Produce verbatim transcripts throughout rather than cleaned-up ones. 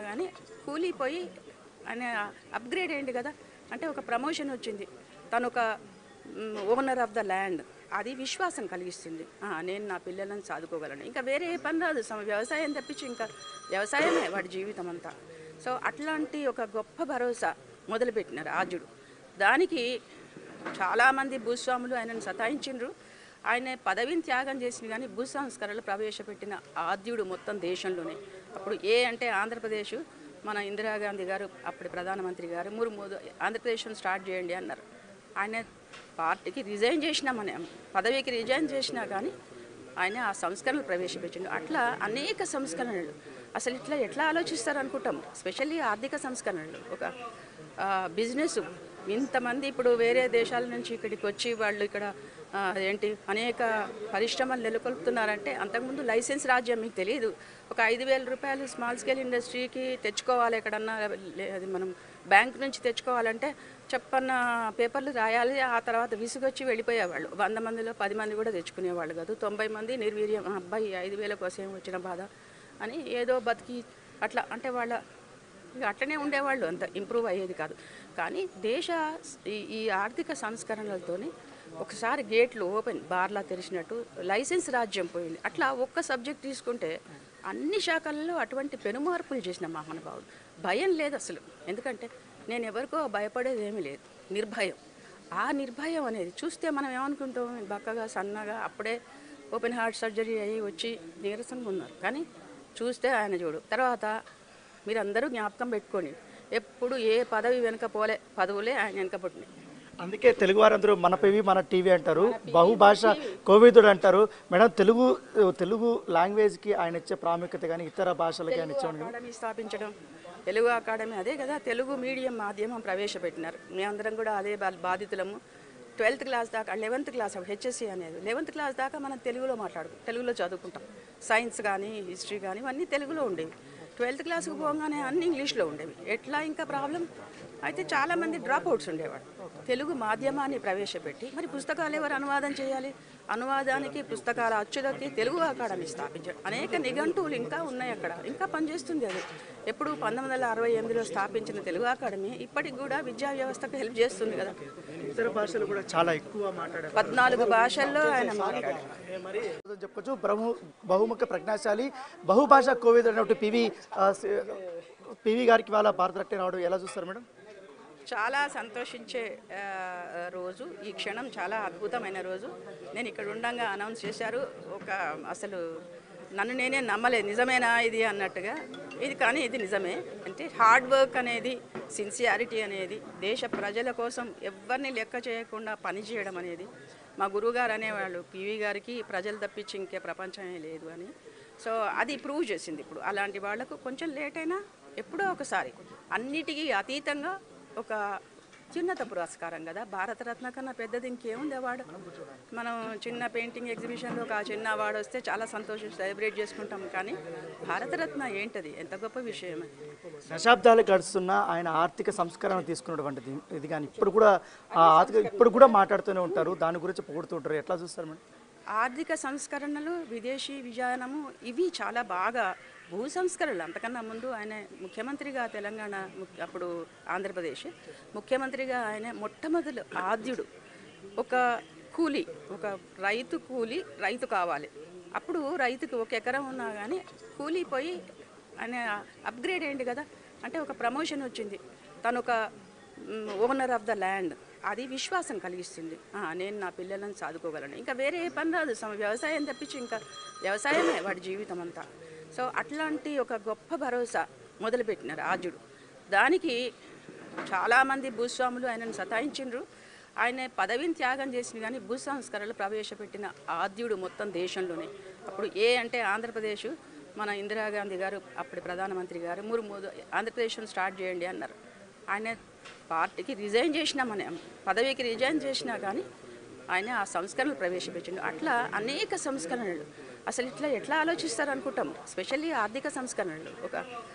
కానీ కూలిపోయి ఆయన అప్గ్రేడ్ అయింది కదా, అంటే ఒక ప్రమోషన్ వచ్చింది, తను ఒక ఓనర్ ఆఫ్ ద ల్యాండ్. అది విశ్వాసం కలిగిస్తుంది, నేను నా పిల్లలను చదువుకోగలను. ఇంకా వేరే ఏ పని రాదు, వ్యవసాయం తప్పించి ఇంకా వ్యవసాయమే వాడి జీవితం అంతా. సో అట్లాంటి ఒక గొప్ప భరోసా మొదలుపెట్టిన రాజుడు. దానికి చాలామంది భూస్వాములు ఆయనను సతాయించిండ్రు. ఆయన పదవిని త్యాగం చేసిన కానీ భూ సంస్కరణలు ప్రవేశపెట్టిన ఆద్యుడు మొత్తం దేశంలోనే. అప్పుడు ఏ అంటే ఆంధ్రప్రదేశ్, మన ఇందిరాగాంధీ గారు అప్పటి ప్రధానమంత్రి గారు ముర్ము ఆంధ్రప్రదేశ్ను స్టార్ట్ చేయండి అన్నారు. ఆయన పార్టీకి రిజైన్ చేసినా, మన పదవికి రిజైన్ చేసినా కానీ ఆయన ఆ సంస్కరణలు ప్రవేశపెట్టిండు. అట్లా అనేక సంస్కరణలు. అసలు ఇట్లా ఎట్లా ఆలోచిస్తారు అనుకుంటాం. స్పెషల్లీ ఆర్థిక సంస్కరణలు, ఒక బిజినెస్. ఇంతమంది ఇప్పుడు వేరే దేశాల నుంచి ఇక్కడికి వచ్చి వాళ్ళు ఇక్కడ ఏంటి అనేక పరిశ్రమలు నెలకొల్పుతున్నారంటే, అంతకుముందు లైసెన్స్ రాజ్యం మీకు తెలియదు. ఒక ఐదు వేల రూపాయలు స్మాల్ స్కేల్ ఇండస్ట్రీకి తెచ్చుకోవాలి, ఎక్కడన్నా అది మనం బ్యాంక్ నుంచి తెచ్చుకోవాలంటే చెప్పన్న పేపర్లు రాయాలి. ఆ తర్వాత విసుగొచ్చి వెళ్ళిపోయేవాళ్ళు. వంద మందిలో పది మంది కూడా తెచ్చుకునేవాళ్ళు కాదు. తొంభై మంది నిర్వీర్యం, అబ్బాయి ఐదు వేల కోసం వచ్చిన బాధ అని ఏదో బతికి అట్లా, అంటే వాళ్ళ ఇక అట్లనే ఉండేవాళ్ళు, అంత ఇంప్రూవ్ అయ్యేది కాదు. కానీ దేశ ఈ ఆర్థిక సంస్కరణలతోని ఒకసారి గేట్లు ఓపెన్, బార్లా తెరిచినట్టు లైసెన్స్ రాజ్యం పోయింది. అట్లా ఒక్క సబ్జెక్ట్ తీసుకుంటే అన్ని శాఖల్లో అటువంటి పెనుమార్పులు చేసిన మహానుభావుడు. భయం లేదు అసలు, ఎందుకంటే నేను ఎవరికో భయపడేది ఏమీ లేదు, నిర్భయం. ఆ నిర్భయం అనేది చూస్తే మనం ఏమనుకుంటాం, బక్కగా సన్నగా అప్పుడే ఓపెన్ హార్ట్ సర్జరీ అయ్యి వచ్చి నీరసంగా ఉన్నారు. కానీ చూస్తే ఆయన చూడు. తర్వాత మీరందరూ జ్ఞాపకం పెట్టుకోండి, ఎప్పుడు ఏ పదవి వెనుక పోలే, పదవులే ఆయన వెనుక పుట్టినాయి. అందుకే తెలుగు వారందరూ మన పివి మన టీవీ అంటారు, బహుభాష కోవిదుడు అంటారు. మేడం, తెలుగు తెలుగు లాంగ్వేజ్కి ఆయన ఇచ్చే ప్రాముఖ్యత కానీ ఇతర భాషలకి ఆయన ఇచ్చే అకాడమీ స్థాపించడం, తెలుగు అకాడమీ, అదే కదా తెలుగు మీడియం మాధ్యమం ప్రవేశపెట్టినారు. మేమందరం కూడా అదే బాధితులము. ట్వెల్త్ క్లాస్ దాకా, లెవెన్త్ క్లాస్ హెచ్ఎస్సి అనేది లెవెన్త్ క్లాస్ దాకా మనం తెలుగులో మాట్లాడుకుంటాం, తెలుగులో చదువుకుంటాం. సైన్స్ కానీ హిస్టరీ కానీ ఇవన్నీ తెలుగులో ఉండేవి. ట్వెల్త్ క్లాస్కి పోగానే అన్ని ఇంగ్లీష్లో ఉండేవి. ఎట్లా ఇంకా ప్రాబ్లం అయితే చాలామంది డ్రాప్ అవుట్స్ ఉండేవాడు. తెలుగు మాధ్యమాన్ని ప్రవేశపెట్టి మరి పుస్తకాలు ఎవరు అనువాదం చేయాలి? అనువాదానికి, పుస్తకాల అచ్చులకి తెలుగు అకాడమీ స్థాపించాడు. అనేక నిఘంటువులు ఇంకా ఉన్నాయి అక్కడ, ఇంకా పనిచేస్తుంది అది. ఎప్పుడు పంతొమ్మిది వందల అరవై ఎనిమిదిలో స్థాపించిన తెలుగు అకాడమీ ఇప్పటికి కూడా విద్యా వ్యవస్థకు హెల్ప్ చేస్తుంది కదా. ఇతర భాషలు కూడా చాలా ఎక్కువ మాట్లాడారు, పద్నాలుగు భాషల్లో ఆయన మాట్లాడారు. చెప్పొచ్చు బహు బహుముఖ ప్రజ్ఞాశాలి, బహుభాషా కోవిదుడు అన్నట్టు పివి పివి గారికి వాళ్ళ భారతరత్న రావడం ఎలా చూస్తారు మేడం? చాలా సంతోషించే రోజు ఈ క్షణం, చాలా అద్భుతమైన రోజు. నేను ఇక్కడ ఉండగా అనౌన్స్ చేశారు. ఒక అసలు నన్ను నేనే నమ్మలేదు, నిజమేనా ఇది అన్నట్టుగా. ఇది కానీ ఇది నిజమే. అంటే హార్డ్ వర్క్ అనేది, సిన్సియారిటీ అనేది, దేశ ప్రజల కోసం ఎవరిని లెక్క చేయకుండా పనిచేయడం అనేది, మా గురువుగారు అనేవాళ్ళు, పివి గారికి ప్రజలు తప్పించి ఇంకే ప్రపంచమే లేదు అని. సో అది ప్రూవ్ చేసింది. ఇప్పుడు అలాంటి వాళ్లకు కొంచెం లేట్ అయినా ఎప్పుడో ఒకసారి అన్నిటికీ అతీతంగా ఒక చిన్నత పురస్కారం కదా. భారతరత్న కన్నా పెద్దది ఇంకేముంది అవార్డు? మనం చిన్న పెయింటింగ్ ఎగ్జిబిషన్లో ఒక చిన్న అవార్డు వస్తే చాలా సంతోషం, సెలబ్రేట్ చేసుకుంటాం. కానీ భారతరత్న ఏంటది, ఎంత గొప్ప విషయం. దశాబ్దాలు గడుస్తున్న ఆయన ఆర్థిక సంస్కరణ తీసుకున్నటువంటిది ఇది. కానీ ఇప్పుడు కూడా ఆ ఆర్థిక ఇప్పుడు కూడా మాట్లాడుతూనే ఉంటారు, దాని గురించి పొగుడుతూ ఉంటారు. ఎట్లా చూస్తారు మేడం? ఆర్థిక సంస్కరణలు, విదేశీ విజయనము, ఇవి చాలా బాగా. భూ సంస్కరణలు అంతకన్నా ముందు ఆయన ముఖ్యమంత్రిగా, తెలంగాణ అప్పుడు ఆంధ్రప్రదేశ్ ముఖ్యమంత్రిగా ఆయన మొట్టమొదటి ఆద్యుడు. ఒక కూలి, ఒక రైతు కూలి, రైతు కావాలి. అప్పుడు రైతుకి ఒక ఎకరం ఉన్నా కానీ కూలిపోయి ఆయన అప్గ్రేడ్ అయింది కదా, అంటే ఒక ప్రమోషన్ వచ్చింది, తను ఒక ఓనర్ ఆఫ్ ద ల్యాండ్. అది విశ్వాసం కలిగిస్తుంది, నేను నా పిల్లలను చదువుకోగలను. ఇంకా వేరే ఏ పని రాదు, వ్యవసాయం తప్పించి ఇంకా వ్యవసాయమే వాడి జీవితం అంతా. సో అట్లాంటి ఒక గొప్ప భరోసా మొదలుపెట్టిన రాజుడు. దానికి చాలామంది భూస్వాములు ఆయనను సతాయించిండ్రు. ఆయన పదవిని త్యాగం చేసిన కానీ భూ సంస్కరణలు ప్రవేశపెట్టిన ఆద్యుడు మొత్తం దేశంలోనే. అప్పుడు ఏ అంటే ఆంధ్రప్రదేశ్, మన ఇందిరాగాంధీ గారు అప్పటి ప్రధానమంత్రి గారు ముర్ము ఆంధ్రప్రదేశ్ను స్టార్ట్ చేయండి అన్నారు. ఆయన పార్టీకి రిజైన్ చేసినా, మన పదవికి రిజైన్ చేసినా కానీ ఆయన ఆ సంస్కరణలు ప్రవేశపెట్టిండు. అట్లా అనేక సంస్కరణలు. అసలు ఇట్లా ఎట్లా ఆలోచిస్తారు అనుకుంటాం. స్పెషల్లీ ఆర్థిక సంస్కరణలు, ఒక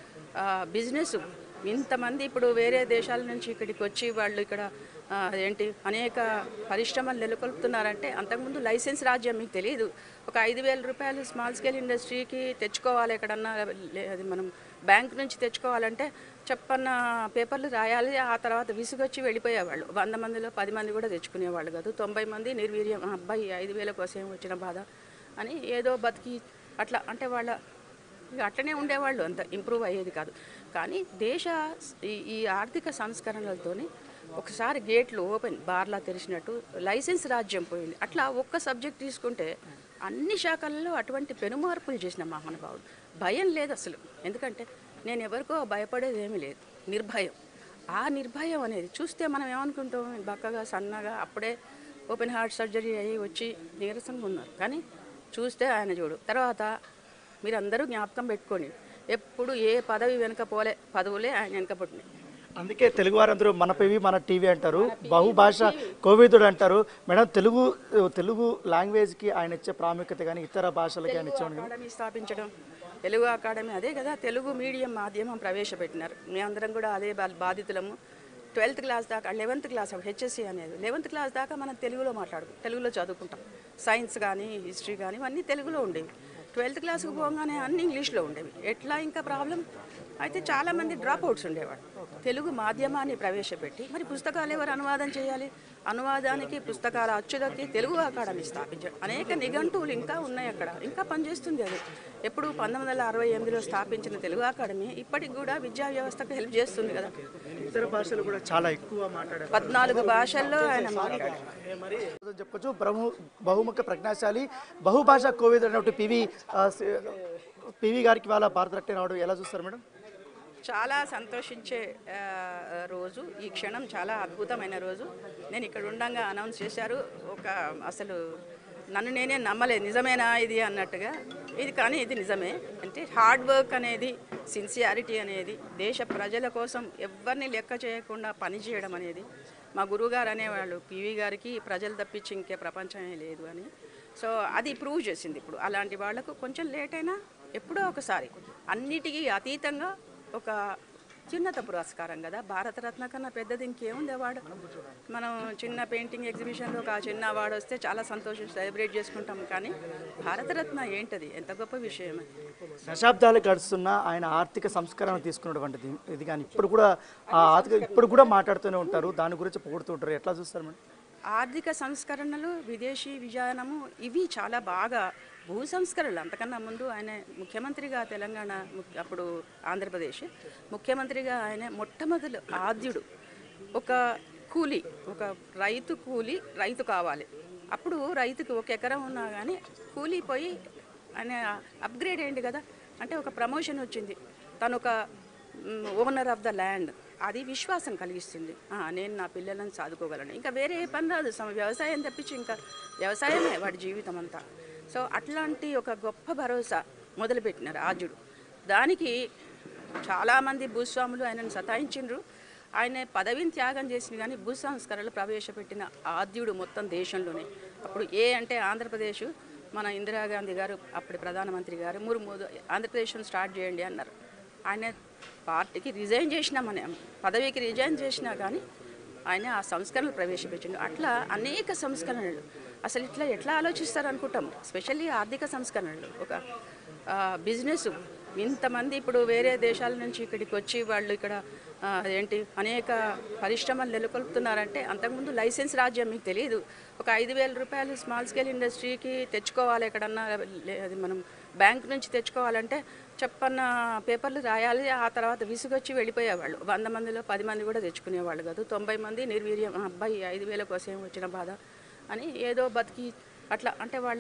బిజినెస్. ఇంతమంది ఇప్పుడు వేరే దేశాల నుంచి ఇక్కడికి వచ్చి వాళ్ళు ఇక్కడ ఏంటి అనేక పరిశ్రమలు నెలకొల్పుతున్నారంటే, అంతకుముందు లైసెన్స్ రాజ్యం మీకు తెలియదు. ఒక ఐదు వేల రూపాయలు స్మాల్ స్కేల్ ఇండస్ట్రీకి తెచ్చుకోవాలి, ఎక్కడన్నా అది మనం బ్యాంక్ నుంచి తెచ్చుకోవాలంటే చెప్పన్న పేపర్లు రాయాలి, ఆ తర్వాత విసుగొచ్చి వెళ్ళిపోయేవాళ్ళు. వంద మందిలో పది మంది కూడా తెచ్చుకునేవాళ్ళు కాదు. తొంభై మంది నిర్వీర్యం, "ఆ అబ్బాయి ఐదు వేల కోసం వచ్చిన బాధ" అని ఏదో బతికి అట్లా అంటే వాళ్ళ ఇక అట్లనే ఉండేవాళ్ళు, అంత ఇంప్రూవ్ అయ్యేది కాదు. కానీ దేశ ఈ ఈ ఆర్థిక సంస్కరణలతోని ఒకసారి గేట్లు ఓపెన్ బార్లా తెరిచినట్టు లైసెన్స్ రాజ్యం పోయింది. అట్లా ఒక్క సబ్జెక్ట్ తీసుకుంటే అన్ని శాఖల్లో అటువంటి పెనుమార్పులు చేసిన మహానుభావుడు. భయం లేదు అసలు, ఎందుకంటే నేను ఎవరికో భయపడేది ఏమీ లేదు, నిర్భయం. ఆ నిర్భయం అనేది చూస్తే మనం ఏమనుకుంటాం, బక్కగా సన్నగా అప్పుడే ఓపెన్ హార్ట్ సర్జరీ అయ్యి వచ్చి నీరసంగా ఉన్నారు. కానీ చూస్తే ఆయన చూడు. తర్వాత మీరందరూ జ్ఞాపకం పెట్టుకోండి, ఎప్పుడు ఏ పదవి వెనుక పోలే, పదవులే ఆయన వెనుక పుట్టినాయి. అందుకే తెలుగు వారందరూ మన పివి మన టీవీ అంటారు, బహుభాష కోవిదుడు అంటారు. మేడం, తెలుగు తెలుగు లాంగ్వేజ్కి ఆయన ఇచ్చే ప్రాముఖ్యత కానీ ఇతర భాషలకి ఆయన ఇచ్చే అకాడమీ స్థాపించడం, తెలుగు అకాడమీ అదే కదా, తెలుగు మీడియం మాధ్యమం ప్రవేశపెట్టినారు. మేమందరం కూడా అదే బా- బాధితులము. ట్వెల్త్ క్లాస్ దాకా, లెవెన్త్ క్లాస్ హెచ్ఎస్సి అనేది లెవెన్త్ క్లాస్ దాకా మనం తెలుగులో మాట్లాడుకుంటాం, తెలుగులో చదువుకుంటాం. సైన్స్ కానీ హిస్టరీ కానీ ఇవన్నీ తెలుగులో ఉండేవి. ట్వెల్త్ క్లాస్కి పోగానే అన్ని ఇంగ్లీష్లో ఉండేవి. ఎట్లా ఇంకా ప్రాబ్లం అయితే చాలామంది డ్రాప్ అవుట్స్ ఉండేవాడు. తెలుగు మాధ్యమాన్ని ప్రవేశపెట్టి మరి పుస్తకాలు ఎవరు అనువాదం చేయాలి? అనువాదానికి పుస్తకాల అచ్చులకి తెలుగు అకాడమీ స్థాపించారు. అనేక నిఘంటువులు ఇంకా ఉన్నాయి అక్కడ, ఇంకా పనిచేస్తుంది అది. ఎప్పుడు పంతొమ్మిది వందల అరవై ఎనిమిదిలో స్థాపించిన తెలుగు అకాడమీ ఇప్పటికి కూడా విద్యా వ్యవస్థకు హెల్ప్ చేస్తుంది కదా. ఇతర భాషలు కూడా చాలా ఎక్కువ మాట్లాడారు, పద్నాలుగు భాషల్లో ఆయన మాట్లాడారు. చెప్పొచ్చు. బహు బహుముఖ ప్రజ్ఞాశాలి, బహుభాష కోవిదుడు అన్నట్టు పివి పివి గారికి వాళ్ళ భారతరత్న రావడం ఎలా చూస్తారు మేడం? చాలా సంతోషించే ఆ, రోజు ఈ క్షణం, చాలా అద్భుతమైన రోజు. నేను ఇక్కడ ఉండంగా అనౌన్స్ చేశారు. ఒక అసలు నన్ను నేనే నమ్మలేదు, నిజమేనా ఇది అన్నట్టుగా. ఇది కానీ ఇది నిజమే. అంటే హార్డ్ వర్క్ అనేది, సిన్సియారిటీ అనేది, దేశ ప్రజల కోసం ఎవరిని లెక్క చేయకుండా పనిచేయడం అనేది మా గురువుగారు అనేవాళ్ళు, పివి గారికి ప్రజలు తప్పించి ఇంకే ప్రపంచమే లేదు అని. సో అది ప్రూవ్ చేసింది. ఇప్పుడు అలాంటి వాళ్లకు కొంచెం లేట్ అయినా ఎప్పుడో ఒకసారి అన్నిటికీ అతీతంగా ఒక చిన్నత పురస్కారం కదా. భారతరత్న కన్నా పెద్దది ఇంకేముంది అవార్డు? మనం చిన్న పెయింటింగ్ ఎగ్జిబిషన్లో ఒక చిన్న అవార్డు వస్తే చాలా సంతోషం సెలబ్రేట్ చేసుకుంటాం. కానీ భారతరత్న ఏంటది, ఎంత గొప్ప విషయం. దశాబ్దాలు గడుస్తున్న ఆయన ఆర్థిక సంస్కరణ తీసుకున్నటువంటిది ఇది. కానీ ఇప్పుడు కూడా ఆ ఆర్థిక ఇప్పుడు కూడా మాట్లాడుతూనే ఉంటారు, దాని గురించి పొగుడుతుంటారు. ఎట్లా చూస్తారు మేడం? ఆర్థిక సంస్కరణలు, విదేశీ విజయనము ఇవి చాలా బాగా. భూ సంస్కరణలు అంతకన్నా ముందు ఆయన ముఖ్యమంత్రిగా తెలంగాణ, అప్పుడు ఆంధ్రప్రదేశ్ ముఖ్యమంత్రిగా ఆయన మొట్టమొదటి ఆద్యుడు. ఒక కూలి, ఒక రైతు కూలి రైతు కావాలి. అప్పుడు రైతుకి ఒక ఎకరం ఉన్నా కానీ కూలి పోయి ఆయన అప్గ్రేడ్ అయ్యింది కదా. అంటే ఒక ప్రమోషన్ వచ్చింది, తను ఒక ఓనర్ ఆఫ్ ద ల్యాండ్. అది విశ్వాసం కలిగిస్తుంది. ఆ, నేను నా పిల్లలను చదువుకోగలను, ఇంకా వేరే ఏ పని రాదు, సమ వ్యవసాయం తప్పించి ఇంకా వ్యవసాయమే వాడి జీవితం అంతా. సో అట్లాంటి ఒక గొప్ప భరోసా మొదలుపెట్టినారు ఆద్యుడు. దానికి చాలామంది భూస్వాములు ఆయనను సతాయించిండ్రు. ఆయన పదవిని త్యాగం చేసిన కానీ భూ సంస్కరణలు ప్రవేశపెట్టిన ఆద్యుడు మొత్తం దేశంలోనే. అప్పుడు ఏ అంటే ఆంధ్రప్రదేశ్, మన ఇందిరాగాంధీ గారు అప్పటి ప్రధానమంత్రి గారు ముర్ము ఆంధ్రప్రదేశ్ను స్టార్ట్ చేయండి అన్నారు. ఆయన పార్టీకి రిజైన్ చేసినామని, పదవికి రిజైన్ చేసినా కానీ ఆయన ఆ సంస్కరణలు ప్రవేశపెట్టిండు. అట్లా అనేక సంస్కరణలు. అసలు ఇట్లా ఎట్లా ఆలోచిస్తారు అనుకుంటాం. స్పెషల్లీ ఆర్థిక సంస్కరణలు, ఒక బిజినెస్. ఇంతమంది ఇప్పుడు వేరే దేశాల నుంచి ఇక్కడికి వచ్చి వాళ్ళు ఇక్కడ ఏంటి అనేక పరిశ్రమలు నెలకొల్పుతున్నారంటే, అంతకుముందు లైసెన్స్ రాజ్యం మీకు తెలియదు. ఒక ఐదు వేల రూపాయలు స్మాల్ స్కేల్ ఇండస్ట్రీకి తెచ్చుకోవాలి, ఎక్కడన్నా అది మనం బ్యాంక్ నుంచి తెచ్చుకోవాలంటే చెప్పన్న పేపర్లు రాయాలి, ఆ తర్వాత విసుగొచ్చి వెళ్ళిపోయేవాళ్ళు. వంద మందిలో పది మంది కూడా తెచ్చుకునేవాళ్ళు కాదు. తొంభై మంది నిర్వీర్యం, "ఆ అబ్బాయి ఐదు వేల కోసం వచ్చిన బాధ" అని ఏదో బతికి అట్లా అంటే వాళ్ళ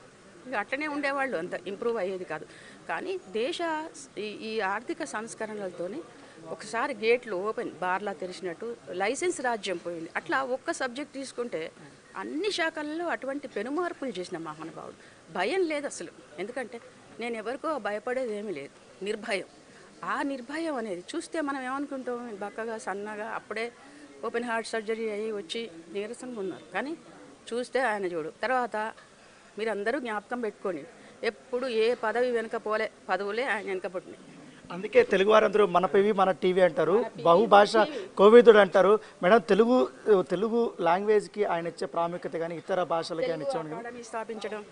ఇక అట్లనే ఉండేవాళ్ళు, అంత ఇంప్రూవ్ అయ్యేది కాదు. కానీ దేశ ఈ ఈ ఆర్థిక సంస్కరణలతోని ఒకసారి గేట్లు ఓపెన్ బార్లా తెరిచినట్టు లైసెన్స్ రాజ్యం పోయింది. అట్లా ఒక్క సబ్జెక్ట్ తీసుకుంటే అన్ని శాఖల్లో అటువంటి పెనుమార్పులు చేసిన మహానుభావుడు. భయం లేదు అసలు, ఎందుకంటే నేను ఎవరికో భయపడేది ఏమీ లేదు, నిర్భయం. ఆ నిర్భయం అనేది చూస్తే మనం ఏమనుకుంటాం, బక్కగా సన్నగా అప్పుడే ఓపెన్ హార్ట్ సర్జరీ అయ్యి వచ్చి నీరసంగా ఉన్నారు. కానీ చూస్తే ఆయన చూడు. తర్వాత మీరందరూ జ్ఞాపకం పెట్టుకోండి, ఎప్పుడు ఏ పదవి వెనుక పోలే, పదవులే ఆయన వెనుక పుట్టినాయి. అందుకే తెలుగు వారందరూ మన పివి మన టీవీ అంటారు, బహుభాష కోవిదుడు అంటారు. మేడం, తెలుగు తెలుగు లాంగ్వేజ్కి ఆయన ఇచ్చే ప్రాముఖ్యత కానీ ఇతర భాషలకి ఆయన ఇచ్చే అకాడమీ స్థాపించడం,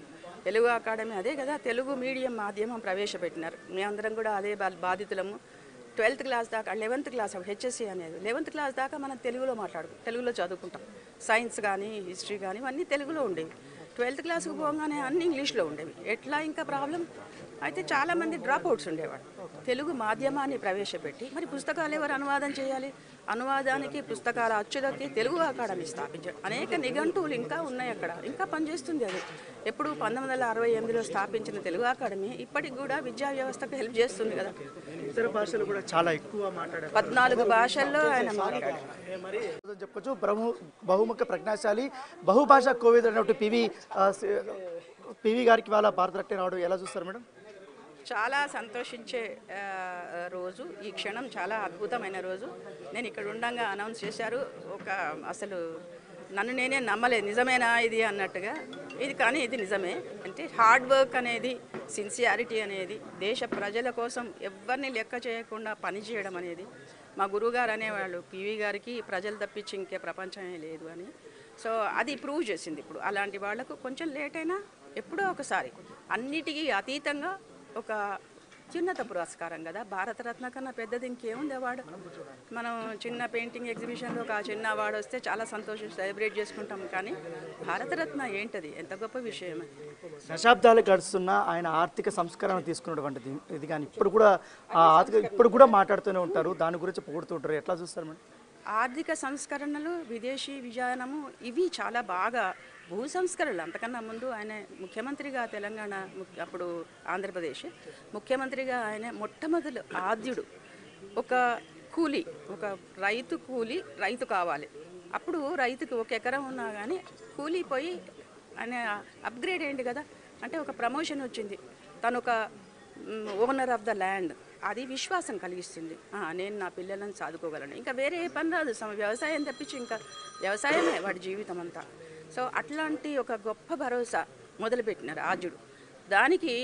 తెలుగు అకాడమీ అదే కదా తెలుగు మీడియం మాధ్యమం ప్రవేశపెట్టినారు. మేమందరం కూడా అదే బా- బాధితులము. ట్వెల్త్ క్లాస్ దాకా లెవెన్త్ క్లాస్ హెచ్ఎస్సి అనేది లెవెన్త్ క్లాస్ దాకా మనం తెలుగులో మాట్లాడుకుంటాం, తెలుగులో చదువుకుంటాం. సైన్స్ కానీ హిస్టరీ కానీ ఇవన్నీ తెలుగులో ఉండేవి. ట్వెల్త్ క్లాస్కి పోగానే అన్ని ఇంగ్లీష్లో ఉండేవి. ఎట్లా ఇంకా ప్రాబ్లం అయితే చాలామంది డ్రాప్ అవుట్స్ ఉండేవాడు. తెలుగు మాధ్యమాన్ని ప్రవేశపెట్టి మరి పుస్తకాలు ఎవరు అనువాదం చేయాలి? అనువాదానికి పుస్తకాల అచ్చుదకి తెలుగు అకాడమీ స్థాపించారు. అనేక నిఘంటువులు ఇంకా ఉన్నాయి అక్కడ, ఇంకా పనిచేస్తుంది అది. ఎప్పుడు పంతొమ్మిది వందల అరవై ఎనిమిదిలో స్థాపించిన తెలుగు అకాడమీ ఇప్పటికి కూడా విద్యా వ్యవస్థకు హెల్ప్ చేస్తుంది కదా. ఇతర భాషలు కూడా చాలా ఎక్కువ మాట్లాడారు. పద్నాలుగు భాషల్లో ఆయన మాట్లాడారు. చెప్పొచ్చు బహు బహుముఖ ప్రజ్ఞాశాలి బహుభాషా కోవిద్ అన్నట్టు పివి ఆ, సి- పివి గారికి వాళ్ళ భారతరత్న రావడం ఎలా చూస్తారు మేడం? చాలా సంతోషించే ఆ, రోజు ఈ క్షణం, చాలా అద్భుతమైన రోజు. నేను ఇక్కడ ఉండంగా అనౌన్స్ చేశారు. ఒక అసలు నన్ను నేనే నమ్మలేదు, నిజమేనా ఇది అన్నట్టుగా. ఇది కానీ ఇది నిజమే. అంటే హార్డ్ వర్క్ అనేది, సిన్సియారిటీ అనేది, దేశ ప్రజల కోసం ఎవరిని లెక్క చేయకుండా పనిచేయడం అనేది మా గురువుగారు అనేవాళ్ళు, పివి గారికి ప్రజలు తప్పించి ఇంకే ప్రపంచమే లేదు అని. సో అది ప్రూవ్ చేసింది. ఇప్పుడు అలాంటి వాళ్లకు కొంచెం లేట్ అయినా ఎప్పుడో ఒకసారి అన్నిటికీ అతీతంగా ఒక చిన్నత పురస్కారం కదా. భారతరత్న కన్నా పెద్దది ఇంకేముంది అవార్డు? మనం చిన్న పెయింటింగ్ ఎగ్జిబిషన్లో ఒక చిన్న అవార్డు వస్తే చాలా సంతోషం సెలబ్రేట్ చేసుకుంటాం. కానీ భారతరత్న ఏంటది? ఎంత గొప్ప విషయం అది. దశాబ్దాలు గడుస్తున్న ఆయన ఆర్థిక సంస్కరణ తీసుకున్నటువంటిది ఇది కానీ ఇప్పుడు కూడా ఆ ఆర్థిక ఇప్పుడు కూడా మాట్లాడుతూనే ఉంటారు, దాని గురించి పొగుడుతుంటారు. ఎట్లా చూస్తారు మేడం? ఆర్థిక సంస్కరణలు, విదేశీ విజయనము ఇవి చాలా బాగా. భూ సంస్కరణలు అంతకన్నా ముందు ఆయన ముఖ్యమంత్రిగా తెలంగాణ ము- అప్పుడు ఆంధ్రప్రదేశ్ ముఖ్యమంత్రిగా ఆయన మొట్టమొదటి ఆద్యుడు. ఒక కూలి, ఒక రైతు కూలి రైతు కావాలి. అప్పుడు రైతుకి ఒక ఎకరం ఉన్నా కానీ కూలి పోయి ఆయన అప్గ్రేడ్ అయ్యింది కదా. అంటే ఒక ప్రమోషన్ వచ్చింది. తను ఒక ఓనర్ ఆఫ్ ద ల్యాండ్. అది విశ్వాసం కలిగిస్తుంది. ఆ, నేను నా పిల్లలను చదువుకోగలను, ఇంకా వేరే ఏ పని రాదు, సమ వ్యవసాయం తప్పించి ఇంకా వ్యవసాయమే వాడి జీవితం అంతా. సో అట్లాంటి ఒక గొప్ప భరోసా మొదలుపెట్టినారు ఆద్యుడు. దానికి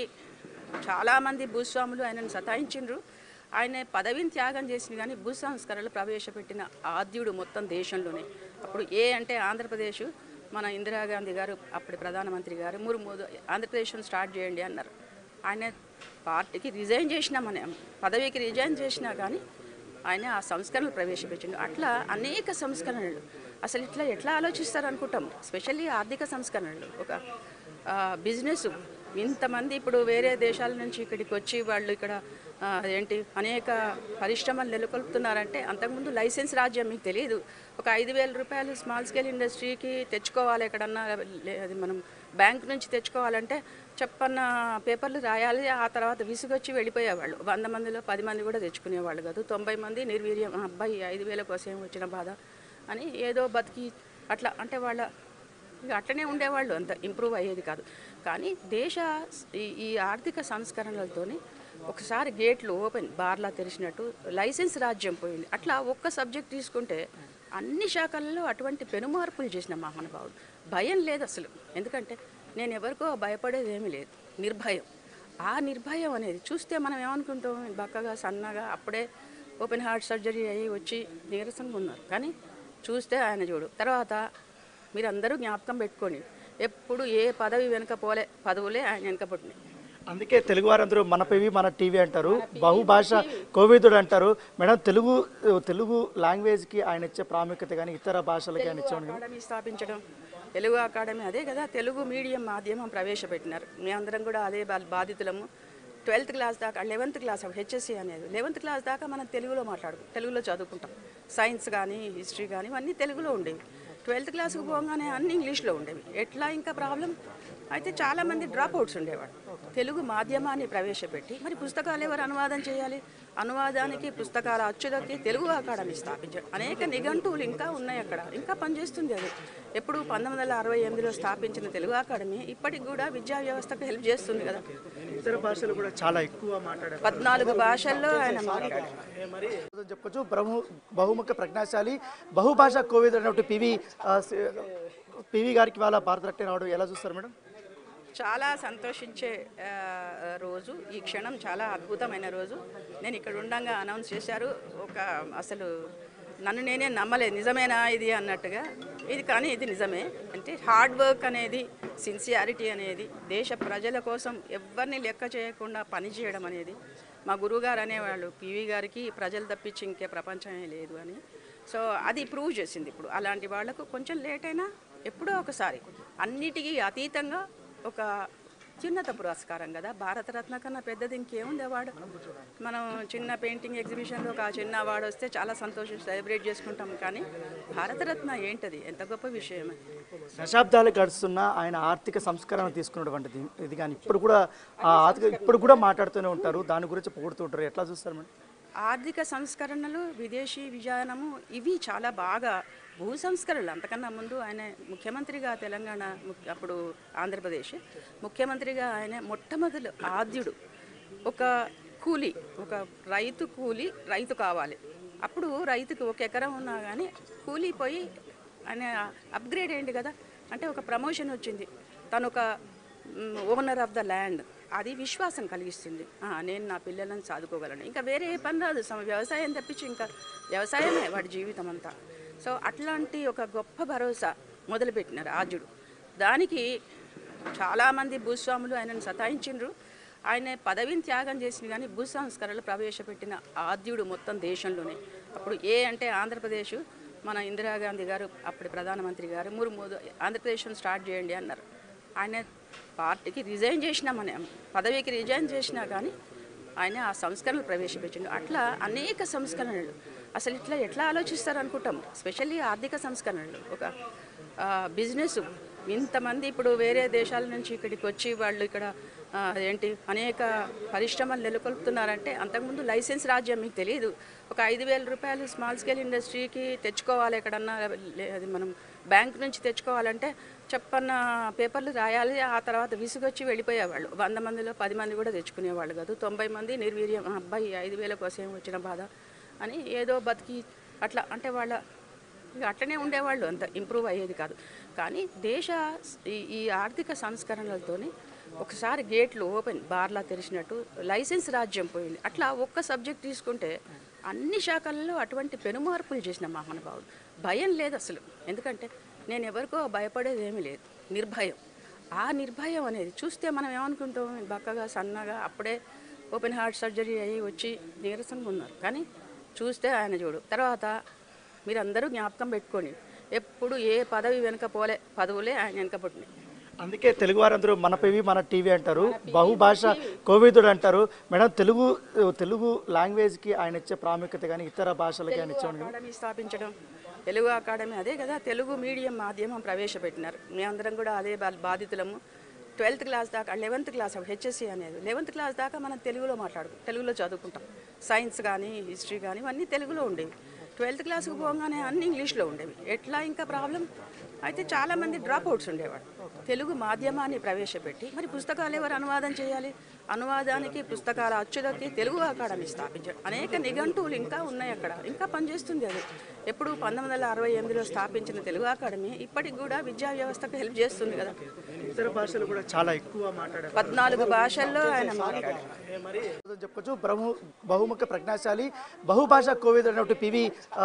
చాలామంది భూస్వాములు ఆయనను సతాయించిండ్రు. ఆయన పదవిని త్యాగం చేసింది కానీ భూ సంస్కరణలు ప్రవేశపెట్టిన ఆద్యుడు మొత్తం దేశంలోనే. అప్పుడు ఏ అంటే ఆంధ్రప్రదేశ్, మన ఇందిరాగాంధీ గారు అప్పటి ప్రధానమంత్రి గారు మూడు మూడు ఆంధ్రప్రదేశ్ను స్టార్ట్ చేయండి అన్నారు. ఆయన పార్టీకి రిజైన్ చేసినా, మన పదవికి రిజైన్ చేసినా కానీ ఆయన ఆ సంస్కరణలు ప్రవేశపెట్టిండు. అట్లా అనేక సంస్కరణలు. అసలు ఇట్లా ఎట్లా ఆలోచిస్తారు అనుకుంటాం. స్పెషల్లీ ఆర్థిక సంస్కరణలు, ఒక బిజినెస్. ఇంతమంది ఇప్పుడు వేరే దేశాల నుంచి ఇక్కడికి వచ్చి వాళ్ళు ఇక్కడ ఆ, ఏంటి అనేక పరిశ్రమలు నెలకొల్పుతున్నారంటే అంతకుముందు లైసెన్స్ రాజ్యం మీకు తెలియదు. ఒక ఐదు వేల రూపాయలు స్మాల్ స్కేల్ ఇండస్ట్రీకి తెచ్చుకోవాలి ఎక్కడన్నా, లే- అది మనం బ్యాంక్ నుంచి తెచ్చుకోవాలంటే చెప్పన్న పేపర్లు రాయాలి. ఆ తర్వాత విసుగొచ్చి వెళ్ళిపోయేవాళ్ళు. వంద మందిలో పది మంది కూడా తెచ్చుకునేవాళ్ళు కాదు. తొంభై మంది నిర్వీర్యం, "ఆ, అబ్బాయి ఐదు వేల కోసం వచ్చిన బాధ" అని ఏదో బతికి అట్లా అంటే వాళ్ళ ఇక అట్లనే ఉండేవాళ్ళు. అంత ఇంప్రూవ్ అయ్యేది కాదు. కానీ దేశ ఈ ఈ ఆర్థిక సంస్కరణలతోని ఒకసారి గేట్లు ఓపెన్, బార్లా తెరిచినట్టు లైసెన్స్ రాజ్యం పోయింది. అట్లా ఒక్క సబ్జెక్ట్ తీసుకుంటే అన్ని శాఖల్లో అటువంటి పెనుమార్పులు చేసిన మహానుభావుడు. భయం లేదు అసలు. ఎందుకంటే నేను ఎవరికో భయపడేది ఏమీ లేదు, నిర్భయం. ఆ నిర్భయం అనేది చూస్తే మనం ఏమనుకుంటాం, బక్కగా సన్నగా అప్పుడే ఓపెన్ హార్ట్ సర్జరీ అయ్యి వచ్చి నీరసంగా ఉన్నారు. కానీ చూస్తే ఆయన చూడు. తర్వాత మీరందరూ జ్ఞాపకం పెట్టుకోండి, ఎప్పుడు ఏ పదవి వెనుక పోలే, పదవులే ఆయన వెనుక పుట్టినాయి. అందుకే తెలుగు వారందరూ మన పివి మన టీవీ అంటారు, బహుభాష కోవిదుడు అంటారు. మేడం, తెలుగు తెలుగు లాంగ్వేజ్కి ఆయన ఇచ్చే ప్రాముఖ్యత కానీ ఇతర భాషలకి ఆయన ఇచ్చే అకాడమీ స్థాపించడం, తెలుగు అకాడమీ అదే కదా తెలుగు మీడియం మాధ్యమం ప్రవేశపెట్టినారు. మేమందరం కూడా అదే బా- బాధితులము. ట్వెల్త్ క్లాస్ దాకా లెవెన్త్ క్లాస్ హెచ్ఎస్సి అనేది లెవెన్త్ క్లాస్ దాకా మనం తెలుగులో మాట్లాడుకుంటాం, తెలుగులో చదువుకుంటాం. సైన్స్ కానీ హిస్టరీ కానీ ఇవన్నీ తెలుగులో ఉండేవి. ట్వెల్త్ క్లాస్కి పోగానే అన్ని ఇంగ్లీష్లో ఉండేవి. ఎట్లా ఇంకా ప్రాబ్లం అయితే చాలామంది డ్రాప్ అవుట్స్ ఉండేవాడు. తెలుగు మాధ్యమాన్ని ప్రవేశపెట్టి మరి పుస్తకాలు ఎవరు అనువాదం చేయాలి? అనువాదానికి పుస్తకాల అచ్చుదకి తెలుగు అకాడమీ స్థాపించారు. అనేక నిఘంటువులు ఇంకా ఉన్నాయి అక్కడ, ఇంకా పనిచేస్తుంది అది. ఎప్పుడు పంతొమ్మిది వందల అరవై ఎనిమిదిలో స్థాపించిన తెలుగు అకాడమీ ఇప్పటికి కూడా విద్యా వ్యవస్థకు హెల్ప్ చేస్తుంది కదా. ఇతర భాషలు కూడా చాలా ఎక్కువ మాట్లాడారు. పద్నాలుగు భాషల్లో ఆయన మాట్లాడారు. చెప్పొచ్చు బహు బహుముఖ ప్రజ్ఞాశాలి బహుభాషా కోవిద్ అన్నట్టు పివి ఆ, సి- పివి గారికి వాళ్ళ భారతరత్న రావడం ఎలా చూస్తారు మేడం? చాలా సంతోషించే ఆ, రోజు ఈ క్షణం, చాలా అద్భుతమైన రోజు. నేను ఇక్కడ ఉండంగా అనౌన్స్ చేశారు. ఒక అసలు నన్ను నేనే నమ్మలేదు, నిజమేనా ఇది అన్నట్టుగా. ఇది కానీ ఇది నిజమే. అంటే హార్డ్ వర్క్ అనేది, సిన్సియారిటీ అనేది, దేశ ప్రజల కోసం ఎవరిని లెక్క చేయకుండా పనిచేయడం అనేది మా గురువుగారు అనేవాళ్ళు, పివి గారికి ప్రజలు తప్పించి ఇంకే ప్రపంచమే లేదు అని. సో అది ప్రూవ్ చేసింది. ఇప్పుడు అలాంటి వాళ్లకు కొంచెం లేట్ అయినా ఎప్పుడో ఒకసారి అన్నిటికీ అతీతంగా ఒక చిన్నత పురస్కారం కదా. భారతరత్న కన్నా పెద్దది ఇంకేముంది అవార్డు. మనం చిన్న పెయింటింగ్ ఎగ్జిబిషన్లో ఒక చిన్న అవార్డు వస్తే చాలా సంతోషం సెలబ్రేట్ చేసుకుంటాం, కానీ భారతరత్న ఏంటది, ఎంత గొప్ప విషయం. దశాబ్దాలు గడుస్తున్న ఆయన ఆర్థిక సంస్కరణ తీసుకున్నటువంటిది ఇది కానీ ఇప్పుడు కూడా ఆ ఆర్థిక ఇప్పుడు కూడా మాట్లాడుతూనే ఉంటారు, దాని గురించి పొగుడుతుంటారు. ఎట్లా చూస్తారు మేడం? ఆర్థిక సంస్కరణలు, విదేశీ విజయనము, ఇవి చాలా బాగా భూ సంస్కరణలు. అంతకన్నా ముందు ఆయన ముఖ్యమంత్రిగా తెలంగాణ, అప్పుడు ఆంధ్రప్రదేశ్ ముఖ్యమంత్రిగా ఆయన మొట్టమొదటి ఆద్యుడు. ఒక కూలి, ఒక రైతు కూలి రైతు కావాలి. అప్పుడు రైతుకి ఒక ఎకరం ఉన్నా కానీ కూలి పోయి ఆయన అప్గ్రేడ్ అయింది కదా. అంటే ఒక ప్రమోషన్ వచ్చింది, తను ఒక ఓనర్ ఆఫ్ ద ల్యాండ్. అది విశ్వాసం కలిగిస్తుంది. నేను నా పిల్లలను చదువుకోగలను, ఇంకా వేరే ఏ పని రాదు, వ్యవసాయం తప్పించి ఇంకా వ్యవసాయమే వాడి జీవితం అంతా. సో అట్లాంటి ఒక గొప్ప భరోసా మొదలుపెట్టినారు ఆద్యుడు. దానికి చాలామంది భూస్వాములు ఆయనను సతాయించిండ్రు. ఆయన పదవిని త్యాగం చేసింది, కానీ భూ సంస్కరణలు ప్రవేశపెట్టిన ఆద్యుడు మొత్తం దేశంలోనే. అప్పుడు ఏ అంటే ఆంధ్రప్రదేశ్, మన ఇందిరాగాంధీ గారు అప్పటి ప్రధానమంత్రి గారు మూడు మూడు ఆంధ్రప్రదేశ్ను స్టార్ట్ చేయండి అన్నారు. ఆయన పార్టీకి రిజైన్ చేసినా, మన పదవికి రిజైన్ చేసినా కానీ ఆయన ఆ సంస్కరణలు ప్రవేశపెట్టిండు. అట్లా అనేక సంస్కరణలు. అసలు ఇట్లా ఎట్లా ఆలోచిస్తారు అనుకుంటాం. స్పెషల్లీ ఆర్థిక సంస్కరణలు, ఒక బిజినెస్. ఇంతమంది ఇప్పుడు వేరే దేశాల నుంచి ఇక్కడికి వచ్చి వాళ్ళు ఇక్కడ ఏంటి అనేక పరిశ్రమలు నెలకొల్పుతున్నారంటే, అంతకుముందు లైసెన్స్ రాజ్యం మీకు తెలియదు. ఒక ఐదు వేల రూపాయలు స్మాల్ స్కేల్ ఇండస్ట్రీకి తెచ్చుకోవాలి, ఎక్కడన్నా అది మనం బ్యాంక్ నుంచి తెచ్చుకోవాలంటే చెప్పన్న పేపర్లు రాయాలి. ఆ తర్వాత విసుగొచ్చి వెళ్ళిపోయేవాళ్ళు. వంద మందిలో పది మంది కూడా తెచ్చుకునేవాళ్ళు కాదు. తొంభై మంది నిర్వీర్యం, అబ్బాయి ఐదు వేల కోసం వచ్చిన బాధ అని ఏదో బతికి అట్లా అంటే వాళ్ళ ఇక అట్లనే ఉండేవాళ్ళు, అంత ఇంప్రూవ్ అయ్యేది కాదు. కానీ దేశ ఈ ఈ ఆర్థిక సంస్కరణలతోని ఒకసారి గేట్లు ఓపెన్, బార్లా తెరిచినట్టు లైసెన్స్ రాజ్యం పోయింది. అట్లా ఒక్క సబ్జెక్ట్ తీసుకుంటే అన్ని శాఖల్లో అటువంటి పెనుమార్పులు చేసిన మహానుభావుడు. భయం లేదు అసలు, ఎందుకంటే నేను ఎవరికో భయపడేది ఏమీ లేదు, నిర్భయం. ఆ నిర్భయం అనేది చూస్తే మనం ఏమనుకుంటాం, బక్కగా సన్నగా అప్పుడే ఓపెన్ హార్ట్ సర్జరీ అయ్యి వచ్చి నీరసంగా ఉన్నారు. కానీ చూస్తే ఆయన చూడు. తర్వాత మీరందరూ జ్ఞాపకం పెట్టుకోండి, ఎప్పుడు ఏ పదవి వెనుక పోలే, పదవులే ఆయన వెనుక పుట్టినాయి. అందుకే తెలుగు వారందరూ మన పివి మన టీవీ అంటారు, బహుభాష కోవిదుడు అంటారు. మేడం, తెలుగు తెలుగు లాంగ్వేజ్కి ఆయన ఇచ్చే ప్రాముఖ్యత కానీ ఇతర భాషలకి ఆయన ఇచ్చే అకాడమీ స్థాపించడం, తెలుగు అకాడమీ అదే కదా, తెలుగు మీడియం మాధ్యమం ప్రవేశపెట్టినారు. మేమందరం కూడా అదే బాధితులము. ట్వెల్త్ క్లాస్ దాకా, లెవెన్త్ క్లాస్ హెచ్ఎస్సి అనేది లెవెన్త్ క్లాస్ దాకా మనం తెలుగులో మాట్లాడుకు తెలుగులో చదువుకుంటాం. సైన్స్ కానీ హిస్టరీ కానీ ఇవన్నీ తెలుగులో ఉండేవి. ట్వెల్త్ క్లాస్కి పోగానే అన్ని ఇంగ్లీష్లో ఉండేవి. ఎట్లా ఇంకా ప్రాబ్లం అయితే చాలామంది డ్రాప్ అవుట్స్ ఉండేవాడు. తెలుగు మాధ్యమాన్ని ప్రవేశపెట్టి మరి పుస్తకాలు ఎవరు అనువాదం చేయాలి, అనువాదానికి పుస్తకాల అచ్చులకి తెలుగు అకాడమీ స్థాపించారు. అనేక నిఘంటువులు ఇంకా ఉన్నాయి అక్కడ, ఇంకా పనిచేస్తుంది అది. ఎప్పుడు పంతొమ్మిది వందల అరవై ఎనిమిదిలో స్థాపించిన తెలుగు అకాడమీ ఇప్పటికి కూడా విద్యా వ్యవస్థకు హెల్ప్ చేస్తుంది కదా. ఇతర భాషలు కూడా చాలా ఎక్కువ మాట్లాడారు, పద్నాలుగు భాషల్లో ఆయన మాట్లాడారు. చెప్పొచ్చు. బహు బహుముఖ ప్రజ్ఞాశాలి, బహుభాష కోవిదుడు అన్నట్టు పివి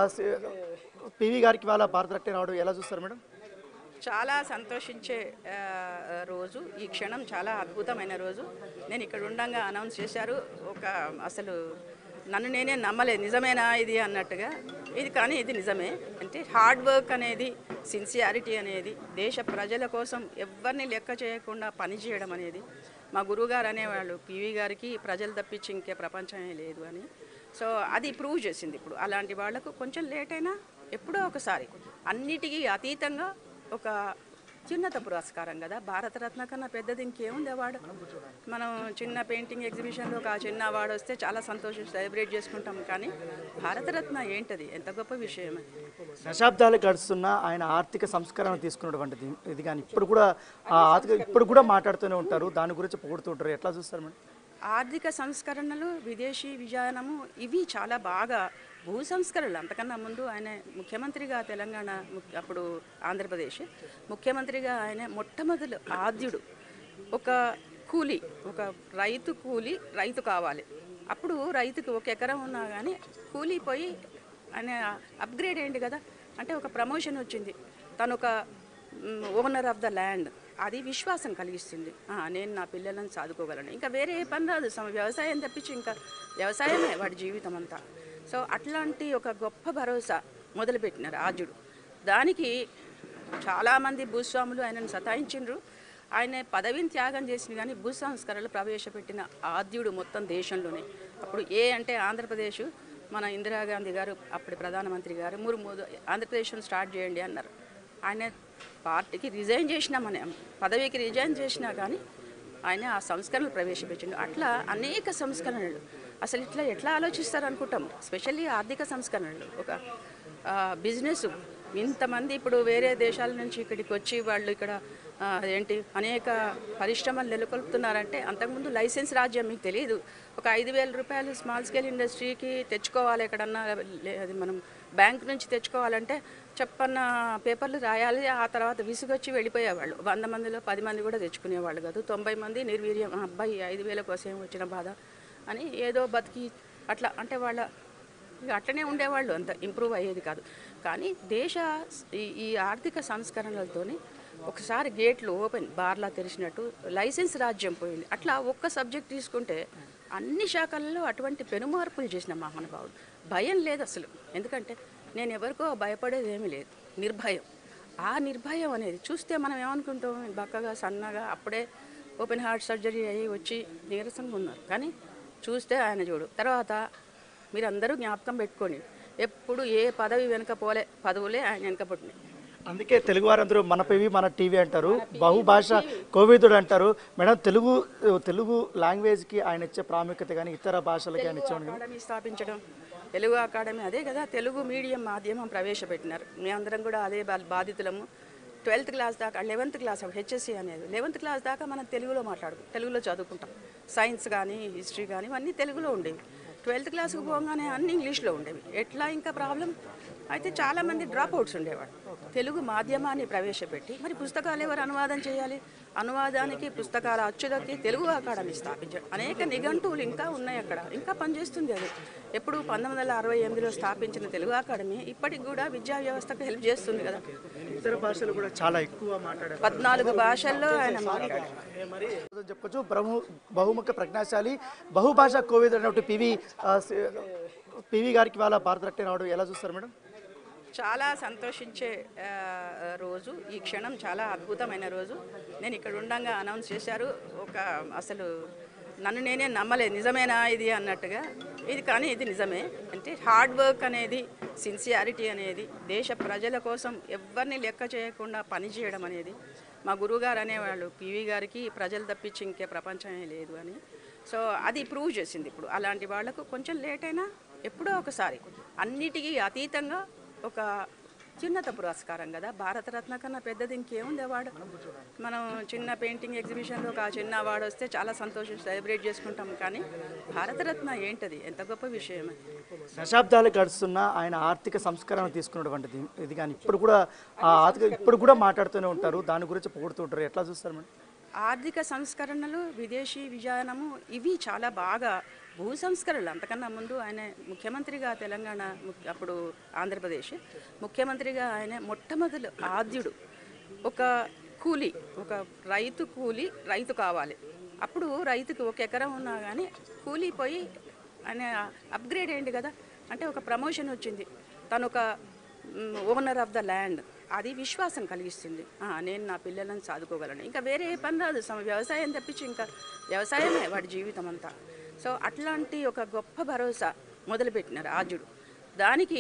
పివి గారికి వాళ్ళ భారతరత్న రావడం ఎలా చూస్తారు మేడం? చాలా సంతోషించే రోజు ఈ క్షణం, చాలా అద్భుతమైన రోజు. నేను ఇక్కడ ఉండగా అనౌన్స్ చేశారు. ఒక అసలు నన్ను నేనే నమ్మలేదు, నిజమేనా ఇది అన్నట్టుగా. ఇది కానీ ఇది నిజమే. అంటే హార్డ్ వర్క్ అనేది, సిన్సియారిటీ అనేది, దేశ ప్రజల కోసం ఎవరిని లెక్క చేయకుండా పనిచేయడం అనేది మా గురువుగారు అనేవాళ్ళు, పివి గారికి ప్రజలు తప్పించి ఇంకే ప్రపంచమే లేదు అని. సో అది ప్రూవ్ చేసింది. ఇప్పుడు అలాంటి వాళ్లకు కొంచెం లేట్ అయినా ఎప్పుడో ఒకసారి అన్నిటికీ అతీతంగా ఒక చిన్నత పురస్కారం కదా. భారతరత్న కన్నా పెద్దది ఇంకేముంది అవార్డు. మనం చిన్న పెయింటింగ్ ఎగ్జిబిషన్లో ఒక చిన్న అవార్డు వస్తే చాలా సంతోషం సెలబ్రేట్ చేసుకుంటాం, కానీ భారతరత్న ఏంటది, ఎంత గొప్ప విషయం. దశాబ్దాలు గడుస్తున్న ఆయన ఆర్థిక సంస్కరణ తీసుకున్నటువంటిది ఇది కానీ ఇప్పుడు కూడా ఆ ఆర్థిక ఇప్పుడు కూడా మాట్లాడుతూనే ఉంటారు, దాని గురించి పొగుడుతుంటారు. ఎట్లా చూస్తారు మేడం? ఆర్థిక సంస్కరణలు, విదేశీ విజయనము, ఇవి చాలా బాగా భూ సంస్కరణలు. అంతకన్నా ముందు ఆయన ముఖ్యమంత్రిగా తెలంగాణ, అప్పుడు ఆంధ్రప్రదేశ్ ముఖ్యమంత్రిగా ఆయన మొట్టమొదటి ఆద్యుడు. ఒక కూలి, ఒక రైతు కూలి రైతు కావాలి. అప్పుడు రైతుకి ఒక ఎకరం ఉన్నా కానీ కూలి పోయి ఆయన అప్గ్రేడ్ అయింది కదా, అంటే ఒక ప్రమోషన్ వచ్చింది. తను ఒక ఓనర్ ఆఫ్ ద ల్యాండ్, అది విశ్వాసం కలిగిస్తుంది. ఆ, నేను నా పిల్లలను చదువుకోగలను, ఇంకా వేరే ఏ పని రాదు, సమ వ్యవసాయం తప్పించి ఇంకా వ్యవసాయమే వాడి జీవితం అంతా. సో అట్లాంటి ఒక గొప్ప భరోసా మొదలుపెట్టిన రాజుడు. దానికి చాలామంది భూస్వాములు ఆయనను సతాయించిండ్రు. ఆయన పదవిని త్యాగం చేసిన కానీ భూ సంస్కరణలు ప్రవేశపెట్టిన ఆద్యుడు మొత్తం దేశంలోనే. అప్పుడు ఏ అంటే ఆంధ్రప్రదేశ్, మన ఇందిరాగాంధీ గారు అప్పటి ప్రధానమంత్రి గారు ముర్ము ఆంధ్రప్రదేశ్ను స్టార్ట్ చేయండి అన్నారు. ఆయన పార్టీకి రిజైన్ చేసినా, మన పదవికి రిజైన్ చేసినా కానీ ఆయన ఆ సంస్కరణలు ప్రవేశపెట్టిండు. అట్లా అనేక సంస్కరణలు. అసలు ఇట్లా ఎట్లా ఆలోచిస్తారు అనుకుంటాం. స్పెషల్లీ ఆర్థిక సంస్కరణలు, ఒక బిజినెస్. ఇంతమంది ఇప్పుడు వేరే దేశాల నుంచి ఇక్కడికి వచ్చి వాళ్ళు ఇక్కడ ఆ, ఏంటి అనేక పరిశ్రమలు నెలకొల్పుతున్నారంటే, అంతకుముందు లైసెన్స్ రాజ్యం మీకు తెలియదు. ఒక ఐదు వేల రూపాయలు స్మాల్ స్కేల్ ఇండస్ట్రీకి తెచ్చుకోవాలి, ఎక్కడన్నా లే- అది మనం బ్యాంక్ నుంచి తెచ్చుకోవాలంటే చెప్పన్న పేపర్లు రాయాలి. ఆ తర్వాత విసుగొచ్చి వెళ్ళిపోయేవాళ్ళు. వంద మందిలో పది మంది కూడా తెచ్చుకునేవాళ్ళు కాదు. తొంభై మంది నిర్వీర్యం, "ఆ, అబ్బాయి ఐదు వేల కోసం వచ్చిన బాధ" అని ఏదో బతికి అట్లా అంటే వాళ్ళ ఇక అట్లనే ఉండేవాళ్ళు, అంత ఇంప్రూవ్ అయ్యేది కాదు. కానీ దేశ ఈ ఈ ఆర్థిక సంస్కరణలతోని ఒకసారి గేట్లు ఓపెన్ బార్లా తెరిచినట్టు లైసెన్స్ రాజ్యం పోయింది. అట్లా ఒక్క సబ్జెక్ట్ తీసుకుంటే అన్ని శాఖల్లో అటువంటి పెనుమార్పులు చేసిన మహానుభావుడు. భయం లేదు అసలు, ఎందుకంటే నేను ఎవరికో భయపడేది ఏమీ లేదు, నిర్భయం. ఆ నిర్భయం అనేది చూస్తే మనం ఏమనుకుంటాం, బక్కగా సన్నగా అప్పుడే ఓపెన్ హార్ట్ సర్జరీ అయ్యి వచ్చి నీరసంగా ఉన్నారు. కానీ చూస్తే ఆయన చూడు. తర్వాత మీరందరూ జ్ఞాపకం పెట్టుకోండి, ఎప్పుడు ఏ పదవి వెనుక పోలే, పదవులే ఆయన వెనుక పుట్టినాయి. అందుకే తెలుగు వారందరూ మన పివి మన టీవీ అంటారు, బహుభాష కోవిదుడు అంటారు. మేడం, తెలుగు తెలుగు లాంగ్వేజ్కి ఆయన ఇచ్చే ప్రాముఖ్యత కానీ ఇతర భాషలకి ఆయన ఇచ్చే అకాడమీ స్థాపించడం, తెలుగు అకాడమీ, అదే కదా తెలుగు మీడియం మాధ్యమం ప్రవేశపెట్టినారు. మేమందరం కూడా అదే బా- బాధితులము. ట్వెల్త్ క్లాస్ దాకా, లెవెన్త్ క్లాస్ హెచ్ఎస్సి అనేది లెవెన్త్ క్లాస్ దాకా మనం తెలుగులో మాట్లాడుకుంటాం, తెలుగులో చదువుకుంటాం. సైన్స్ కానీ హిస్టరీ కానీ ఇవన్నీ తెలుగులో ఉండేవి. ట్వెల్త్ క్లాస్కి పోగానే అన్ని ఇంగ్లీష్లో ఉండేవి. ఎట్లా ఇంకా ప్రాబ్లం అయితే చాలామంది డ్రాప్ అవుట్స్ ఉండేవాడు. తెలుగు మాధ్యమాన్ని ప్రవేశపెట్టి మరి పుస్తకాలు ఎవరు అనువాదం చేయాలి? అనువాదానికి పుస్తకాల అచ్చులకి తెలుగు అకాడమీ స్థాపించాడు. అనేక నిఘంటువులు ఇంకా ఉన్నాయి అక్కడ, ఇంకా పనిచేస్తుంది అది. ఎప్పుడు పంతొమ్మిది వందల అరవై ఎనిమిదిలో స్థాపించిన తెలుగు అకాడమీ ఇప్పటికి కూడా విద్యా వ్యవస్థకు హెల్ప్ చేస్తుంది కదా. ఇతర భాషలు కూడా చాలా ఎక్కువ మాట్లాడారు. పద్నాలుగు భాషల్లో ఆయన మాట్లాడారు. మరి చెప్పొచ్చు బహు బహుముఖ ప్రజ్ఞాశాలి, బహుభాషా కోవిదుడు అన్నట్టు పివి ఆ, సి- పివి గారికి వాళ్ళ భారతరత్న రావడం ఎలా చూస్తారు మేడం? చాలా సంతోషించే ఆ, రోజు ఈ క్షణం, చాలా అద్భుతమైన రోజు. నేను ఇక్కడ ఉండంగా అనౌన్స్ చేశారు. ఒక అసలు నన్ను నేనే నమ్మలేదు, నిజమేనా ఇది అన్నట్టుగా. ఇది కానీ ఇది నిజమే. అంటే హార్డ్ వర్క్ అనేది, సిన్సియారిటీ అనేది, దేశ ప్రజల కోసం ఎవరిని లెక్క చేయకుండా పనిచేయడం అనేది, మా గురువుగారు అనేవాళ్ళు, పివి గారికి ప్రజలు తప్పించి ఇంకే ప్రపంచమే లేదు అని. సో అది ప్రూవ్ చేసింది. ఇప్పుడు అలాంటి వాళ్లకు కొంచెం లేట్ అయినా ఎప్పుడో ఒకసారి అన్నిటికీ అతీతంగా ఒక చిన్నత పురస్కారం కదా. భారతరత్న కన్నా పెద్దది ఇంకేముంది అవార్డు? మనం చిన్న పెయింటింగ్ ఎగ్జిబిషన్లో ఒక చిన్న అవార్డు వస్తే చాలా సంతోషం సెలబ్రేట్ చేసుకుంటాం. కానీ భారతరత్న ఏంటది, ఎంత గొప్ప విషయం అది. దశాబ్దాలు గడుస్తున్న ఆయన ఆర్థిక సంస్కరణ తీసుకున్నటువంటిది ఇది కానీ ఇప్పుడు కూడా ఆ ఆర్థిక ఇప్పుడు కూడా మాట్లాడుతూనే ఉంటారు, దాని గురించి పొగుడుతూ ఉంటారు. ఎట్లా చూస్తారు మేడం? ఆర్థిక సంస్కరణలు, విదేశీ విజయనము, ఇవి చాలా బాగా. భూ సంస్కరణలు అంతకన్నా ముందు ఆయన ముఖ్యమంత్రిగా తెలంగాణ, అప్పుడు ఆంధ్రప్రదేశ్ ముఖ్యమంత్రిగా ఆయన మొట్టమొదటి ఆద్యుడు. ఒక కూలి, ఒక రైతు కూలి రైతు కావాలి. అప్పుడు రైతుకి ఒక ఎకరం ఉన్నా కానీ కూలి పోయి ఆయన అప్గ్రేడ్ అయింది కదా, అంటే ఒక ప్రమోషన్ వచ్చింది. తను ఒక ఓనర్ ఆఫ్ ద ల్యాండ్, అది విశ్వాసం కలిగిస్తుంది. ఆ, నేను నా పిల్లలను చదువుకోగలను, ఇంకా వేరే ఏ పని రాదు, సమ వ్యవసాయం తప్పించి ఇంకా వ్యవసాయమే వాడి జీవితం అంతా. సో అట్లాంటి ఒక గొప్ప భరోసా మొదలుపెట్టిన రాజుడు. దానికి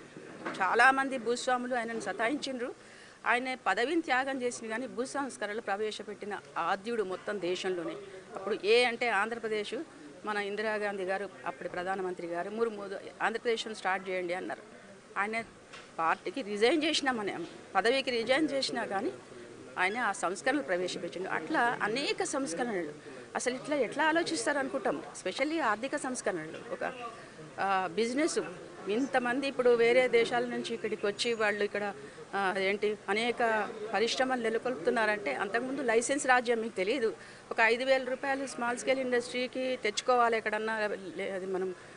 చాలామంది భూస్వాములు ఆయనను సతాయించిండ్రు. ఆయన పదవిని త్యాగం చేసిన కానీ భూ సంస్కరణలు ప్రవేశపెట్టిన ఆద్యుడు మొత్తం దేశంలోనే. అప్పుడు ఏ అంటే ఆంధ్రప్రదేశ్, మన ఇందిరాగాంధీ గారు అప్పటి ప్రధానమంత్రి గారు ముర్ము ఆంధ్రప్రదేశ్ను స్టార్ట్ చేయండి అన్నారు. ఆయన పార్టీకి రిజైన్ చేసినా, మన పదవికి రిజైన్ చేసినా కానీ ఆయన ఆ సంస్కరణలు ప్రవేశపెట్టిండు. అట్లా అనేక సంస్కరణలు. అసలు ఇట్లా ఎట్లా ఆలోచిస్తారు అనుకుంటాం. స్పెషల్లీ ఆర్థిక సంస్కరణలు, ఒక బిజినెస్. ఇంతమంది ఇప్పుడు వేరే దేశాల నుంచి ఇక్కడికి వచ్చి వాళ్ళు ఇక్కడ ఆ, ఏంటి అనేక పరిశ్రమలు నెలకొల్పుతున్నారంటే, అంతకుముందు లైసెన్స్ రాజ్యం మీకు తెలియదు. ఒక ఐదు వేల రూపాయలు స్మాల్ స్కేల్ ఇండస్ట్రీకి తెచ్చుకోవాలి, ఎక్కడన్నా లే- అది మనం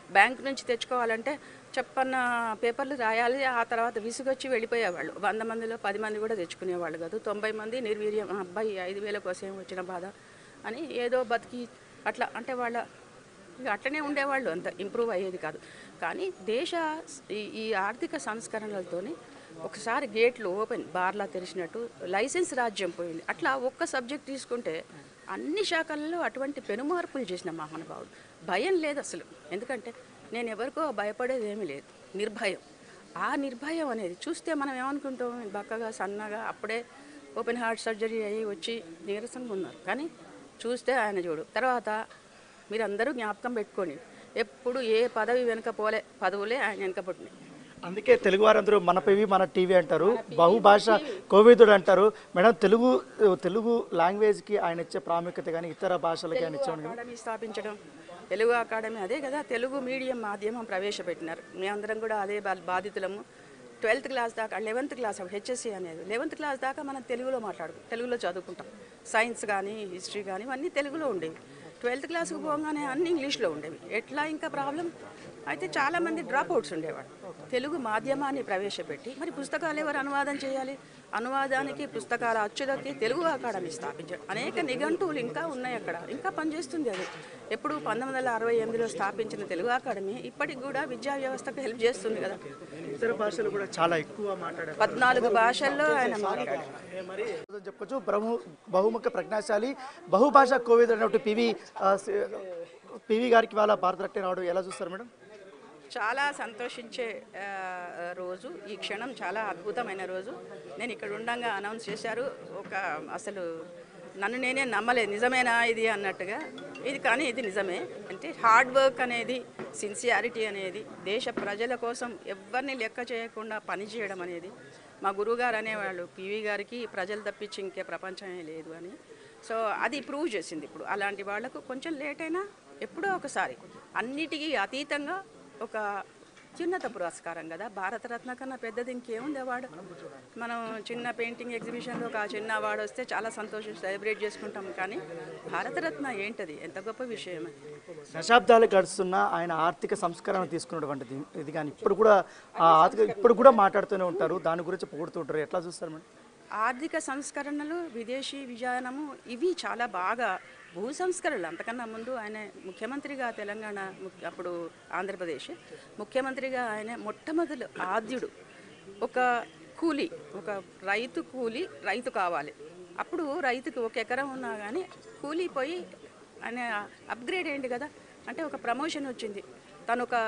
బ్యాంక్ నుంచి తెచ్చుకోవాలంటే చెప్పన్న పేపర్లు రాయాలి, ఆ తర్వాత విసుగొచ్చి వెళ్ళిపోయేవాళ్ళు. వంద మందిలో పది మంది కూడా తెచ్చుకునేవాళ్ళు కాదు. తొంభై మంది నిర్వీర్యం, "ఆ, అబ్బాయి ఐదు వేల కోసం వచ్చిన బాధ" అని ఏదో బతికి అట్లా అంటే వాళ్ళ ఇక అట్లనే ఉండేవాళ్ళు, అంత ఇంప్రూవ్ అయ్యేది కాదు. కానీ దేశ ఈ ఈ ఆర్థిక సంస్కరణలతోని ఒకసారి గేట్లు ఓపెన్ బార్లా తెరిచినట్టు లైసెన్స్ రాజ్యం పోయింది. అట్లా ఒక్క సబ్జెక్ట్ తీసుకుంటే అన్ని శాఖల్లో అటువంటి పెనుమార్పులు చేసిన మహానుభావుడు. భయం లేదు అసలు, ఎందుకంటే నేను ఎవరికో భయపడేది ఏమీ లేదు, నిర్భయం. ఆ నిర్భయం అనేది చూస్తే మనం ఏమనుకుంటాం, బక్కగా సన్నగా అప్పుడే ఓపెన్ హార్ట్ సర్జరీ అయ్యి వచ్చి నీరసంగా ఉన్నారు. కానీ చూస్తే ఆయన చూడు. తర్వాత మీరందరూ జ్ఞాపకం పెట్టుకోండి, ఎప్పుడు ఏ పదవి వెనుక పోలే, పదవులే ఆయన వెనుక పుట్టినాయి. అందుకే తెలుగు వారందరూ మన పివి మన టీవీ అంటారు, బహుభాష కోవిదుడు అంటారు. మేడం, తెలుగు తెలుగు లాంగ్వేజ్కి ఆయన ఇచ్చే ప్రాముఖ్యత కానీ ఇతర భాషలకి ఆయన ఇచ్చే అకాడమీ స్థాపించడం, తెలుగు అకాడమీ అదే కదా, తెలుగు మీడియం మాధ్యమం ప్రవేశపెట్టినారు. మేమందరం కూడా అదే బా- బాధితులము. ట్వెల్త్ క్లాస్ దాకా, లెవెన్త్ క్లాస్ హెచ్ఎస్సి అనేది లెవెన్త్ క్లాస్ దాకా మనం తెలుగులో మాట్లాడుకుంటాం, తెలుగులో చదువుకుంటాం. సైన్స్ కానీ హిస్టరీ కానీ ఇవన్నీ తెలుగులో ఉండేవి. ట్వెల్త్ క్లాస్కి పోగానే అన్ని ఇంగ్లీష్లో ఉండేవి. ఎట్లా ఇంకా ప్రాబ్లం అయితే చాలామంది డ్రాప్ అవుట్స్ ఉండేవాడు. తెలుగు మాధ్యమాన్ని ప్రవేశపెట్టి మరి పుస్తకాలు ఎవరు అనువాదం చేయాలి? అనువాదానికి పుస్తకాల అచ్చులకి తెలుగు అకాడమీ స్థాపించారు. అనేక నిఘంటువులు ఇంకా ఉన్నాయి అక్కడ, ఇంకా పనిచేస్తుంది అది. ఎప్పుడు పంతొమ్మిది వందల అరవై ఎనిమిదిలో స్థాపించిన తెలుగు అకాడమీ ఇప్పటికి కూడా విద్యా వ్యవస్థకు హెల్ప్ చేస్తుంది కదా. ఇతర భాషలు కూడా చాలా ఎక్కువ మాట్లాడారు. పద్నాలుగు భాషల్లో ఆయన మాట్లాడారు. చెప్పొచ్చు బహు బహుముఖ ప్రజ్ఞాశాలి బహుభాష కోవిదుడు అన్నట్టు పివి ఆ, సి- పివి గారికి వాళ్ళ భారతరత్న రావడం ఎలా చూస్తారు మేడం? చాలా సంతోషించే ఆ, రోజు ఈ క్షణం, చాలా అద్భుతమైన రోజు. నేను ఇక్కడ ఉండంగా అనౌన్స్ చేశారు. ఒక అసలు నన్ను నేనే నమ్మలేదు, నిజమేనా ఇది అన్నట్టుగా. ఇది కానీ ఇది నిజమే. అంటే హార్డ్ వర్క్ అనేది, సిన్సియారిటీ అనేది, దేశ ప్రజల కోసం ఎవరిని లెక్క చేయకుండా పనిచేయడం అనేది, మా గురువుగారు అనేవాళ్ళు, పివి గారికి ప్రజలు తప్పించి ఇంకే ప్రపంచమే లేదు అని. సో అది ప్రూవ్ చేసింది. ఇప్పుడు అలాంటి వాళ్లకు కొంచెం లేట్ అయినా ఎప్పుడో ఒకసారి అన్నిటికీ అతీతంగా ఒక చిన్నత పురస్కారం కదా. భారతరత్న కన్నా పెద్దది ఇంకేముంది అవార్డు? మనం చిన్న పెయింటింగ్ ఎగ్జిబిషన్లో ఒక చిన్న అవార్డు వస్తే చాలా సంతోషం సెలబ్రేట్ చేసుకుంటాం. కానీ భారతరత్న ఏంటది, ఎంత గొప్ప విషయం. దశాబ్దాలు గడుస్తున్న ఆయన ఆర్థిక సంస్కరణ తీసుకున్నటువంటిది ఇది, కానీ ఇప్పుడు కూడా ఆ ఆర్థిక ఇప్పుడు కూడా మాట్లాడుతూనే ఉంటారు, దాని గురించి పొగుడుతుంటారు. ఎట్లా చూస్తారు మేడం? ఆర్థిక సంస్కరణలు, విదేశీ విజయనము ఇవి చాలా బాగా. భూ సంస్కరణలు అంతకన్నా ముందు ఆయన ముఖ్యమంత్రిగా తెలంగాణ, ము- అప్పుడు ఆంధ్రప్రదేశ్ ముఖ్యమంత్రిగా ఆయన మొట్టమొదటి ఆద్యుడు. ఒక కూలి, ఒక రైతు కూలి రైతు కావాలి. అప్పుడు రైతుకి ఒక ఎకరం ఉన్నా కానీ కూలి పోయి ఆయన అప్గ్రేడ్ అయ్యింది కదా. అంటే ఒక ప్రమోషన్ వచ్చింది, తను ఒక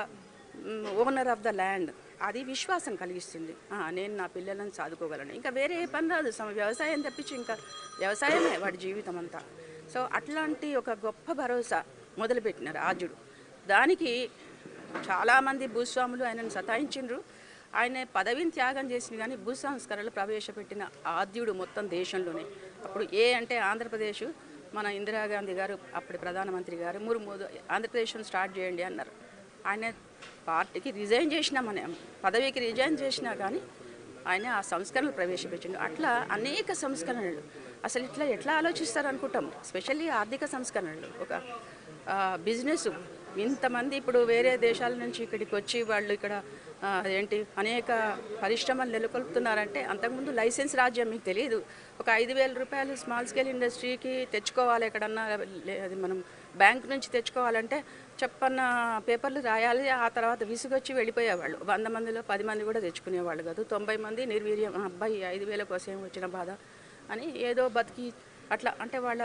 ఓనర్ ఆఫ్ ద ల్యాండ్. అది విశ్వాసం కలిగిస్తుంది. "ఆ, నేను నా పిల్లలను చదువుకోగలను, ఇంకా వేరే ఏ పని రాదు, సమ వ్యవసాయం తప్పించి ఇంకా వ్యవసాయమే వాడి జీవితం అంతా." సో అట్లాంటి ఒక గొప్ప భరోసా మొదలుపెట్టినారు ఆద్యుడు. దానికి చాలామంది భూస్వాములు ఆయనను సతాయించిండ్రు. ఆయన పదవిని త్యాగం చేసింది, కానీ భూ సంస్కరణలు ప్రవేశపెట్టిన ఆద్యుడు మొత్తం దేశంలోనే. అప్పుడు ఏ అంటే ఆంధ్రప్రదేశ్, మన ఇందిరాగాంధీ గారు అప్పటి ప్రధానమంత్రి గారు, ముర్ము ఆంధ్రప్రదేశ్ను స్టార్ట్ చేయండి అన్నారు. ఆయన పార్టీకి రిజైన్ చేసినా, మన పదవికి రిజైన్ చేసినా కానీ ఆయన ఆ సంస్కరణలు ప్రవేశపెట్టిండు. అట్లా అనేక సంస్కరణలు. అసలు ఇట్లా ఎట్లా ఆలోచిస్తారు అనుకుంటాం. స్పెషల్లీ ఆర్థిక సంస్కరణలు, ఒక బిజినెస్. ఇంతమంది ఇప్పుడు వేరే దేశాల నుంచి ఇక్కడికి వచ్చి వాళ్ళు ఇక్కడ ఆ, ఏంటి అనేక పరిశ్రమలు నెలకొల్పుతున్నారంటే, అంతకుముందు లైసెన్స్ రాజ్యం మీకు తెలియదు. ఒక ఐదు వేల రూపాయలు స్మాల్ స్కేల్ ఇండస్ట్రీకి తెచ్చుకోవాలి ఎక్కడన్నా, లే- అది మనం బ్యాంక్ నుంచి తెచ్చుకోవాలంటే చెప్పన్న పేపర్లు రాయాలి, ఆ తర్వాత విసుగొచ్చి వెళ్ళిపోయేవాళ్ళు. వంద మందిలో పది మంది కూడా తెచ్చుకునేవాళ్ళు కాదు. తొంభై మంది నిర్వీర్యం, "ఆ, అబ్బాయి ఐదు వేల కోసం వచ్చిన బాధ" అని ఏదో బతికి అట్లా అంటే వాళ్ళ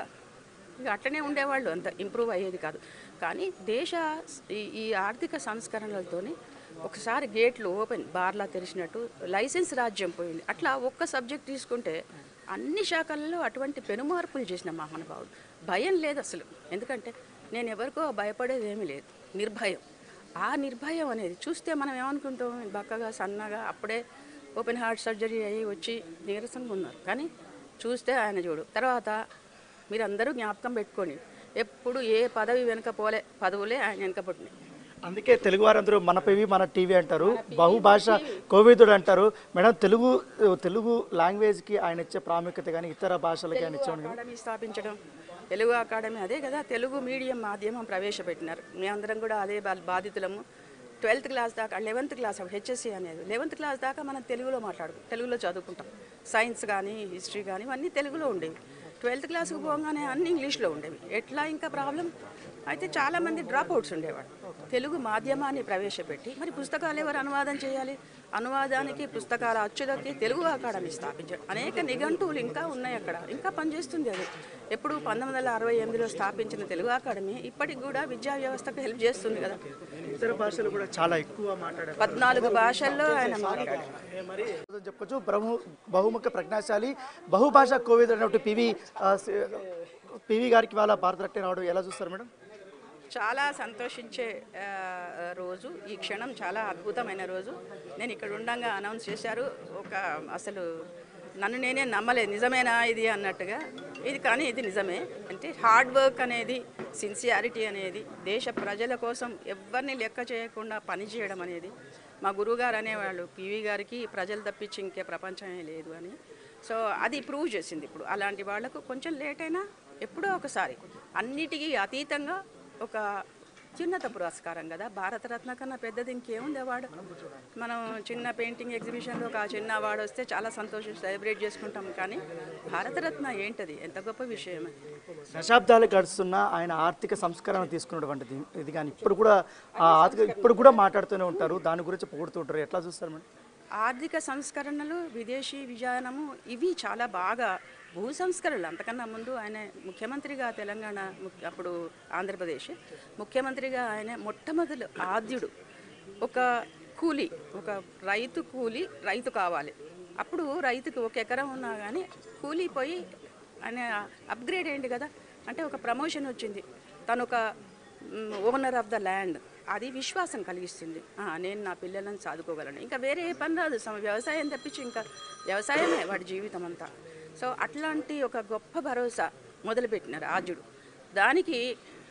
ఇక అట్లనే ఉండేవాళ్ళు, అంత ఇంప్రూవ్ అయ్యేది కాదు. కానీ దేశ ఈ ఈ ఆర్థిక సంస్కరణలతోని ఒకసారి గేట్లు ఓపెన్ బార్లా తెరిచినట్టు లైసెన్స్ రాజ్యం పోయింది. అట్లా ఒక్క సబ్జెక్ట్ తీసుకుంటే అన్ని శాఖల్లో అటువంటి పెనుమార్పులు చేసిన మహానుభావుడు. భయం లేదు అసలు, ఎందుకంటే నేను ఎవరికో భయపడేది ఏమీ లేదు, నిర్భయం. ఆ నిర్భయం అనేది చూస్తే మనం ఏమనుకుంటాం, బక్కగా సన్నగా అప్పుడే ఓపెన్ హార్ట్ సర్జరీ అయ్యి వచ్చి నీరసంగా ఉన్నారు. కానీ చూస్తే ఆయన చూడు. తర్వాత మీరందరూ జ్ఞాపకం పెట్టుకోండి, ఎప్పుడు ఏ పదవి వెనుక పోలే, పదవులే ఆయన వెనుక పుట్టినాయి. అందుకే తెలుగు వారందరూ మన పివి మన టీవీ అంటారు, బహుభాష కోవిదుడు అంటారు. మేడం, తెలుగు తెలుగు లాంగ్వేజ్కి ఆయన ఇచ్చే ప్రాముఖ్యత కానీ ఇతర భాషలకి ఆయన ఇచ్చే అకాడమీ స్థాపించడం, తెలుగు అకాడమీ అదే కదా తెలుగు మీడియం మాధ్యమం ప్రవేశపెట్టినారు. మేమందరం కూడా అదే బా- బాధితులము. ట్వెల్త్ క్లాస్ దాకా లెవెన్త్ క్లాస్ హెచ్ఎస్సి అనేది లెవెన్త్ క్లాస్ దాకా మనం తెలుగులో మాట్లాడుకుంటాం, తెలుగులో చదువుకుంటాం. సైన్స్ కానీ హిస్టరీ కానీ ఇవన్నీ తెలుగులో ఉండేవి. ట్వెల్త్ క్లాస్కి పోగానే అన్ని ఇంగ్లీష్లో ఉండేవి. ఎట్లా ఇంకా ప్రాబ్లం అయితే చాలామంది డ్రాప్ అవుట్స్ ఉండేవాడు. తెలుగు మాధ్యమాన్ని ప్రవేశపెట్టి మరి పుస్తకాలు ఎవరు అనువాదం చేయాలి? అనువాదానికి పుస్తకాల అచ్చుదకి తెలుగు అకాడమీ స్థాపించారు. అనేక నిఘంటువులు ఇంకా ఉన్నాయి అక్కడ, ఇంకా పనిచేస్తుంది అది. ఎప్పుడు పంతొమ్మిది వందల అరవై ఎనిమిదిలో స్థాపించిన తెలుగు అకాడమీ ఇప్పటికి కూడా విద్యా వ్యవస్థకు హెల్ప్ చేస్తుంది కదా. ఇతర భాషలు కూడా చాలా ఎక్కువ మాట్లాడారు. పద్నాలుగు భాషల్లో ఆయన మాట్లాడారు. చెప్పొచ్చు బహు బహుముఖ ప్రజ్ఞాశాలి బహుభాషా కోవిద్ అన్నట్టు పివి ఆ, సి- పివి గారికి వాళ్ళ భారతరత్న రావడం ఎలా చూస్తారు మేడం? చాలా సంతోషించే ఆ, రోజు ఈ క్షణం, చాలా అద్భుతమైన రోజు. నేను ఇక్కడ ఉండంగా అనౌన్స్ చేశారు. ఒక అసలు నన్ను నేనే నమ్మలేదు, నిజమేనా ఇది అన్నట్టుగా. ఇది కానీ ఇది నిజమే. అంటే హార్డ్ వర్క్ అనేది, సిన్సియారిటీ అనేది, దేశ ప్రజల కోసం ఎవరిని లెక్క చేయకుండా పనిచేయడం అనేది మా గురువుగారు అనేవాళ్ళు, పివి గారికి ప్రజలు తప్పించి ఇంకే ప్రపంచమే లేదు అని. సో అది ప్రూవ్ చేసింది. ఇప్పుడు అలాంటి వాళ్లకు కొంచెం లేట్ అయినా ఎప్పుడో ఒకసారి అన్నిటికీ అతీతంగా ఒక చిన్నత పురస్కారం కదా. భారతరత్న కన్నా పెద్దది ఇంకేముంది అవార్డు? మనం చిన్న పెయింటింగ్ ఎగ్జిబిషన్లో ఒక చిన్న అవార్డు వస్తే చాలా సంతోషం సెలబ్రేట్ చేసుకుంటాం. కానీ భారతరత్న ఏంటది? ఎంత గొప్ప విషయం. దశాబ్దాలు గడుస్తున్న ఆయన ఆర్థిక సంస్కరణ తీసుకున్నటువంటిది ఇది కానీ ఇప్పుడు కూడా ఆ ఆర్థిక ఇప్పుడు కూడా మాట్లాడుతూనే ఉంటారు, దాని గురించి పొగుడుతుంటారు. ఎట్లా చూస్తారు మేడం? ఆర్థిక సంస్కరణలు, విదేశీ విజయనము ఇవి చాలా బాగా భూ సంస్కరణలు. అంతకన్నా ముందు ఆయన ముఖ్యమంత్రిగా తెలంగాణ ముఖ్య- అప్పుడు ఆంధ్రప్రదేశ్ ముఖ్యమంత్రిగా ఆయన మొట్టమొదటి ఆద్యుడు. ఒక కూలి, ఒక రైతు కూలి రైతు కావాలి. అప్పుడు రైతుకి ఒక ఎకరం ఉన్నా కానీ కూలి పోయి ఆయన అప్గ్రేడ్ అయ్యింది కదా. అంటే ఒక ప్రమోషన్ వచ్చింది, తను ఒక ఓనర్ ఆఫ్ ద ల్యాండ్. అది విశ్వాసం కలిగిస్తుంది. ఆ, నేను నా పిల్లలను చదువుకోగలను, ఇంకా వేరే ఏ పని రాదు, సమ వ్యవసాయం తప్పించి ఇంకా వ్యవసాయమే వాడి జీవితం అంతా. సో అట్లాంటి ఒక గొప్ప భరోసా మొదలుపెట్టినారు ఆద్యుడు. దానికి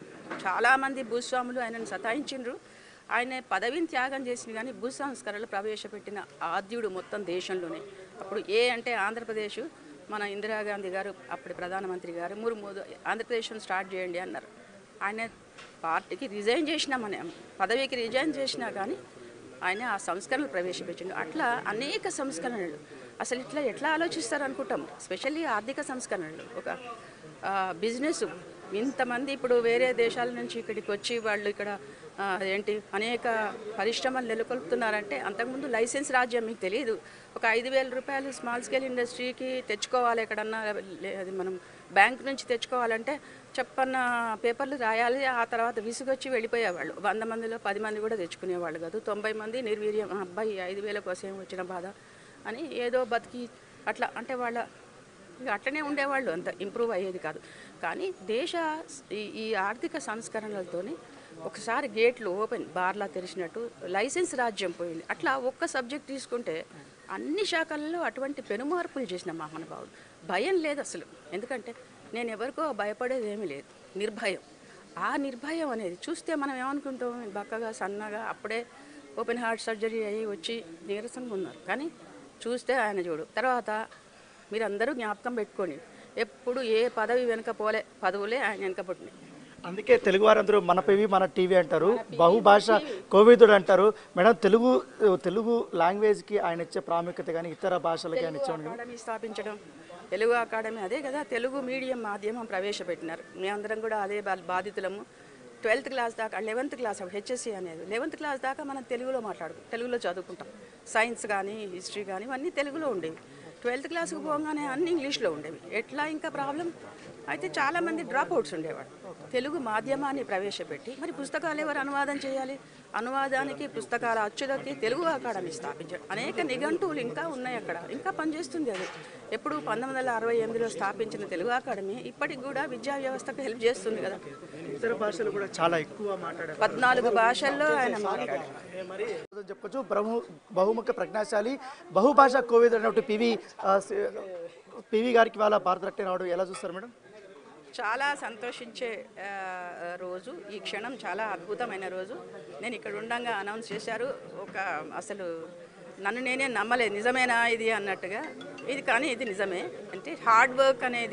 చాలామంది భూస్వాములు ఆయనను సతాయించిండ్రు. ఆయన పదవిని త్యాగం చేసింది, కానీ భూ సంస్కరణలు ప్రవేశపెట్టిన ఆద్యుడు మొత్తం దేశంలోనే. అప్పుడు ఏ అంటే ఆంధ్రప్రదేశ్, మన ఇందిరాగాంధీ గారు అప్పటి ప్రధానమంత్రి గారు మూడు మూడు ఆంధ్రప్రదేశ్ను స్టార్ట్ చేయండి అన్నారు. ఆయన పార్టీకి రిజైన్ చేసినా, మన పదవికి రిజైన్ చేసినా కానీ ఆయన ఆ సంస్కరణలు ప్రవేశపెట్టిండు. అట్లా అనేక సంస్కరణలు. అసలు ఇట్లా ఎట్లా ఆలోచిస్తారు అనుకుంటాం. స్పెషల్లీ ఆర్థిక సంస్కరణలు, ఒక బిజినెస్. ఇంతమంది ఇప్పుడు వేరే దేశాల నుంచి ఇక్కడికి వచ్చి వాళ్ళు ఇక్కడ ఆ, ఏంటి అనేక పరిశ్రమలు నెలకొల్పుతున్నారంటే, అంతకుముందు లైసెన్స్ రాజ్యం మీకు తెలియదు. ఒక ఐదు వేల రూపాయలు స్మాల్ స్కేల్ ఇండస్ట్రీకి తెచ్చుకోవాలి, ఎక్కడన్నా లే- అది మనం బ్యాంక్ నుంచి తెచ్చుకోవాలంటే చెప్పన్న పేపర్లు రాయాలి. ఆ తర్వాత విసుగొచ్చి వెళ్ళిపోయేవాళ్ళు. వంద మందిలో పది మంది కూడా తెచ్చుకునేవాళ్ళు కాదు. తొంభై మంది నిర్వీర్యం, "ఆ, అబ్బాయి ఐదు వేల కోసం వచ్చిన బాధ" అని ఏదో బతికి అట్లా అంటే వాళ్ళ ఇక అట్లనే ఉండేవాళ్ళు, అంత ఇంప్రూవ్ అయ్యేది కాదు. కానీ దేశ ఈ ఈ ఆర్థిక సంస్కరణలతోని ఒకసారి గేట్లు ఓపెన్, బార్లా తెరిచినట్టు లైసెన్స్ రాజ్యం పోయింది. అట్లా ఒక్క సబ్జెక్ట్ తీసుకుంటే అన్ని శాఖల్లో అటువంటి పెనుమార్పులు చేసిన మహానుభావుడు. భయం లేదు అసలు. ఎందుకంటే నేను ఎవరికో భయపడేది ఏమీ లేదు, నిర్భయం. ఆ నిర్భయం అనేది చూస్తే మనం ఏమనుకుంటాం, బక్కగా సన్నగా అప్పుడే ఓపెన్ హార్ట్ సర్జరీ అయ్యి వచ్చి నీరసంగా ఉన్నారు. కానీ చూస్తే ఆయన చూడు. తర్వాత మీరందరూ జ్ఞాపకం పెట్టుకోండి, ఎప్పుడు ఏ పదవి వెనుక పోలే, పదవులే ఆయన వెనుక పుట్టినాయి. అందుకే తెలుగు వారందరూ మన పివి మన టీవీ అంటారు, బహుభాష కోవిదుడు అంటారు. మేడం, తెలుగు తెలుగు లాంగ్వేజ్కి ఆయన ఇచ్చే ప్రాముఖ్యత కానీ ఇతర భాషలకి ఆయన ఇచ్చే అకాడమీ స్థాపించడం, తెలుగు అకాడమీ అదే కదా తెలుగు మీడియం మాధ్యమం ప్రవేశపెట్టినారు. మేమందరం కూడా అదే బా- బాధితులము. ట్వెల్త్ క్లాస్ దాకా లెవెన్త్ క్లాస్ హెచ్ఎస్సి అనేది లెవెన్త్ క్లాస్ దాకా మనం తెలుగులో మాట్లాడుకుంటాం, తెలుగులో చదువుకుంటాం. సైన్స్ కానీ హిస్టరీ కానీ ఇవన్నీ తెలుగులో ఉండేవి. ట్వెల్త్ క్లాస్కి పోగానే అన్ని ఇంగ్లీష్లో ఉండేవి. ఎట్లా ఇంకా ప్రాబ్లం అయితే చాలామంది డ్రాప్ అవుట్స్ ఉండేవాడు. తెలుగు మాధ్యమాన్ని ప్రవేశపెట్టి మరి పుస్తకాలు ఎవరు అనువాదం చేయాలి? అనువాదానికి పుస్తకాల అచ్చుదకి తెలుగు అకాడమీ స్థాపించారు. అనేక నిఘంటువులు ఇంకా ఉన్నాయి అక్కడ, ఇంకా పనిచేస్తుంది అది. ఎప్పుడు పంతొమ్మిది వందల అరవై ఎనిమిదిలో స్థాపించిన తెలుగు అకాడమీ ఇప్పటికి కూడా విద్యా వ్యవస్థకు హెల్ప్ చేస్తుంది కదా. ఇతర భాషలు కూడా చాలా ఎక్కువ మాట్లాడారు. పద్నాలుగు భాషల్లో ఆయన మాట్లాడారు. చెప్పొచ్చు బహు బహుముఖ ప్రజ్ఞాశాలి బహుభాషా కోవిద్ అన్నట్టు పివి ఆ, సి- పివి గారికి వాళ్ళ భారతరత్న రావడం ఎలా చూస్తారు మేడం? చాలా సంతోషించే ఆ, రోజు ఈ క్షణం, చాలా అద్భుతమైన రోజు. నేను ఇక్కడ ఉండంగా అనౌన్స్ చేశారు. ఒక అసలు నన్ను నేనే నమ్మలేదు, నిజమేనా ఇది అన్నట్టుగా. ఇది కానీ ఇది నిజమే. అంటే హార్డ్ వర్క్ అనేది,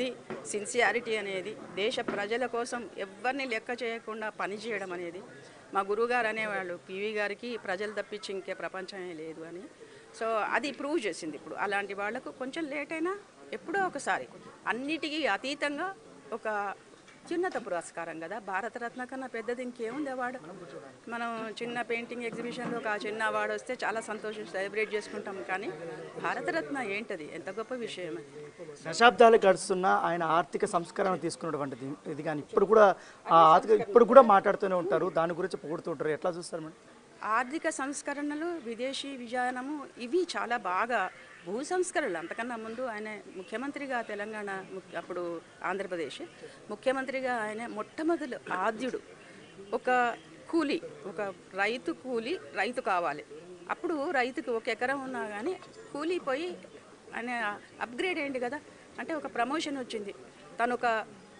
సిన్సియారిటీ అనేది, దేశ ప్రజల కోసం ఎవరిని లెక్క చేయకుండా పనిచేయడం అనేది మా గురువుగారు అనేవాళ్ళు, పివి గారికి ప్రజలు తప్పించి ఇంకే ప్రపంచమే లేదు అని. సో అది ప్రూవ్ చేసింది. ఇప్పుడు అలాంటి వాళ్లకు కొంచెం లేట్ అయినా ఎప్పుడో ఒకసారి అన్నిటికీ అతీతంగా ఒక చిన్నత పురస్కారం కదా. భారతరత్న కన్నా పెద్దది ఇంకేముంది అవార్డు. మనం చిన్న పెయింటింగ్ ఎగ్జిబిషన్లో ఒక చిన్న అవార్డు వస్తే చాలా సంతోషం సెలబ్రేట్ చేసుకుంటాం, కానీ భారతరత్న ఏంటది, ఎంత గొప్ప విషయం. దశాబ్దాలు గడుస్తున్న ఆయన ఆర్థిక సంస్కరణ తీసుకున్నటువంటిది ఇది, కానీ ఇప్పుడు కూడా ఆ ఆర్థిక ఇప్పుడు కూడా మాట్లాడుతూనే ఉంటారు, దాని గురించి పొగుడుతుంటారు. ఎట్లా చూస్తారు మేడం? ఆర్థిక సంస్కరణలు, విదేశీ విజయనము, ఇవి చాలా బాగా భూ సంస్కరణలు. అంతకన్నా ముందు ఆయన ముఖ్యమంత్రిగా తెలంగాణ అప్పుడు ఆంధ్రప్రదేశ్ ముఖ్యమంత్రిగా ఆయన మొట్టమొదటి ఆద్యుడు. ఒక కూలి, ఒక రైతు కూలి రైతు కావాలి. అప్పుడు రైతుకు ఒక ఎకరం ఉన్నా కానీ కూలి పోయి ఆయన అప్గ్రేడ్ అయింది కదా, అంటే ఒక ప్రమోషన్ వచ్చింది. తను ఒక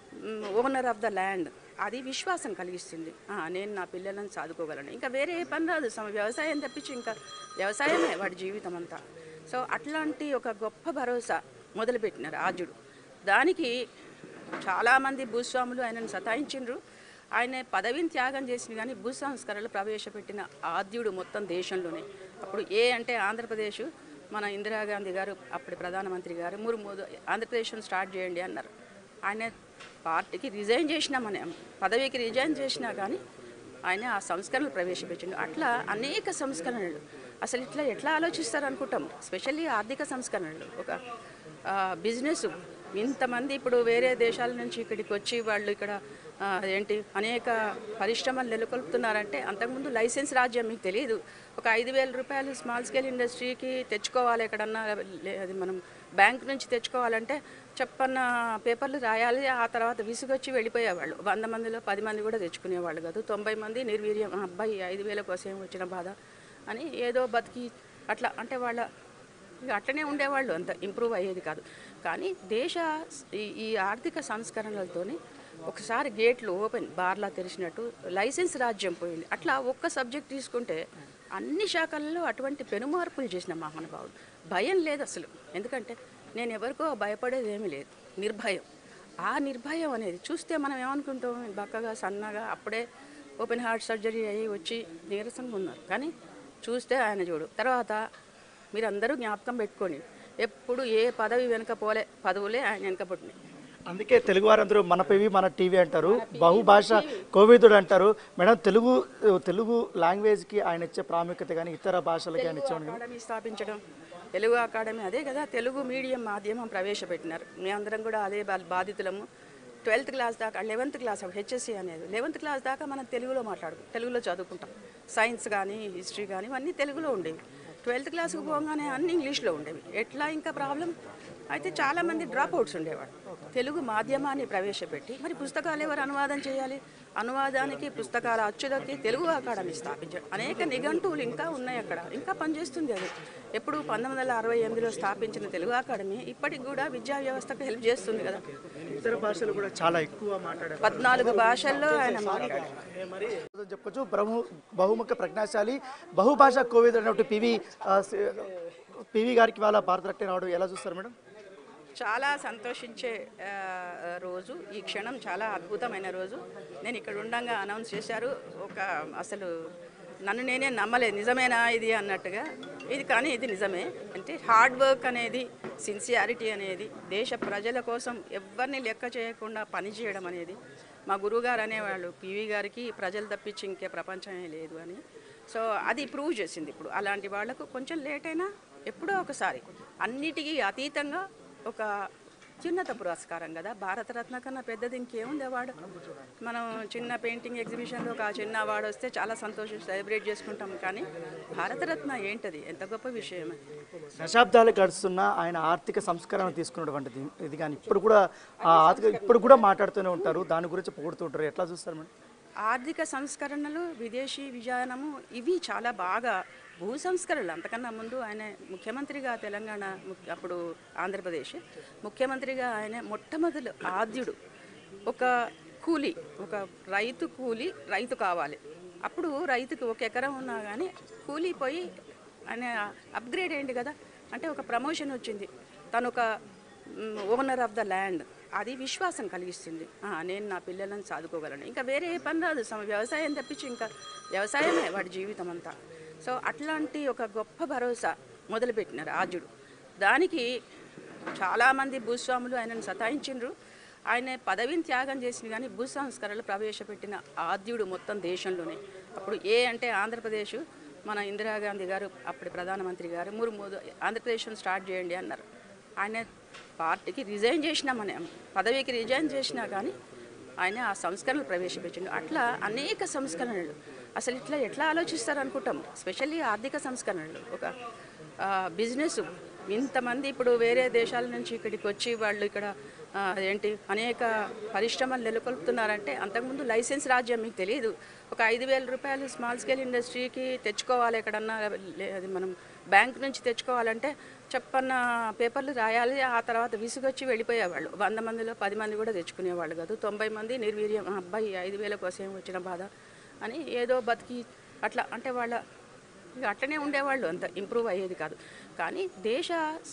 ఓనర్ ఆఫ్ ద ల్యాండ్. అది విశ్వాసం కలిగిస్తుంది. నేను నా పిల్లలను చదువుకోగలను, ఇంకా వేరే ఏ పని రాదు, వ్యవసాయం తప్పించి ఇంకా వ్యవసాయమే వాడి జీవితం అంతా. సో అట్లాంటి ఒక గొప్ప భరోసా మొదలుపెట్టినారు ఆద్యుడు. దానికి చాలామంది భూస్వాములు ఆయనను సతాయించిండ్రు. ఆయన పదవిని త్యాగం చేసిన కానీ భూ సంస్కరణలు ప్రవేశపెట్టిన ఆద్యుడు మొత్తం దేశంలోనే. అప్పుడు ఏ అంటే ఆంధ్రప్రదేశ్, మన ఇందిరాగాంధీ గారు అప్పటి ప్రధానమంత్రి గారు ముర్ము ఆంధ్రప్రదేశ్ను స్టార్ట్ చేయండి అన్నారు. ఆయన పార్టీకి రిజైన్ చేసినా, మన పదవికి రిజైన్ చేసినా కానీ ఆయన ఆ సంస్కరణలు ప్రవేశపెట్టిండు. అట్లా అనేక సంస్కరణలు. అసలు ఇట్లా ఎట్లా ఆలోచిస్తారు అనుకుంటాం. స్పెషల్లీ ఆర్థిక సంస్కరణలు, ఒక బిజినెస్. ఇంతమంది ఇప్పుడు వేరే దేశాల నుంచి ఇక్కడికి వచ్చి వాళ్ళు ఇక్కడ ఏంటి అనేక పరిశ్రమలు నెలకొల్పుతున్నారంటే, అంతకుముందు లైసెన్స్ రాజ్యం మీకు తెలియదు. ఒక ఐదు వేల రూపాయలు స్మాల్ స్కేల్ ఇండస్ట్రీకి తెచ్చుకోవాలి, ఎక్కడన్నా అది మనం బ్యాంక్ నుంచి తెచ్చుకోవాలంటే చెప్పన్న పేపర్లు రాయాలి. ఆ తర్వాత విసుగొచ్చి వెళ్ళిపోయేవాళ్ళు. వంద మందిలో పది మంది కూడా తెచ్చుకునేవాళ్ళు కాదు. తొంభై మంది నిర్వీర్యం, అబ్బాయి ఐదు వేల కోసం వచ్చిన బాధ అని ఏదో బతికి అట్లా, అంటే వాళ్ళ ఇక అట్లనే ఉండేవాళ్ళు, అంత ఇంప్రూవ్ అయ్యేది కాదు. కానీ దేశ ఈ ఆర్థిక సంస్కరణలతోని ఒకసారి గేట్లు ఓపెన్, బార్లా తెరిచినట్టు లైసెన్స్ రాజ్యం పోయింది. అట్లా ఒక్క సబ్జెక్ట్ తీసుకుంటే అన్ని శాఖల్లో అటువంటి పెనుమార్పులు చేసిన మహానుభావుడు. భయం లేదు అసలు, ఎందుకంటే నేను ఎవరికో భయపడేది ఏమీ లేదు, నిర్భయం. ఆ నిర్భయం అనేది చూస్తే మనం ఏమనుకుంటాం, బక్కగా సన్నగా అప్పుడే ఓపెన్ హార్ట్ సర్జరీ అయ్యి వచ్చి నీరసంగా ఉన్నారు. కానీ చూస్తే ఆయన చూడు. తర్వాత మీరందరూ జ్ఞాపకం పెట్టుకోండి, ఎప్పుడు ఏ పదవి వెనుక పోలే, పదవులే ఆయన వెనుక పుట్టినాయి. అందుకే తెలుగు వారందరూ మన పివి మన టీవీ అంటారు, బహుభాష కోవిదుడు అంటారు. మేడం, తెలుగు తెలుగు లాంగ్వేజ్కి ఆయన ఇచ్చే ప్రాముఖ్యత కానీ ఇతర భాషలకి ఆయన ఇచ్చే అకాడమీ స్థాపించడం, తెలుగు అకాడమీ, అదే కదా తెలుగు మీడియం మాధ్యమం ప్రవేశపెట్టినారు. మేమందరం కూడా అదే బాధితులము. ట్వెల్త్ క్లాస్ దాకా, లెవెన్త్ క్లాస్ హెచ్ఎస్సి అనేది లెవెన్త్ క్లాస్ దాకా మనం తెలుగులో మాట్లాడుకుంటాం, తెలుగులో చదువుకుంటాం. సైన్స్ కానీ హిస్టరీ కానీ ఇవన్నీ తెలుగులో ఉండేవి. ట్వెల్త్ క్లాస్కి పోగానే అన్ని ఇంగ్లీష్లో ఉండేవి. ఎట్లా ఇంకా ప్రాబ్లం అయితే చాలామంది డ్రాప్ అవుట్స్ ఉండేవాడు. తెలుగు మాధ్యమాన్ని ప్రవేశపెట్టి మరి పుస్తకాలు ఎవరు అనువాదం చేయాలి? అనువాదానికి, పుస్తకాల అచ్చులకి తెలుగు అకాడమీ స్థాపించాడు. అనేక నిఘంటువులు ఇంకా ఉన్నాయి అక్కడ, ఇంకా పనిచేస్తుంది అది. ఎప్పుడు పంతొమ్మిది వందల అరవై ఎనిమిదిలో స్థాపించిన తెలుగు అకాడమీ ఇప్పటికి కూడా విద్యా వ్యవస్థకు హెల్ప్ చేస్తుంది కదా. ఇతర భాషలు కూడా చాలా ఎక్కువ మాట్లాడారు, పద్నాలుగు భాషల్లో ఆయన మాట్లాడారు. చెప్పొచ్చు. బహు బహుముఖ ప్రజ్ఞాశాలి, బహుభాషా కోవిదుడు అన్నట్టు పివి పివి గారికి వాళ్ళ భారతరత్న రావడం ఎలా చూస్తారు మేడం? చాలా సంతోషించే రోజు ఈ క్షణం, చాలా అద్భుతమైన రోజు. నేను ఇక్కడ ఉండంగా అనౌన్స్ చేశారు. ఒక అసలు నన్ను నేనే నమ్మలేదు, నిజమేనా ఇది అన్నట్టుగా. ఇది కానీ ఇది నిజమే. అంటే హార్డ్ వర్క్ అనేది, సిన్సియారిటీ అనేది, దేశ ప్రజల కోసం ఎవరిని లెక్క చేయకుండా పనిచేయడం అనేది మా గురువుగారు అనేవాళ్ళు, పివి గారికి ప్రజలు తప్పించి ఇంకే ప్రపంచమే లేదు అని. సో అది ప్రూవ్ చేసింది. ఇప్పుడు అలాంటి వాళ్లకు కొంచెం లేట్ అయినా ఎప్పుడో ఒకసారి అన్నిటికీ అతీతంగా ఒక చిన్నత పురస్కారం కదా. భారతరత్న కన్నా పెద్దది ఇంకేముంది అవార్డు. మనం చిన్న పెయింటింగ్ ఎగ్జిబిషన్లో ఒక చిన్న అవార్డు వస్తే చాలా సంతోషం సెలబ్రేట్ చేసుకుంటాం, కానీ భారతరత్న ఏంటది, ఎంత గొప్ప విషయం. దశాబ్దాలు గడుస్తున్న ఆయన ఆర్థిక సంస్కరణ తీసుకున్నటువంటిది ఇది, కానీ ఇప్పుడు కూడా ఆ ఆర్థిక ఇప్పుడు కూడా మాట్లాడుతూనే ఉంటారు, దాని గురించి పొగుడుతుంటారు. ఎట్లా చూస్తారు మేడం? ఆర్థిక సంస్కరణలు, విదేశీ విజయనము, ఇవి చాలా బాగా భూ సంస్కరణలు. అంతకన్నా ముందు ఆయన ముఖ్యమంత్రిగా తెలంగాణ అప్పుడు ఆంధ్రప్రదేశ్ ముఖ్యమంత్రిగా ఆయన మొట్టమొదటి ఆద్యుడు. ఒక కూలి, ఒక రైతు కూలి రైతు కావాలి. అప్పుడు రైతుకు ఒక ఎకరం ఉన్నా కానీ కూలి పోయి ఆయన అప్గ్రేడ్ అయింది కదా, అంటే ఒక ప్రమోషన్ వచ్చింది. తను ఒక ఓనర్ ఆఫ్ ద ల్యాండ్. అది విశ్వాసం కలిగిస్తుంది. ఆ, నేను నా పిల్లలను చదువుకోగలను, ఇంకా వేరే ఏ పని రాదు, సమ వ్యవసాయం తప్పించి ఇంకా వ్యవసాయమే వాడి జీవితం అంతా. సో అట్లాంటి ఒక గొప్ప భరోసా మొదలుపెట్టిన రాజుడు. దానికి చాలామంది భూస్వాములు ఆయనను సతాయించిండ్రు. ఆయన పదవిని త్యాగం చేసిన కానీ భూ సంస్కరణలు ప్రవేశపెట్టిన ఆద్యుడు మొత్తం దేశంలోనే. అప్పుడు ఏ అంటే ఆంధ్రప్రదేశ్, మన ఇందిరాగాంధీ గారు అప్పటి ప్రధానమంత్రి గారు ముర్ము ఆంధ్రప్రదేశ్ను స్టార్ట్ చేయండి అన్నారు. ఆయన పార్టీకి రిజైన్ చేసినా, మన పదవికి రిజైన్ చేసినా కానీ ఆయన ఆ సంస్కరణలు ప్రవేశపెట్టిండు. అట్లా అనేక సంస్కరణలు. అసలు ఇట్లా ఎట్లా ఆలోచిస్తారు అనుకుంటాం. స్పెషల్లీ ఆర్థిక సంస్కరణలు, ఒక బిజినెస్. ఇంతమంది ఇప్పుడు వేరే దేశాల నుంచి ఇక్కడికి వచ్చి వాళ్ళు ఇక్కడ ఏంటి అనేక పరిశ్రమలు నెలకొల్పుతున్నారంటే, అంతకుముందు లైసెన్స్ రాజ్యం మీకు తెలియదు. ఒక ఐదు వేల రూపాయలు స్మాల్ స్కేల్ ఇండస్ట్రీకి తెచ్చుకోవాలి, ఎక్కడన్నా అది మనం బ్యాంక్ నుంచి తెచ్చుకోవాలంటే చెప్పన్న పేపర్లు రాయాలి. ఆ తర్వాత విసుగొచ్చి వెళ్ళిపోయేవాళ్ళు. వంద మందిలో పది మంది కూడా తెచ్చుకునేవాళ్ళు కాదు. తొంభై మంది నిర్వీర్యం, అబ్బాయి ఐదు వేల కోసం వచ్చిన బాధ అని ఏదో బతికి అట్లా అంటే వాళ్ళ ఇక అట్లనే ఉండేవాళ్ళు, అంత ఇంప్రూవ్ అయ్యేది కాదు. కానీ దేశ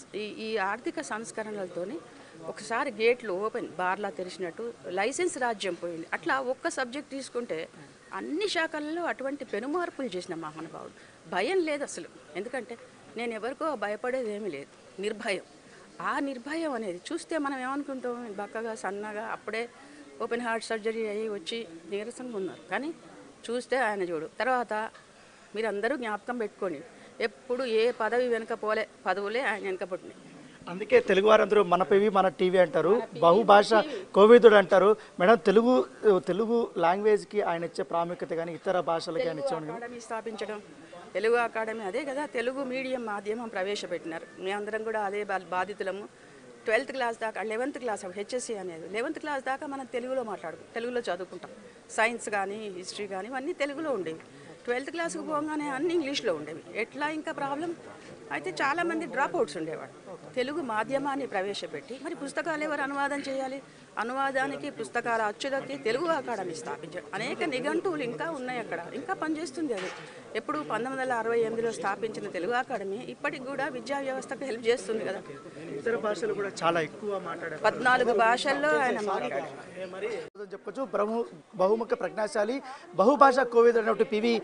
ఈ ఆర్థిక సంస్కరణలతోనే ఒకసారి గేట్లు ఓపెన్ బార్లా తెరిచినట్టు లైసెన్స్ రాజ్యం పోయింది. అట్లా ఒక్క సబ్జెక్ట్ తీసుకుంటే అన్ని శాఖల్లో అటువంటి పెనుమార్పులు చేసిన మహానుభావుడు. భయం లేదు అసలు. ఎందుకంటే నేను ఎవరికో భయపడేది ఏమీ లేదు, నిర్భయం. ఆ నిర్భయం అనేది చూస్తే మనం ఏమనుకుంటాం, బక్కగా సన్నగా అప్పుడే ఓపెన్ హార్ట్ సర్జరీ అయ్యి వచ్చి నీరసంగా ఉన్నారు. కానీ చూస్తే ఆయన చూడు. తర్వాత మీరందరూ జ్ఞాపకం పెట్టుకోండి, ఎప్పుడు ఏ పదవి వెనుక పోలే, పదవులే ఆయన వెనుక పుట్టినాయి. అందుకే తెలుగు వారందరూ మన పివి మన టీవీ అంటారు, బహుభాష కోవిదుడు అంటారు. మేడం, తెలుగు తెలుగు లాంగ్వేజ్కి ఆయన ఇచ్చే ప్రాముఖ్యత కానీ ఇతర భాషలకి ఆయన ఇచ్చే అకాడమీ స్థాపించడం, తెలుగు అకాడమీ అదే కదా, తెలుగు మీడియం మాధ్యమం ప్రవేశపెట్టినారు. మేమందరం కూడా అదే బాధితులము. ట్వెల్త్ క్లాస్ దాకా, లెవెన్త్ క్లాస్ హెచ్ఎస్సి అనేది లెవెన్త్ క్లాస్ దాకా మనం తెలుగులో మాట్లాడుకుంటాం, తెలుగులో చదువుకుంటాం. సైన్స్ కానీ హిస్టరీ కానీ ఇవన్నీ తెలుగులో ఉండేవి. ట్వెల్త్ క్లాస్కి పోగానే అన్ని ఇంగ్లీష్లో ఉండేవి. ఎట్లా ఇంకా ప్రాబ్లం అయితే చాలామంది డ్రాప్ అవుట్స్ ఉండేవాడు. తెలుగు మాధ్యమాన్ని ప్రవేశపెట్టి మరి పుస్తకాలు ఎవరు అనువాదం చేయాలి? అనువాదానికి పుస్తకాల అచ్చుదకి తెలుగు అకాడమీ స్థాపించాడు. అనేక నిఘంటువులు ఇంకా ఉన్నాయి అక్కడ, ఇంకా పనిచేస్తుంది అది. ఎప్పుడు పంతొమ్మిది వందల అరవై ఎనిమిదిలో స్థాపించిన తెలుగు అకాడమీ ఇప్పటికి కూడా విద్యా వ్యవస్థకు హెల్ప్ చేస్తుంది కదా. ఇతర భాషలు కూడా చాలా ఎక్కువ మాట్లాడారు, పద్నాలుగు భాషల్లో ఆయన మాట్లాడారు. చెప్పొచ్చు. బహు బహుముఖ ప్రజ్ఞాశాలి, బహుభాష కోవిదుడు అనేటువంటి పివి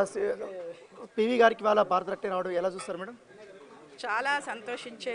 పివి గారికి వాళ్ళ భారతరత్న రావడం ఎలా చూస్తారు మేడం? చాలా సంతోషించే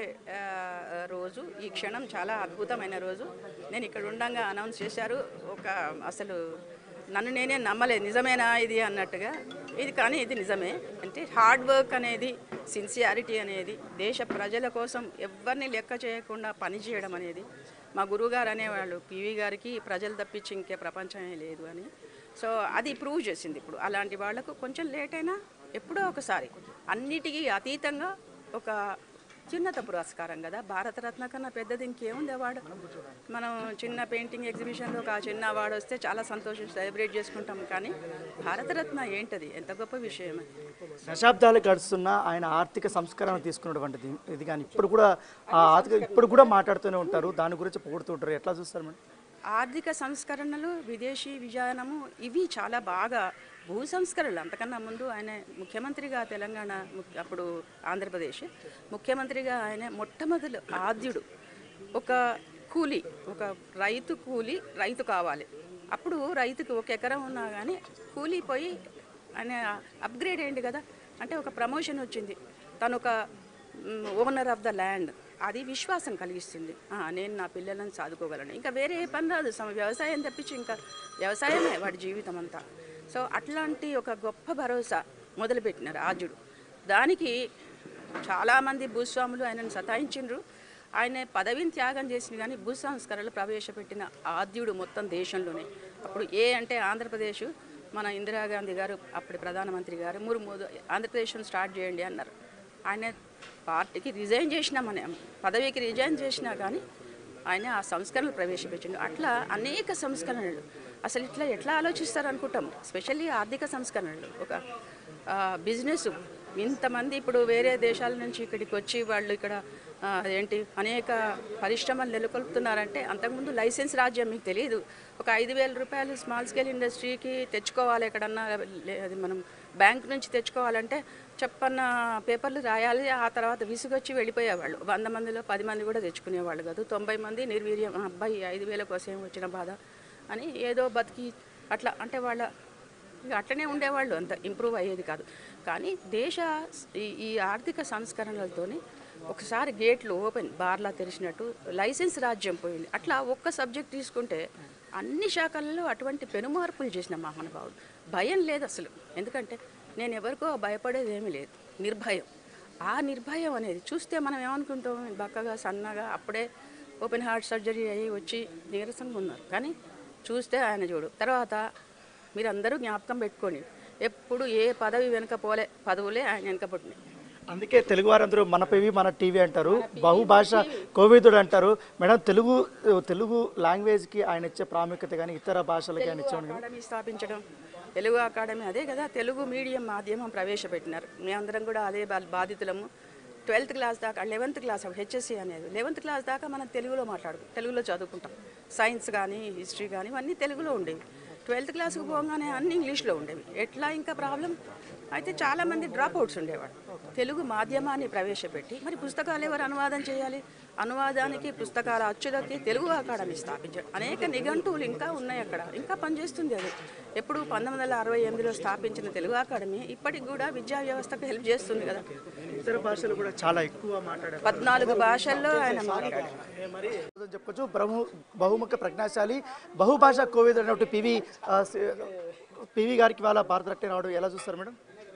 రోజు ఈ క్షణం, చాలా అద్భుతమైన రోజు. నేను ఇక్కడ ఉండంగా అనౌన్స్ చేశారు. ఒక అసలు నన్ను నేనే నమ్మలేదు, నిజమేనా ఇది అన్నట్టుగా. ఇది కానీ ఇది నిజమే. అంటే హార్డ్ వర్క్ అనేది, సిన్సియారిటీ అనేది, దేశ ప్రజల కోసం ఎవరిని లెక్క చేయకుండా పనిచేయడం అనేది మా గురువుగారు అనేవాళ్ళు, పివి గారికి ప్రజలు తప్పించి ఇంకే ప్రపంచమే లేదు అని. సో అది ప్రూవ్ చేసింది. ఇప్పుడు అలాంటి వాళ్లకు కొంచెం లేట్ అయినా ఎప్పుడో ఒకసారి అన్నిటికీ అతీతంగా ఒక చిన్నత పురస్కారం కదా. భారతరత్న కన్నా పెద్దది ఇంకేముంది అవార్డు? మనం చిన్న పెయింటింగ్ ఎగ్జిబిషన్లో ఒక చిన్న అవార్డు వస్తే చాలా సంతోషం సెలబ్రేట్ చేసుకుంటాం. కానీ భారతరత్న ఏంటది, ఎంత గొప్ప విషయం. దశాబ్దాలు గడుస్తున్న ఆయన ఆర్థిక సంస్కరణ తీసుకున్నటువంటిది ఇది. కానీ ఇప్పుడు కూడా ఆ ఆర్థిక ఇప్పుడు కూడా మాట్లాడుతూనే ఉంటారు, దాని గురించి పొగుడుతుంటారు. ఎట్లా చూస్తారు మేడం? ఆర్థిక సంస్కరణలు, విదేశీ విజయనము, ఇవి చాలా బాగా. భూ సంస్కరణలు అంతకన్నా ముందు ఆయన ముఖ్యమంత్రిగా, తెలంగాణ అప్పుడు ఆంధ్రప్రదేశ్ ముఖ్యమంత్రిగా ఆయన మొట్టమొదటి ఆద్యుడు. ఒక కూలి, ఒక రైతు కూలి రైతు కావాలి. అప్పుడు రైతుకు ఒక ఎకరం ఉన్నా కానీ కూలి పోయి ఆయన అప్గ్రేడ్ అయ్యింది కదా. అంటే ఒక ప్రమోషన్ వచ్చింది, తను ఒక ఓనర్ ఆఫ్ ద ల్యాండ్. అది విశ్వాసం కలిగిస్తుంది. నేను నా పిల్లలను చదువుకోగలను, ఇంకా వేరే ఏ పని రాదు, సమ వ్యవసాయం తప్పించి ఇంకా వ్యవసాయమే వాడి జీవితం అంతా. సో అట్లాంటి ఒక గొప్ప భరోసా మొదలుపెట్టిన రాజుడు. దానికి చాలామంది భూస్వాములు ఆయనను సతాయించిండ్రు. ఆయన పదవిని త్యాగం చేసిన కానీ భూ సంస్కరణలు ప్రవేశపెట్టిన ఆద్యుడు మొత్తం దేశంలోనే. అప్పుడు ఏ అంటే ఆంధ్రప్రదేశ్, మన ఇందిరాగాంధీ గారు అప్పటి ప్రధానమంత్రి గారు ముర్ము ఆంధ్రప్రదేశ్ను స్టార్ట్ చేయండి అన్నారు. ఆయన పార్టీకి రిజైన్ చేసినా, మన పదవికి రిజైన్ చేసినా కానీ ఆయన ఆ సంస్కరణలు ప్రవేశపెట్టిండు. అట్లా అనేక సంస్కరణలు. అసలు ఇట్లా ఎట్లా ఆలోచిస్తారు అనుకుంటాం. స్పెషల్లీ ఆర్థిక సంస్కరణలు, ఒక బిజినెస్. ఇంతమంది ఇప్పుడు వేరే దేశాల నుంచి ఇక్కడికి వచ్చి వాళ్ళు ఇక్కడ ఏంటి అనేక పరిశ్రమలు నెలకొల్పుతున్నారంటే, అంతకుముందు లైసెన్స్ రాజ్యం మీకు తెలియదు. ఒక ఐదు వేల రూపాయలు స్మాల్ స్కేల్ ఇండస్ట్రీకి తెచ్చుకోవాలి, ఎక్కడన్నా అది మనం బ్యాంక్ నుంచి తెచ్చుకోవాలంటే చెప్పన్న పేపర్లు రాయాలి, ఆ తర్వాత విసుగొచ్చి వెళ్ళిపోయేవాళ్ళు. వంద మందిలో పది మంది కూడా తెచ్చుకునేవాళ్ళు కాదు. తొంభై మంది నిర్వీర్యం, "ఆ అబ్బాయి ఐదు వేల కోసం వచ్చిన బాధ" అని ఏదో బతికి అట్లా అంటే వాళ్ళ ఇక అట్లనే ఉండేవాళ్ళు, అంత ఇంప్రూవ్ అయ్యేది కాదు. కానీ దేశ ఈ ఈ ఆర్థిక సంస్కరణలతోని ఒకసారి గేట్లు ఓపెన్ బార్లా తెరిచినట్టు లైసెన్స్ రాజ్యం పోయింది. అట్లా ఒక్క సబ్జెక్ట్ తీసుకుంటే అన్ని శాఖల్లో అటువంటి పెనుమార్పులు చేసిన మహానుభావుడు. భయం లేదు అసలు, ఎందుకంటే నేను ఎవరికో భయపడేది ఏమీ లేదు, నిర్భయం. ఆ నిర్భయం అనేది చూస్తే మనం ఏమనుకుంటాం, బక్కగా సన్నగా అప్పుడే ఓపెన్ హార్ట్ సర్జరీ అయ్యి వచ్చి నీరసంగా ఉన్నారు. కానీ చూస్తే ఆయన చూడు. తర్వాత మీరందరూ జ్ఞాపకం పెట్టుకోండి, ఎప్పుడు ఏ పదవి వెనుక పోలే, పదవులే ఆయన వెనుక పుట్టినాయి. అందుకే తెలుగు వారందరూ మన పివి మన టీవీ అంటారు, బహుభాష కోవిదుడు అంటారు. మేడం, తెలుగు తెలుగు లాంగ్వేజ్కి ఆయన ఇచ్చే ప్రాముఖ్యత కానీ ఇతర భాషలకి ఆయన ఇచ్చే అకాడమీ స్థాపించడం, తెలుగు అకాడమీ అదే కదా, తెలుగు మీడియం మాధ్యమం ప్రవేశపెట్టినారు. మేమందరం కూడా అదే బా- బాధితులము. ట్వెల్త్ క్లాస్ దాకా, లెవెన్త్ క్లాస్ హెచ్ఎస్సి అనేది లెవెన్త్ క్లాస్ దాకా మనం తెలుగులో మాట్లాడుకు తెలుగులో చదువుకుంటాం. సైన్స్ కానీ హిస్టరీ కానీ ఇవన్నీ తెలుగులో ఉండేవి. ట్వెల్త్ క్లాస్కి పోగానే అన్ని ఇంగ్లీష్లో ఉండేవి. ఎట్లా ఇంకా ప్రాబ్లం అయితే చాలామంది డ్రాప్ అవుట్స్ ఉండేవాడు. తెలుగు మాధ్యమాన్ని ప్రవేశపెట్టి మరి పుస్తకాలు ఎవరు అనువాదం చేయాలి? అనువాదానికి పుస్తకాల అచ్చుదకి తెలుగు అకాడమీ స్థాపించారు. అనేక నిఘంటువులు ఇంకా ఉన్నాయి అక్కడ, ఇంకా పనిచేస్తుంది అది. ఎప్పుడు పంతొమ్మిది వందల అరవై ఎనిమిదిలో స్థాపించిన తెలుగు అకాడమీ ఇప్పటికి కూడా విద్యా వ్యవస్థకు హెల్ప్ చేస్తుంది కదా. ఇతర భాషలు కూడా చాలా ఎక్కువ మాట్లాడారు. పద్నాలుగు భాషల్లో ఆయన మాట్లాడారు. చెప్పొచ్చు బహు బహుముఖ ప్రజ్ఞాశాలి బహుభాషా కోవిదుడు అన్నట్టు పివి ఆ, సి- పివి గారికి వాళ్ళ భారతరత్న రావడం ఎలా చూస్తారు మేడం?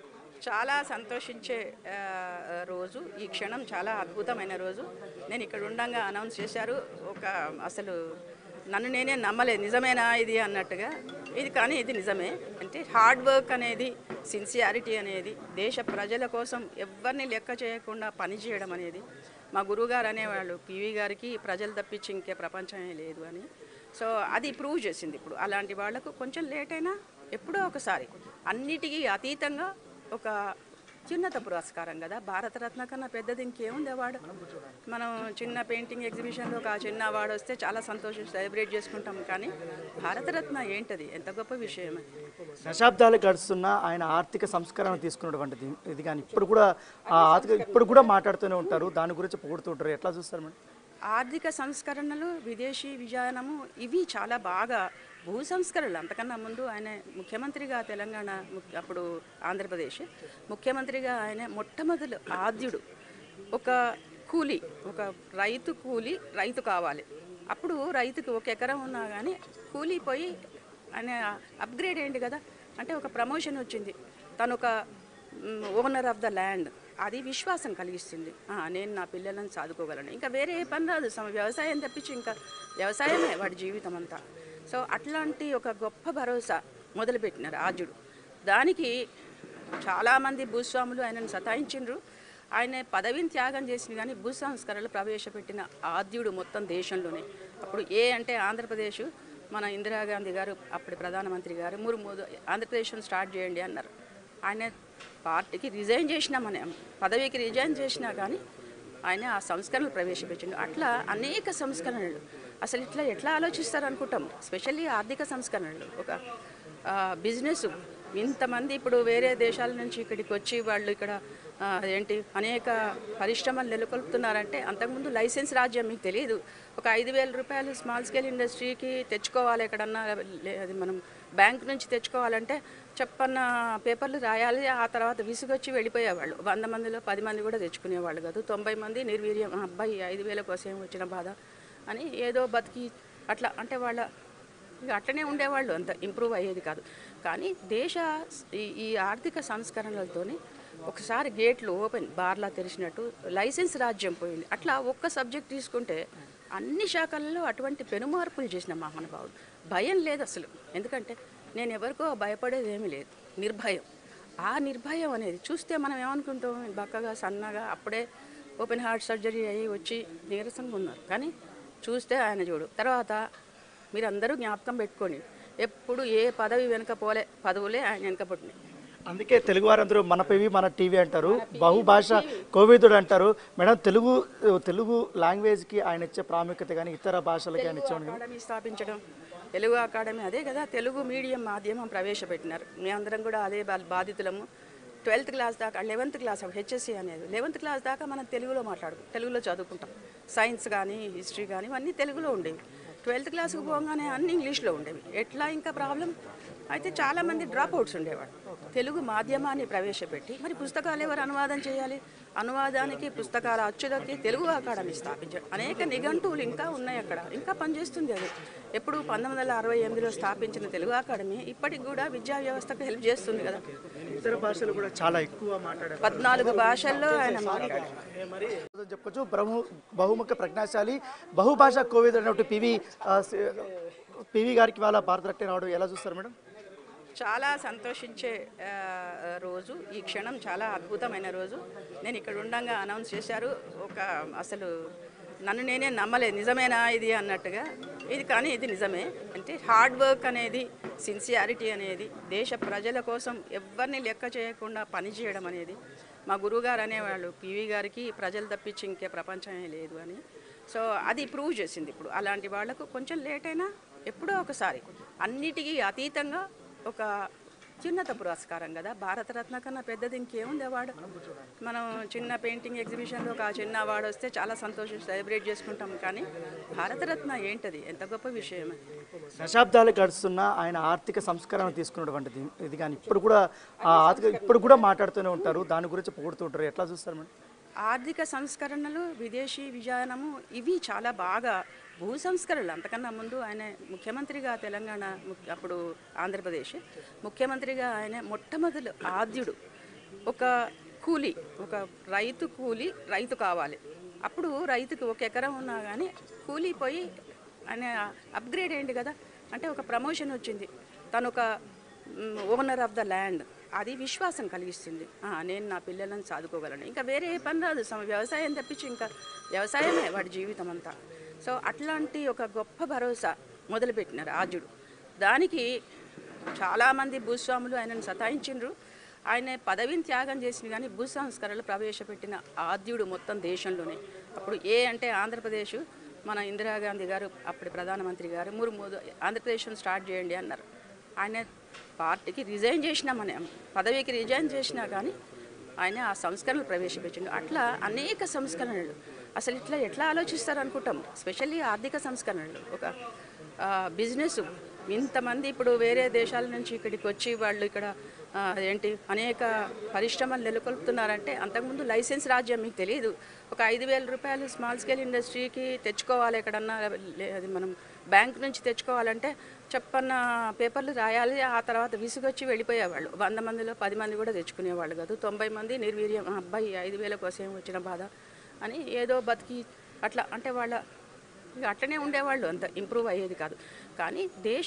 చాలా సంతోషించే ఆ, రోజు ఈ క్షణం, చాలా అద్భుతమైన రోజు. నేను ఇక్కడ ఉండంగా అనౌన్స్ చేశారు. ఒక అసలు నన్ను నేనే నమ్మలేదు, నిజమేనా ఇది అన్నట్టుగా. ఇది కానీ ఇది నిజమే. అంటే హార్డ్ వర్క్ అనేది, సిన్సియారిటీ అనేది, దేశ ప్రజల కోసం ఎవరిని లెక్క చేయకుండా పనిచేయడం అనేది, మా గురువుగారు అనేవాళ్ళు, పివి గారికి ప్రజలు తప్పించి ఇంకే ప్రపంచమే లేదు అని. సో అది ప్రూవ్ చేసింది. ఇప్పుడు అలాంటి వాళ్లకు కొంచెం లేట్ అయినా ఎప్పుడో ఒకసారి అన్నిటికీ అతీతంగా ఒక చిన్నత పురస్కారం కదా. భారతరత్న కన్నా పెద్దది ఇంకేముంది అవార్డు? మనం చిన్న పెయింటింగ్ ఎగ్జిబిషన్లో ఒక చిన్న అవార్డు వస్తే చాలా సంతోషం సెలబ్రేట్ చేసుకుంటాం. కానీ భారతరత్న ఏంటది, ఎంత గొప్ప విషయం అది. దశాబ్దాలు గడుస్తున్న ఆయన ఆర్థిక సంస్కరణ తీసుకున్నటువంటిది ఇది కానీ ఇప్పుడు కూడా ఆ ఆర్థిక ఇప్పుడు కూడా మాట్లాడుతూనే ఉంటారు, దాని గురించి పొగుడుతుంటారు. ఎట్లా చూస్తారు మేడం? ఆర్థిక సంస్కరణలు, విదేశీ విజయనము, ఇవి చాలా బాగా భూ సంస్కరణలు. అంతకన్నా ముందు ఆయన ముఖ్యమంత్రిగా తెలంగాణ ము- అప్పుడు ఆంధ్రప్రదేశ్ ముఖ్యమంత్రిగా ఆయన మొట్టమొదటి ఆద్యుడు. ఒక కూలి, ఒక రైతు కూలి రైతు కావాలి. అప్పుడు రైతుకి ఒక ఎకరం ఉన్నా కానీ కూలి పోయి ఆయన అప్గ్రేడ్ అయింది కదా. అంటే ఒక ప్రమోషన్ వచ్చింది, తను ఒక ఓనర్ ఆఫ్ ద ల్యాండ్. అది విశ్వాసం కలిగిస్తుంది. ఆ, నేను నా పిల్లలను చదువుకోగలను, ఇంకా వేరే ఏ పని రాదు, సమ వ్యవసాయం తప్పించి ఇంకా వ్యవసాయమే వాడి జీవితం అంతా. సో అట్లాంటి ఒక గొప్ప భరోసా మొదలుపెట్టినారు ఆద్యుడు. దానికి చాలామంది భూస్వాములు ఆయనను సతాయించిండ్రు. ఆయన పదవిని త్యాగం చేసింది, కానీ భూ సంస్కరణలు ప్రవేశపెట్టిన ఆద్యుడు మొత్తం దేశంలోనే. అప్పుడు ఏ అంటే ఆంధ్రప్రదేశ్, మన ఇందిరాగాంధీ గారు అప్పటి ప్రధానమంత్రి గారు, మూడు మూడు ఆంధ్రప్రదేశ్ను స్టార్ట్ చేయండి అన్నారు. ఆయన పార్టీకి రిజైన్ చేసినా, మన పదవికి రిజైన్ చేసినా కానీ ఆయన ఆ సంస్కరణలు ప్రవేశపెట్టిండు. అట్లా అనేక సంస్కరణలు. అసలు ఇట్లా ఎట్లా ఆలోచిస్తారు అనుకుంటాం. స్పెషల్లీ ఆర్థిక సంస్కరణలు, ఒక బిజినెస్. ఇంతమంది ఇప్పుడు వేరే దేశాల నుంచి ఇక్కడికి వచ్చి వాళ్ళు ఇక్కడ ఆ, ఏంటి అనేక పరిశ్రమలు నెలకొల్పుతున్నారంటే, అంతకుముందు లైసెన్స్ రాజ్యం మీకు తెలియదు. ఒక ఐదు వేల రూపాయలు స్మాల్ స్కేల్ ఇండస్ట్రీకి తెచ్చుకోవాలి, ఎక్కడన్నా లే- అది మనం బ్యాంక్ నుంచి తెచ్చుకోవాలంటే చెప్పన్న పేపర్లు రాయాలి, ఆ తర్వాత విసుగొచ్చి వెళ్ళిపోయేవాళ్ళు. వంద మందిలో పది మంది కూడా తెచ్చుకునేవాళ్ళు కాదు. తొంభై మంది నిర్వీర్యం, "ఆ అబ్బాయి ఐదు వేల కోసం వచ్చిన బాధ" అని ఏదో బతికి అట్లా అంటే వాళ్ళ ఇక అట్లనే ఉండేవాళ్ళు, అంత ఇంప్రూవ్ అయ్యేది కాదు. కానీ దేశ ఈ ఈ ఆర్థిక సంస్కరణలతోని ఒకసారి గేట్లు ఓపెన్ బార్లా తెరిచినట్టు లైసెన్స్ రాజ్యం పోయింది. అట్లా ఒక్క సబ్జెక్ట్ తీసుకుంటే అన్ని శాఖల్లో అటువంటి పెనుమార్పులు చేసిన మహానుభావుడు. భయం లేదు అసలు, ఎందుకంటే నేను ఎవరికో భయపడేది ఏమీ లేదు, నిర్భయం. ఆ నిర్భయం అనేది చూస్తే మనం ఏమనుకుంటాం, బక్కగా సన్నగా అప్పుడే ఓపెన్ హార్ట్ సర్జరీ అయ్యి వచ్చి నీరసంగా ఉన్నారు. కానీ చూస్తే ఆయన చూడు. తర్వాత మీరందరూ జ్ఞాపకం పెట్టుకోండి, ఎప్పుడు ఏ పదవి వెనుక పోలే, పదవులే ఆయన వెనుక పుట్టినాయి. అందుకే తెలుగు వారందరూ మన పివి మన టీవీ అంటారు, బహుభాష కోవిదుడు అంటారు. మేడం, తెలుగు తెలుగు లాంగ్వేజ్కి ఆయన ఇచ్చే ప్రాముఖ్యత కానీ ఇతర భాషలకి ఆయన ఇచ్చే అకాడమీ స్థాపించడం, తెలుగు అకాడమీ అదే కదా, తెలుగు మీడియం మాధ్యమం ప్రవేశపెట్టినారు. మేమందరం కూడా అదే బా- బాధితులము. ట్వెల్త్ క్లాస్ దాకా లెవెన్త్ క్లాస్ హెచ్ఎస్సి అనేది లెవెన్త్ క్లాస్ దాకా మనం తెలుగులో మాట్లాడుకుంటాం, తెలుగులో చదువుకుంటాం. సైన్స్ కానీ హిస్టరీ కానీ ఇవన్నీ తెలుగులో ఉండేవి. ట్వెల్త్ క్లాస్కి పోగానే అన్ని ఇంగ్లీష్లో ఉండేవి. ఎట్లా ఇంకా ప్రాబ్లం అయితే చాలామంది డ్రాప్ అవుట్స్ ఉండేవాడు. తెలుగు మాధ్యమాన్ని ప్రవేశపెట్టి మరి పుస్తకాలు ఎవరు అనువాదం చేయాలి? అనువాదానికి పుస్తకాల అచ్చులకి తెలుగు అకాడమీ స్థాపించారు. అనేక నిఘంటువులు ఇంకా ఉన్నాయి అక్కడ, ఇంకా పనిచేస్తుంది అది. ఎప్పుడు పంతొమ్మిది వందల అరవై ఎనిమిదిలో స్థాపించిన తెలుగు అకాడమీ ఇప్పటికి కూడా విద్యా వ్యవస్థకు హెల్ప్ చేస్తుంది కదా. ఇతర భాషలు కూడా చాలా ఎక్కువ మాట్లాడారు. పద్నాలుగు భాషల్లో ఆయన మాట్లాడారు. చెప్పొచ్చు బహు బహుముఖ ప్రజ్ఞాశాలి బహుభాషా కోవిద్ అన్నట్టు పివి పివి గారికి వాళ్ళ భారతరత్న రావడం ఎలా చూస్తారు మేడం? చాలా సంతోషించే రోజు ఈ క్షణం, చాలా అద్భుతమైన రోజు. నేను ఇక్కడ ఉండంగా అనౌన్స్ చేశారు. ఒక అసలు నన్ను నేనే నమ్మలేదు, నిజమేనా ఇది అన్నట్టుగా. ఇది కానీ ఇది నిజమే. అంటే హార్డ్ వర్క్ అనేది, సిన్సియారిటీ అనేది, దేశ ప్రజల కోసం ఎవరిని లెక్క చేయకుండా పనిచేయడం అనేది మా గురువుగారు అనేవాళ్ళు, పివి గారికి ప్రజలు తప్పించి ఇంకే ప్రపంచమే లేదు అని. సో అది ప్రూవ్ చేసింది. ఇప్పుడు అలాంటి వాళ్లకు కొంచెం లేట్ అయినా ఎప్పుడో ఒకసారి అన్నిటికీ అతీతంగా ఒక చిన్నత పురస్కారం కదా. భారతరత్న కన్నా పెద్దది ఇంకేముంది అవార్డు? మనం చిన్న పెయింటింగ్ ఎగ్జిబిషన్లో ఒక చిన్న అవార్డు వస్తే చాలా సంతోషం సెలబ్రేట్ చేసుకుంటాం. కానీ భారతరత్న ఏంటది? ఎంత గొప్ప విషయం. దశాబ్దాలు గడుస్తున్న ఆయన ఆర్థిక సంస్కరణ తీసుకున్నటువంటిది ఇది. కానీ ఇప్పుడు కూడా ఆర్థిక ఇప్పుడు కూడా మాట్లాడుతూనే ఉంటారు, దాని గురించి పొగుడుతూ ఉంటారు. ఎట్లా చూస్తారు మేడం? ఆర్థిక సంస్కరణలు, విదేశీ విజయనము ఇవి చాలా బాగా. భూ సంస్కరణలు అంతకన్నా ముందు ఆయన ముఖ్యమంత్రిగా తెలంగాణ, అప్పుడు ఆంధ్రప్రదేశ్ ముఖ్యమంత్రిగా ఆయన మొట్టమొదటి ఆద్యుడు. ఒక కూలి, ఒక రైతు కూలి రైతు కావాలి. అప్పుడు రైతుకి ఒక ఎకరం ఉన్నా కానీ కూలి పోయి ఆయన అప్గ్రేడ్ అయ్యింది కదా. అంటే ఒక ప్రమోషన్ వచ్చింది, తను ఒక ఓనర్ ఆఫ్ ద ల్యాండ్. అది విశ్వాసం కలిగిస్తుంది. నేను నా పిల్లలను చదువుకోగలను, ఇంకా వేరే ఏ పని రాదు, వ్యవసాయం తప్పించి ఇంకా వ్యవసాయమే వాడి జీవితం అంతా. సో అట్లాంటి ఒక గొప్ప భరోసా మొదలుపెట్టినారు ఆద్యుడు. దానికి చాలామంది భూస్వాములు ఆయనను సతాయించిండ్రు. ఆయన పదవిని త్యాగం చేసింది, కానీ భూ సంస్కరణలు ప్రవేశపెట్టిన ఆద్యుడు మొత్తం దేశంలోనే. అప్పుడు ఏ అంటే ఆంధ్రప్రదేశ్, మన ఇందిరాగాంధీ గారు అప్పటి ప్రధానమంత్రి గారు మూడు మూడు ఆంధ్రప్రదేశ్ను స్టార్ట్ చేయండి అన్నారు. ఆయన పార్టీకి రిజైన్ చేసినా, మన పదవికి రిజైన్ చేసినా కానీ ఆయన ఆ సంస్కరణలు ప్రవేశపెట్టిండు. అట్లా అనేక సంస్కరణలు. అసలు ఇట్లా ఎట్లా ఆలోచిస్తారు అనుకుంటాం. స్పెషల్లీ ఆర్థిక సంస్కరణలు, ఒక బిజినెస్. ఇంతమంది ఇప్పుడు వేరే దేశాల నుంచి ఇక్కడికి వచ్చి వాళ్ళు ఇక్కడ ఏంటి అనేక పరిశ్రమలు నెలకొల్పుతున్నారంటే, అంతకుముందు లైసెన్స్ రాజ్యం మీకు తెలియదు. ఒక ఐదు వేల రూపాయలు స్మాల్ స్కేల్ ఇండస్ట్రీకి తెచ్చుకోవాలి, ఎక్కడన్నా అది మనం బ్యాంక్ నుంచి తెచ్చుకోవాలంటే చెప్పన్న పేపర్లు రాయాలి. ఆ తర్వాత విసుగొచ్చి వెళ్ళిపోయేవాళ్ళు. వంద మందిలో పది మంది కూడా తెచ్చుకునేవాళ్ళు కాదు. తొంభై మంది నిర్వీర్యం, అబ్బాయి ఐదు వేల కోసం వచ్చిన బాధ అని ఏదో బతికి అట్లా అంటే వాళ్ళ అట్లనే ఉండేవాళ్ళు, అంత ఇంప్రూవ్ అయ్యేది కాదు. కానీ దేశ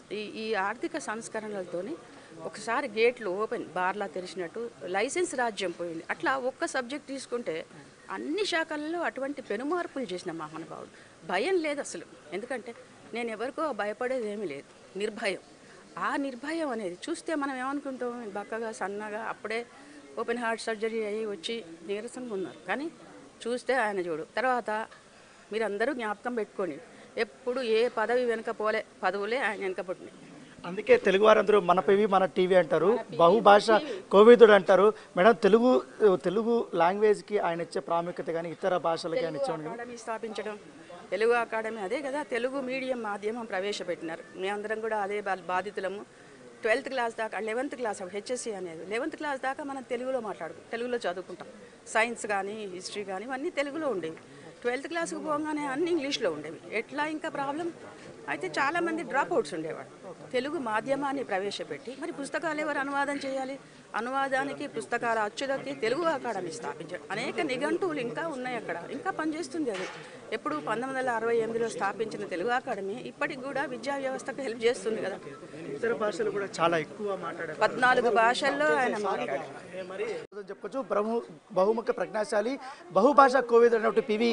ఈ ఆర్థిక సంస్కరణలతోని ఒకసారి గేట్లు ఓపెన్, బార్లా తెరిచినట్టు లైసెన్స్ రాజ్యం పోయింది. అట్లా ఒక్క సబ్జెక్ట్ తీసుకుంటే అన్ని శాఖల్లో అటువంటి పెనుమార్పులు చేసిన మహానుభావుడు. భయం లేదు అసలు. ఎందుకంటే నేను ఎవరికో భయపడేది ఏమీ లేదు, నిర్భయం. ఆ నిర్భయం అనేది చూస్తే మనం ఏమనుకుంటాం, బక్కగా సన్నగా అప్పుడే ఓపెన్ హార్ట్ సర్జరీ అయ్యి వచ్చి నీరసంగా ఉన్నారు. కానీ చూస్తే ఆయన చూడు. తర్వాత మీరందరూ జ్ఞాపకం పెట్టుకోండి, ఎప్పుడు ఏ పదవి వెనుక పోలే, పదవులే ఆయన వెనుక పుట్టినాయి. అందుకే తెలుగు వారందరూ మన పివి మన టీవీ అంటారు, బహుభాష కోవిదుడు అంటారు. మేడం, తెలుగు తెలుగు లాంగ్వేజ్కి ఆయన ఇచ్చే ప్రాముఖ్యత కానీ ఇతర భాషలకి ఆయన ఇచ్చే అకాడమీ స్థాపించడం, తెలుగు అకాడమీ అదే కదా, తెలుగు మీడియం మాధ్యమం ప్రవేశపెట్టినారు. మేమందరం కూడా అదే బాధితులము. ట్వెల్త్ క్లాస్ దాకా లెవెన్త్ క్లాస్ హెచ్ఎస్సి అనేది లెవెన్త్ క్లాస్ దాకా మనం తెలుగులో మాట్లాడుకుంటాం, తెలుగులో చదువుకుంటాం. సైన్స్ కానీ హిస్టరీ కానీ ఇవన్నీ తెలుగులో ఉండేవి. ట్వెల్త్ క్లాస్కి పోగానే అన్ని ఇంగ్లీష్లో ఉండేవి. ఎట్లా ఇంకా ప్రాబ్లం అయితే చాలామంది డ్రాప్ అవుట్స్ ఉండేవాడు. తెలుగు మాధ్యమాన్ని ప్రవేశపెట్టి మరి పుస్తకాలు ఎవరు అనువాదం చేయాలి? అనువాదానికి పుస్తకాల అచ్చులకి తెలుగు అకాడమీ స్థాపించారు. అనేక నిఘంటువులు ఇంకా ఉన్నాయి అక్కడ, ఇంకా పనిచేస్తుంది అది. ఎప్పుడు పంతొమ్మిది వందల అరవై ఎనిమిదిలో స్థాపించిన తెలుగు అకాడమీ ఇప్పటికి కూడా విద్యా వ్యవస్థకు హెల్ప్ చేస్తుంది కదా. ఇతర భాషలు కూడా చాలా ఎక్కువ మాట్లాడారు. పద్నాలుగు భాషల్లో ఆయన మాట్లాడారు. చెప్పొచ్చు బహు బహుముఖ ప్రజ్ఞాశాలి బహుభాషా కోవిద్ అన్నట్టు పివి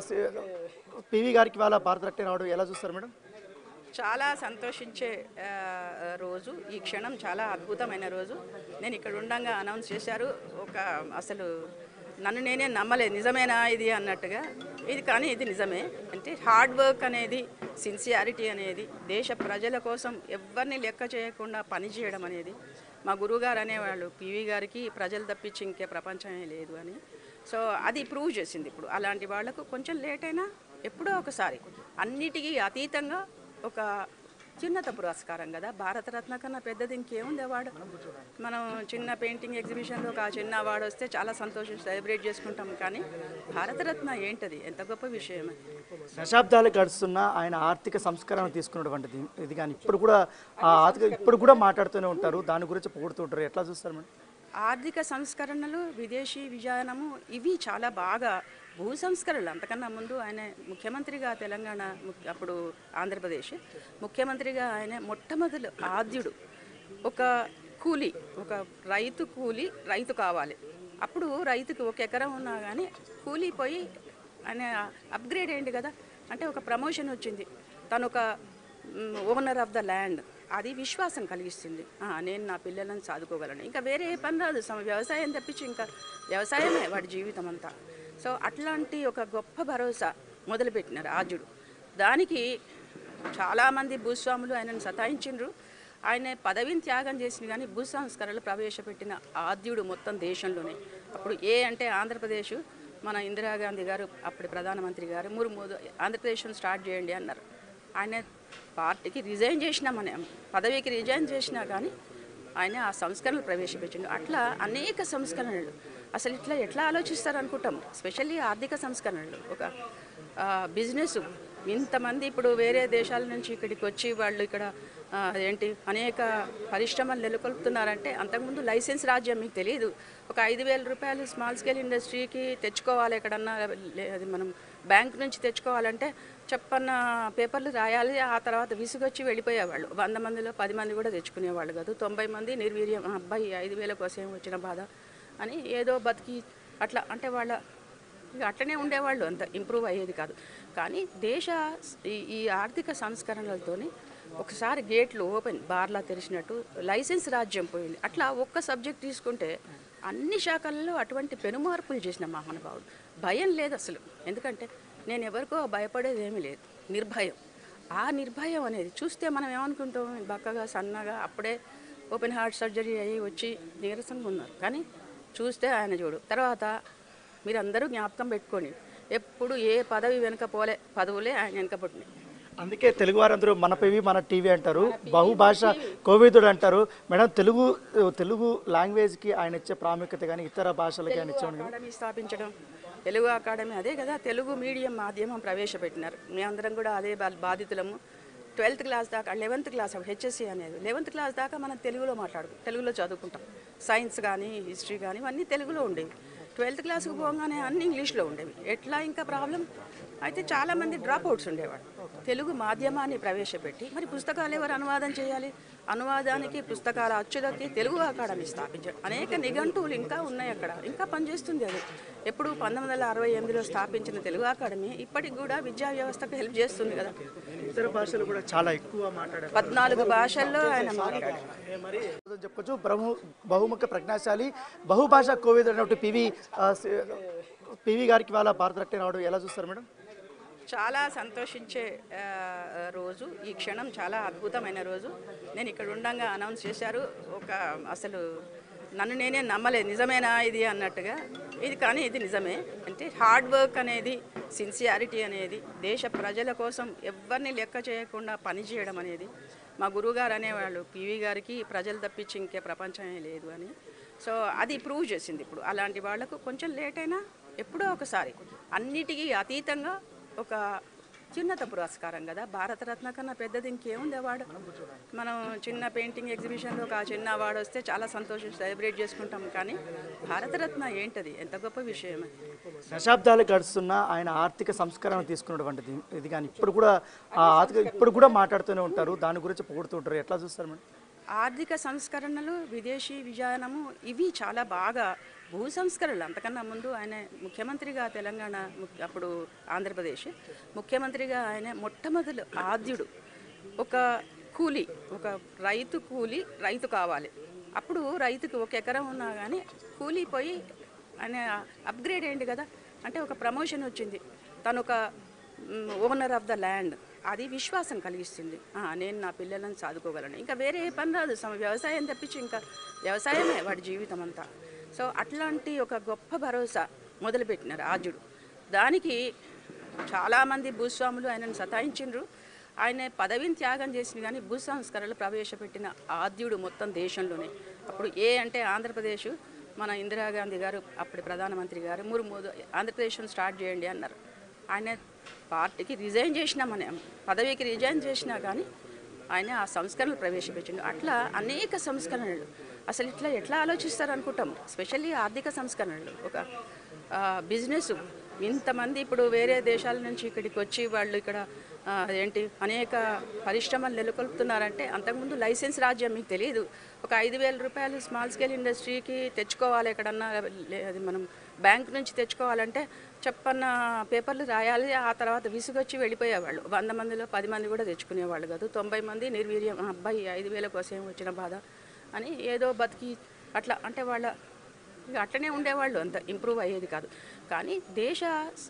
పివి గారికి వాళ్ళ భారతరత్న రావడం ఎలా చూస్తారు మేడం? చాలా సంతోషించే రోజు ఈ క్షణం, చాలా అద్భుతమైన రోజు. నేను ఇక్కడ ఉండంగా అనౌన్స్ చేశారు. ఒక అసలు నన్ను నేనే నమ్మలేదు, నిజమేనా ఇది అన్నట్టుగా. ఇది కానీ ఇది నిజమే. అంటే హార్డ్ వర్క్ అనేది, సిన్సియారిటీ అనేది, దేశ ప్రజల కోసం ఎవరిని లెక్క చేయకుండా పనిచేయడం అనేది మా గురువుగారు అనేవాళ్ళు పివి గారికి ప్రజలు తప్పించి ఇంకే ప్రపంచమే లేదు అని. సో అది ప్రూవ్ చేసింది. ఇప్పుడు అలాంటి వాళ్లకు కొంచెం లేట్ అయినా ఎప్పుడో ఒకసారి అన్నిటికీ అతీతంగా ఒక చిన్నత పురస్కారం కదా. భారతరత్న కన్నా పెద్దది ఇంకేముంది అవార్డు. మనం చిన్న పెయింటింగ్ ఎగ్జిబిషన్లో ఒక చిన్న అవార్డు వస్తే చాలా సంతోషం సెలబ్రేట్ చేసుకుంటాం, కానీ భారతరత్న ఏంటది, ఎంత గొప్ప విషయం. దశాబ్దాలు గడుస్తున్న ఆయన ఆర్థిక సంస్కరణ తీసుకున్నటువంటిది ఇది, కానీ ఇప్పుడు కూడా ఆ ఆర్థిక ఇప్పుడు కూడా మాట్లాడుతూనే ఉంటారు, దాని గురించి పొగుడుతుంటారు. ఎట్లా చూస్తారు మేడం? ఆర్థిక సంస్కరణలు, విదేశీ విజయనము, ఇవి చాలా బాగా భూ సంస్కరణలు. అంతకన్నా ముందు ఆయన ముఖ్యమంత్రిగా తెలంగాణ అప్పుడు ఆంధ్రప్రదేశ్ ముఖ్యమంత్రిగా ఆయన మొట్టమొదటి ఆద్యుడు. ఒక కూలి, ఒక రైతు కూలి రైతు కావాలి. అప్పుడు రైతుకి ఒక ఎకరం ఉన్నా కానీ కూలి పోయి ఆయన అప్గ్రేడ్ అయింది కదా, అంటే ఒక ప్రమోషన్ వచ్చింది. తను ఒక ఓనర్ ఆఫ్ ద ల్యాండ్. అది విశ్వాసం కలిగిస్తుంది. నేను నా పిల్లలను చదువుకోగలను, ఇంకా వేరే ఏ పని రాదు, వ్యవసాయం తప్పించి ఇంకా వ్యవసాయమే వాడి జీవితం అంతా. సో అట్లాంటి ఒక గొప్ప భరోసా మొదలుపెట్టినారు ఆద్యుడు. దానికి చాలామంది భూస్వాములు ఆయనను సతాయించిండ్రు. ఆయన పదవిని త్యాగం చేసిన కానీ భూ సంస్కరణలు ప్రవేశపెట్టిన ఆద్యుడు మొత్తం దేశంలోనే. అప్పుడు ఏ అంటే ఆంధ్రప్రదేశ్, మన ఇందిరాగాంధీ గారు అప్పుడు ప్రధానమంత్రి గారు మూడు మూడు ఆంధ్రప్రదేశ్ను స్టార్ట్ చేయండి అన్నారు. ఆయన పార్టీకి రిజైన్ చేసినా, మన పదవికి రిజైన్ చేసినా కానీ ఆయన ఆ సంస్కరణలు ప్రవేశపెట్టిండు. అట్లా అనేక సంస్కరణలు. అసలు ఇట్లా ఎట్లా ఆలోచిస్తారు అనుకుంటాం. స్పెషల్లీ ఆర్థిక సంస్కరణలు, ఒక బిజినెస్. ఇంతమంది ఇప్పుడు వేరే దేశాల నుంచి ఇక్కడికి వచ్చి వాళ్ళు ఇక్కడ ఏంటి అనేక పరిశ్రమలు నెలకొల్పుతున్నారంటే, అంతకుముందు లైసెన్స్ రాజ్యం మీకు తెలియదు. ఒక ఐదు వేల రూపాయలు స్మాల్ స్కేల్ ఇండస్ట్రీకి తెచ్చుకోవాలి, ఎక్కడన్నా అది మనం బ్యాంక్ నుంచి తెచ్చుకోవాలంటే చెప్పన్న పేపర్లు రాయాలి. ఆ తర్వాత విసుగొచ్చి వెళ్ళిపోయేవాళ్ళు. వంద మందిలో పది మంది కూడా తెచ్చుకునేవాళ్ళు కాదు. తొంభై మంది నిర్వీర్యం, అబ్బాయి ఐదు వేల కోసం వచ్చిన బాధ అని ఏదో బతికి అట్లా, అంటే వాళ్ళ ఇక అట్లనే ఉండేవాళ్ళు, అంత ఇంప్రూవ్ అయ్యేది కాదు. కానీ దేశ ఈ ఆర్థిక సంస్కరణలతోని ఒకసారి గేట్లు ఓపెన్, బార్లా తెరిచినట్టు లైసెన్స్ రాజ్యం పోయింది. అట్లా ఒక్క సబ్జెక్ట్ తీసుకుంటే అన్ని శాఖల్లో అటువంటి పెనుమార్పులు చేసిన మహానుభావుడు. భయం లేదు అసలు, ఎందుకంటే నేను ఎవరికో భయపడేది ఏమీ లేదు, నిర్భయం. ఆ నిర్భయం అనేది చూస్తే మనం ఏమనుకుంటాం, బక్కగా సన్నగా అప్పుడే ఓపెన్ హార్ట్ సర్జరీ అయ్యి వచ్చి నీరసంగా ఉన్నారు. కానీ చూస్తే ఆయన చూడు. తర్వాత మీరందరూ జ్ఞాపకం పెట్టుకోండి, ఎప్పుడు ఏ పదవి వెనుక పోలే, పదవులే ఆయన వెనుక పుట్టినాయి. అందుకే తెలుగు వారందరూ మన పివి మన టీవీ అంటారు, బహుభాష కోవిదుడు అంటారు. మేడం, తెలుగు తెలుగు లాంగ్వేజ్కి ఆయన ఇచ్చే ప్రాముఖ్యత కానీ ఇతర భాషలకి ఆయన ఇచ్చే అకాడమీ స్థాపించడం, తెలుగు అకాడమీ, అదే కదా తెలుగు మీడియం మాధ్యమం ప్రవేశపెట్టినారు. మేమందరం కూడా అదే బాధితులము. ట్వెల్త్ క్లాస్ దాకా, లెవెన్త్ క్లాస్ హెచ్ఎస్సి అనేది లెవెన్త్ క్లాస్ దాకా మనం తెలుగులో మాట్లాడుకుంటాం, తెలుగులో చదువుకుంటాం. సైన్స్ కానీ హిస్టరీ కానీ ఇవన్నీ తెలుగులో ఉండేవి. ట్వెల్త్ క్లాస్కి పోగానే అన్ని ఇంగ్లీష్లో ఉండేవి. ఎట్లా ఇంకా ప్రాబ్లం అయితే చాలామంది డ్రాప్ అవుట్స్ ఉండేవాడు. తెలుగు మాధ్యమాన్ని ప్రవేశపెట్టి మరి పుస్తకాలు ఎవరు అనువాదం చేయాలి? అనువాదానికి, పుస్తకాల అచ్చులకి తెలుగు అకాడమీ స్థాపించారు. అనేక నిఘంటువులు ఇంకా ఉన్నాయి అక్కడ, ఇంకా పనిచేస్తుంది అది. ఎప్పుడు పంతొమ్మిది వందల అరవై ఎనిమిదిలో స్థాపించిన తెలుగు అకాడమీ ఇప్పటికి కూడా విద్యా వ్యవస్థకు హెల్ప్ చేస్తుంది కదా. ఇతర భాషలు కూడా చాలా ఎక్కువ మాట్లాడారు, పద్నాలుగు భాషల్లో ఆయన మాట్లాడారు. చెప్పొచ్చు. బహు బహుముఖ ప్రజ్ఞాశాలి, బహుభాషా కోవిదుడు అన్నట్టు పివి పివి గారికి వాళ్ళ భారతరత్న రావడం ఎలా చూస్తారు మేడం? చాలా సంతోషించే రోజు ఈ క్షణం, చాలా అద్భుతమైన రోజు. నేను ఇక్కడ ఉండంగా అనౌన్స్ చేశారు. ఒక అసలు నన్ను నేనే నమ్మలేదు, నిజమేనా ఇది అన్నట్టుగా. ఇది కానీ ఇది నిజమే. అంటే హార్డ్ వర్క్ అనేది, సిన్సియారిటీ అనేది, దేశ ప్రజల కోసం ఎవరిని లెక్క చేయకుండా పనిచేయడం అనేది, మా గురువుగారు అనేవాళ్ళు పివి గారికి ప్రజలు తప్పించి ఇంకే ప్రపంచమే లేదు అని. సో అది ప్రూవ్ చేసింది. ఇప్పుడు అలాంటి వాళ్లకు కొంచెం లేట్ అయినా ఎప్పుడో ఒకసారి అన్నిటికీ అతీతంగా ఒక చిన్నత పురస్కారం కదా. భారతరత్న కన్నా పెద్దది ఇంకేముంది అవార్డు. మనం చిన్న పెయింటింగ్ ఎగ్జిబిషన్లో ఒక చిన్న అవార్డు వస్తే చాలా సంతోషం సెలబ్రేట్ చేసుకుంటాం, కానీ భారతరత్న ఏంటది, ఎంత గొప్ప విషయం. దశాబ్దాలు గడుస్తున్న ఆయన ఆర్థిక సంస్కరణ తీసుకున్నటువంటిది ఇది, కానీ ఇప్పుడు కూడా ఆ ఆర్థిక ఇప్పుడు కూడా మాట్లాడుతూనే ఉంటారు, దాని గురించి పొగుడుతుంటారు. ఎట్లా చూస్తారు మేడం? ఆర్థిక సంస్కరణలు, విదేశీ విజయనము, ఇవి చాలా బాగా భూ సంస్కరణలు. అంతకన్నా ముందు ఆయన ముఖ్యమంత్రిగా తెలంగాణ అప్పుడు ఆంధ్రప్రదేశ్ ముఖ్యమంత్రిగా ఆయన మొట్టమొదటి ఆద్యుడు. ఒక కూలి, ఒక రైతు కూలి రైతు కావాలి. అప్పుడు రైతుకి ఒక ఎకరం ఉన్నా కానీ కూలి పోయి ఆయన అప్గ్రేడ్ అయింది కదా, అంటే ఒక ప్రమోషన్ వచ్చింది. తను ఒక ఓనర్ ఆఫ్ ద ల్యాండ్. అది విశ్వాసం కలిగిస్తుంది. ఆ, నేను నా పిల్లలను చదువుకోగలను, ఇంకా వేరే ఏ పని రాదు, సమ వ్యవసాయం తప్పించి ఇంకా వ్యవసాయమే వాడి జీవితం అంతా. సో అట్లాంటి ఒక గొప్ప భరోసా మొదలుపెట్టిన రాజుడు. దానికి చాలామంది భూస్వాములు ఆయనను సతాయించిండ్రు. ఆయన పదవిని త్యాగం చేసిన కానీ భూ సంస్కరణలు ప్రవేశపెట్టిన ఆద్యుడు మొత్తం దేశంలోనే. అప్పుడు ఏ అంటే ఆంధ్రప్రదేశ్, మన ఇందిరాగాంధీ గారు అప్పటి ప్రధానమంత్రి గారు ముర్ము ఆంధ్రప్రదేశ్ను స్టార్ట్ చేయండి అన్నారు. ఆయన పార్టీకి రిజైన్ చేసినా, మన పదవికి రిజైన్ చేసినా కానీ ఆయన ఆ సంస్కరణలు ప్రవేశపెట్టిండు. అట్లా అనేక సంస్కరణలు. అసలు ఇట్లా ఎట్లా ఆలోచిస్తారు అనుకుంటాం. స్పెషల్లీ ఆర్థిక సంస్కరణలు, ఒక బిజినెస్. ఇంతమంది ఇప్పుడు వేరే దేశాల నుంచి ఇక్కడికి వచ్చి వాళ్ళు ఇక్కడ ఏంటి అనేక పరిశ్రమలు నెలకొల్పుతున్నారంటే, అంతకుముందు లైసెన్స్ రాజ్యం మీకు తెలియదు. ఒక ఐదు వేల రూపాయలు స్మాల్ స్కేల్ ఇండస్ట్రీకి తెచ్చుకోవాలి, ఎక్కడన్నా అది మనం బ్యాంక్ నుంచి తెచ్చుకోవాలంటే చెప్పన్న పేపర్లు రాయాలి. ఆ తర్వాత విసుగొచ్చి వెళ్ళిపోయేవాళ్ళు. వంద మందిలో పది మంది కూడా తెచ్చుకునేవాళ్ళు కాదు. తొంభై మంది నిర్వీర్యం, అబ్బాయి ఐదు వేల కోసం వచ్చిన బాధ అని ఏదో బతికి అట్లా అంటే వాళ్ళ ఇక అట్లనే ఉండేవాళ్ళు, అంత ఇంప్రూవ్ అయ్యేది కాదు. కానీ దేశ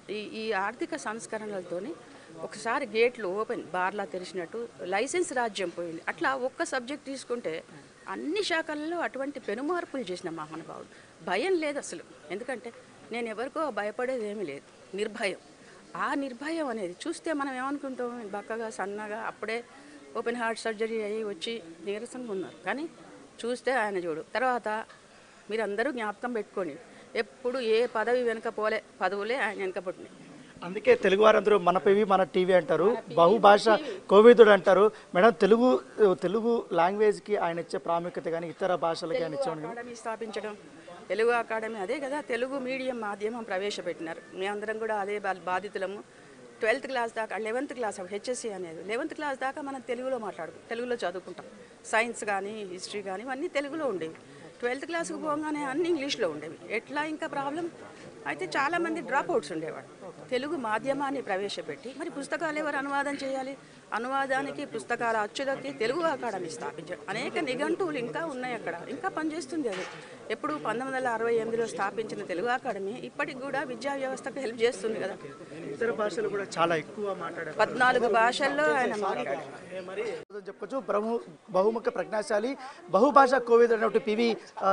ఈ ఆర్థిక సంస్కరణలతోనే ఒకసారి గేట్లు ఓపెన్ బార్లా తెరిచినట్టు లైసెన్స్ రాజ్యం పోయింది. అట్లా ఒక్క సబ్జెక్ట్ తీసుకుంటే అన్ని శాఖల్లో అటువంటి పెనుమార్పులు చేసిన మహానుభావుడు. భయం లేదు అసలు. ఎందుకంటే నేను ఎవరికో భయపడేది ఏమీ లేదు, నిర్భయం. ఆ నిర్భయం అనేది చూస్తే మనం ఏమనుకుంటాం, బక్కగా సన్నగా అప్పుడే ఓపెన్ హార్ట్ సర్జరీ అయ్యి వచ్చి నీరసంగా ఉన్నారు. కానీ చూస్తే ఆయన చూడు. తర్వాత మీరందరూ జ్ఞాపకం పెట్టుకోండి, ఎప్పుడు ఏ పదవి వెనుక పోలే, పదవులే ఆయన వెనుక పుట్టినాయి. అందుకే తెలుగు వారందరూ మన పివి మన టీవీ అంటారు, బహుభాష కోవిదుడు అంటారు. మేడం, తెలుగు తెలుగు లాంగ్వేజ్కి ఆయన ఇచ్చే ప్రాముఖ్యత కానీ ఇతర భాషలకి ఆయన ఇచ్చే అకాడమీ స్థాపించడం, తెలుగు అకాడమీ అదే కదా, తెలుగు మీడియం మాధ్యమం ప్రవేశపెట్టినారు. మేమందరం కూడా అదే బాధితులము. ట్వెల్త్ క్లాస్ దాకా, లెవెన్త్ క్లాస్ హెచ్ఎస్సి అనేది లెవెన్త్ క్లాస్ దాకా మనం తెలుగులో మాట్లాడుకుంటాం, తెలుగులో చదువుకుంటాం. సైన్స్ కానీ హిస్టరీ కానీ ఇవన్నీ తెలుగులో ఉండేవి. ట్వెల్త్ క్లాస్కి పోగానే అన్ని ఇంగ్లీష్లో ఉండేవి. ఎట్లా ఇంకా ప్రాబ్లం అయితే చాలామంది డ్రాప్ అవుట్స్ ఉండేవాడు. తెలుగు మాధ్యమాన్ని ప్రవేశపెట్టి మరి పుస్తకాలు ఎవరు అనువాదం చేయాలి? అనువాదానికి పుస్తకాల అచ్చుదకి తెలుగు అకాడమీ స్థాపించారు. అనేక నిఘంటువులు ఇంకా ఉన్నాయి అక్కడ, ఇంకా పనిచేస్తుంది అది. ఎప్పుడు పంతొమ్మిది వందల అరవై ఎనిమిదిలో స్థాపించిన తెలుగు అకాడమీ ఇప్పటికి కూడా విద్యా వ్యవస్థకు హెల్ప్ చేస్తుంది కదా. ఇతర భాషలు కూడా చాలా ఎక్కువ మాట్లాడారు, పద్నాలుగు భాషల్లో ఆయన మాట్లాడారు. చెప్పొచ్చు. బహు బహుముఖ ప్రజ్ఞాశాలి, బహుభాష కోవిదుడు అనేటువంటి పివి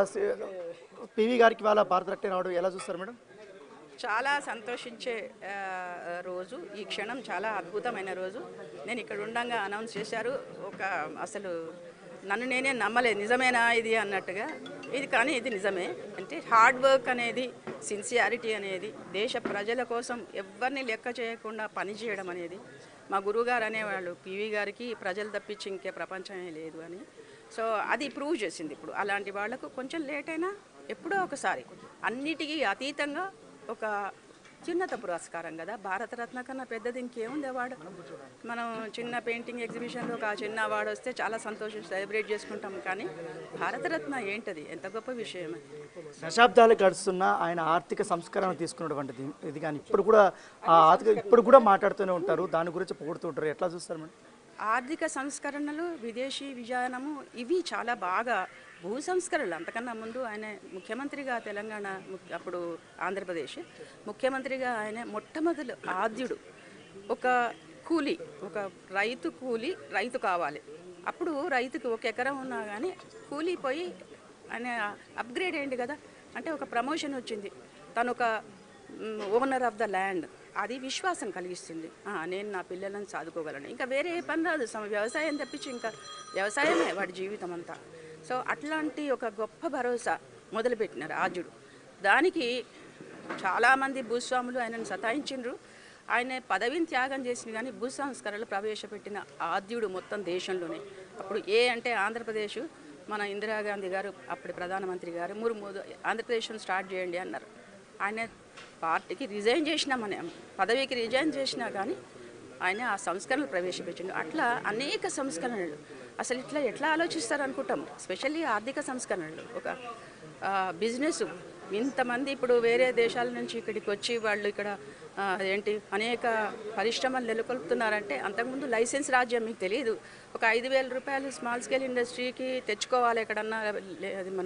పివి గారికి వాళ్ళ భారతరత్న రావడం ఎలా చూస్తారు మేడం? చాలా సంతోషించే రోజు ఈ క్షణం, చాలా అద్భుతమైన రోజు. నేను ఇక్కడ ఉండంగా అనౌన్స్ చేశారు. ఒక అసలు నన్ను నేనే నమ్మలేదు, నిజమేనా ఇది అన్నట్టుగా. ఇది కానీ ఇది నిజమే. అంటే హార్డ్ వర్క్ అనేది, సిన్సియారిటీ అనేది, దేశ ప్రజల కోసం ఎవరిని లెక్క చేయకుండా పనిచేయడం అనేది మా గురువుగారు అనేవాళ్ళు, పివి గారికి ప్రజలు తప్పించి ఇంకే ప్రపంచమే లేదు అని. సో అది ప్రూవ్ చేసింది. ఇప్పుడు అలాంటి వాళ్లకు కొంచెం లేట్ అయినా ఎప్పుడో ఒకసారి అన్నిటికీ అతీతంగా ఒక చిన్నత పురస్కారం కదా. భారతరత్న కన్నా పెద్దది ఇంకేముంది అవార్డు? మనం చిన్న పెయింటింగ్ ఎగ్జిబిషన్లో ఒక చిన్న అవార్డు వస్తే చాలా సంతోషం సెలబ్రేట్ చేసుకుంటాం. కానీ భారతరత్న ఏంటది, ఎంత గొప్ప విషయం. దశాబ్దాలు గడుస్తున్న ఆయన ఆర్థిక సంస్కరణ తీసుకున్నటువంటిది ఇది. కానీ ఇప్పుడు కూడా ఆ ఆర్థిక ఇప్పుడు కూడా మాట్లాడుతూనే ఉంటారు, దాని గురించి పొగుడుతుంటారు. ఎట్లా చూస్తారు మేడం? ఆర్థిక సంస్కరణలు, విదేశీ విజయనము, ఇవి చాలా బాగా. భూ సంస్కరణలు అంతకన్నా ముందు ఆయన ముఖ్యమంత్రిగా, తెలంగాణ అప్పుడు ఆంధ్రప్రదేశ్ ముఖ్యమంత్రిగా ఆయన మొట్టమొదటి ఆద్యుడు. ఒక కూలి, ఒక రైతు కూలి రైతు కావాలి. అప్పుడు రైతుకి ఒక ఎకరం ఉన్నా కానీ కూలిపోయి ఆయన అప్గ్రేడ్ అయ్యింది కదా. అంటే ఒక ప్రమోషన్ వచ్చింది, తను ఒక ఓనర్ ఆఫ్ ద ల్యాండ్. అది విశ్వాసం కలిగిస్తుంది. నేను నా పిల్లలను చదువుకోగలను, ఇంకా వేరే ఏ పని రాదు, సమ వ్యవసాయం తప్పించి ఇంకా వ్యవసాయమే వాడి జీవితం అంతా. సో అట్లాంటి ఒక గొప్ప భరోసా మొదలుపెట్టిన రాజుడు. దానికి చాలామంది భూస్వాములు ఆయనను సతాయించిండ్రు. ఆయన పదవిని త్యాగం చేసిన కానీ భూ సంస్కరణలు ప్రవేశపెట్టిన ఆద్యుడు మొత్తం దేశంలోనే. అప్పుడు ఏ అంటే ఆంధ్రప్రదేశ్, మన ఇందిరాగాంధీ గారు అప్పటి ప్రధానమంత్రి గారు ముర్ము ఆంధ్రప్రదేశ్ను స్టార్ట్ చేయండి అన్నారు. ఆయన పార్టీకి రిజైన్ చేసినా, మన పదవికి రిజైన్ చేసినా కానీ ఆయన ఆ సంస్కరణలు ప్రవేశపెట్టిండు. అట్లా అనేక సంస్కరణలు. అసలు ఇట్లా ఎట్లా ఆలోచిస్తారు అనుకుంటాం. స్పెషల్లీ ఆర్థిక సంస్కరణలు, ఒక బిజినెస్. ఇంతమంది ఇప్పుడు వేరే దేశాల నుంచి ఇక్కడికి వచ్చి వాళ్ళు ఇక్కడ ఏంటి అనేక పరిశ్రమలు నెలకొల్పుతున్నారంటే, అంతకుముందు లైసెన్స్ రాజ్యం మీకు తెలియదు. ఒక ఐదు వేల రూపాయలు స్మాల్ స్కేల్ ఇండస్ట్రీకి తెచ్చుకోవాలి, ఎక్కడన్నా అది మనం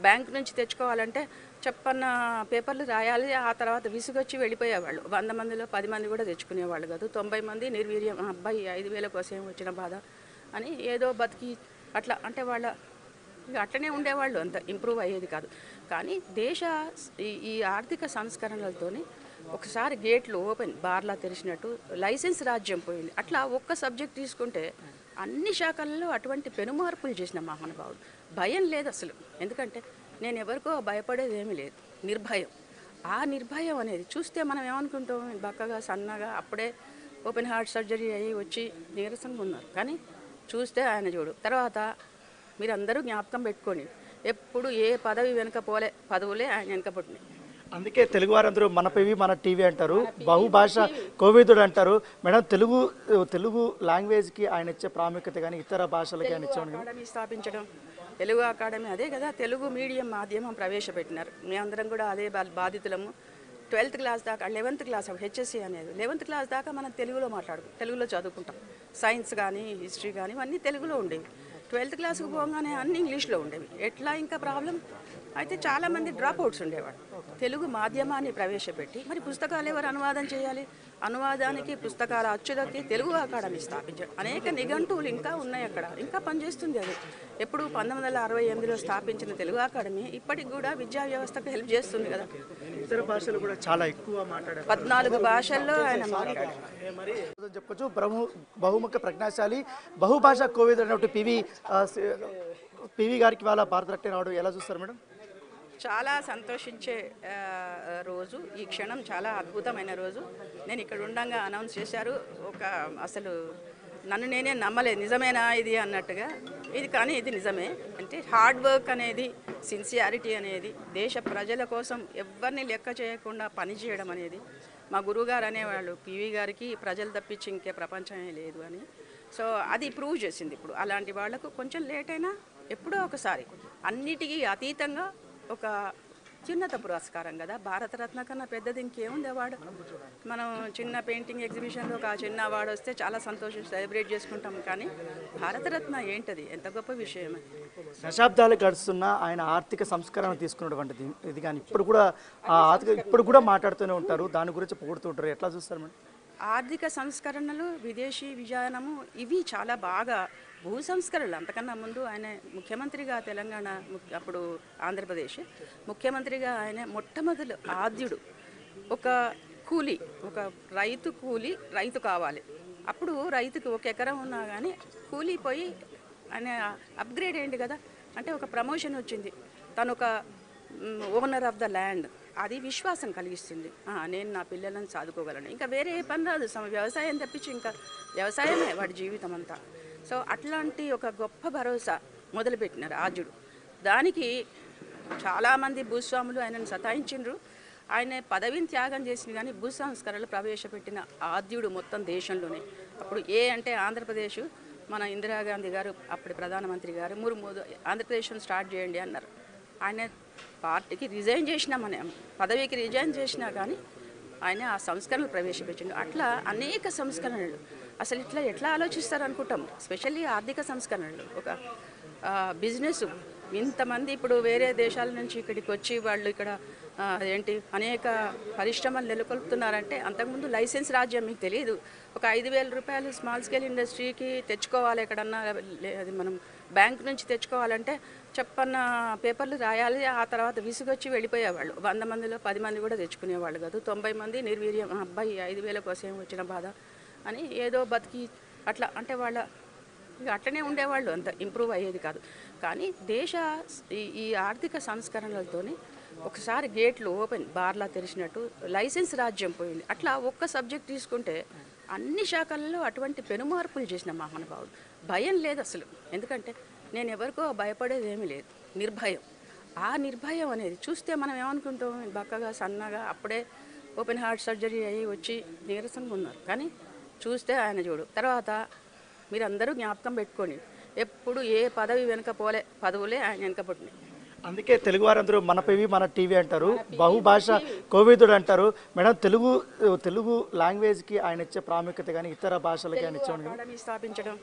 బ్యాంక్ నుంచి తెచ్చుకోవాలంటే చెప్పన్న పేపర్లు రాయాలి, ఆ తర్వాత విసుగొచ్చి వెళ్ళిపోయేవాళ్ళు. వంద మందిలో పది మంది కూడా తెచ్చుకునేవాళ్ళు కాదు. తొంభై మంది నిర్వీర్యం, "ఆ అబ్బాయి ఐదు వేల కోసం వచ్చిన బాధ" అని ఏదో బతికి అట్లా అంటే వాళ్ళ ఇక అట్లనే ఉండేవాళ్ళు, అంత ఇంప్రూవ్ అయ్యేది కాదు. కానీ దేశ ఈ ఈ ఆర్థిక సంస్కరణలతోని ఒకసారి గేట్లు ఓపెన్ బార్లా తెరిచినట్టు లైసెన్స్ రాజ్యం పోయింది. అట్లా ఒక్క సబ్జెక్ట్ తీసుకుంటే అన్ని శాఖల్లో అటువంటి పెనుమార్పులు చేసిన మహానుభావుడు. భయం లేదు అసలు, ఎందుకంటే నేను ఎవరికో భయపడేది ఏమీ లేదు, నిర్భయం. ఆ నిర్భయం అనేది చూస్తే మనం ఏమనుకుంటాం, బక్కగా సన్నగా అప్పుడే ఓపెన్ హార్ట్ సర్జరీ అయ్యి వచ్చి నీరసంగా ఉన్నారు. కానీ చూస్తే ఆయన చూడు. తర్వాత మీరందరూ జ్ఞాపకం పెట్టుకోండి, ఎప్పుడు ఏ పదవి వెనుక పోలే, పదవులే ఆయన వెనుక పుట్టినాయి. అందుకే తెలుగు వారందరూ మన పివి మన టీవీ అంటారు, బహుభాష కోవిదుడు అంటారు. మేడం, తెలుగు తెలుగు లాంగ్వేజ్కి ఆయన ఇచ్చే ప్రాముఖ్యత కానీ ఇతర భాషలకి ఆయన ఇచ్చే అకాడమీ స్థాపించడం, తెలుగు అకాడమీ అదే కదా, తెలుగు మీడియం మాధ్యమం ప్రవేశపెట్టినారు. మేమందరం కూడా అదే బా- బాధితులము. ట్వెల్త్ క్లాస్ దాకా, లెవెన్త్ క్లాస్ హెచ్ఎస్సి అనేది లెవెన్త్ క్లాస్ దాకా మనం తెలుగులో మాట్లాడుకు తెలుగులో చదువుకుంటాం. సైన్స్ కానీ హిస్టరీ కానీ ఇవన్నీ తెలుగులో ఉండేవి. ట్వెల్త్ క్లాస్కి పోగానే అన్ని ఇంగ్లీష్లో ఉండేవి. ఎట్లా ఇంకా ప్రాబ్లం అయితే చాలామంది డ్రాప్ అవుట్స్ ఉండేవాడు. తెలుగు మాధ్యమాన్ని ప్రవేశపెట్టి మరి పుస్తకాలు ఎవరు అనువాదం చేయాలి, అనువాదానికి పుస్తకాల అచ్చుదకి తెలుగు అకాడమీ స్థాపించారు. అనేక నిఘంటువులు ఇంకా ఉన్నాయి అక్కడ, ఇంకా పనిచేస్తుంది అది. ఎప్పుడు పంతొమ్మిది వందల అరవై ఎనిమిదిలో స్థాపించిన తెలుగు అకాడమీ ఇప్పటికి కూడా విద్యా వ్యవస్థకు హెల్ప్ చేస్తుంది కదా. ఇతర భాషలు కూడా చాలా ఎక్కువ మాట్లాడారు, పద్నాలుగు భాషల్లో ఆయన మాట్లాడారు. చెప్పొచ్చు. బ్రహ్మ బహుముఖ ప్రజ్ఞాశాలి, బహుభాష కోవిదుడు అన్నట్టు పివి ఆ, సి- పివి గారికి వాళ్ళ భారతరత్న రావడం ఎలా చూస్తారు మేడం? చాలా సంతోషించే ఆ, రోజు ఈ క్షణం, చాలా అద్భుతమైన రోజు. నేను ఇక్కడ ఉండంగా అనౌన్స్ చేశారు. ఒక అసలు నన్ను నేనే నమ్మలేదు, నిజమేనా ఇది అన్నట్టుగా. ఇది కానీ ఇది నిజమే. అంటే హార్డ్ వర్క్ అనేది, సిన్సియారిటీ అనేది, దేశ ప్రజల కోసం ఎవరిని లెక్క చేయకుండా పనిచేయడం అనేది మా గురువుగారు అనేవాళ్ళు, పివి గారికి ప్రజలు తప్పించి ఇంకే ప్రపంచమే లేదు అని. సో అది ప్రూవ్ చేసింది. ఇప్పుడు అలాంటి వాళ్లకు కొంచెం లేట్ అయినా ఎప్పుడో ఒకసారి అన్నిటికీ అతీతంగా ఒక చిన్నత పురస్కారం కదా. భారతరత్న కన్నా పెద్దది ఇంకేముంది అవార్డు. మనం చిన్న పెయింటింగ్ ఎగ్జిబిషన్లో ఒక చిన్న అవార్డు వస్తే చాలా సంతోషం సెలబ్రేట్ చేసుకుంటాం. కానీ భారతరత్న ఏంటది, ఎంత గొప్ప విషయం. దశాబ్దాలు గడుస్తున్న ఆయన ఆర్థిక సంస్కరణ తీసుకున్నటువంటిది ఇది కానీ ఇప్పుడు కూడా ఆ ఆర్థిక ఇప్పుడు కూడా మాట్లాడుతూనే ఉంటారు, దాని గురించి పొగుడుతుంటారు. ఎట్లా చూస్తారు మేడం? ఆర్థిక సంస్కరణలు, విదేశీ విజయనము ఇవి చాలా బాగా, భూ సంస్కరణలు అంతకన్నా ముందు ఆయన ముఖ్యమంత్రిగా తెలంగాణ ముఖ్య- అప్పుడు ఆంధ్రప్రదేశ్ ముఖ్యమంత్రిగా ఆయన మొట్టమొదటి ఆద్యుడు. ఒక కూలి, ఒక రైతు కూలి రైతు కావాలి. అప్పుడు రైతుకు ఒక ఎకరం ఉన్నా కానీ కూలి పోయి ఆయన అప్గ్రేడ్ అయింది కదా. అంటే ఒక ప్రమోషన్ వచ్చింది, తను ఒక ఓనర్ ఆఫ్ ద ల్యాండ్. అది విశ్వాసం కలిగిస్తుంది. ఆ, నేను నా పిల్లలను చదువుకోగలను, ఇంకా వేరే ఏ పని రాదు, సమ వ్యవసాయం తప్పించి ఇంకా వ్యవసాయమే వాడి జీవితం అంతా. సో అట్లాంటి ఒక గొప్ప భరోసా మొదలుపెట్టినారు ఆద్యుడు. దానికి చాలామంది భూస్వాములు ఆయనను సతాయించిండ్రు. ఆయన పదవిని త్యాగం చేసిన కానీ భూ సంస్కరణలు ప్రవేశపెట్టిన ఆద్యుడు మొత్తం దేశంలోనే. అప్పుడు ఏ అంటే ఆంధ్రప్రదేశ్, మన ఇందిరాగాంధీ గారు అప్పటి ప్రధానమంత్రి గారు ముర్ము ఆంధ్రప్రదేశ్ను స్టార్ట్ చేయండి అన్నారు. ఆయన పార్టీకి రిజైన్ చేసినా, మన పదవికి రిజైన్ చేసినా కానీ ఆయన ఆ సంస్కరణలు ప్రవేశపెట్టిండు. అట్లా అనేక సంస్కరణలు. అసలు ఇట్లా ఎట్లా ఆలోచిస్తారు అనుకుంటాం. స్పెషల్లీ ఆర్థిక సంస్కరణలు, ఒక బిజినెస్. ఇంతమంది ఇప్పుడు వేరే దేశాల నుంచి ఇక్కడికి వచ్చి వాళ్ళు ఇక్కడ ఆ, ఏంటి అనేక పరిశ్రమలు నెలకొల్పుతున్నారంటే అంతకుముందు లైసెన్స్ రాజ్యం మీకు తెలియదు. ఒక ఐదు వేల రూపాయలు స్మాల్ స్కేల్ ఇండస్ట్రీకి తెచ్చుకోవాలి, ఎక్కడన్నా లే- అది మనం బ్యాంక్ నుంచి తెచ్చుకోవాలంటే చెప్పన్న పేపర్లు రాయాలి, ఆ తర్వాత విసుగొచ్చి వెళ్ళిపోయేవాళ్ళు. వంద మందిలో పది మంది కూడా తెచ్చుకునేవాళ్ళు కాదు. తొంభై మంది నిర్వీర్యం, "ఆ అబ్బాయి ఐదు వేల కోసం వచ్చిన బాధ" అని ఏదో బతికి అట్లా అంటే వాళ్ళ ఇక అట్లనే ఉండేవాళ్ళు, అంత ఇంప్రూవ్ అయ్యేది కాదు. కానీ దేశ ఈ ఈ ఆర్థిక సంస్కరణలతోని ఒకసారి గేట్లు ఓపెన్ బార్లా తెరిచినట్టు లైసెన్స్ రాజ్యం పోయింది. అట్లా ఒక్క సబ్జెక్ట్ తీసుకుంటే అన్ని శాఖల్లో అటువంటి పెనుమార్పులు చేసిన మహానుభావుడు. భయం లేదు అసలు, ఎందుకంటే నేను ఎవరికో భయపడేది ఏమీ లేదు, నిర్భయం. ఆ నిర్భయం అనేది చూస్తే మనం ఏమనుకుంటాం, బక్కగా సన్నగా అప్పుడే ఓపెన్ హార్ట్ సర్జరీ అయ్యి వచ్చి నీరసంగా ఉన్నారు. కానీ చూస్తే ఆయన చూడు. తర్వాత మీరందరూ జ్ఞాపకం పెట్టుకోండి, ఎప్పుడు ఏ పదవి వెనుక పోలే, పదవులే ఆయన వెనుక పుట్టినాయి. అందుకే తెలుగు వారందరూ మన పివి మన టీవీ అంటారు, బహుభాష కోవిదుడు అంటారు. మేడం, తెలుగు తెలుగు లాంగ్వేజ్కి ఆయన ఇచ్చే ప్రాముఖ్యత కానీ ఇతర భాషలకి ఆయన ఇచ్చే అకాడమీ స్థాపించడం,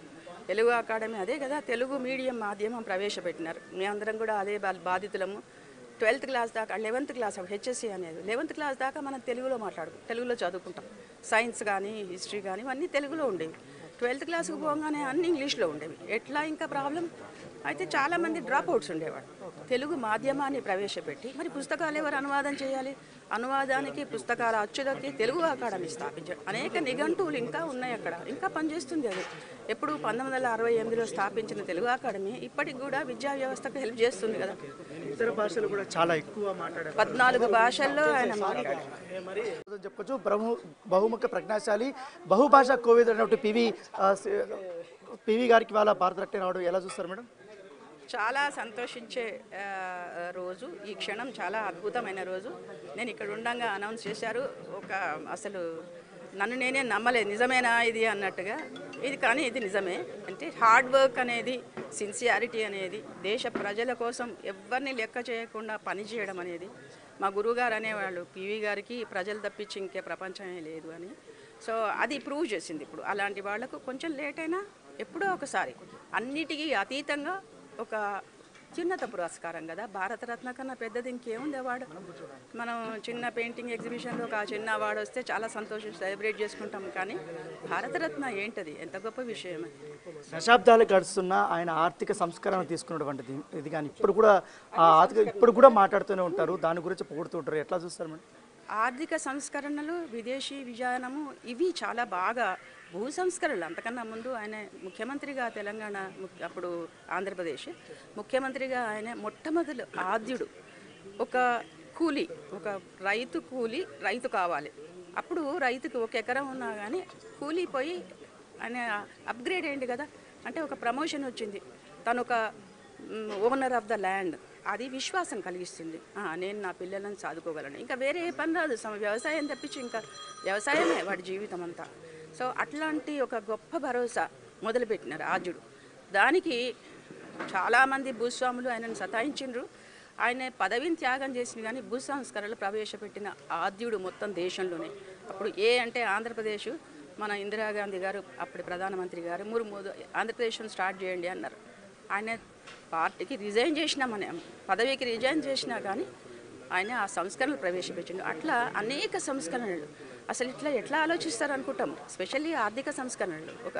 తెలుగు అకాడమీ అదే కదా తెలుగు మీడియం మాధ్యమం ప్రవేశపెట్టినారు. మేమందరం కూడా అదే బా- బాధితులము. ట్వెల్త్ క్లాస్ దాకా లెవెన్త్ క్లాస్ హెచ్ఎస్సి అనేది లెవెన్త్ క్లాస్ దాకా మనం తెలుగులో మాట్లాడుకుంటాం, తెలుగులో చదువుకుంటాం. సైన్స్ కానీ హిస్టరీ కానీ ఇవన్నీ తెలుగులో ఉండేవి. ట్వెల్త్ క్లాస్కి పోగానే అన్ని ఇంగ్లీష్లో ఉండేవి. ఎట్లా ఇంకా ప్రాబ్లం అయితే చాలామంది డ్రాప్ అవుట్స్ ఉండేవాడు. తెలుగు మాధ్యమాన్ని ప్రవేశపెట్టి మరి పుస్తకాలు ఎవరు అనువాదం చేయాలి? అనువాదానికి పుస్తకాల అచ్చులకి తెలుగు అకాడమీ స్థాపించారు. అనేక నిఘంటువులు ఇంకా ఉన్నాయి అక్కడ, ఇంకా పనిచేస్తుంది అది. ఎప్పుడు పంతొమ్మిది వందల అరవై ఎనిమిదిలో స్థాపించిన తెలుగు అకాడమీ ఇప్పటికి కూడా విద్యా వ్యవస్థకు హెల్ప్ చేస్తుంది కదా. ఇతర భాషలు కూడా చాలా ఎక్కువ మాట్లాడారు. పద్నాలుగు భాషల్లో ఆయన మాట్లాడారు. చెప్పొచ్చు బహు బహుముఖ ప్రజ్ఞాశాలి బహుభాషా కోవిద్ అన్నట్టు పివి ఆ, సి- పివి గారికి వాళ్ళ భారతరత్న రావడం ఎలా చూస్తారు మేడం? చాలా సంతోషించే ఆ, రోజు ఈ క్షణం, చాలా అద్భుతమైన రోజు. నేను ఇక్కడ ఉండంగా అనౌన్స్ చేశారు. ఒక అసలు నన్ను నేనే నమ్మలేదు, నిజమేనా ఇది అన్నట్టుగా. ఇది కానీ ఇది నిజమే. అంటే హార్డ్ వర్క్ అనేది, సిన్సియారిటీ అనేది, దేశ ప్రజల కోసం ఎవరిని లెక్క చేయకుండా పనిచేయడం అనేది మా గురువుగారు అనేవాళ్ళు, పివి గారికి ప్రజలు తప్పించి ఇంకే ప్రపంచమే లేదు అని. సో అది ప్రూవ్ చేసింది. ఇప్పుడు అలాంటి వాళ్లకు కొంచెం లేట్ అయినా ఎప్పుడో ఒకసారి అన్నిటికీ అతీతంగా ఒక చిన్నత పురస్కారం కదా. భారతరత్న కన్నా పెద్దది ఇంకేముంది అవార్డు? మనం చిన్న పెయింటింగ్ ఎగ్జిబిషన్లో ఒక చిన్న అవార్డు వస్తే చాలా సంతోషం సెలబ్రేట్ చేసుకుంటాం. కానీ భారతరత్న ఏంటది? ఎంత గొప్ప విషయం అది. దశాబ్దాలు గడుస్తున్న ఆయన ఆర్థిక సంస్కరణ తీసుకున్నటువంటిది ఇది కానీ ఇప్పుడు కూడా ఆ ఆర్థిక ఇప్పుడు కూడా మాట్లాడుతూనే ఉంటారు, దాని గురించి పొగుడుతూ ఉంటారు. ఎట్లా చూస్తారు మేడం? ఆర్థిక సంస్కరణలు, విదేశీ విజయనము ఇవి చాలా బాగా. భూ సంస్కరణలు అంతకన్నా ముందు ఆయన ముఖ్యమంత్రిగా తెలంగాణ ము- అప్పుడు ఆంధ్రప్రదేశ్ ముఖ్యమంత్రిగా ఆయన మొట్టమొదటి ఆద్యుడు. ఒక కూలి, ఒక రైతు కూలి రైతు కావాలి. అప్పుడు రైతుకి ఒక ఎకరం ఉన్నా కానీ కూలి పోయి ఆయన అప్గ్రేడ్ అయింది కదా. అంటే ఒక ప్రమోషన్ వచ్చింది, తను ఒక ఓనర్ ఆఫ్ ద ల్యాండ్. అది విశ్వాసం కలిగిస్తుంది. ఆ, నేను నా పిల్లలను చదువుకోగలను, ఇంకా వేరే ఏ పని రాదు, సమ వ్యవసాయం తప్పించి ఇంకా వ్యవసాయమే వాడి జీవితం అంతా. సో అట్లాంటి ఒక గొప్ప భరోసా మొదలుపెట్టినారు ఆద్యుడు. దానికి చాలామంది భూస్వాములు ఆయనను సతాయించిండ్రు. ఆయన పదవిని త్యాగం చేసింది, కానీ భూ సంస్కరణలు ప్రవేశపెట్టిన ఆద్యుడు మొత్తం దేశంలోనే. అప్పుడు ఏ అంటే ఆంధ్రప్రదేశ్, మన ఇందిరాగాంధీ గారు అప్పటి ప్రధానమంత్రి గారు మూడు మూడు ఆంధ్రప్రదేశ్ను స్టార్ట్ చేయండి అన్నారు. ఆయన పార్టీకి రిజైన్ చేసినా, మన పదవికి రిజైన్ చేసినా కానీ ఆయన ఆ సంస్కరణలు ప్రవేశపెట్టిండు. అట్లా అనేక సంస్కరణలు. అసలు ఇట్లా ఎట్లా ఆలోచిస్తారు అనుకుంటాం. స్పెషల్లీ ఆర్థిక సంస్కరణలు, ఒక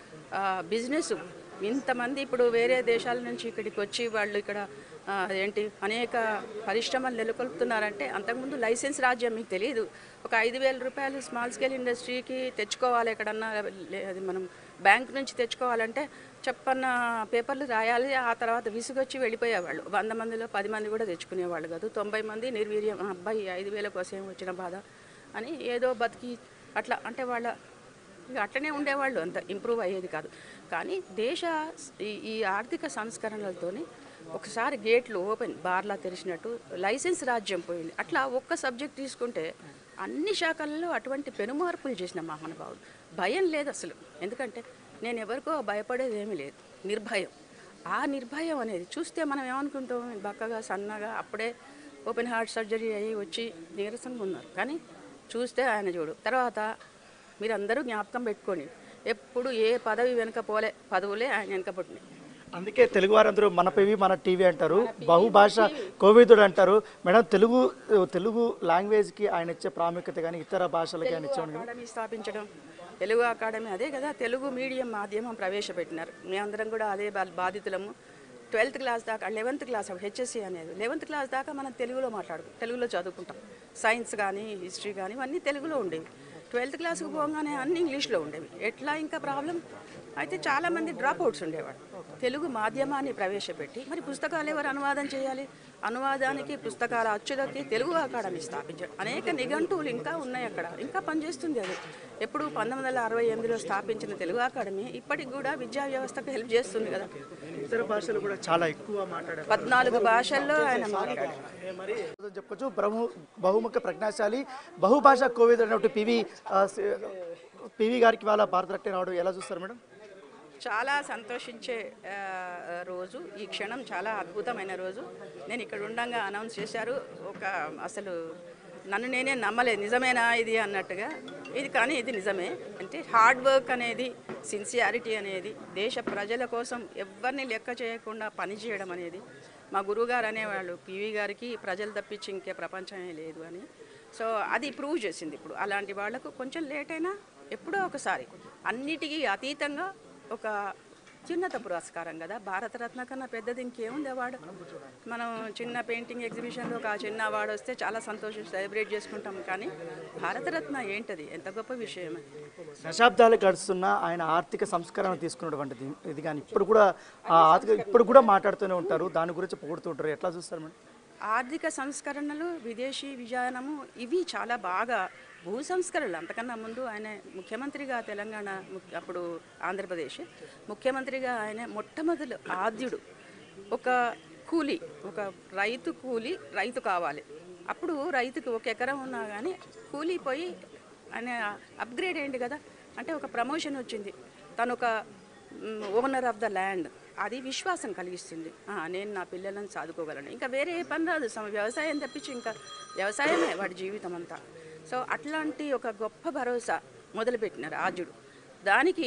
బిజినెస్. ఇంతమంది ఇప్పుడు వేరే దేశాల నుంచి ఇక్కడికి వచ్చి వాళ్ళు ఇక్కడ ఆ, ఏంటి అనేక పరిశ్రమలు నెలకొల్పుతున్నారంటే, అంతకుముందు లైసెన్స్ రాజ్యం మీకు తెలియదు. ఒక ఐదు వేల రూపాయలు స్మాల్ స్కేల్ ఇండస్ట్రీకి తెచ్చుకోవాలి ఎక్కడన్నా, లే- అది మనం బ్యాంక్ నుంచి తెచ్చుకోవాలంటే చెప్పన్న పేపర్లు రాయాలి. ఆ తర్వాత విసుగొచ్చి వెళ్ళిపోయేవాళ్ళు. వంద మందిలో పది మంది కూడా తెచ్చుకునేవాళ్ళు కాదు. తొంభై మంది నిర్వీర్యం, "ఆ, అబ్బాయి ఐదు వేల కోసం వచ్చిన బాధ" అని ఏదో బతికి అట్లా అంటే వాళ్ళ ఇక అట్లనే ఉండేవాళ్ళు. అంత ఇంప్రూవ్ అయ్యేది కాదు. కానీ దేశ ఈ ఈ ఆర్థిక సంస్కరణలతోని ఒకసారి గేట్లు ఓపెన్ బార్లా తెరిచినట్టు లైసెన్స్ రాజ్యం పోయింది. అట్లా ఒక్క సబ్జెక్ట్ తీసుకుంటే అన్ని శాఖల్లో అటువంటి పెనుమార్పులు చేసిన మహానుభావుడు. భయం లేదు అసలు. ఎందుకంటే నేను ఎవరికో భయపడేది ఏమీ లేదు, నిర్భయం. ఆ నిర్భయం అనేది చూస్తే మనం ఏమనుకుంటాం, బక్కగా సన్నగా అప్పుడే ఓపెన్ హార్ట్ సర్జరీ అయ్యి వచ్చి నీరసంగా ఉన్నారు. కానీ చూస్తే ఆయన చూడు. తర్వాత మీరందరూ జ్ఞాపకం పెట్టుకోండి, ఎప్పుడు ఏ పదవి వెనుక పోలే, పదవులే ఆయన వెనుక పుట్టినాయి. అందుకే తెలుగు వారందరూ మన పివి మన టీవీ అంటారు, బహుభాష కోవిదుడు అంటారు. మేడం, తెలుగు తెలుగు లాంగ్వేజ్కి ఆయన ఇచ్చే ప్రాముఖ్యత కానీ ఇతర భాషలకి ఆయన ఇచ్చే అకాడమీ స్థాపించడం, తెలుగు అకాడమీ అదే కదా తెలుగు మీడియం మాధ్యమం ప్రవేశపెట్టినారు. మేమందరం కూడా అదే బా- బాధితులము. ట్వెల్త్ క్లాస్ దాకా లెవెన్త్ క్లాస్ హెచ్ఎస్సి అనేది లెవెన్త్ క్లాస్ దాకా మనం తెలుగులో మాట్లాడుకుంటాం, తెలుగులో చదువుకుంటాం. సైన్స్ కానీ హిస్టరీ కానీ ఇవన్నీ తెలుగులో ఉండేవి. ట్వెల్త్ క్లాస్కి పోగానే అన్ని ఇంగ్లీష్లో ఉండేవి. ఎట్లా ఇంకా ప్రాబ్లం అయితే చాలామంది డ్రాప్ అవుట్స్ ఉండేవాడు. తెలుగు మాధ్యమాన్ని ప్రవేశపెట్టి మరి పుస్తకాలు ఎవరు అనువాదం చేయాలి? అనువాదానికి పుస్తకాల అచ్చులకి తెలుగు అకాడమీ స్థాపించారు. అనేక నిఘంటువులు ఇంకా ఉన్నాయి అక్కడ, ఇంకా పనిచేస్తుంది అది. ఎప్పుడు పంతొమ్మిది వందల అరవై ఎనిమిదిలో స్థాపించిన తెలుగు అకాడమీ ఇప్పటికి కూడా విద్యా వ్యవస్థకు హెల్ప్ చేస్తుంది కదా. ఇతర భాషలు కూడా చాలా ఎక్కువ మాట్లాడారు. పద్నాలుగు భాషల్లో ఆయన మాట్లాడారు. చెప్పొచ్చు బహు బహుముఖ ప్రజ్ఞాశాలి బహుభాషా కోవిద్ అన్నట్టు పివి ఆ, సి- పివి గారికి వాళ్ళ భారతరత్న రావడం ఎలా చూస్తారు మేడం? చాలా సంతోషించే ఆ, రోజు ఈ క్షణం, చాలా అద్భుతమైన రోజు. నేను ఇక్కడ ఉండంగా అనౌన్స్ చేశారు. ఒక అసలు నన్ను నేనే నమ్మలేదు నిజమేనా ఇది అన్నట్టుగా. ఇది కానీ ఇది నిజమే. అంటే హార్డ్ వర్క్ అనేది, సిన్సియారిటీ అనేది, దేశ ప్రజల కోసం ఎవరిని లెక్క చేయకుండా పనిచేయడం అనేది మా గురువుగారు అనేవాళ్ళు, పివి గారికి ప్రజలు తప్పించి ఇంకే ప్రపంచమే లేదు అని. సో అది ప్రూవ్ చేసింది. ఇప్పుడు అలాంటి వాళ్లకు కొంచెం లేట్ అయినా ఎప్పుడో ఒకసారి అన్నిటికీ అతీతంగా ఒక చిన్నత పురస్కారం కదా. భారతరత్న కన్నా పెద్దది ఇంకేముంది అవార్డు. మనం చిన్న పెయింటింగ్ ఎగ్జిబిషన్లో ఒక చిన్న అవార్డు వస్తే చాలా సంతోషం సెలబ్రేట్ చేసుకుంటాం. కానీ భారతరత్న ఏంటది, ఎంత గొప్ప విషయం. దశాబ్దాలు గడుస్తున్న ఆయన ఆర్థిక సంస్కరణ తీసుకున్నటువంటిది ఇది. కానీ ఇప్పుడు కూడా ఆ ఆర్థిక ఇప్పుడు కూడా మాట్లాడుతూనే ఉంటారు, దాని గురించి పొగుడుతుంటారు. ఎట్లా చూస్తారు మేడం? ఆర్థిక సంస్కరణలు, విదేశీ విజయనము ఇవి చాలా బాగా. భూ సంస్కరణలు అంతకన్నా ముందు ఆయన ముఖ్యమంత్రిగా తెలంగాణ, అప్పుడు ఆంధ్రప్రదేశ్ ముఖ్యమంత్రిగా ఆయన మొట్టమొదటి ఆద్యుడు. ఒక కూలి, ఒక రైతు కూలి రైతు కావాలి. అప్పుడు రైతుకి ఒక ఎకరం ఉన్నా కానీ కూలి పోయి ఆయన అప్గ్రేడ్ అయ్యింది కదా. అంటే ఒక ప్రమోషన్ వచ్చింది, తను ఒక ఓనర్ ఆఫ్ ద ల్యాండ్. అది విశ్వాసం కలిగిస్తుంది. నేను నా పిల్లలను చదువుకోగలను, ఇంకా వేరే ఏ పని రాదు, వ్యవసాయం తప్పించి ఇంకా వ్యవసాయమే వాడి జీవితం అంతా. సో అట్లాంటి ఒక గొప్ప భరోసా మొదలుపెట్టినారు ఆద్యుడు. దానికి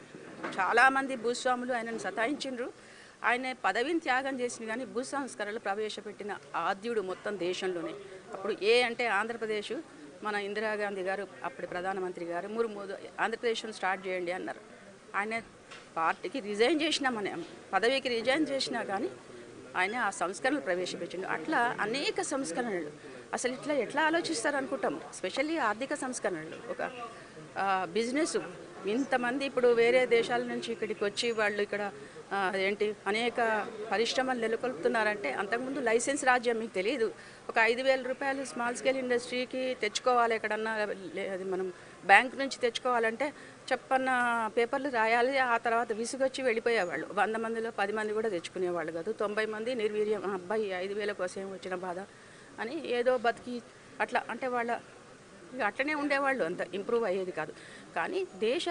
చాలామంది భూస్వాములు ఆయనను సతాయించిండ్రు. ఆయన పదవిని త్యాగం చేసిన కానీ భూ సంస్కరణలు ప్రవేశపెట్టిన ఆద్యుడు మొత్తం దేశంలోనే. అప్పుడు ఏ అంటే ఆంధ్రప్రదేశ్, మన ఇందిరాగాంధీ గారు అప్పటి ప్రధానమంత్రి గారు మూడు మూడు ఆంధ్రప్రదేశ్ను స్టార్ట్ చేయండి అన్నారు. ఆయన పార్టీకి రిజైన్ చేసినా, మన పదవికి రిజైన్ చేసినా కానీ ఆయన ఆ సంస్కరణలు ప్రవేశపెట్టిండు. అట్లా అనేక సంస్కరణలు. అసలు ఇట్లా ఎట్లా ఆలోచిస్తారు అనుకుంటాం. స్పెషల్లీ ఆర్థిక సంస్కరణలు, ఒక బిజినెస్. ఇంతమంది ఇప్పుడు వేరే దేశాల నుంచి ఇక్కడికి వచ్చి వాళ్ళు ఇక్కడ ఏంటి అనేక పరిశ్రమలు నెలకొల్పుతున్నారంటే, అంతకుముందు లైసెన్స్ రాజ్యం మీకు తెలియదు. ఒక ఐదు వేల రూపాయలు స్మాల్ స్కేల్ ఇండస్ట్రీకి తెచ్చుకోవాలి, ఎక్కడన్నా అది మనం బ్యాంక్ నుంచి తెచ్చుకోవాలంటే చెప్పన్న పేపర్లు రాయాలి. ఆ తర్వాత విసుగొచ్చి వెళ్ళిపోయేవాళ్ళు. వంద మందిలో పది మంది కూడా తెచ్చుకునేవాళ్ళు కాదు. తొంభై మంది నిర్వీర్యం, అబ్బాయి ఐదు వేల కోసం వచ్చిన బాధ అని ఏదో బతికి అట్లా అంటే వాళ్ళ అట్లనే ఉండేవాళ్ళు, అంత ఇంప్రూవ్ అయ్యేది కాదు. కానీ దేశ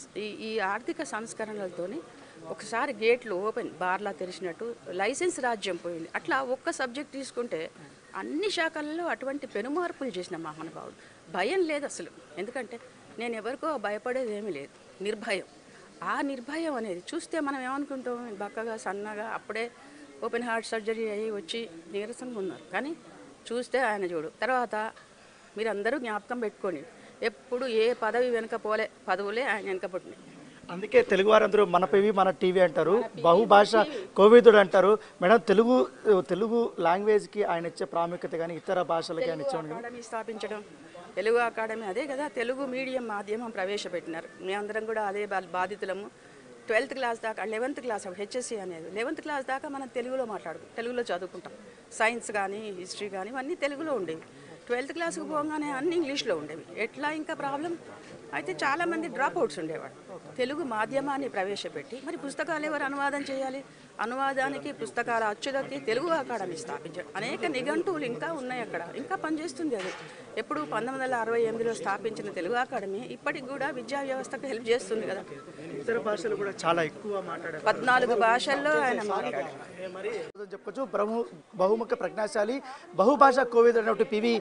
ఈ ఆర్థిక సంస్కరణలతోని ఒకసారి గేట్లు ఓపెన్, బార్లా తెరిచినట్టు లైసెన్స్ రాజ్యం పోయింది. అట్లా ఒక్క సబ్జెక్ట్ తీసుకుంటే అన్ని శాఖలలో అటువంటి పెనుమార్పులు చేసిన మహానుభావుడు. భయం లేదు అసలు. ఎందుకంటే నేను ఎవరికో భయపడేది ఏమీ లేదు, నిర్భయం. ఆ నిర్భయం అనేది చూస్తే మనం ఏమనుకుంటాం, బక్కగా సన్నగా అప్పుడే ఓపెన్ హార్ట్ సర్జరీ అయ్యి వచ్చి నీరసంగా ఉన్నారు. కానీ చూస్తే ఆయన చూడు. తర్వాత మీరందరూ జ్ఞాపకం పెట్టుకోండి, ఎప్పుడు ఏ పదవి వెనుక పోలే, పదవులే ఆయన వెనుక పుట్టినాయి. అందుకే తెలుగు వారందరూ మన పివి మన టీవీ అంటారు, బహుభాష కోవిదుడు అంటారు. మేడం, తెలుగు తెలుగు లాంగ్వేజ్కి ఆయన ఇచ్చే ప్రాముఖ్యత కానీ ఇతర భాషలకి ఆయన ఇచ్చే అకాడమీ స్థాపించడం, తెలుగు అకాడమీ అదే కదా, తెలుగు మీడియం మాధ్యమం ప్రవేశపెట్టినారు. మేమందరం కూడా అదే బాధితులము. ట్వెల్త్ క్లాస్ దాకా, లెవెన్త్ క్లాస్ హెచ్ఎస్సి అనేది లెవెన్త్ క్లాస్ దాకా మనం తెలుగులో మాట్లాడుకుంటాం, తెలుగులో చదువుకుంటాం. సైన్స్ కానీ హిస్టరీ కానీ ఇవన్నీ తెలుగులో ఉండేవి. ట్వెల్త్ క్లాస్కి పోగానే అన్ని ఇంగ్లీష్లో ఉండేవి. ఎట్లా ఇంకా ప్రాబ్లం అయితే చాలామంది డ్రాప్ అవుట్స్ ఉండేవాడు. తెలుగు మాధ్యమాన్ని ప్రవేశపెట్టి మరి పుస్తకాలు ఎవరు అనువాదం చేయాలి? అనువాదానికి పుస్తకాల అచ్చుదకి తెలుగు అకాడమీ స్థాపించాడు. అనేక నిఘంటువులు ఇంకా ఉన్నాయి అక్కడ, ఇంకా పనిచేస్తుంది అది. ఎప్పుడు పంతొమ్మిది వందల అరవై ఎనిమిదిలో స్థాపించిన తెలుగు అకాడమీ ఇప్పటికి కూడా విద్యా వ్యవస్థకు హెల్ప్ చేస్తుంది కదా. ఇతర భాషలు కూడా చాలా ఎక్కువ మాట్లాడారు, పద్నాలుగు భాషల్లో ఆయన మాట్లాడారు. చెప్పొచ్చు. బహు బహుముఖ ప్రజ్ఞాశాలి, బహుభాష కోవిదుడు అన్నట్టు పివి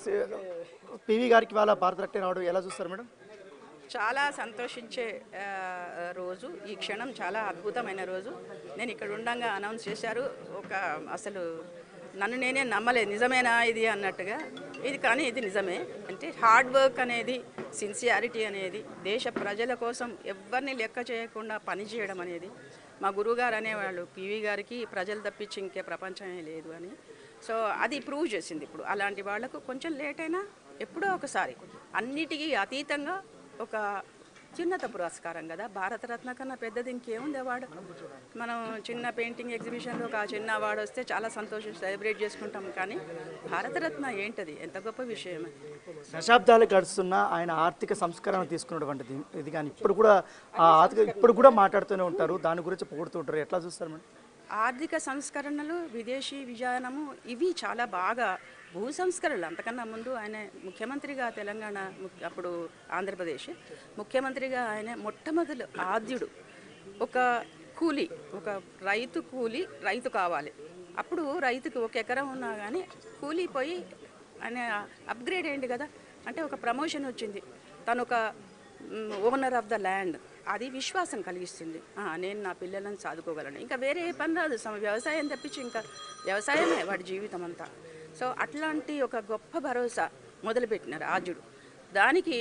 పివి గారికి వాళ్ళ భారతరత్న రావడం ఎలా చూస్తారు మేడం? చాలా సంతోషించే రోజు ఈ క్షణం, చాలా అద్భుతమైన రోజు. నేను ఇక్కడ ఉండంగా అనౌన్స్ చేశారు, ఒక అసలు నన్ను నేనే నమ్మలేదు, నిజమేనా ఇది అన్నట్టుగా. ఇది కానీ ఇది నిజమే. అంటే హార్డ్ వర్క్ అనేది, సిన్సియారిటీ అనేది, దేశ ప్రజల కోసం ఎవరిని లెక్క చేయకుండా పనిచేయడం అనేది మా గురువుగారు అనేవాళ్ళు, పివి గారికి ప్రజలు తప్పించి ఇంకే ప్రపంచమే లేదు అని. సో అది ప్రూవ్ చేసింది. ఇప్పుడు అలాంటి వాళ్లకు కొంచెం లేట్ అయినా ఎప్పుడో ఒకసారి అన్నిటికీ అతీతంగా ఒక చిన్నత పురస్కారం కదా. భారతరత్న కన్నా పెద్దది ఇంకేముంది అవార్డు. మనం చిన్న పెయింటింగ్ ఎగ్జిబిషన్లో ఒక చిన్న అవార్డు వస్తే చాలా సంతోషం సెలబ్రేట్ చేసుకుంటాం. కానీ భారతరత్న ఏంటది, ఎంత గొప్ప విషయం. దశాబ్దాలు గడుస్తున్న ఆయన ఆర్థిక సంస్కరణ తీసుకున్నటువంటిది ఇది. కానీ ఇప్పుడు కూడా ఆ ఆర్థిక ఇప్పుడు కూడా మాట్లాడుతూనే ఉంటారు, దాని గురించి పొగుడుతుంటారు. ఎట్లా చూస్తారు మేడం? ఆర్థిక సంస్కరణలు, విదేశీ విజయనము ఇవి చాలా బాగా. భూ సంస్కరణలు అంతకన్నా ముందు ఆయన ముఖ్యమంత్రిగా తెలంగాణ, అప్పుడు ఆంధ్రప్రదేశ్ ముఖ్యమంత్రిగా ఆయన మొట్టమొదటి ఆద్యుడు. ఒక కూలి, ఒక రైతు కూలి రైతు కావాలి. అప్పుడు రైతుకి ఒక ఎకరం ఉన్నా కానీ కూలి పోయి ఆయన అప్గ్రేడ్ అయ్యింది కదా, అంటే ఒక ప్రమోషన్ వచ్చింది. తను ఒక ఓనర్ ఆఫ్ ద ల్యాండ్, అది విశ్వాసం కలిగిస్తుంది. ఆ, నేను నా పిల్లలను చదువుకోగలను, ఇంకా వేరే ఏ పని రాదు, సమ వ్యవసాయం తప్పించి ఇంకా వ్యవసాయమే వాడి జీవితం అంతా. సో అట్లాంటి ఒక గొప్ప భరోసా మొదలుపెట్టిన రాజుడు. దానికి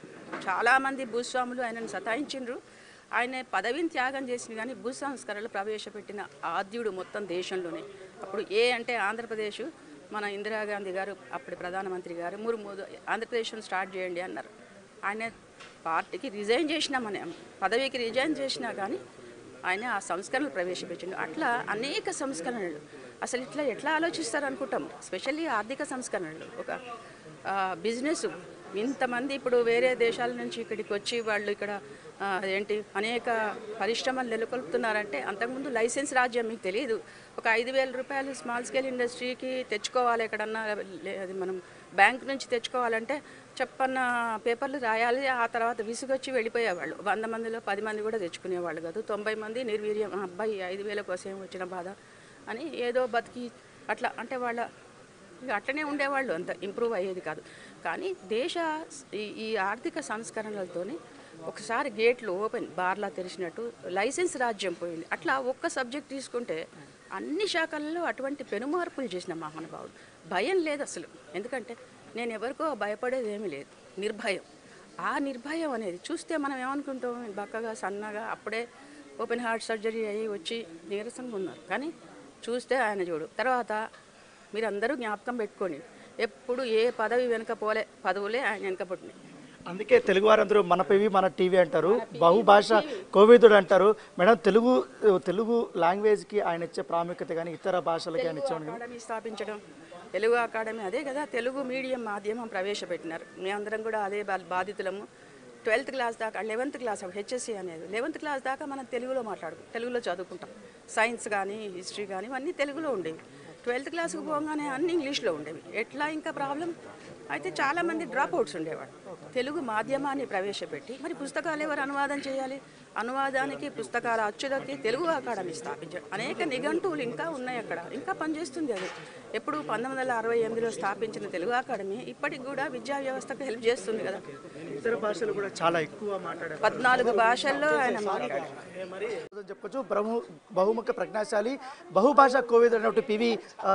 చాలామంది భూస్వాములు ఆయనను సతాయించిండ్రు. ఆయన పదవిని త్యాగం చేసిన కానీ భూ సంస్కరణలు ప్రవేశపెట్టిన ఆద్యుడు మొత్తం దేశంలోనే. అప్పుడు ఏ అంటే ఆంధ్రప్రదేశ్, మన ఇందిరాగాంధీ గారు అప్పటి ప్రధానమంత్రి గారు ముర్ము ఆంధ్రప్రదేశ్ను స్టార్ట్ చేయండి అన్నారు. ఆయన పార్టీకి రిజైన్ చేసినా, మన పదవికి రిజైన్ చేసినా కానీ ఆయన ఆ సంస్కరణలు ప్రవేశపెట్టిండు. అట్లా అనేక సంస్కరణలు. అసలు ఇట్లా ఎట్లా ఆలోచిస్తారు అనుకుంటాం. స్పెషల్లీ ఆర్థిక సంస్కరణలు, ఒక బిజినెస్. ఇంతమంది ఇప్పుడు వేరే దేశాల నుంచి ఇక్కడికి వచ్చి వాళ్ళు ఇక్కడ ఏంటి అనేక పరిశ్రమలు నెలకొల్పుతున్నారంటే, అంతకుముందు లైసెన్స్ రాజ్యం మీకు తెలియదు. ఒక ఐదు వేల రూపాయలు స్మాల్ స్కేల్ ఇండస్ట్రీకి తెచ్చుకోవాలి, ఎక్కడన్నా అది మనం బ్యాంక్ నుంచి తెచ్చుకోవాలంటే చెప్పన్న పేపర్లు రాయాలి. ఆ తర్వాత విసుగొచ్చి వెళ్ళిపోయేవాళ్ళు. వంద మందిలో పది మంది కూడా తెచ్చుకునేవాళ్ళు కాదు. తొంభై మంది నిర్వీర్యం, అబ్బాయి ఐదు వేల కోసం వచ్చిన బాధ అని ఏదో బతికి అట్లా అంటే వాళ్ళ ఇక అట్లనే ఉండేవాళ్ళు, అంత ఇంప్రూవ్ అయ్యేది కాదు. కానీ దేశ ఈ ఈ ఆర్థిక సంస్కరణలతోనే ఒకసారి గేట్లు ఓపెన్ బార్లా తెరిచినట్టు లైసెన్స్ రాజ్యం పోయింది. అట్లా ఒక్క సబ్జెక్ట్ తీసుకుంటే అన్ని శాఖల్లో అటువంటి పెనుమార్పులు చేసిన మహానుభావుడు. భయం లేదు అసలు, ఎందుకంటే నేను ఎవరికో భయపడేది ఏమీ లేదు, నిర్భయం. ఆ నిర్భయం అనేది చూస్తే మనం ఏమనుకుంటాం, బక్కగా సన్నగా అప్పుడే ఓపెన్ హార్ట్ సర్జరీ అయ్యి వచ్చి నీరసంగా ఉన్నారు. కానీ చూస్తే ఆయన చూడు. తర్వాత మీరందరూ జ్ఞాపకం పెట్టుకొని, ఎప్పుడు ఏ పదవి వెనుక పోలే, పదవులే ఆయన వెనుక పుట్టినాయి. అందుకే తెలుగు వారందరూ మన పివి మన టీవీ అంటారు, బహుభాష కోవిదుడు అంటారు. మేడం, తెలుగు తెలుగు లాంగ్వేజ్కి ఆయన ఇచ్చే ప్రాముఖ్యత కానీ ఇతర భాషలకి ఆయన ఇచ్చే అకాడమీ స్థాపించడం, తెలుగు అకాడమీ అదే కదా, తెలుగు మీడియం మాధ్యమం ప్రవేశపెట్టినారు. మేమందరం కూడా అదే బాధితులము. ట్వెల్త్ క్లాస్ దాకా, లెవెన్త్ క్లాస్ హెచ్ఎస్సి అనేది లెవెన్త్ క్లాస్ దాకా మనం తెలుగులో మాట్లాడుకు తెలుగులో చదువుకుంటాం. సైన్స్ కానీ హిస్టరీ కానీ ఇవన్నీ తెలుగులో ఉండేవి. ట్వెల్త్ క్లాస్కి పోగానే అన్ని ఇంగ్లీష్లో ఉండేవి. ఎట్లా ఇంకా ప్రాబ్లం అయితే చాలామంది డ్రాప్ అవుట్స్ ఉండేవాడు. తెలుగు మాధ్యమాన్ని ప్రవేశపెట్టి మరి పుస్తకాలు ఎవరు అనువాదం చేయాలి, అనువాదానికి పుస్తకాల అచ్చుదకి తెలుగు అకాడమీ స్థాపించారు. అనేక నిఘంటువులు ఇంకా ఉన్నాయి అక్కడ, ఇంకా పనిచేస్తుంది అది. ఎప్పుడు పంతొమ్మిది వందల అరవై ఎనిమిదిలో స్థాపించిన తెలుగు అకాడమీ ఇప్పటికి కూడా విద్యా వ్యవస్థకు హెల్ప్ చేస్తుంది కదా. ఇతర భాషలు కూడా చాలా ఎక్కువ మాట్లాడారు, పద్నాలుగు భాషల్లో ఆయన మాట్లాడారు. చెప్పొచ్చు. బహు బహుముఖ ప్రజ్ఞాశాలి, బహుభాష కోవిదుడు అన్నట్టు పివి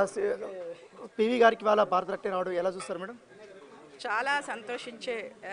పివి గారికి వాళ్ళ భారతరత్న రావడం ఎలా చూస్తారు మేడం? చాలా సంతోషించే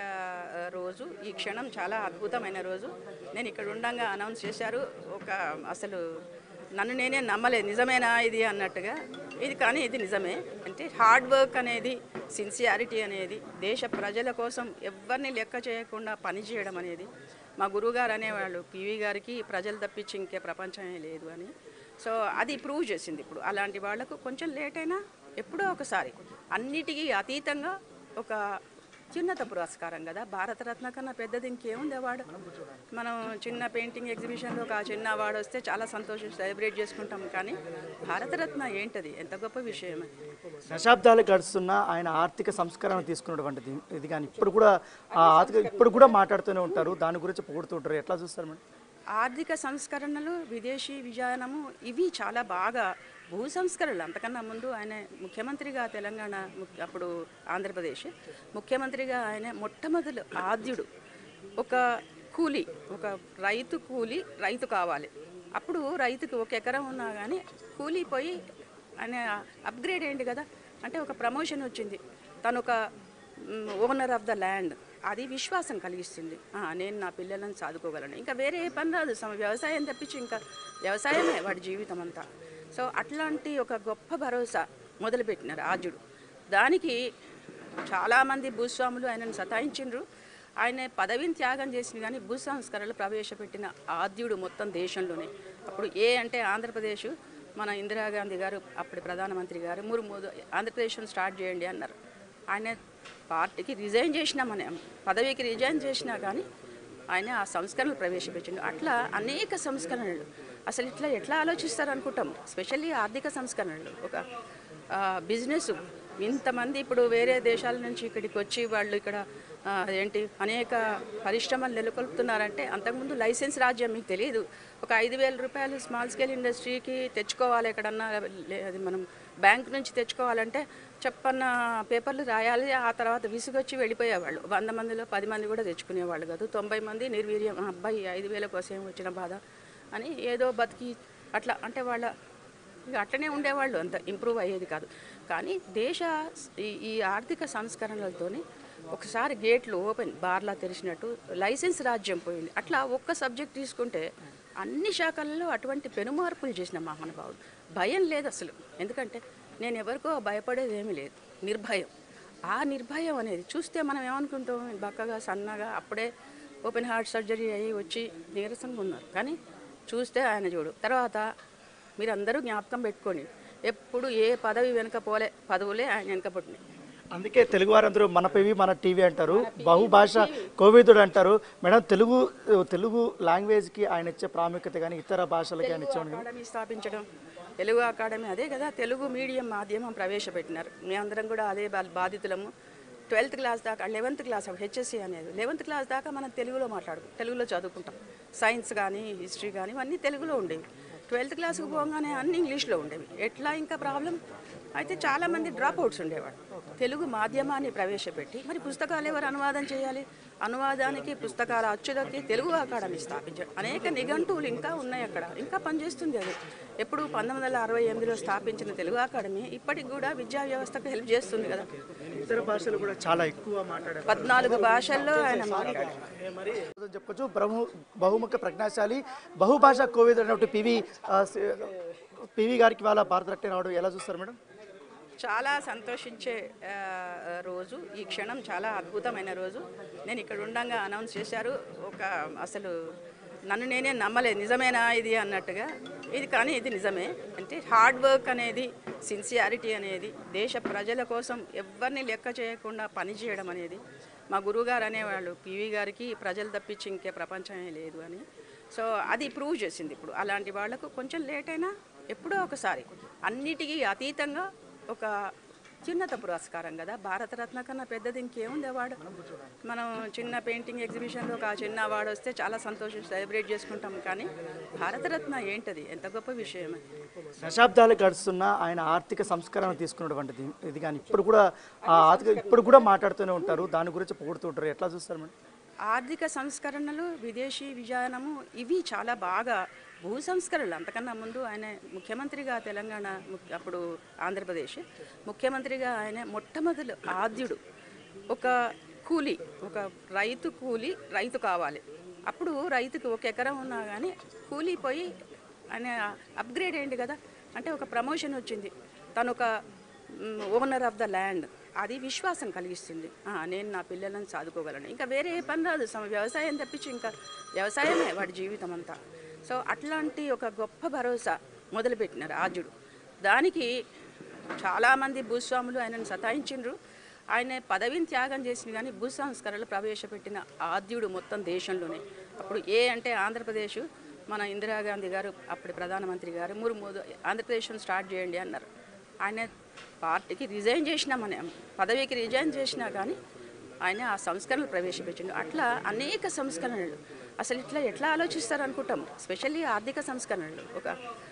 రోజు ఈ క్షణం, చాలా అద్భుతమైన రోజు. నేను ఇక్కడ ఉండంగా అనౌన్స్ చేశారు. ఒక అసలు నన్ను నేనే నమ్మలేదు, నిజమేనా ఇది అన్నట్టుగా. ఇది కానీ ఇది నిజమే. అంటే హార్డ్ వర్క్ అనేది, సిన్సియారిటీ అనేది, దేశ ప్రజల కోసం ఎవరిని లెక్క చేయకుండా పనిచేయడం అనేది మా గురువుగారు అనేవాళ్ళు, పివి గారికి ప్రజలు తప్పించి ఇంకే ప్రపంచమే లేదు అని. సో అది ప్రూవ్ చేసింది. ఇప్పుడు అలాంటి వాళ్లకు కొంచెం లేట్ అయినా ఎప్పుడో ఒకసారి అన్నిటికీ అతీతంగా ఒక చిన్నత పురస్కారం కదా. భారతరత్న కన్నా పెద్దది ఇంకేముంది అవార్డు. మనం చిన్న పెయింటింగ్ ఎగ్జిబిషన్లో ఒక చిన్న అవార్డు వస్తే చాలా సంతోషం సెలబ్రేట్ చేసుకుంటాం. కానీ భారతరత్న ఏంటది, ఎంత గొప్ప విషయం. దశాబ్దాలు గడుస్తున్న ఆయన ఆర్థిక సంస్కరణ తీసుకున్నటువంటిది ఇది. కానీ ఇప్పుడు కూడా ఆ ఆర్థిక ఇప్పుడు కూడా మాట్లాడుతూనే ఉంటారు, దాని గురించి పొగుడుతుంటారు. ఎట్లా చూస్తారు మేడం? ఆర్థిక సంస్కరణలు, విదేశీ విజయనము, ఇవి చాలా బాగా. భూ సంస్కరణలు అంతకన్నా ముందు ఆయన ముఖ్యమంత్రిగా, తెలంగాణ అప్పుడు ఆంధ్రప్రదేశ్ ముఖ్యమంత్రిగా ఆయన మొట్టమొదటి ఆద్యుడు. ఒక కూలి, ఒక రైతు కూలి రైతు కావాలి. అప్పుడు రైతుకి ఒక ఎకరం ఉన్నా కానీ కూలిపోయి ఆయన అప్గ్రేడ్ అయ్యింది కదా, అంటే ఒక ప్రమోషన్ వచ్చింది. తను ఒక ఓనర్ ఆఫ్ ద ల్యాండ్, అది విశ్వాసం కలిగిస్తుంది. నేను నా పిల్లలను చదువుకోగలను, ఇంకా వేరే ఏ పని రాదు, సమ వ్యవసాయం తప్పించి ఇంకా వ్యవసాయమే వాడి జీవితం అంతా. సో అట్లాంటి ఒక గొప్ప భరోసా మొదలుపెట్టిన రాజుడు. దానికి చాలామంది భూస్వాములు ఆయనను సతాయించిండ్రు. ఆయన పదవిని త్యాగం చేసిన కానీ భూ సంస్కరణలు ప్రవేశపెట్టిన ఆద్యుడు మొత్తం దేశంలోనే. అప్పుడు ఏ అంటే ఆంధ్రప్రదేశ్, మన ఇందిరాగాంధీ గారు అప్పటి ప్రధానమంత్రి గారు ముర్ము ఆంధ్రప్రదేశ్ను స్టార్ట్ చేయండి అన్నారు. ఆయన పార్టీకి రిజైన్ చేసినా, మన పదవికి రిజైన్ చేసినా కానీ ఆయన ఆ సంస్కరణలు ప్రవేశపెట్టిండు. అట్లా అనేక సంస్కరణలు. అసలు ఇట్లా ఎట్లా ఆలోచిస్తారు అనుకుంటాం. స్పెషల్లీ ఆర్థిక సంస్కరణలు, ఒక బిజినెస్. ఇంతమంది ఇప్పుడు వేరే దేశాల నుంచి ఇక్కడికి వచ్చి వాళ్ళు ఇక్కడ ఏంటి అనేక పరిశ్రమలు నెలకొల్పుతున్నారంటే, అంతకుముందు లైసెన్స్ రాజ్యం మీకు తెలియదు. ఒక ఐదు వేల రూపాయలు స్మాల్ స్కేల్ ఇండస్ట్రీకి తెచ్చుకోవాలి, ఎక్కడన్నా అది మనం బ్యాంక్ నుంచి తెచ్చుకోవాలంటే చెప్పన్న పేపర్లు రాయాలి, ఆ తర్వాత విసుగొచ్చి వెళ్ళిపోయేవాళ్ళు. వంద మందిలో పది మంది కూడా తెచ్చుకునేవాళ్ళు కాదు. తొంభై మంది నిర్వీర్యం, "ఆ అబ్బాయి ఐదు వేల కోసం వచ్చిన బాధ" అని ఏదో బతికి అట్లా అంటే వాళ్ళ ఇక అట్లనే ఉండేవాళ్ళు, అంత ఇంప్రూవ్ అయ్యేది కాదు. కానీ దేశ ఈ ఈ ఆర్థిక సంస్కరణలతోని ఒకసారి గేట్లు ఓపెన్ బార్లా తెరిచినట్టు లైసెన్స్ రాజ్యం పోయింది. అట్లా ఒక్క సబ్జెక్ట్ తీసుకుంటే అన్ని శాఖల్లో అటువంటి పెనుమార్పులు చేసిన మహానుభావుడు. భయం లేదు అసలు, ఎందుకంటే నేను ఎవరికో భయపడేది ఏమీ లేదు, నిర్భయం. ఆ నిర్భయం అనేది చూస్తే మనం ఏమనుకుంటాం, బక్కగా సన్నగా అప్పుడే ఓపెన్ హార్ట్ సర్జరీ అయ్యి వచ్చి నీరసంగా ఉన్నారు. కానీ చూస్తే ఆయన చూడు. తర్వాత మీరందరూ జ్ఞాపకం పెట్టుకోండి, ఎప్పుడు ఏ పదవి వెనుక పోలే, పదవులే ఆయన వెనుక పుట్టినాయి. అందుకే తెలుగు వారందరూ మన పివి మన టీవీ అంటారు, బహుభాష కోవిదుడు అంటారు. మేడం, తెలుగు తెలుగు లాంగ్వేజ్కి ఆయన ఇచ్చే ప్రాముఖ్యత కానీ ఇతర భాషలకి ఆయన ఇచ్చే అకాడమీ స్థాపించడం, తెలుగు అకాడమీ అదే కదా, తెలుగు మీడియం మాధ్యమం ప్రవేశపెట్టినారు. మేమందరం కూడా అదే బా- బాధితులము. ట్వెల్త్ క్లాస్ దాకా, లెవెన్త్ క్లాస్ హెచ్ఎస్సి అనేది లెవెన్త్ క్లాస్ దాకా మనం తెలుగులో మాట్లాడుకు తెలుగులో చదువుకుంటాం. సైన్స్ కానీ హిస్టరీ కానీ ఇవన్నీ తెలుగులో ఉండేవి. ట్వెల్త్ క్లాస్కి పోగానే అన్ని ఇంగ్లీష్లో ఉండేవి. ఎట్లా ఇంకా ప్రాబ్లం అయితే చాలామంది డ్రాప్ అవుట్స్ ఉండేవాడు. తెలుగు మాధ్యమాన్ని ప్రవేశపెట్టి మరి పుస్తకాలు ఎవరు అనువాదం చేయాలి? అనువాదానికి పుస్తకాల అచ్చుదకి తెలుగు అకాడమీ స్థాపించారు. అనేక నిఘంటువులు ఇంకా ఉన్నాయి అక్కడ, ఇంకా పనిచేస్తుంది అది. ఎప్పుడు పంతొమ్మిది వందల అరవై ఎనిమిదిలో స్థాపించిన తెలుగు అకాడమీ ఇప్పటికి కూడా విద్యా వ్యవస్థకు హెల్ప్ చేస్తుంది కదా. ఇతర భాషలు కూడా చాలా ఎక్కువ మాట్లాడారు. పద్నాలుగు భాషల్లో ఆయన మాట్లాడారు. చెప్పొచ్చు బ్రహ్మ బహుముఖ ప్రజ్ఞాశాలి బహుభాష కోవిదుడు అనేటువంటి పివి ఆ, సి- పివి గారికి వాళ్ళ భారతరత్న రావడం ఎలా చూస్తారు మేడం? చాలా సంతోషించే ఆ, రోజు ఈ క్షణం, చాలా అద్భుతమైన రోజు. నేను ఇక్కడ ఉండంగా అనౌన్స్ చేశారు. ఒక అసలు నన్ను నేనే నమ్మలేదు, నిజమేనా ఇది అన్నట్టుగా. ఇది కానీ ఇది నిజమే. అంటే హార్డ్ వర్క్ అనేది, సిన్సియారిటీ అనేది, దేశ ప్రజల కోసం ఎవరిని లెక్క చేయకుండా పనిచేయడం అనేది మా గురువుగారు అనేవాళ్ళు, పివి గారికి ప్రజలు తప్పించి ఇంకే ప్రపంచమే లేదు అని. సో అది ప్రూవ్ చేసింది. ఇప్పుడు అలాంటి వాళ్లకు కొంచెం లేట్ అయినా ఎప్పుడో ఒకసారి అన్నిటికీ అతీతంగా ఒక చిన్నత పురస్కారం కదా. భారతరత్న కన్నా పెద్దది ఇంకేముంది అవార్డు? మనం చిన్న పెయింటింగ్ ఎగ్జిబిషన్లో ఒక చిన్న అవార్డు వస్తే చాలా సంతోషం సెలబ్రేట్ చేసుకుంటాం. కానీ భారతరత్న ఏంటది, ఎంత గొప్ప విషయం. దశాబ్దాలు గడుస్తున్న ఆయన ఆర్థిక సంస్కరణ తీసుకున్నటువంటిది ఇది కానీ ఇప్పుడు కూడా ఆ ఆర్థిక ఇప్పుడు కూడా మాట్లాడుతూనే ఉంటారు, దాని గురించి పొగుడుతూ ఉంటారు. ఎట్లా చూస్తారు మేడం? ఆర్థిక సంస్కరణలు, విదేశీ విజయనము, ఇవి చాలా బాగా భూ సంస్కరణలు. అంతకన్నా ముందు ఆయన ముఖ్యమంత్రిగా తెలంగాణ, ముఖ్య- అప్పుడు ఆంధ్రప్రదేశ్ ముఖ్యమంత్రిగా ఆయన మొట్టమొదటి ఆద్యుడు. ఒక కూలి, ఒక రైతు కూలి రైతు కావాలి. అప్పుడు రైతుకు ఒక ఎకరం ఉన్నా కానీ కూలి పోయి ఆయన అప్గ్రేడ్ అయింది కదా. అంటే ఒక ప్రమోషన్ వచ్చింది, తను ఒక ఓనర్ ఆఫ్ ద ల్యాండ్. అది విశ్వాసం కలిగిస్తుంది. ఆ, నేను నా పిల్లలను చదువుకోగలను, ఇంకా వేరే ఏ పని రాదు, సమ వ్యవసాయం తప్పించి ఇంకా వ్యవసాయమే వాడి జీవితం అంతా. సో అట్లాంటి ఒక గొప్ప భరోసా మొదలుపెట్టినారు ఆద్యుడు. దానికి చాలామంది భూస్వాములు ఆయనను సతాయించిండ్రు. ఆయన పదవిని త్యాగం చేసిన కానీ భూ సంస్కరణలు ప్రవేశపెట్టిన ఆద్యుడు మొత్తం దేశంలోనే. అప్పుడు ఏ అంటే ఆంధ్రప్రదేశ్, మన ఇందిరాగాంధీ గారు అప్పుడు ప్రధానమంత్రి గారు ముర్ము ఆంధ్రప్రదేశ్ను స్టార్ట్ చేయండి అన్నారు. ఆయన పార్టీకి రిజైన్ చేసినా, మన పదవికి రిజైన్ చేసినా కానీ ఆయన ఆ సంస్కరణలు ప్రవేశపెట్టిండు. అట్లా అనేక సంస్కరణలు. అసలు ఇట్లా ఎట్లా ఆలోచిస్తారు అనుకుంటాం. స్పెషల్లీ ఆర్థిక సంస్కరణలు, ఒక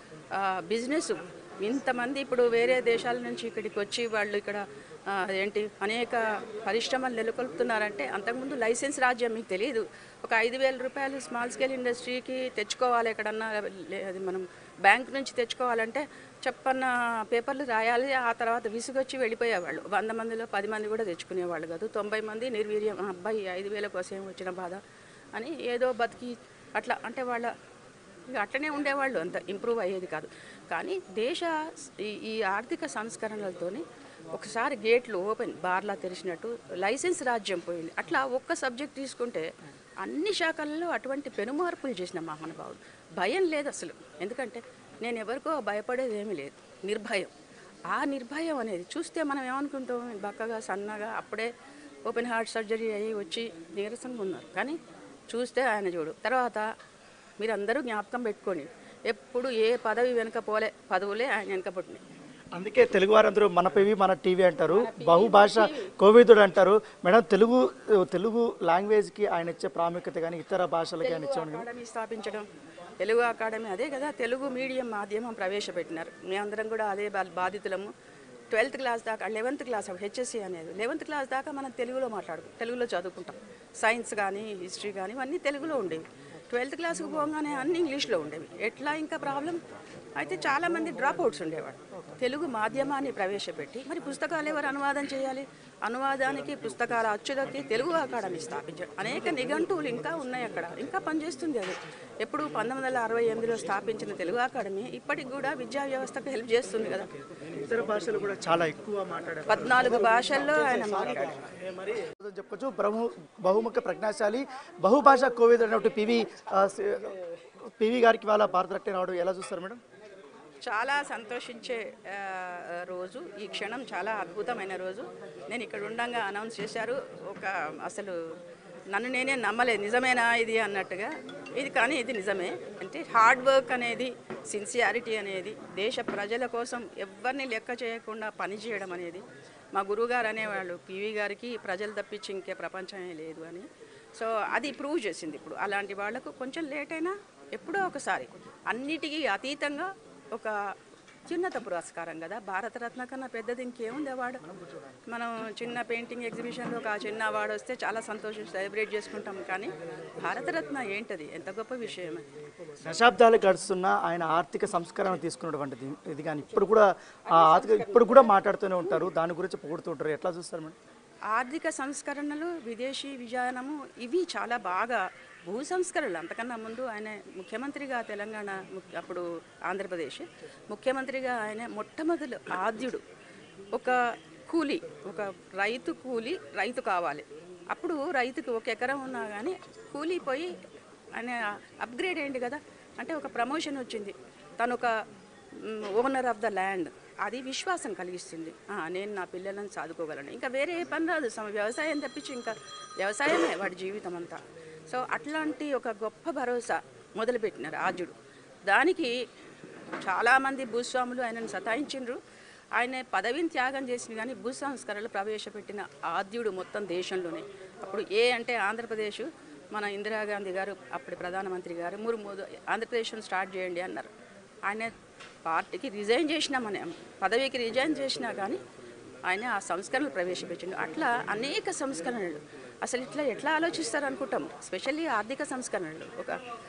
బిజినెస్. ఇంతమంది ఇప్పుడు వేరే దేశాల నుంచి ఇక్కడికి వచ్చి వాళ్ళు ఇక్కడ ఆ, ఏంటి అనేక పరిశ్రమలు నెలకొల్పుతున్నారంటే అంతకుముందు లైసెన్స్ రాజ్యం మీకు తెలియదు. ఒక ఐదు వేల రూపాయలు స్మాల్ స్కేల్ ఇండస్ట్రీకి తెచ్చుకోవాలి, ఎక్కడన్నా లే- అది మనం బ్యాంక్ నుంచి తెచ్చుకోవాలంటే చెప్పన్న పేపర్లు రాయాలి, ఆ తర్వాత విసుగొచ్చి వెళ్ళిపోయేవాళ్ళు. వంద మందిలో పది మంది కూడా తెచ్చుకునేవాళ్ళు కాదు. తొంభై మంది నిర్వీర్యం, "ఆ అబ్బాయి ఐదు వేల కోసం వచ్చిన బాధ" అని ఏదో బతికి అట్లా అంటే వాళ్ళ ఇక అట్లనే ఉండేవాళ్ళు, అంత ఇంప్రూవ్ అయ్యేది కాదు. కానీ దేశ ఈ ఈ ఆర్థిక సంస్కరణలతోని ఒకసారి గేట్లు ఓపెన్ బార్లా తెరిచినట్టు లైసెన్స్ రాజ్యం పోయింది. అట్లా ఒక్క సబ్జెక్ట్ తీసుకుంటే అన్ని శాఖల్లో అటువంటి పెనుమార్పులు చేసిన మహానుభావుడు. భయం లేదు అసలు, ఎందుకంటే నేను ఎవరికో భయపడేది ఏమీ లేదు, నిర్భయం. ఆ నిర్భయం అనేది చూస్తే మనం ఏమనుకుంటాం, బక్కగా సన్నగా అప్పుడే ఓపెన్ హార్ట్ సర్జరీ అయ్యి వచ్చి నీరసంగా ఉన్నారు. కానీ చూస్తే ఆయన చూడు. తర్వాత మీరందరూ జ్ఞాపకం పెట్టుకోండి, ఎప్పుడు ఏ పదవి వెనుక పోలే, పదవులే ఆయన వెనుక పుట్టినాయి. అందుకే తెలుగు వారందరూ మన పివి మన టీవీ అంటారు, బహుభాష కోవిదుడు అంటారు. మేడం, తెలుగు తెలుగు లాంగ్వేజ్కి ఆయన ఇచ్చే ప్రాముఖ్యత కానీ ఇతర భాషలకి ఆయన ఇచ్చే అకాడమీ స్థాపించడం, తెలుగు అకాడమీ అదే కదా, తెలుగు మీడియం మాధ్యమం ప్రవేశపెట్టినారు. మేమందరం కూడా అదే బా- బాధితులము. ట్వెల్త్ క్లాస్ దాకా లెవెన్త్ క్లాస్ హెచ్ఎస్సి అనేది లెవెన్త్ క్లాస్ దాకా మనం తెలుగులో మాట్లాడుకు తెలుగులో చదువుకుంటాం. సైన్స్ కానీ హిస్టరీ కానీ ఇవన్నీ తెలుగులో ఉండేవి. ట్వెల్త్ క్లాస్కి పోగానే అన్ని ఇంగ్లీష్లో ఉండేవి. ఎట్లా ఇంకా ప్రాబ్లం అయితే చాలామంది డ్రాప్ అవుట్స్ ఉండేవాడు. తెలుగు మాధ్యమాన్ని ప్రవేశపెట్టి మరి పుస్తకాలు ఎవరు అనువాదం చేయాలి? అనువాదానికి పుస్తకాల అచ్చులకి తెలుగు అకాడమీ స్థాపించాడు. అనేక నిఘంటువులు ఇంకా ఉన్నాయి అక్కడ, ఇంకా పనిచేస్తుంది అది. ఎప్పుడు పంతొమ్మిది వందల అరవై ఎనిమిదిలో స్థాపించిన తెలుగు అకాడమీ ఇప్పటికి కూడా విద్యా వ్యవస్థకు హెల్ప్ చేస్తుంది కదా. ఇతర భాషలు కూడా చాలా ఎక్కువ మాట్లాడారు. పద్నాలుగు భాషల్లో ఆయన మాట్లాడారు. చెప్పొచ్చు బహు బహుముఖ ప్రజ్ఞాశాలి బహుభాషా కోవిద్ అన్నట్టు పివి పివి గారికి వాళ్ళ భారతరత్న రావడం ఎలా చూస్తారు మేడం? చాలా సంతోషించే ఆ, రోజు ఈ క్షణం, చాలా అద్భుతమైన రోజు. నేను ఇక్కడ ఉండంగా అనౌన్స్ చేశారు. ఒక అసలు నన్ను నేనే నమ్మలేదు, నిజమేనా ఇది అన్నట్టుగా. ఇది కానీ ఇది నిజమే. అంటే హార్డ్ వర్క్ అనేది, సిన్సియారిటీ అనేది, దేశ ప్రజల కోసం ఎవరిని లెక్క చేయకుండా పనిచేయడం అనేది మా గురువుగారు అనేవాళ్ళు, పివి గారికి ప్రజలు తప్పించి ఇంకే ప్రపంచమే లేదు అని. సో అది ప్రూవ్ చేసింది. ఇప్పుడు అలాంటి వాళ్లకు కొంచెం లేట్ అయినా ఎప్పుడో ఒకసారి అన్నిటికీ అతీతంగా ఒక చిన్నత పురస్కారం కదా. భారతరత్న కన్నా పెద్దది ఇంకేముంది అవార్డు? మనం చిన్న పెయింటింగ్ ఎగ్జిబిషన్లో ఒక చిన్న అవార్డు వస్తే చాలా సంతోషం సెలబ్రేట్ చేసుకుంటాం. కానీ భారతరత్న ఏంటది? ఎంత గొప్ప విషయమే. దశాబ్దాలు గడుస్తున్న ఆయన ఆర్థిక సంస్కరణ తీసుకున్నటువంటిది ఇది. కానీ ఇప్పుడు కూడా ఆ ఆర్థిక ఇప్పుడు కూడా మాట్లాడుతూనే ఉంటారు, దాని గురించి పొగుడుతుంటారు. ఎట్లా చూస్తారు మేడం? ఆర్థిక సంస్కరణలు, విదేశీ విజయనము ఇవి చాలా బాగా. భూ సంస్కరణలు అంతకన్నా ముందు ఆయన ముఖ్యమంత్రిగా తెలంగాణ, అప్పుడు ఆంధ్రప్రదేశ్ ముఖ్యమంత్రిగా ఆయన మొట్టమొదటి ఆద్యుడు. ఒక కూలి, ఒక రైతు కూలి రైతు కావాలి. అప్పుడు రైతుకి ఒక ఎకరం ఉన్నా కానీ కూలీ పోయి ఆయన అప్గ్రేడ్ అయ్యింది కదా. అంటే ఒక ప్రమోషన్ వచ్చింది, తను ఒక ఓనర్ ఆఫ్ ద ల్యాండ్. అది విశ్వాసం కలిగిస్తుంది. నేను నా పిల్లలను చదువుకోగలను, ఇంకా వేరే ఏ పని రాదు, సమ వ్యవసాయం తప్పించి ఇంకా వ్యవసాయమే వాడి జీవితం అంతా. సో అట్లాంటి ఒక గొప్ప భరోసా మొదలుపెట్టినారు ఆద్యుడు. దానికి చాలామంది భూస్వాములు ఆయనను సతాయించిండ్రు. ఆయన పదవిని త్యాగం చేసిన కానీ భూ సంస్కరణలు ప్రవేశపెట్టిన ఆద్యుడు మొత్తం దేశంలోనే. అప్పుడు ఏ అంటే ఆంధ్రప్రదేశ్, మన ఇందిరాగాంధీ గారు అప్పటి ప్రధానమంత్రి గారు ముర్ము ఆంధ్రప్రదేశ్ను స్టార్ట్ చేయండి అన్నారు. ఆయన పార్టీకి రిజైన్ చేసినా, మన పదవికి రిజైన్ చేసినా కానీ ఆయన ఆ సంస్కరణలు ప్రవేశపెట్టిండు. అట్లా అనేక సంస్కరణలు. అసలు ఇట్లా ఎట్లా ఆలోచిస్తారు అనుకుంటాం. స్పెషల్లీ ఆర్థిక సంస్కరణలు, ఒక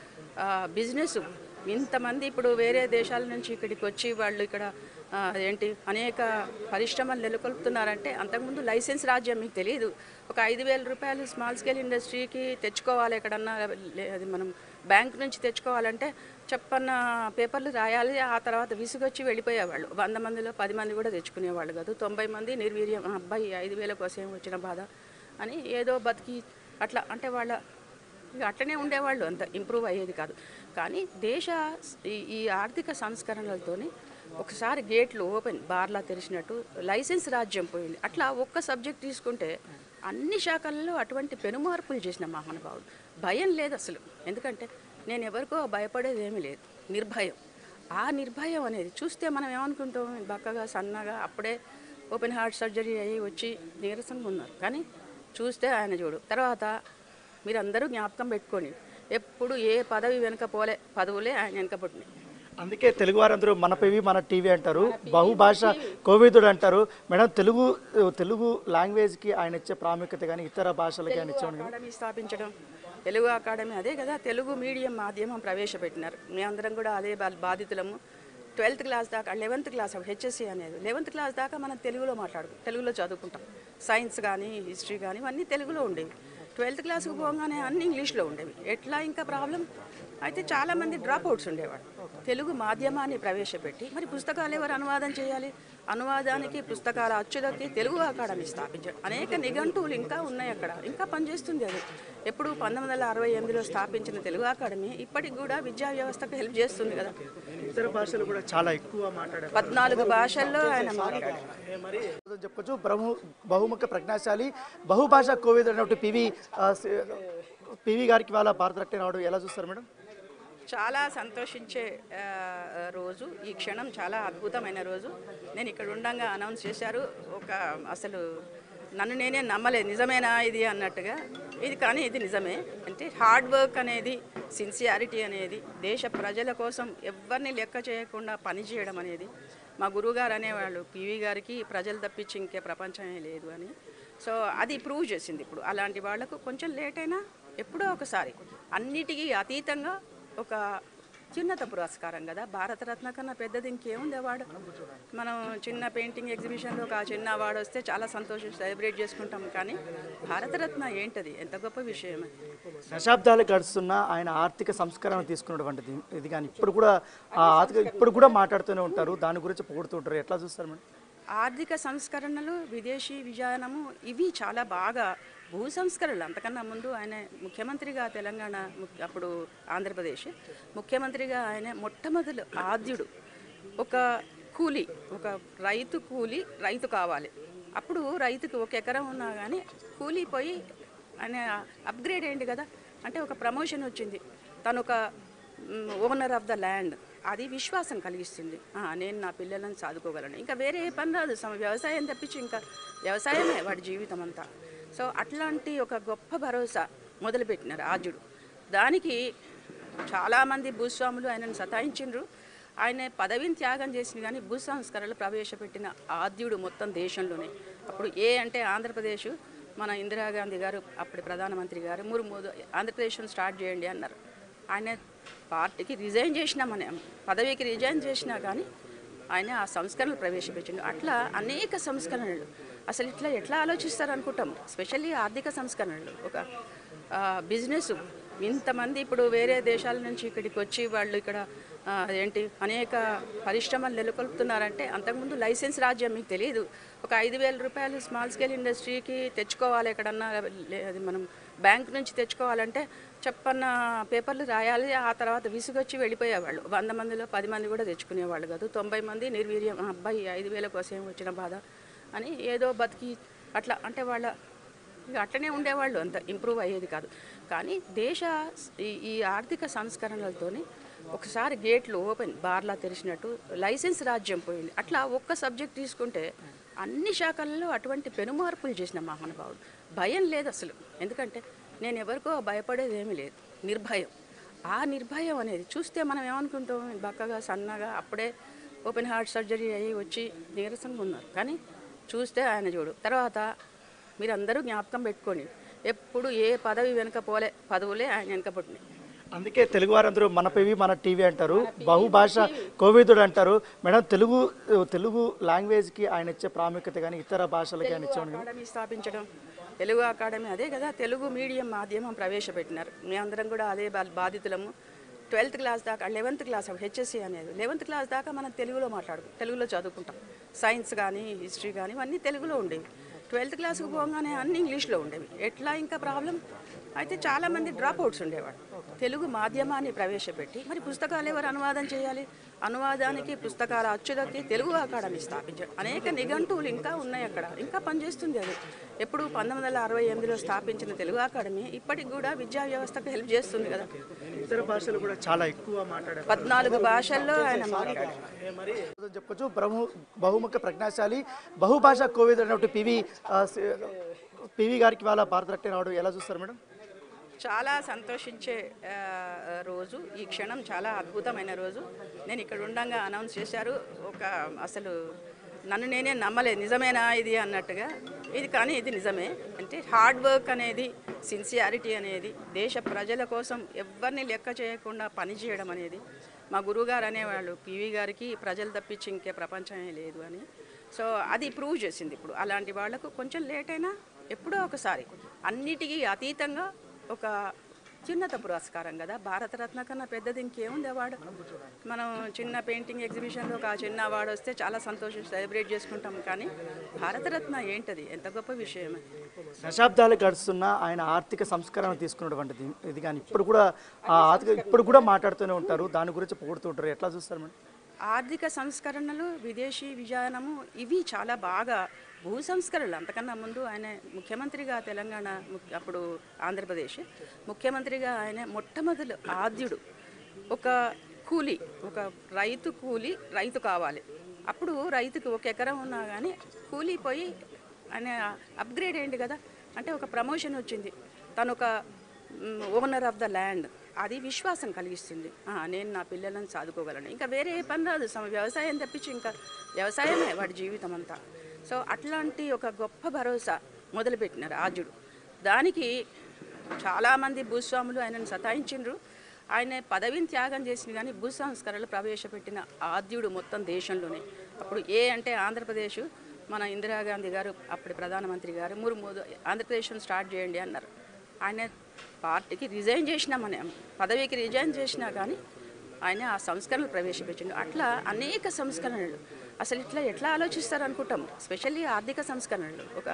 బిజినెస్. ఇంతమంది ఇప్పుడు వేరే దేశాల నుంచి ఇక్కడికి వచ్చి వాళ్ళు ఇక్కడ ఏంటి అనేక పరిశ్రమలు నెలకొల్పుతున్నారంటే, అంతకుముందు లైసెన్స్ రాజ్యం మీకు తెలియదు. ఒక ఐదు వేల రూపాయలు స్మాల్ స్కేల్ ఇండస్ట్రీకి తెచ్చుకోవాలి, ఎక్కడన్నా అది మనం బ్యాంక్ నుంచి తెచ్చుకోవాలంటే చెప్పన్న పేపర్లు రాయాలి. ఆ తర్వాత విసుగొచ్చి వెళ్ళిపోయేవాళ్ళు. వంద మందిలో పది మంది కూడా తెచ్చుకునేవాళ్ళు కాదు. తొంభై మంది నిర్వీర్యం, అబ్బాయి ఐదు వేల కోసం వచ్చిన బాధ అని ఏదో బతికి అట్లా అంటే వాళ్ళ ఇక అట్లనే ఉండేవాళ్ళు, అంత ఇంప్రూవ్ అయ్యేది కాదు. కానీ దేశ ఈ ఆర్థిక సంస్కరణలతోనే ఒకసారి గేట్లు ఓపెన్, బార్లా తెరిచినట్టు లైసెన్స్ రాజ్యం పోయింది. అట్లా ఒక్క సబ్జెక్ట్ తీసుకుంటే అన్ని శాఖల్లో అటువంటి పెనుమార్పులు చేసిన మహానుభావుడు. భయం లేదు అసలు. ఎందుకంటే నేను ఎవరికో భయపడేది ఏమీ లేదు, నిర్భయం. ఆ నిర్భయం అనేది చూస్తే మనం ఏమనుకుంటాం, బక్కగా సన్నగా అప్పుడే ఓపెన్ హార్ట్ సర్జరీ అయ్యి వచ్చి నీరసంగా ఉన్నారు. కానీ చూస్తే ఆయన చూడు. తర్వాత మీరందరూ జ్ఞాపకం పెట్టుకోండి, ఎప్పుడు ఏ పదవి వెనుక పోలే, పదవులే ఆయన వెనుక పుట్టినాయి. అందుకే తెలుగు వారందరూ మన పివి మన టీవీ అంటారు, బహుభాష కోవిదుడు అంటారు. మేడం, తెలుగు తెలుగు లాంగ్వేజ్కి ఆయన ఇచ్చే ప్రాముఖ్యత కానీ ఇతర భాషలకి ఆయన ఇచ్చే అకాడమీ స్థాపించడం, తెలుగు అకాడమీ అదే కదా, తెలుగు మీడియం మాధ్యమం ప్రవేశపెట్టినారు. మేమందరం కూడా అదే బాధితులము. ట్వెల్త్ క్లాస్ దాకా లెవెన్త్ క్లాస్ హెచ్ఎస్సి అనేది లెవెన్త్ క్లాస్ దాకా మనం తెలుగులో మాట్లాడుకు తెలుగులో చదువుకుంటాం. సైన్స్ కానీ హిస్టరీ కానీ ఇవన్నీ తెలుగులో ఉండేవి. ట్వెల్త్ క్లాస్కి పోగానే అన్ని ఇంగ్లీష్లో ఉండేవి. ఎట్లా ఇంకా ప్రాబ్లం అయితే చాలామంది డ్రాప్ అవుట్స్ ఉండేవాడు. తెలుగు మాధ్యమాన్ని ప్రవేశపెట్టి మరి పుస్తకాలు ఎవరు అనువాదం చేయాలి? అనువాదానికి పుస్తకాల అచ్చులకి తెలుగు అకాడమీ స్థాపించాడు. అనేక నిఘంటువులు ఇంకా ఉన్నాయి అక్కడ, ఇంకా పనిచేస్తుంది అది. ఎప్పుడు పంతొమ్మిది వందల అరవై ఎనిమిదిలో స్థాపించిన తెలుగు అకాడమీ ఇప్పటికి కూడా విద్యా వ్యవస్థకు హెల్ప్ చేస్తుంది కదా. ఇతర భాషలు కూడా చాలా ఎక్కువ మాట్లాడారు. పద్నాలుగు భాషల్లో ఆయన మాట్లాడారు. చెప్పొచ్చు బహు బహుముఖ ప్రజ్ఞాశాలి బహుభాషా కోవిద్ అన్నట్టు పివి పివి గారికి వాళ్ళ భారతరత్న రావడం ఎలా చూస్తారు మేడం? చాలా సంతోషించే రోజు ఈ క్షణం, చాలా అద్భుతమైన రోజు. నేను ఇక్కడ ఉండంగా అనౌన్స్ చేశారు. ఒక అసలు నన్ను నేనే నమ్మలేదు, నిజమేనా ఇది అన్నట్టుగా. ఇది కానీ ఇది నిజమే. అంటే హార్డ్ వర్క్ అనేది, సిన్సియారిటీ అనేది, దేశ ప్రజల కోసం ఎవరిని లెక్క చేయకుండా పనిచేయడం అనేది మా గురువుగారు అనేవాళ్ళు పివి గారికి ప్రజలు తప్పించి ఇంకే ప్రపంచమే లేదు అని. సో అది ప్రూవ్ చేసింది. ఇప్పుడు అలాంటి వాళ్లకు కొంచెం లేట్ అయినా ఎప్పుడో ఒకసారి అన్నిటికీ అతీతంగా ఒక చిన్నత పురస్కారం కదా. భారతరత్న కన్నా పెద్దది ఇంకేముంది అవార్డు. మనం చిన్న పెయింటింగ్ ఎగ్జిబిషన్లో ఒక చిన్న అవార్డు వస్తే చాలా సంతోషం సెలబ్రేట్ చేసుకుంటాం, కానీ భారతరత్న ఏంటది, ఎంత గొప్ప విషయం. దశాబ్దాలు గడుస్తున్న ఆయన ఆర్థిక సంస్కరణ తీసుకున్నటువంటిది ఇది, కానీ ఇప్పుడు కూడా ఆ ఆర్థిక ఇప్పుడు కూడా మాట్లాడుతూనే ఉంటారు, దాని గురించి పొగుడుతుంటారు. ఎట్లా చూస్తారు మేడం? ఆర్థిక సంస్కరణలు, విదేశీ విజయనము, ఇవి చాలా బాగా భూ సంస్కరణలు. అంతకన్నా ముందు ఆయన ముఖ్యమంత్రిగా తెలంగాణ అప్పుడు ఆంధ్రప్రదేశ్ ముఖ్యమంత్రిగా ఆయన మొట్టమొదటి ఆద్యుడు. ఒక కూలి, ఒక రైతు కూలి రైతు కావాలి. అప్పుడు రైతుకి ఒక ఎకరం ఉన్నా కానీ కూలి పోయి ఆయన అప్గ్రేడ్ అయింది కదా, అంటే ఒక ప్రమోషన్ వచ్చింది. తను ఒక ఓనర్ ఆఫ్ ద ల్యాండ్. అది విశ్వాసం కలిగిస్తుంది. నేను నా పిల్లలను చదువుకోగలను, ఇంకా వేరే ఏ పని రాదు, వ్యవసాయం తప్పించి ఇంకా వ్యవసాయమే వాడి జీవితం అంతా. సో అట్లాంటి ఒక గొప్ప భరోసా మొదలుపెట్టినారు ఆద్యుడు. దానికి చాలామంది భూస్వాములు ఆయనను సతాయించిండ్రు. ఆయన పదవిని త్యాగం చేసింది, కానీ భూ సంస్కరణలు ప్రవేశపెట్టిన ఆద్యుడు మొత్తం దేశంలోనే. అప్పుడు ఏ అంటే ఆంధ్రప్రదేశ్, మన ఇందిరాగాంధీ గారు అప్పటి ప్రధానమంత్రి గారు మూడు మూడు ఆంధ్రప్రదేశ్ను స్టార్ట్ చేయండి అన్నారు. ఆయన పార్టీకి రిజైన్ చేసినా, మన పదవికి రిజైన్ చేసినా కానీ ఆయన ఆ సంస్కరణలు ప్రవేశపెట్టిండు. అట్లా అనేక సంస్కరణలు. అసలు ఇట్లా ఎట్లా ఆలోచిస్తారు అనుకుంటాం. స్పెషల్లీ ఆర్థిక సంస్కరణలు, ఒక బిజినెస్. ఇంతమంది ఇప్పుడు వేరే దేశాల నుంచి ఇక్కడికి వచ్చి వాళ్ళు ఇక్కడ ఏంటి అనేక పరిశ్రమలు నెలకొల్పుతున్నారంటే, అంతకుముందు లైసెన్స్ రాజ్యం మీకు తెలియదు. ఒక ఐదు వేల రూపాయలు స్మాల్ స్కేల్ ఇండస్ట్రీకి తెచ్చుకోవాలి, ఎక్కడన్నా అది మనం బ్యాంక్ నుంచి తెచ్చుకోవాలంటే చెప్పన్న పేపర్లు రాయాలి. ఆ తర్వాత విసుగొచ్చి వెళ్ళిపోయేవాళ్ళు. వంద మందిలో పది మంది కూడా తెచ్చుకునేవాళ్ళు కాదు. తొంభై మంది నిర్వీర్యం, అబ్బాయి ఐదు వేల కోసం వచ్చిన బాధ అని ఏదో బతికి అట్లా, అంటే వాళ్ళ ఇక అట్లనే ఉండేవాళ్ళు, అంత ఇంప్రూవ్ అయ్యేది కాదు. కానీ దేశ ఈ ఈ ఆర్థిక సంస్కరణలతోని ఒకసారి గేట్లు ఓపెన్ బార్లా తెరిచినట్టు లైసెన్స్ రాజ్యం పోయింది. అట్లా ఒక్క సబ్జెక్ట్ తీసుకుంటే అన్ని శాఖల్లో అటువంటి పెనుమార్పులు చేసిన మహానుభావుడు. భయం లేదు అసలు, ఎందుకంటే నేను ఎవరికో భయపడేది ఏమీ లేదు, నిర్భయం. ఆ నిర్భయం అనేది చూస్తే మనం ఏమనుకుంటాం, బక్కగా సన్నగా అప్పుడే ఓపెన్ హార్ట్ సర్జరీ అయ్యి వచ్చి నీరసంగా ఉన్నారు. కానీ చూస్తే ఆయన చూడు. తర్వాత మీరందరూ జ్ఞాపకం పెట్టుకోండి, ఎప్పుడు ఏ పదవి వెనుక పోలే, పదవులే ఆయన వెనుక పుట్టినాయి. అందుకే తెలుగు వారందరూ మన పివి మన టీవీ అంటారు, బహుభాష కోవిదుడు అంటారు. మేడం, తెలుగు తెలుగు లాంగ్వేజ్కి ఆయన ఇచ్చే ప్రాముఖ్యత కానీ ఇతర భాషలకి ఆయన ఇచ్చే అకాడమీ స్థాపించడం, తెలుగు అకాడమీ అదే కదా, తెలుగు మీడియం మాధ్యమం ప్రవేశపెట్టినారు. మేమందరం కూడా అదే బాధితులము. ట్వెల్త్ క్లాస్ దాకా, లెవెన్త్ క్లాస్ హెచ్ఎస్సి అనేది లెవెన్త్ క్లాస్ దాకా మనం తెలుగులో మాట్లాడు తెలుగులో చదువుకుంటాం. సైన్స్ కానీ హిస్టరీ కానీ ఇవన్నీ తెలుగులో ఉండేవి. ట్వెల్త్ క్లాస్కి పోగానే అన్ని ఇంగ్లీష్లో ఉండేవి. ఎట్లా ఇంకా ప్రాబ్లం అయితే చాలామంది డ్రాప్ అవుట్స్ ఉండేవాడు. తెలుగు మాధ్యమాన్ని ప్రవేశపెట్టి మరి పుస్తకాలు ఎవరు అనువాదం చేయాలి, అనువాదానికి పుస్తకాల అచ్చుదకి తెలుగు అకాడమీ స్థాపించారు. అనేక నిఘంటువులు ఇంకా ఉన్నాయి అక్కడ, ఇంకా పనిచేస్తుంది అది. ఎప్పుడు పంతొమ్మిది వందల అరవై ఎనిమిదిలో స్థాపించిన తెలుగు అకాడమీ ఇప్పటికి కూడా విద్యా వ్యవస్థకు హెల్ప్ చేస్తుంది కదా. ఇతర భాషలు కూడా చాలా ఎక్కువ మాట్లాడారు, పద్నాలుగు భాషల్లో ఆయన మాట్లాడారు. చెప్పొచ్చు. బహు బహుముఖ ప్రజ్ఞాశాలి, బహుభాష కోవిదుడు అన్నట్టు పివి పివి గారికి వాళ్ళ భారతరత్న రావడం ఎలా చూస్తారు మేడం? చాలా సంతోషించే రోజు ఈ క్షణం, చాలా అద్భుతమైన రోజు. నేను ఇక్కడ ఉండగా అనౌన్స్ చేశారు. ఒక అసలు నన్ను నేనే నమ్మలేదు, నిజమేనా ఇది అన్నట్టుగా. ఇది కానీ ఇది నిజమే. అంటే హార్డ్ వర్క్ అనేది, సిన్సియారిటీ అనేది, దేశ ప్రజల కోసం ఎవరిని లెక్క చేయకుండా పనిచేయడం అనేది, మా గురువుగారు అనేవాళ్ళు పివి గారికి ప్రజలు తప్పించి ఇంకే ప్రపంచమే లేదు అని. సో అది ప్రూవ్ చేసింది. ఇప్పుడు అలాంటి వాళ్లకు కొంచెం లేట్ అయినా ఎప్పుడో ఒకసారి అన్నిటికీ అతీతంగా ఒక చిన్నత పురస్కారం కదా. భారతరత్న కన్నా పెద్దది ఇంకేముంది అవార్డు. మనం చిన్న పెయింటింగ్ ఎగ్జిబిషన్లో ఒక చిన్న అవార్డు వస్తే చాలా సంతోషం సెలబ్రేట్ చేసుకుంటాం, కానీ భారతరత్న ఏంటది, ఎంత గొప్ప విషయం. దశాబ్దాలు గడుస్తున్న ఆయన ఆర్థిక సంస్కరణ తీసుకున్నటువంటిది ఇది, కానీ ఇప్పుడు కూడా ఆ ఆర్థిక ఇప్పుడు కూడా మాట్లాడుతూనే ఉంటారు, దాని గురించి పొగుడుతుంటారు. ఎట్లా చూస్తారు మేడం? ఆర్థిక సంస్కరణలు, విదేశీ విజయనము, ఇవి చాలా బాగా భూ సంస్కరణలు. అంతకన్నా ముందు ఆయన ముఖ్యమంత్రిగా తెలంగాణ అప్పుడు ఆంధ్రప్రదేశ్ ముఖ్యమంత్రిగా ఆయన మొట్టమొదటి ఆద్యుడు. ఒక కూలి, ఒక రైతు కూలి రైతు కావాలి. అప్పుడు రైతుకి ఒక ఎకరం ఉన్నా కానీ కూలి పోయి ఆయన అప్గ్రేడ్ అయింది కదా, అంటే ఒక ప్రమోషన్ వచ్చింది. తను ఒక ఓనర్ ఆఫ్ ద ల్యాండ్. అది విశ్వాసం కలిగిస్తుంది. ఆ, నేను నా పిల్లలను చదువుకోగలను, ఇంకా వేరే ఏ పని రాదు, సమ వ్యవసాయం తప్పించి ఇంకా వ్యవసాయమే వాడి జీవితం అంతా. సో అట్లాంటి ఒక గొప్ప భరోసా మొదలుపెట్టిన రాజుడు. దానికి చాలామంది భూస్వాములు ఆయనను సతాయించిండ్రు. ఆయన పదవిని త్యాగం చేసిన కానీ భూ సంస్కరణలు ప్రవేశపెట్టిన ఆద్యుడు మొత్తం దేశంలోనే. అప్పుడు ఏ అంటే ఆంధ్రప్రదేశ్, మన ఇందిరాగాంధీ గారు అప్పటి ప్రధానమంత్రి గారు ముర్ము ఆంధ్రప్రదేశ్ను స్టార్ట్ చేయండి అన్నారు. ఆయన పార్టీకి రిజైన్ చేసినా, మన పదవికి రిజైన్ చేసినా కానీ ఆయన ఆ సంస్కరణలు ప్రవేశపెట్టిండు. అట్లా అనేక సంస్కరణలు. అసలు ఇట్లా ఎట్లా ఆలోచిస్తారు అనుకుంటాం. స్పెషల్లీ ఆర్థిక సంస్కరణలు, ఒక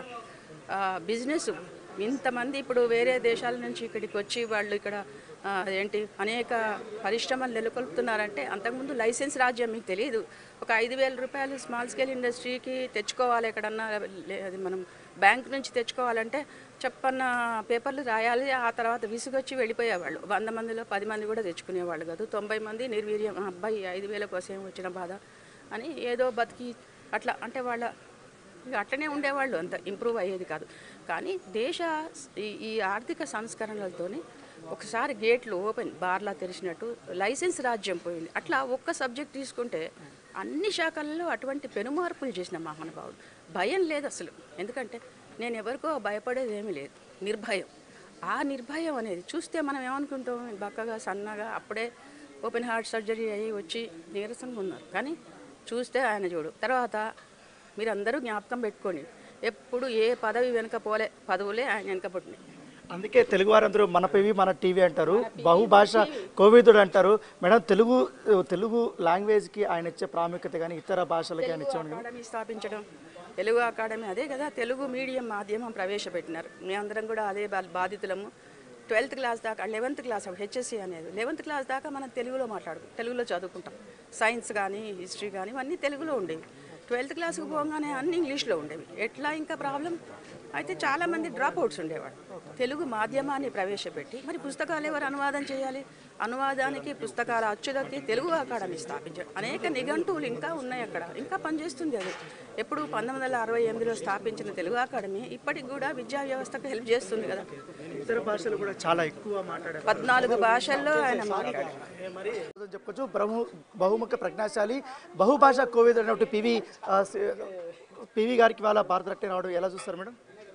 బిజినెస్. ఇంతమంది ఇప్పుడు వేరే దేశాల నుంచి ఇక్కడికి వచ్చి వాళ్ళు ఇక్కడ ఆ, ఏంటి అనేక పరిశ్రమలు నెలకొల్పుతున్నారంటే, అంతకుముందు లైసెన్స్ రాజ్యం మీకు తెలియదు. ఒక ఐదు వేల రూపాయలు స్మాల్ స్కేల్ ఇండస్ట్రీకి తెచ్చుకోవాలి ఎక్కడన్నా, లే- అది మనం బ్యాంక్ నుంచి తెచ్చుకోవాలంటే చెప్పన్న పేపర్లు రాయాలి. ఆ తర్వాత విసుగొచ్చి వెళ్ళిపోయేవాళ్ళు. వంద మందిలో పది మంది కూడా తెచ్చుకునేవాళ్ళు కాదు. తొంభై మంది నిర్వీర్యం, "ఆ, అబ్బాయి ఐదు వేల కోసం వచ్చిన బాధ" అని ఏదో బతికి అట్లా అంటే వాళ్ళ ఇక అట్లనే ఉండేవాళ్ళు. అంత ఇంప్రూవ్ అయ్యేది కాదు. కానీ దేశ ఈ ఈ ఆర్థిక సంస్కరణలతోని ఒకసారి గేట్లు ఓపెన్, బార్లా తెరిచినట్టు లైసెన్స్ రాజ్యం పోయింది. అట్లా ఒక్క సబ్జెక్ట్ తీసుకుంటే అన్ని శాఖల్లో అటువంటి పెనుమార్పులు చేసిన మహానుభావుడు. భయం లేదు అసలు. ఎందుకంటే నేను ఎవరికో భయపడేది ఏమీ లేదు, నిర్భయం. ఆ నిర్భయం అనేది చూస్తే మనం ఏమనుకుంటాం, బక్కగా సన్నగా అప్పుడే ఓపెన్ హార్ట్ సర్జరీ అయ్యి వచ్చి నీరసంగా ఉన్నారు. కానీ చూస్తే ఆయన చూడు. తర్వాత మీరందరూ జ్ఞాపకం పెట్టుకోండి, ఎప్పుడు ఏ పదవి వెనుక పోలే, పదవులే ఆయన వెనుక పుట్టినాయి. అందుకే తెలుగు వారందరూ మన పివి మన టీవీ అంటారు, బహుభాష కోవిదుడు అంటారు. మేడం, తెలుగు తెలుగు లాంగ్వేజ్కి ఆయన ఇచ్చే ప్రాముఖ్యత కానీ ఇతర భాషలకి ఆయన ఇచ్చే అకాడమీ స్థాపించడం, తెలుగు అకాడమీ, అదే కదా తెలుగు మీడియం మాధ్యమం ప్రవేశపెట్టినారు. మేమందరం కూడా అదే బా- బాధితులము. ట్వెల్త్ క్లాస్ దాకా, లెవెన్త్ క్లాస్ హెచ్ఎస్సి అనేది లెవెన్త్ క్లాస్ దాకా మనం తెలుగులో మాట్లాడుకుంటాం, తెలుగులో చదువుకుంటాం. సైన్స్ కానీ హిస్టరీ కానీ ఇవన్నీ తెలుగులో ఉండేవి. ట్వెల్త్ క్లాస్కి పోగానే అన్ని ఇంగ్లీష్లో ఉండేవి. ఎట్లా ఇంకా ప్రాబ్లం అయితే చాలామంది డ్రాప్ అవుట్స్ ఉండేవాడు. తెలుగు మాధ్యమాన్ని ప్రవేశపెట్టి మరి పుస్తకాలు ఎవరు అనువాదం చేయాలి? అనువాదానికి, పుస్తకాల అచ్చులకి తెలుగు అకాడమీ స్థాపించాడు. అనేక నిఘంటువులు ఇంకా ఉన్నాయి అక్కడ, ఇంకా పనిచేస్తుంది అది. ఎప్పుడు పంతొమ్మిది వందల అరవై ఎనిమిదిలో స్థాపించిన తెలుగు అకాడమీ ఇప్పటికి కూడా విద్యా వ్యవస్థకు హెల్ప్ చేస్తుంది కదా. ఇతర భాషలు కూడా చాలా ఎక్కువ మాట్లాడారు. పద్నాలుగు భాషల్లో ఆయన మాట్లాడారు. మరి చెప్పొచ్చు బహు బహుముఖ ప్రజ్ఞాశాలి, బహుభాషా కోవిదుడు అన్నట్టు పివి ఆ, సి- పివి గారికి వాళ్ళ భారతరత్న రావడం ఎలా చూస్తారు మేడం?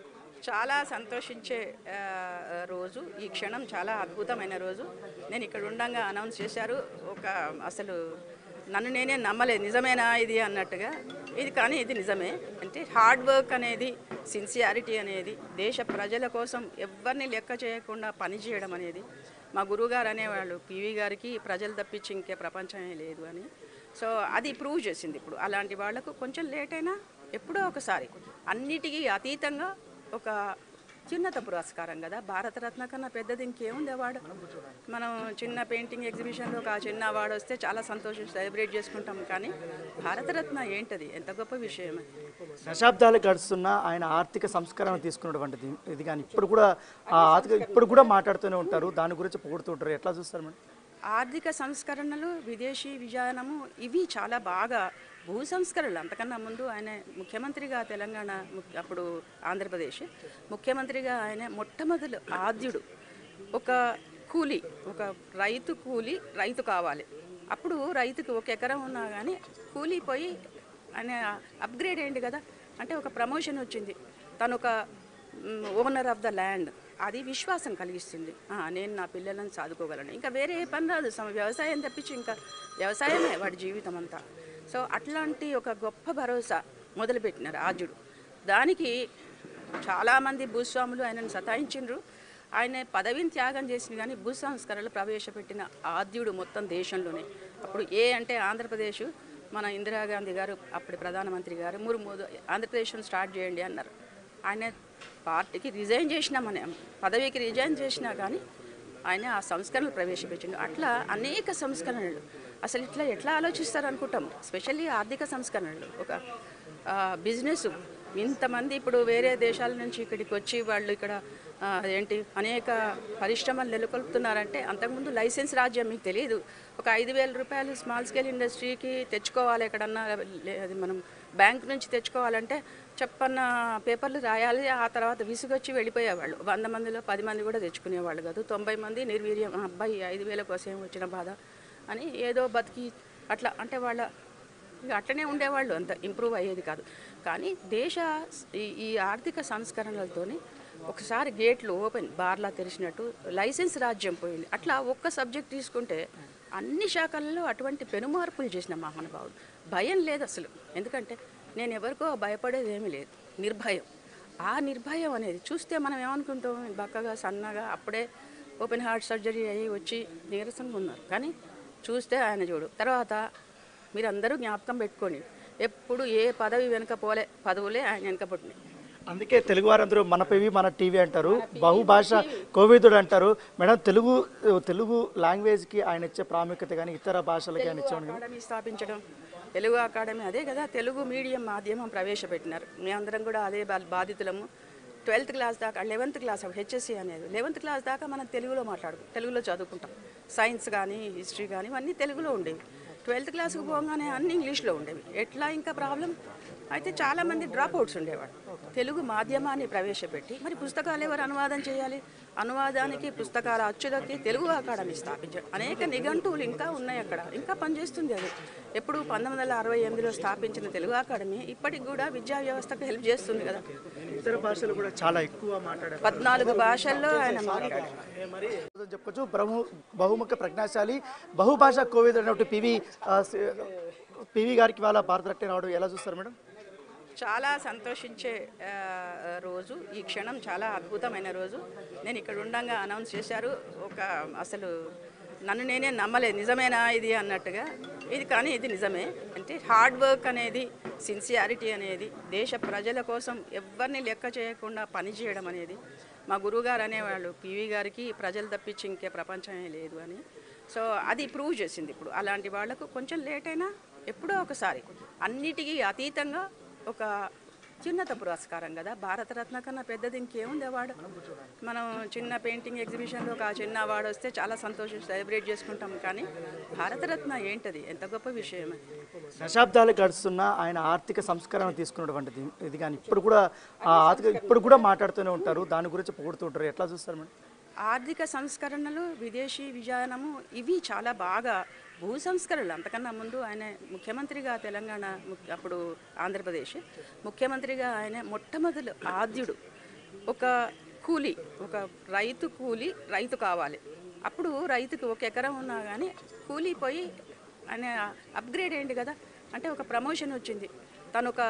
చాలా సంతోషించే ఆ, రోజు ఈ క్షణం, చాలా అద్భుతమైన రోజు. నేను ఇక్కడ ఉండంగా అనౌన్స్ చేశారు. ఒక అసలు నన్ను నేనే నమ్మలేదు, నిజమేనా ఇది అన్నట్టుగా. ఇది కానీ ఇది నిజమే. అంటే హార్డ్ వర్క్ అనేది, సిన్సియారిటీ అనేది, దేశ ప్రజల కోసం ఎవరిని లెక్క చేయకుండా పనిచేయడం అనేది, మా గురువుగారు అనేవాళ్ళు, పివి గారికి ప్రజలు తప్పించి ఇంకే ప్రపంచమే లేదు అని. సో అది ప్రూవ్ చేసింది. ఇప్పుడు అలాంటి వాళ్లకు కొంచెం లేట్ అయినా ఎప్పుడో ఒకసారి అన్నిటికీ అతీతంగా ఒక చిన్నత పురస్కారం కదా. భారతరత్న కన్నా పెద్దది ఇంకేముంది అవార్డు? మనం చిన్న పెయింటింగ్ ఎగ్జిబిషన్లో ఒక చిన్న అవార్డు వస్తే చాలా సంతోషం సెలబ్రేట్ చేసుకుంటాం. కానీ భారతరత్న ఏంటది? ఎంత గొప్ప విషయం అది. దశాబ్దాలు గడుస్తున్న ఆయన ఆర్థిక సంస్కరణ తీసుకున్నటువంటిది ఇది కానీ ఇప్పుడు కూడా ఆ ఆర్థిక ఇప్పుడు కూడా మాట్లాడుతూనే ఉంటారు, దాని గురించి పొగుడుతూ ఉంటారు. ఎట్లా చూస్తారు మేడం? ఆర్థిక సంస్కరణలు, విదేశీ విజయనము, ఇవి చాలా బాగా. భూ సంస్కరణలు అంతకన్నా ముందు ఆయన ముఖ్యమంత్రిగా, తెలంగాణ ము- అప్పుడు ఆంధ్రప్రదేశ్ ముఖ్యమంత్రిగా ఆయన మొట్టమొదటి ఆద్యుడు. ఒక కూలి, ఒక రైతు కూలి రైతు కావాలి. అప్పుడు రైతుకి ఒక ఎకరం ఉన్నా కానీ కూలి పోయి ఆయన అప్గ్రేడ్ అయ్యింది కదా. అంటే ఒక ప్రమోషన్ వచ్చింది, తను ఒక ఓనర్ ఆఫ్ ద ల్యాండ్. అది విశ్వాసం కలిగిస్తుంది. ఆ, నేను నా పిల్లలను చదువుకోగలను, ఇంకా వేరే ఏ పని రాదు, సమ వ్యవసాయం తప్పించి ఇంకా వ్యవసాయమే వాడి జీవితం అంతా. సో అట్లాంటి ఒక గొప్ప భరోసా మొదలుపెట్టిన రాజుడు. దానికి చాలామంది భూస్వాములు ఆయనను సతాయించిండ్రు. ఆయన పదవిని త్యాగం చేసిన కానీ భూ సంస్కరణలు ప్రవేశపెట్టిన ఆద్యుడు మొత్తం దేశంలోనే. అప్పుడు ఏ అంటే ఆంధ్రప్రదేశ్, మన ఇందిరాగాంధీ గారు అప్పటి ప్రధానమంత్రి గారు ముర్ము ఆంధ్రప్రదేశ్ను స్టార్ట్ చేయండి అన్నారు. ఆయన పార్టీకి రిజైన్ చేసినా, మన పదవికి రిజైన్ చేసినా కానీ ఆయన ఆ సంస్కరణలు ప్రవేశపెట్టిండు. అట్లా అనేక సంస్కరణలు. అసలు ఇట్లా ఎట్లా ఆలోచిస్తారు అనుకుంటాం. స్పెషల్లీ ఆర్థిక సంస్కరణలు, ఒక బిజినెస్. ఇంతమంది ఇప్పుడు వేరే దేశాల నుంచి ఇక్కడికి వచ్చి వాళ్ళు ఇక్కడ ఆ, ఏంటి అనేక పరిశ్రమలు నెలకొల్పుతున్నారంటే, అంతకుముందు లైసెన్స్ రాజ్యం మీకు తెలియదు. ఒక ఐదు వేల రూపాయలు స్మాల్ స్కేల్ ఇండస్ట్రీకి తెచ్చుకోవాలి ఎక్కడన్నా, లే- అది మనం బ్యాంక్ నుంచి తెచ్చుకోవాలంటే చెప్పన్న పేపర్లు రాయాలి, ఆ తర్వాత విసుగొచ్చి వెళ్ళిపోయేవాళ్ళు. వంద మందిలో పది మంది కూడా తెచ్చుకునేవాళ్ళు కాదు. తొంభై మంది నిర్వీర్యం, "ఆ అబ్బాయి ఐదు వేల కోసం వచ్చిన బాధ" అని ఏదో బతికి అట్లా అంటే వాళ్ళ ఇక అట్లనే ఉండేవాళ్ళు, అంత ఇంప్రూవ్ అయ్యేది కాదు. కానీ దేశ ఈ ఈ ఆర్థిక సంస్కరణలతోని ఒకసారి గేట్లు ఓపెన్ బార్లా తెరిచినట్టు లైసెన్స్ రాజ్యం పోయింది. అట్లా ఒక్క సబ్జెక్ట్ తీసుకుంటే అన్ని శాఖల్లో అటువంటి పెనుమార్పులు చేసిన మహానుభావుడు. భయం లేదు అసలు, ఎందుకంటే నేను ఎవరికో భయపడేది ఏమీ లేదు, నిర్భయం. ఆ నిర్భయం అనేది చూస్తే మనం ఏమనుకుంటాం, బక్కగా సన్నగా అప్పుడే ఓపెన్ హార్ట్ సర్జరీ అయ్యి వచ్చి నీరసంగా ఉన్నారు. కానీ చూస్తే ఆయన చూడు. తర్వాత మీరందరూ జ్ఞాపకం పెట్టుకోండి, ఎప్పుడు ఏ పదవి వెనుక పోలే, పదవులే ఆయన వెనుక పుట్టినాయి. అందుకే తెలుగు వారందరూ మన పివి మన టీవీ అంటారు, బహుభాష కోవిదుడు అంటారు. మేడం, తెలుగు తెలుగు లాంగ్వేజ్కి ఆయన ఇచ్చే ప్రాముఖ్యత కానీ ఇతర భాషలకి ఆయన ఇచ్చే అకాడమీ స్థాపించడం, తెలుగు అకాడమీ అదే కదా, తెలుగు మీడియం మాధ్యమం ప్రవేశపెట్టినారు. మేమందరం కూడా అదే బా- బాధితులము. ట్వెల్త్ క్లాస్ దాకా, లెవెన్త్ క్లాస్ హెచ్ఎస్సి అనేది లెవెన్త్ క్లాస్ దాకా మనం తెలుగులో మాట్లాడుకుంటాం, తెలుగులో చదువుకుంటాం. సైన్స్ కానీ హిస్టరీ కానీ ఇవన్నీ తెలుగులో ఉండేవి. ట్వెల్త్ క్లాస్కి పోగానే అన్ని ఇంగ్లీష్లో ఉండేవి. ఎట్లా ఇంకా ప్రాబ్లం అయితే చాలామంది డ్రాప్ అవుట్స్ ఉండేవాడు. తెలుగు మాధ్యమాన్ని ప్రవేశపెట్టి మరి పుస్తకాలు ఎవరు అనువాదం చేయాలి? అనువాదానికి పుస్తకాల అచ్చులకి తెలుగు అకాడమీ స్థాపించారు. అనేక నిఘంటువులు ఇంకా ఉన్నాయి అక్కడ, ఇంకా పనిచేస్తుంది అది. ఎప్పుడు పంతొమ్మిది వందల అరవై ఎనిమిదిలో స్థాపించిన తెలుగు అకాడమీ ఇప్పటికి కూడా విద్యా వ్యవస్థకు హెల్ప్ చేస్తుంది కదా. ఇతర భాషలు కూడా చాలా ఎక్కువ మాట్లాడారు. పద్నాలుగు భాషల్లో ఆయన మాట్లాడారు. చెప్పొచ్చు బహు బహుముఖ ప్రజ్ఞాశాలి బహుభాష కోవిదుడు అన్నట్టు పివి ఆ, సి- పివి గారికి వాళ్ళ భారతరత్న రావడం ఎలా చూస్తారు మేడం? చాలా సంతోషించే ఆ, రోజు ఈ క్షణం, చాలా అద్భుతమైన రోజు. నేను ఇక్కడ ఉండంగా అనౌన్స్ చేశారు, ఒక అసలు నన్ను నేనే నమ్మలేదు, నిజమేనా ఇది అన్నట్టుగా. ఇది కానీ ఇది నిజమే. అంటే హార్డ్ వర్క్ అనేది, సిన్సియారిటీ అనేది, దేశ ప్రజల కోసం ఎవరిని లెక్క చేయకుండా పనిచేయడం అనేది మా గురువుగారు అనేవాళ్ళు, పివి గారికి ప్రజలు తప్పించి ఇంకే ప్రపంచమే లేదు అని. సో అది ప్రూవ్ చేసింది. ఇప్పుడు అలాంటి వాళ్లకు కొంచెం లేట్ అయినా ఎప్పుడో ఒకసారి అన్నిటికీ అతీతంగా ఒక చిన్నత పురస్కారం కదా. భారతరత్న కన్నా పెద్దది ఇంకేముంది అవార్డు? మనం చిన్న పెయింటింగ్ ఎగ్జిబిషన్లో ఒక చిన్న అవార్డు వస్తే చాలా సంతోషం సెలబ్రేట్ చేసుకుంటాం. కానీ భారతరత్న ఏంటది, ఎంత గొప్ప విషయం అది. దశాబ్దాలు గడుస్తున్న ఆయన ఆర్థిక సంస్కరణ తీసుకున్నటువంటిది ఇది కానీ ఇప్పుడు కూడా ఆ ఆర్థిక ఇప్పుడు కూడా మాట్లాడుతూనే ఉంటారు, దాని గురించి పొగుడుతూ ఉంటారు. ఎట్లా చూస్తారు మేడం? ఆర్థిక సంస్కరణలు, విదేశీ విజయనము, ఇవి చాలా బాగా. భూ సంస్కరణలు అంతకన్నా ముందు ఆయన ముఖ్యమంత్రిగా తెలంగాణ, ము- అప్పుడు ఆంధ్రప్రదేశ్ ముఖ్యమంత్రిగా ఆయన మొట్టమొదటి ఆద్యుడు. ఒక కూలి, ఒక రైతు కూలి రైతు కావాలి. అప్పుడు రైతుకి ఒక ఎకరం ఉన్నా కానీ కూలి పోయి ఆయన అప్గ్రేడ్ అయ్యింది కదా. అంటే ఒక ప్రమోషన్ వచ్చింది, తను ఒక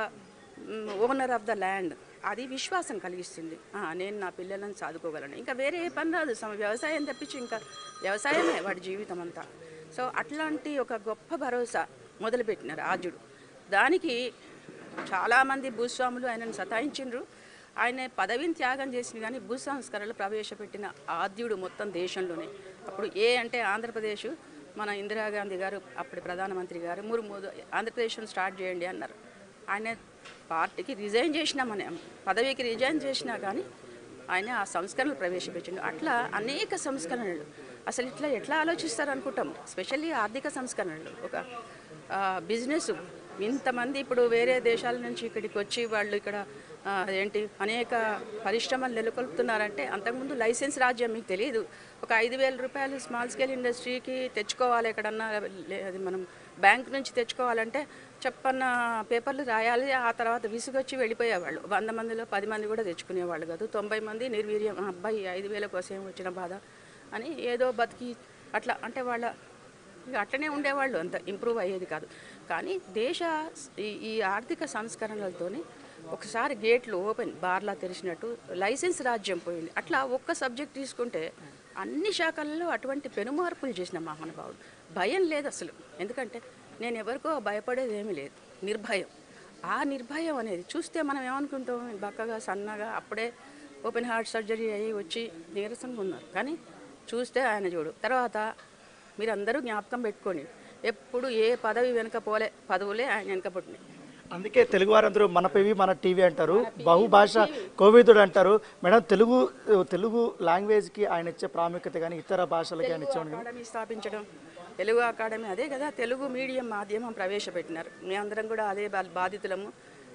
ఓనర్ ఆఫ్ ద ల్యాండ్. అది విశ్వాసం కలిగిస్తుంది, "ఆ, నేను నా పిల్లలను చదువుకోగలను." ఇంకా వేరే ఏ పని రాదు, సమ వ్యవసాయం తప్పించి ఇంకా వ్యవసాయమే వాడి జీవితం అంతా. సో అట్లాంటి ఒక గొప్ప భరోసా మొదలుపెట్టినారు ఆద్యుడు. దానికి చాలామంది భూస్వాములు ఆయనను సతాయించిండ్రు. ఆయన పదవిని త్యాగం చేసింది, కానీ భూ సంస్కరణలు ప్రవేశపెట్టిన ఆద్యుడు మొత్తం దేశంలోనే. అప్పుడు ఏ అంటే ఆంధ్రప్రదేశ్, మన ఇందిరాగాంధీ గారు అప్పటి ప్రధానమంత్రి గారు, మూడు మూడు ఆంధ్రప్రదేశ్ను స్టార్ట్ చేయండి అన్నారు. ఆయన పార్టీకి రిజైన్ చేసినా, మన పదవికి రిజైన్ చేసినా కానీ ఆయన ఆ సంస్కరణలు ప్రవేశపెట్టిండు. అట్లా అనేక సంస్కరణలు. అసలు ఇట్లా ఎట్లా ఆలోచిస్తారు అనుకుంటాం. స్పెషల్లీ ఆర్థిక సంస్కరణలు, ఒక బిజినెస్. ఇంతమంది ఇప్పుడు వేరే దేశాల నుంచి ఇక్కడికి వచ్చి వాళ్ళు ఇక్కడ ఆ, ఏంటి అనేక పరిశ్రమలు నెలకొల్పుతున్నారంటే, అంతకుముందు లైసెన్స్ రాజ్యం మీకు తెలియదు. ఒక ఐదు వేల రూపాయలు స్మాల్ స్కేల్ ఇండస్ట్రీకి తెచ్చుకోవాలి, ఎక్కడన్నా లే- అది మనం బ్యాంక్ నుంచి తెచ్చుకోవాలంటే చెప్పన్న పేపర్లు రాయాలి, ఆ తర్వాత విసుగొచ్చి వెళ్ళిపోయేవాళ్ళు. వంద మందిలో పది మంది కూడా తెచ్చుకునేవాళ్ళు కాదు. తొంభై మంది నిర్వీర్యం, "ఆ అబ్బాయి ఐదు వేల కోసం వచ్చిన బాధ" అని ఏదో బతికి అట్లా అంటే వాళ్ళ ఇక అట్లనే ఉండేవాళ్ళు, అంత ఇంప్రూవ్ అయ్యేది కాదు. కానీ దేశ ఈ ఈ ఆర్థిక సంస్కరణలతోని ఒకసారి గేట్లు ఓపెన్ బార్లా తెరిచినట్టు లైసెన్స్ రాజ్యం పోయింది. అట్లా ఒక్క సబ్జెక్ట్ తీసుకుంటే అన్ని శాఖల్లో అటువంటి పెనుమార్పులు చేసిన మహానుభావుడు. భయం లేదు అసలు, ఎందుకంటే నేను ఎవరికో భయపడేది ఏమీ లేదు, నిర్భయం. ఆ నిర్భయం అనేది చూస్తే మనం ఏమనుకుంటాం, బక్కగా సన్నగా అప్పుడే ఓపెన్ హార్ట్ సర్జరీ అయ్యి వచ్చి నీరసంగా ఉన్నారు. కానీ చూస్తే ఆయన చూడు. తర్వాత మీరందరూ జ్ఞాపకం పెట్టుకోండి, ఎప్పుడు ఏ పదవి వెనుక పోలే, పదవులే ఆయన వెనుక పుట్టినాయి. అందుకే తెలుగు వారందరూ మన పివి మన టీవీ అంటారు, బహుభాష కోవిదుడు అంటారు. మేడం, తెలుగు తెలుగు లాంగ్వేజ్కి ఆయన ఇచ్చే ప్రాముఖ్యత కానీ ఇతర భాషలకి ఆయన ఇచ్చే అకాడమీ స్థాపించడం, తెలుగు అకాడమీ అదే కదా, తెలుగు మీడియం మాధ్యమం ప్రవేశపెట్టినారు. మేమందరం కూడా అదే బా- బాధితులము.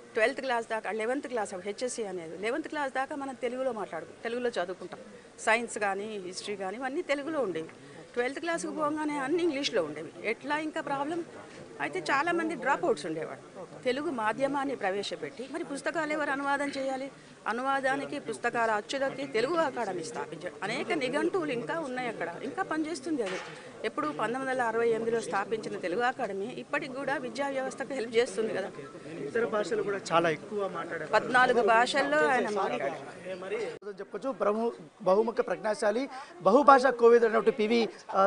ట్వెల్త్ క్లాస్ దాకా లెవెన్త్ క్లాస్ హెచ్ఎస్సి అనేది లెవెన్త్ క్లాస్ దాకా మనం తెలుగులో మాట్లాడుకు తెలుగులో చదువుకుంటాం. సైన్స్ కానీ హిస్టరీ కానీ ఇవన్నీ తెలుగులో ఉండేవి. ట్వెల్త్ క్లాస్కి పోగానే అన్ని ఇంగ్లీష్లో ఉండేవి. ఎట్లా ఇంకా ప్రాబ్లం అయితే చాలామంది డ్రాప్ అవుట్స్ ఉండేవాడు. తెలుగు మాధ్యమాన్ని ప్రవేశపెట్టి మరి పుస్తకాలు ఎవరు అనువాదం చేయాలి? అనువాదానికి పుస్తకాల అచ్చుదక్కి తెలుగు అకాడమీ స్థాపించారు. అనేక నిఘంటువులు ఇంకా ఉన్నాయి అక్కడ, ఇంకా పనిచేస్తుంది అది. ఎప్పుడు పంతొమ్మిది వందల అరవై ఎనిమిదిలో స్థాపించిన తెలుగు అకాడమీ ఇప్పటికి కూడా విద్యా వ్యవస్థకు హెల్ప్ చేస్తుంది కదా. ఇతర భాషలు కూడా చాలా ఎక్కువ మాట్లాడారు. పద్నాలుగు భాషల్లో ఆయన మాట్లాడారు. చెప్పొచ్చు బహు బహుముఖ ప్రజ్ఞాశాలి బహుభాషా కోవిద్ అనేటువంటి పివి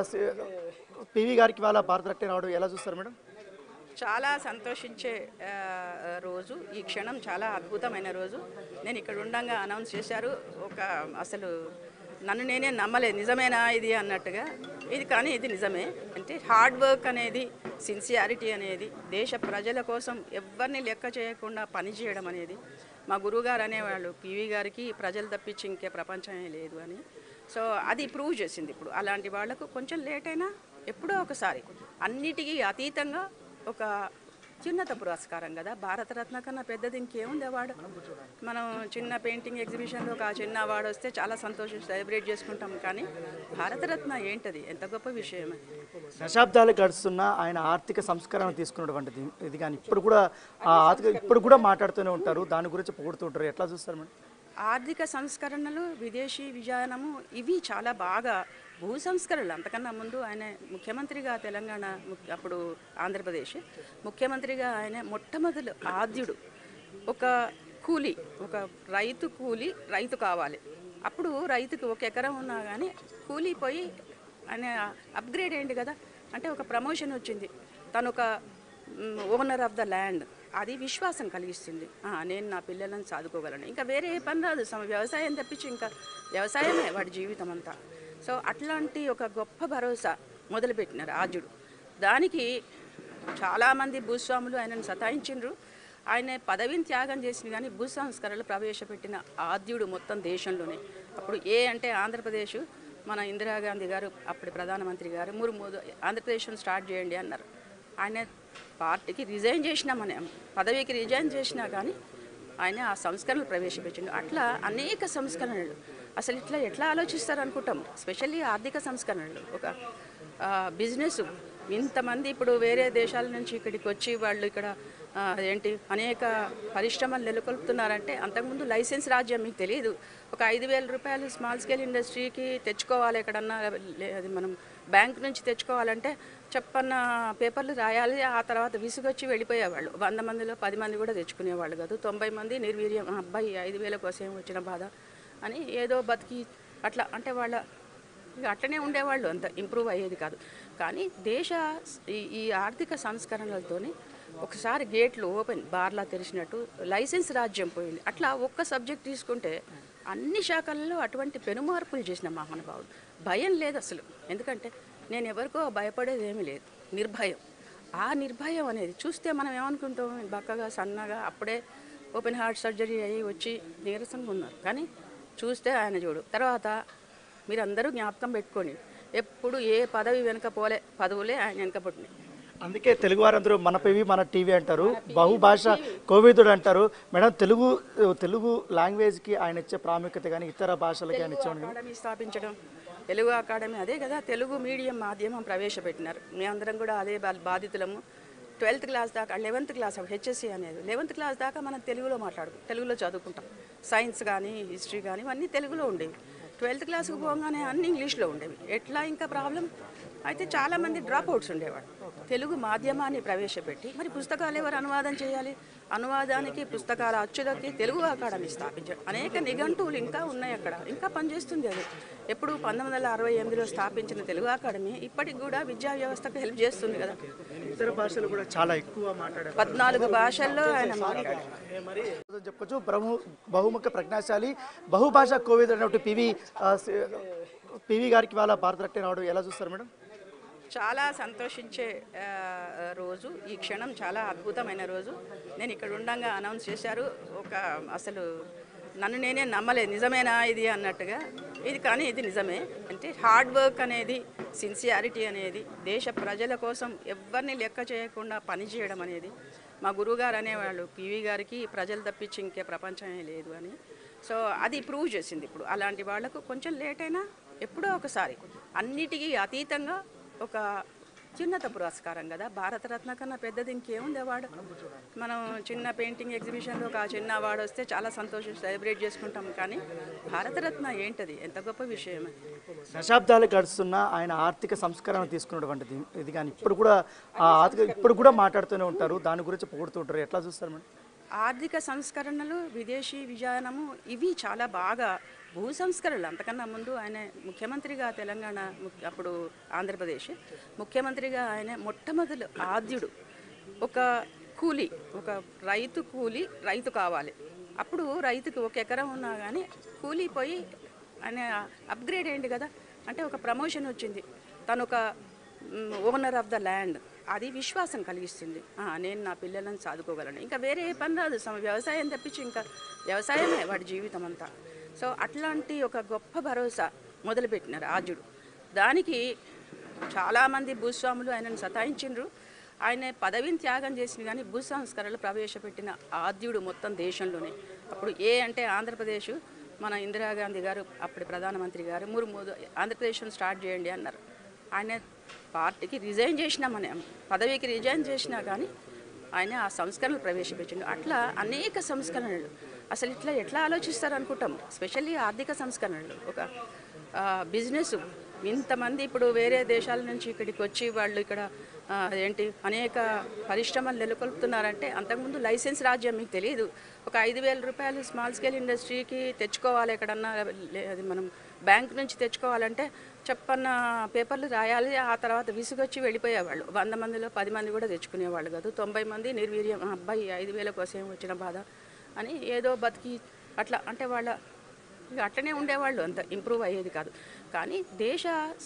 పివి గారికి వాళ్ళ భారతరత్న రావడం ఎలా చూస్తారు మేడం? చాలా సంతోషించే ఆ, రోజు ఈ క్షణం, చాలా అద్భుతమైన రోజు. నేను ఇక్కడ ఉండంగా అనౌన్స్ చేశారు. ఒక అసలు నన్ను నేనే నమ్మలేదు, నిజమేనా ఇది అన్నట్టుగా. ఇది కానీ ఇది నిజమే. అంటే హార్డ్ వర్క్ అనేది, సిన్సియారిటీ అనేది, దేశ ప్రజల కోసం ఎవరిని లెక్క చేయకుండా పనిచేయడం అనేది మా గురువుగారు అనేవాళ్ళు, పివి గారికి ప్రజలు తప్పించి ఇంకే ప్రపంచమే లేదు అని. సో అది ప్రూవ్ చేసింది. ఇప్పుడు అలాంటి వాళ్లకు కొంచెం లేట్ అయినా ఎప్పుడో ఒకసారి అన్నిటికీ అతీతంగా ఒక చిన్నత పురస్కారం కదా. భారతరత్న కన్నా పెద్దది ఇంకేముంది అవార్డు? మనం చిన్న పెయింటింగ్ ఎగ్జిబిషన్లో ఒక చిన్న అవార్డు వస్తే చాలా సంతోషం సెలబ్రేట్ చేసుకుంటాం. కానీ భారతరత్న ఏంటది? ఎంత గొప్ప విషయం. దశాబ్దాలు గడుస్తున్న ఆయన ఆర్థిక సంస్కరణ తీసుకున్నటువంటిది ఇది. కానీ ఇప్పుడు కూడా ఆ ఆర్థిక ఇప్పుడు కూడా మాట్లాడుతూనే ఉంటారు, దాని గురించి పొగుడుతుంటారు. ఎట్లా చూస్తారు మేడం? ఆర్థిక సంస్కరణలు, విదేశీ విజయనము ఇవి చాలా బాగా. భూ సంస్కరణలు అంతకన్నా ముందు ఆయన ముఖ్యమంత్రిగా తెలంగాణ, అప్పుడు ఆంధ్రప్రదేశ్ ముఖ్యమంత్రిగా ఆయన మొట్టమొదటి ఆద్యుడు. ఒక కూలి, ఒక రైతు కూలి రైతు కావాలి. అప్పుడు రైతుకి ఒక ఎకరం ఉన్నా కానీ కూలి పోయి ఆయన అప్గ్రేడ్ అయింది కదా. అంటే ఒక ప్రమోషన్ వచ్చింది, తను ఒక ఓనర్ ఆఫ్ ద ల్యాండ్. అది విశ్వాసం కలిగిస్తుంది. నేను నా పిల్లలను చదువుకోగలను, ఇంకా వేరే ఏ పని రాదు, వ్యవసాయం తప్పించి ఇంకా వ్యవసాయమే వాడి జీవితం అంతా. సో అట్లాంటి ఒక గొప్ప భరోసా మొదలుపెట్టినారు ఆద్యుడు. దానికి చాలామంది భూస్వాములు ఆయనను సతాయించిండ్రు. ఆయన పదవిని త్యాగం చేసింది, కానీ భూ సంస్కరణలు ప్రవేశపెట్టిన ఆద్యుడు మొత్తం దేశంలోనే. అప్పుడు ఏ అంటే ఆంధ్రప్రదేశ్, మన ఇందిరాగాంధీ గారు అప్పటి ప్రధానమంత్రి గారు మూడు మూడు ఆంధ్రప్రదేశ్ను స్టార్ట్ చేయండి అన్నారు. ఆయన పార్టీకి రిజైన్ చేసినా, మన పదవికి రిజైన్ చేసినా కానీ ఆయన ఆ సంస్కరణలు ప్రవేశపెట్టిండు. అట్లా అనేక సంస్కరణలు. అసలు ఇట్లా ఎట్లా ఆలోచిస్తారు అనుకుంటాం. స్పెషల్లీ ఆర్థిక సంస్కరణలు, ఒక బిజినెస్. ఇంతమంది ఇప్పుడు వేరే దేశాల నుంచి ఇక్కడికి వచ్చి వాళ్ళు ఇక్కడ ఏంటి అనేక పరిశ్రమలు నెలకొల్పుతున్నారంటే, అంతకుముందు లైసెన్స్ రాజ్యం మీకు తెలియదు. ఒక ఐదు వేల రూపాయలు స్మాల్ స్కేల్ ఇండస్ట్రీకి తెచ్చుకోవాలి, ఎక్కడన్నా అది మనం బ్యాంక్ నుంచి తెచ్చుకోవాలంటే చెప్పన్న పేపర్లు రాయాలి. ఆ తర్వాత విసుగొచ్చి వెళ్ళిపోయేవాళ్ళు. వంద మందిలో పది మంది కూడా తెచ్చుకునేవాళ్ళు కాదు. తొంభై మంది నిర్వీర్యం, అబ్బాయి ఐదు వేల కోసం వచ్చిన బాధ అని ఏదో బతికి అట్లా అంటే వాళ్ళ ఇక అట్లనే ఉండేవాళ్ళు, అంత ఇంప్రూవ్ అయ్యేది కాదు. కానీ దేశ ఈ ఈ ఆర్థిక సంస్కరణలతోని ఒకసారి గేట్లు ఓపెన్, బార్లా తెరిచినట్టు లైసెన్స్ రాజ్యం పోయింది. అట్లా ఒక్క సబ్జెక్ట్ తీసుకుంటే అన్ని శాఖల్లో అటువంటి పెనుమార్పులు చేసిన మహానుభావుడు. భయం లేదు అసలు. ఎందుకంటే నేను ఎవరికో భయపడేది ఏమీ లేదు, నిర్భయం. ఆ నిర్భయం అనేది చూస్తే మనం ఏమనుకుంటాం, బక్కగా సన్నగా అప్పుడే ఓపెన్ హార్ట్ సర్జరీ అయ్యి వచ్చి నీరసంగా ఉన్నారు. కానీ చూస్తే ఆయన చూడు. తర్వాత మీరందరూ జ్ఞాపకం పెట్టుకోండి, ఎప్పుడు ఏ పదవి వెనుక పోలే, పదవులే ఆయన వెనుక పుట్టినాయి. అందుకే తెలుగు వారందరూ మన పివి మన టీవీ అంటారు, బహుభాష కోవిదుడు అంటారు. మేడం, తెలుగు తెలుగు లాంగ్వేజ్కి ఆయన ఇచ్చే ప్రాముఖ్యత కానీ ఇతర భాషలకి ఆయన ఇచ్చే అకాడమీ స్థాపించడం, తెలుగు అకాడమీ అదే కదా, తెలుగు మీడియం మాధ్యమం ప్రవేశపెట్టినారు. మేమందరం కూడా అదే బాధితులము. ట్వెల్త్ క్లాస్ దాకా లెవెన్త్ క్లాస్ హెచ్ఎస్సి అనేది లెవెన్త్ క్లాస్ దాకా మనం తెలుగులో మాట్లాడుకు తెలుగులో చదువుకుంటాం. సైన్స్ కానీ హిస్టరీ కానీ ఇవన్నీ తెలుగులో ఉండేవి. ట్వెల్త్ క్లాస్కి పోగానే అన్ని ఇంగ్లీష్లో ఉండేవి. ఎట్లా ఇంకా ప్రాబ్లం అయితే చాలామంది డ్రాప్ అవుట్స్ ఉండేవాడు. తెలుగు మాధ్యమాన్ని ప్రవేశపెట్టి మరి పుస్తకాలు ఎవరు అనువాదం చేయాలి? అనువాదానికి పుస్తకాల అచ్చుదక్కి తెలుగు అకాడమీ స్థాపించారు. అనేక నిఘంటువులు ఇంకా ఉన్నాయి అక్కడ, ఇంకా పనిచేస్తుంది అది. ఎప్పుడు పంతొమ్మిది వందల అరవై ఎనిమిదిలో స్థాపించిన తెలుగు అకాడమీ ఇప్పటికి కూడా విద్యా వ్యవస్థకు హెల్ప్ చేస్తుంది కదా. ఇతర భాషలు కూడా చాలా ఎక్కువ మాట్లాడారు. పద్నాలుగు భాషల్లో ఆయన మాట్లాడారు. చెప్పొచ్చు బహు బహుముఖ ప్రజ్ఞాశాలి బహుభాషా కోవిద్ అనేటువంటి పివి పివి గారికి వాళ్ళ భారతరత్న రావడం ఎలా చూస్తారు మేడం? చాలా సంతోషించే రోజు ఈ క్షణం, చాలా అద్భుతమైన రోజు. నేను ఇక్కడ ఉండంగా అనౌన్స్ చేశారు. ఒక అసలు నన్ను నేనే నమ్మలేదు, నిజమేనా ఇది అన్నట్టుగా. ఇది కానీ ఇది నిజమే. అంటే హార్డ్ వర్క్ అనేది, సిన్సియారిటీ అనేది, దేశ ప్రజల కోసం ఎవరిని లెక్క చేయకుండా పనిచేయడం అనేది మా గురువుగారు అనేవాళ్ళు పివి గారికి ప్రజలు తప్పించి ఇంకే ప్రపంచమే లేదు అని. సో అది ప్రూవ్ చేసింది. ఇప్పుడు అలాంటి వాళ్లకు కొంచెం లేట్ అయినా ఎప్పుడో ఒకసారి అన్నిటికీ అతీతంగా ఒక చిన్నత పురస్కారం కదా. భారతరత్న కన్నా పెద్దది ఇంకేముంది అవార్డు. మనం చిన్న పెయింటింగ్ ఎగ్జిబిషన్లో ఒక చిన్న అవార్డు వస్తే చాలా సంతోషం సెలబ్రేట్ చేసుకుంటాం, కానీ భారతరత్న ఏంటది, ఎంత గొప్ప విషయం. దశాబ్దాలు గడుస్తున్న ఆయన ఆర్థిక సంస్కరణ తీసుకున్నటువంటిది ఇది, కానీ ఇప్పుడు కూడా ఆ ఆర్థిక ఇప్పుడు కూడా మాట్లాడుతూనే ఉంటారు, దాని గురించి పొగుడుతూ ఉంటారు. ఎట్లా చూస్తారు మేడం? ఆర్థిక సంస్కరణలు, విదేశీ విజయనము, ఇవి చాలా బాగా భూ సంస్కరణలు. అంతకన్నా ముందు ఆయన ముఖ్యమంత్రిగా తెలంగాణ అప్పుడు ఆంధ్రప్రదేశ్ ముఖ్యమంత్రిగా ఆయన మొట్టమొదటి ఆద్యుడు. ఒక కూలి, ఒక రైతు కూలి రైతు కావాలి. అప్పుడు రైతుకి ఒక ఎకరం ఉన్నా కానీ కూలి పోయి ఆయన అప్గ్రేడ్ అయ్యింది కదా, అంటే ఒక ప్రమోషన్ వచ్చింది. తను ఒక ఓనర్ ఆఫ్ ద ల్యాండ్. అది విశ్వాసం కలిగిస్తుంది. నేను నా పిల్లలను చదువుకోగలను, ఇంకా వేరే ఏ పని రాదు, వ్యవసాయం తప్పించి ఇంకా వ్యవసాయమే వాడి జీవితం అంతా. సో అట్లాంటి ఒక గొప్ప భరోసా మొదలుపెట్టినారు ఆద్యుడు. దానికి చాలామంది భూస్వాములు ఆయనను సతాయించిండ్రు. ఆయన పదవిని త్యాగం చేసింది, కానీ భూ సంస్కరణలు ప్రవేశపెట్టిన ఆద్యుడు మొత్తం దేశంలోనే. అప్పుడు ఏ అంటే ఆంధ్రప్రదేశ్, మన ఇందిరాగాంధీ గారు అప్పటి ప్రధానమంత్రి గారు ముర్ము ఆంధ్రప్రదేశ్ను స్టార్ట్ చేయండి అన్నారు. ఆయన పార్టీకి రిజైన్ చేసినా, మన పదవికి రిజైన్ చేసినా కానీ ఆయన ఆ సంస్కరణలు ప్రవేశపెట్టిండు. అట్లా అనేక సంస్కరణలు. అసలు ఇట్లా ఎట్లా ఆలోచిస్తారు అనుకుంటాం. స్పెషల్లీ ఆర్థిక సంస్కరణలు, ఒక బిజినెస్. ఇంతమంది ఇప్పుడు వేరే దేశాల నుంచి ఇక్కడికి వచ్చి వాళ్ళు ఇక్కడ ఏంటి అనేక పరిశ్రమలు నెలకొల్పుతున్నారంటే, అంతకుముందు లైసెన్స్ రాజ్యం మీకు తెలియదు. ఒక ఐదు వేల రూపాయలు స్మాల్ స్కేల్ ఇండస్ట్రీకి తెచ్చుకోవాలి, ఎక్కడన్నా అది మనం బ్యాంక్ నుంచి తెచ్చుకోవాలంటే చెప్పన్న పేపర్లు రాయాలి. ఆ తర్వాత విసుగొచ్చి వెళ్ళిపోయేవాళ్ళు. వంద మందిలో పది మంది కూడా తెచ్చుకునేవాళ్ళు కాదు. తొంభై మంది నిర్వీర్యం, అబ్బాయి ఐదు వేల కోసం వచ్చిన బాధ అని ఏదో బతికి అట్లా అంటే వాళ్ళ ఇక అట్లనే ఉండేవాళ్ళు, అంత ఇంప్రూవ్ అయ్యేది కాదు. కానీ దేశ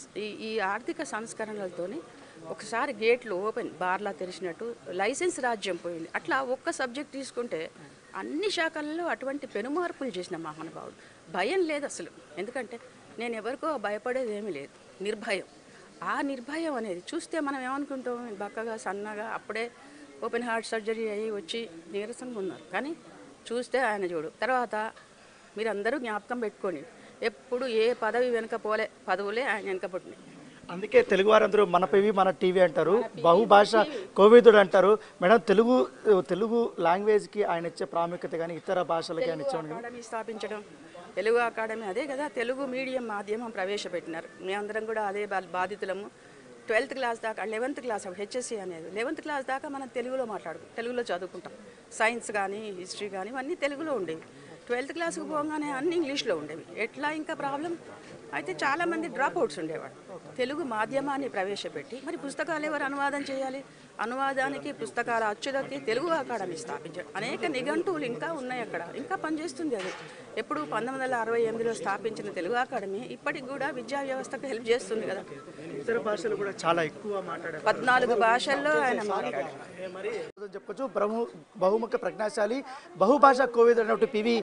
ఈ ఆర్థిక సంస్కరణలతోనే ఒకసారి గేట్లు ఓపెన్ బార్లా తెరిచినట్టు లైసెన్స్ రాజ్యం పోయింది. అట్లా ఒక్క సబ్జెక్ట్ తీసుకుంటే అన్ని శాఖల్లో అటువంటి పెనుమార్పులు చేసిన మహానుభావుడు. భయం లేదు అసలు, ఎందుకంటే నేను ఎవరికో భయపడేది ఏమీ లేదు, నిర్భయం. ఆ నిర్భయం అనేది చూస్తే మనం ఏమనుకుంటాం, బక్కగా సన్నగా అప్పుడే ఓపెన్ హార్ట్ సర్జరీ అయ్యి వచ్చి నీరసంగా ఉన్నారు. కానీ చూస్తే ఆయన చూడు. తర్వాత మీరందరూ జ్ఞాపకం పెట్టుకోండి, ఎప్పుడు ఏ పదవి వెనుక పోలే, పదవులే ఆయన వెనుక పుట్టినాయి. అందుకే తెలుగు వారందరూ మన పివి మన టీవీ అంటారు, బహుభాష కోవిదుడు అంటారు. మేడం, తెలుగు తెలుగు లాంగ్వేజ్కి ఆయన ఇచ్చే ప్రాముఖ్యత కానీ ఇతర భాషలకి ఆయన ఇచ్చే అకాడమీ స్థాపించడం, తెలుగు అకాడమీ అదే కదా, తెలుగు మీడియం మాధ్యమం ప్రవేశపెట్టినారు. మేమందరం కూడా అదే బాధితులము. ట్వెల్త్ క్లాస్ దాకా, లెవెన్త్ క్లాస్ హెచ్ఎస్సి అనేది లెవెన్త్ క్లాస్ దాకా మనం తెలుగులో మాట్లాడుకుంటాం, తెలుగులో చదువుకుంటాం. సైన్స్ కానీ హిస్టరీ కానీ ఇవన్నీ తెలుగులో ఉండేవి. ట్వెల్త్ క్లాస్కి పోగానే అన్ని ఇంగ్లీష్లో ఉండేవి. ఎట్లా ఇంకా ప్రాబ్లం అయితే చాలామంది డ్రాప్ అవుట్స్ ఉండేవాడు. తెలుగు మాధ్యమాన్ని ప్రవేశపెట్టి మరి పుస్తకాలు ఎవరు అనువాదం చేయాలి? అనువాదానికి పుస్తకాల అచ్చులకి తెలుగు అకాడమీ స్థాపించారు. అనేక నిఘంటువులు ఇంకా ఉన్నాయి అక్కడ, ఇంకా పనిచేస్తుంది అది. ఎప్పుడు పంతొమ్మిది వందల అరవై ఎనిమిదిలో స్థాపించిన తెలుగు అకాడమీ ఇప్పటికి కూడా విద్యా వ్యవస్థకు హెల్ప్ చేస్తుంది కదా. ఇతర భాషలు కూడా చాలా ఎక్కువ మాట్లాడారు, పద్నాలుగు భాషల్లో ఆయన మాట్లాడారు. చెప్పొచ్చు. బహు బహుముఖ ప్రజ్ఞాశాలి, బహుభాష కోవిదుడు అన్నట్టు పివి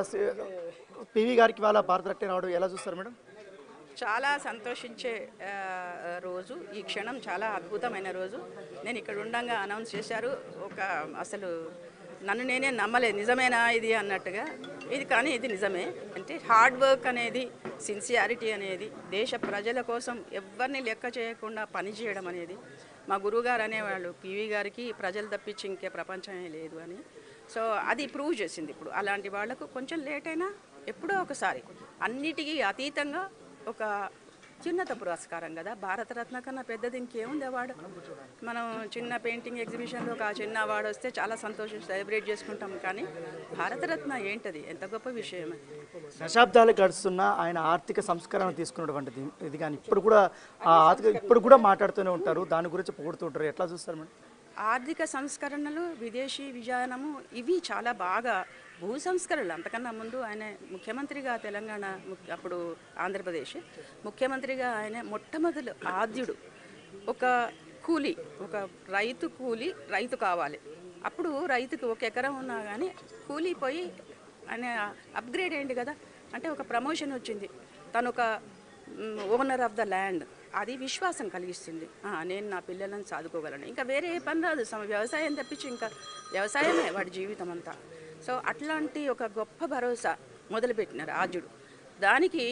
పివి గారికి వాళ్ళ భారతరత్న రావడం ఎలా చూస్తారు మేడం? చాలా సంతోషించే రోజు ఈ క్షణం, చాలా అద్భుతమైన రోజు. నేను ఇక్కడ ఉండంగా అనౌన్స్ చేశారు. ఒక అసలు నన్ను నేనే నమ్మలేదు, నిజమేనా ఇది అన్నట్టుగా. ఇది కానీ ఇది నిజమే. అంటే హార్డ్ వర్క్ అనేది, సిన్సియారిటీ అనేది, దేశ ప్రజల కోసం ఎవరిని లెక్క చేయకుండా పనిచేయడం అనేది మా గురువుగారు అనేవాళ్ళు, పివి గారికి ప్రజలు తప్పించి ఇంకే ప్రపంచమే లేదు అని. సో అది ప్రూవ్ చేసింది. ఇప్పుడు అలాంటి వాళ్లకు కొంచెం లేట్ అయినా ఎప్పుడో ఒకసారి అన్నిటికీ అతీతంగా ఒక చిన్నత పురస్కారం కదా. భారతరత్న కన్నా పెద్దది ఇంకేముంది అవార్డు. మనం చిన్న పెయింటింగ్ ఎగ్జిబిషన్లో ఒక చిన్న అవార్డు వస్తే చాలా సంతోషం సెలబ్రేట్ చేసుకుంటాం, కానీ భారతరత్న ఏంటది, ఎంత గొప్ప విషయం. దశాబ్దాలు గడుస్తున్న ఆయన ఆర్థిక సంస్కరణ తీసుకున్నటువంటిది ఇది, కానీ ఇప్పుడు కూడా ఆ ఆర్థిక ఇప్పుడు కూడా మాట్లాడుతూనే ఉంటారు, దాని గురించి పొగుడుతూ ఉంటారు. ఎట్లా చూస్తారు మేడం? ఆర్థిక సంస్కరణలు, విదేశీ విజయనము, ఇవి చాలా బాగా భూ సంస్కరణలు. అంతకన్నా ముందు ఆయన ముఖ్యమంత్రిగా తెలంగాణ అప్పుడు ఆంధ్రప్రదేశ్ ముఖ్యమంత్రిగా ఆయన మొట్టమొదటి ఆద్యుడు. ఒక కూలి, ఒక రైతు కూలి రైతు కావాలి. అప్పుడు రైతుకి ఒక ఎకరం ఉన్నా కానీ కూలి పోయి ఆయన అప్గ్రేడ్ అయ్యింది కదా, అంటే ఒక ప్రమోషన్ వచ్చింది. తను ఒక ఓనర్ ఆఫ్ ద ల్యాండ్. అది విశ్వాసం కలిగిస్తుంది. ఆ, నేను నా పిల్లలను చదువుకోగలను, ఇంకా వేరే ఏ పని రాదు, సమ వ్యవసాయం తప్పించి ఇంకా వ్యవసాయమే వాడి జీవితం అంతా. సో అట్లాంటి ఒక గొప్ప భరోసా మొదలుపెట్టిన రాజుడు. దానికి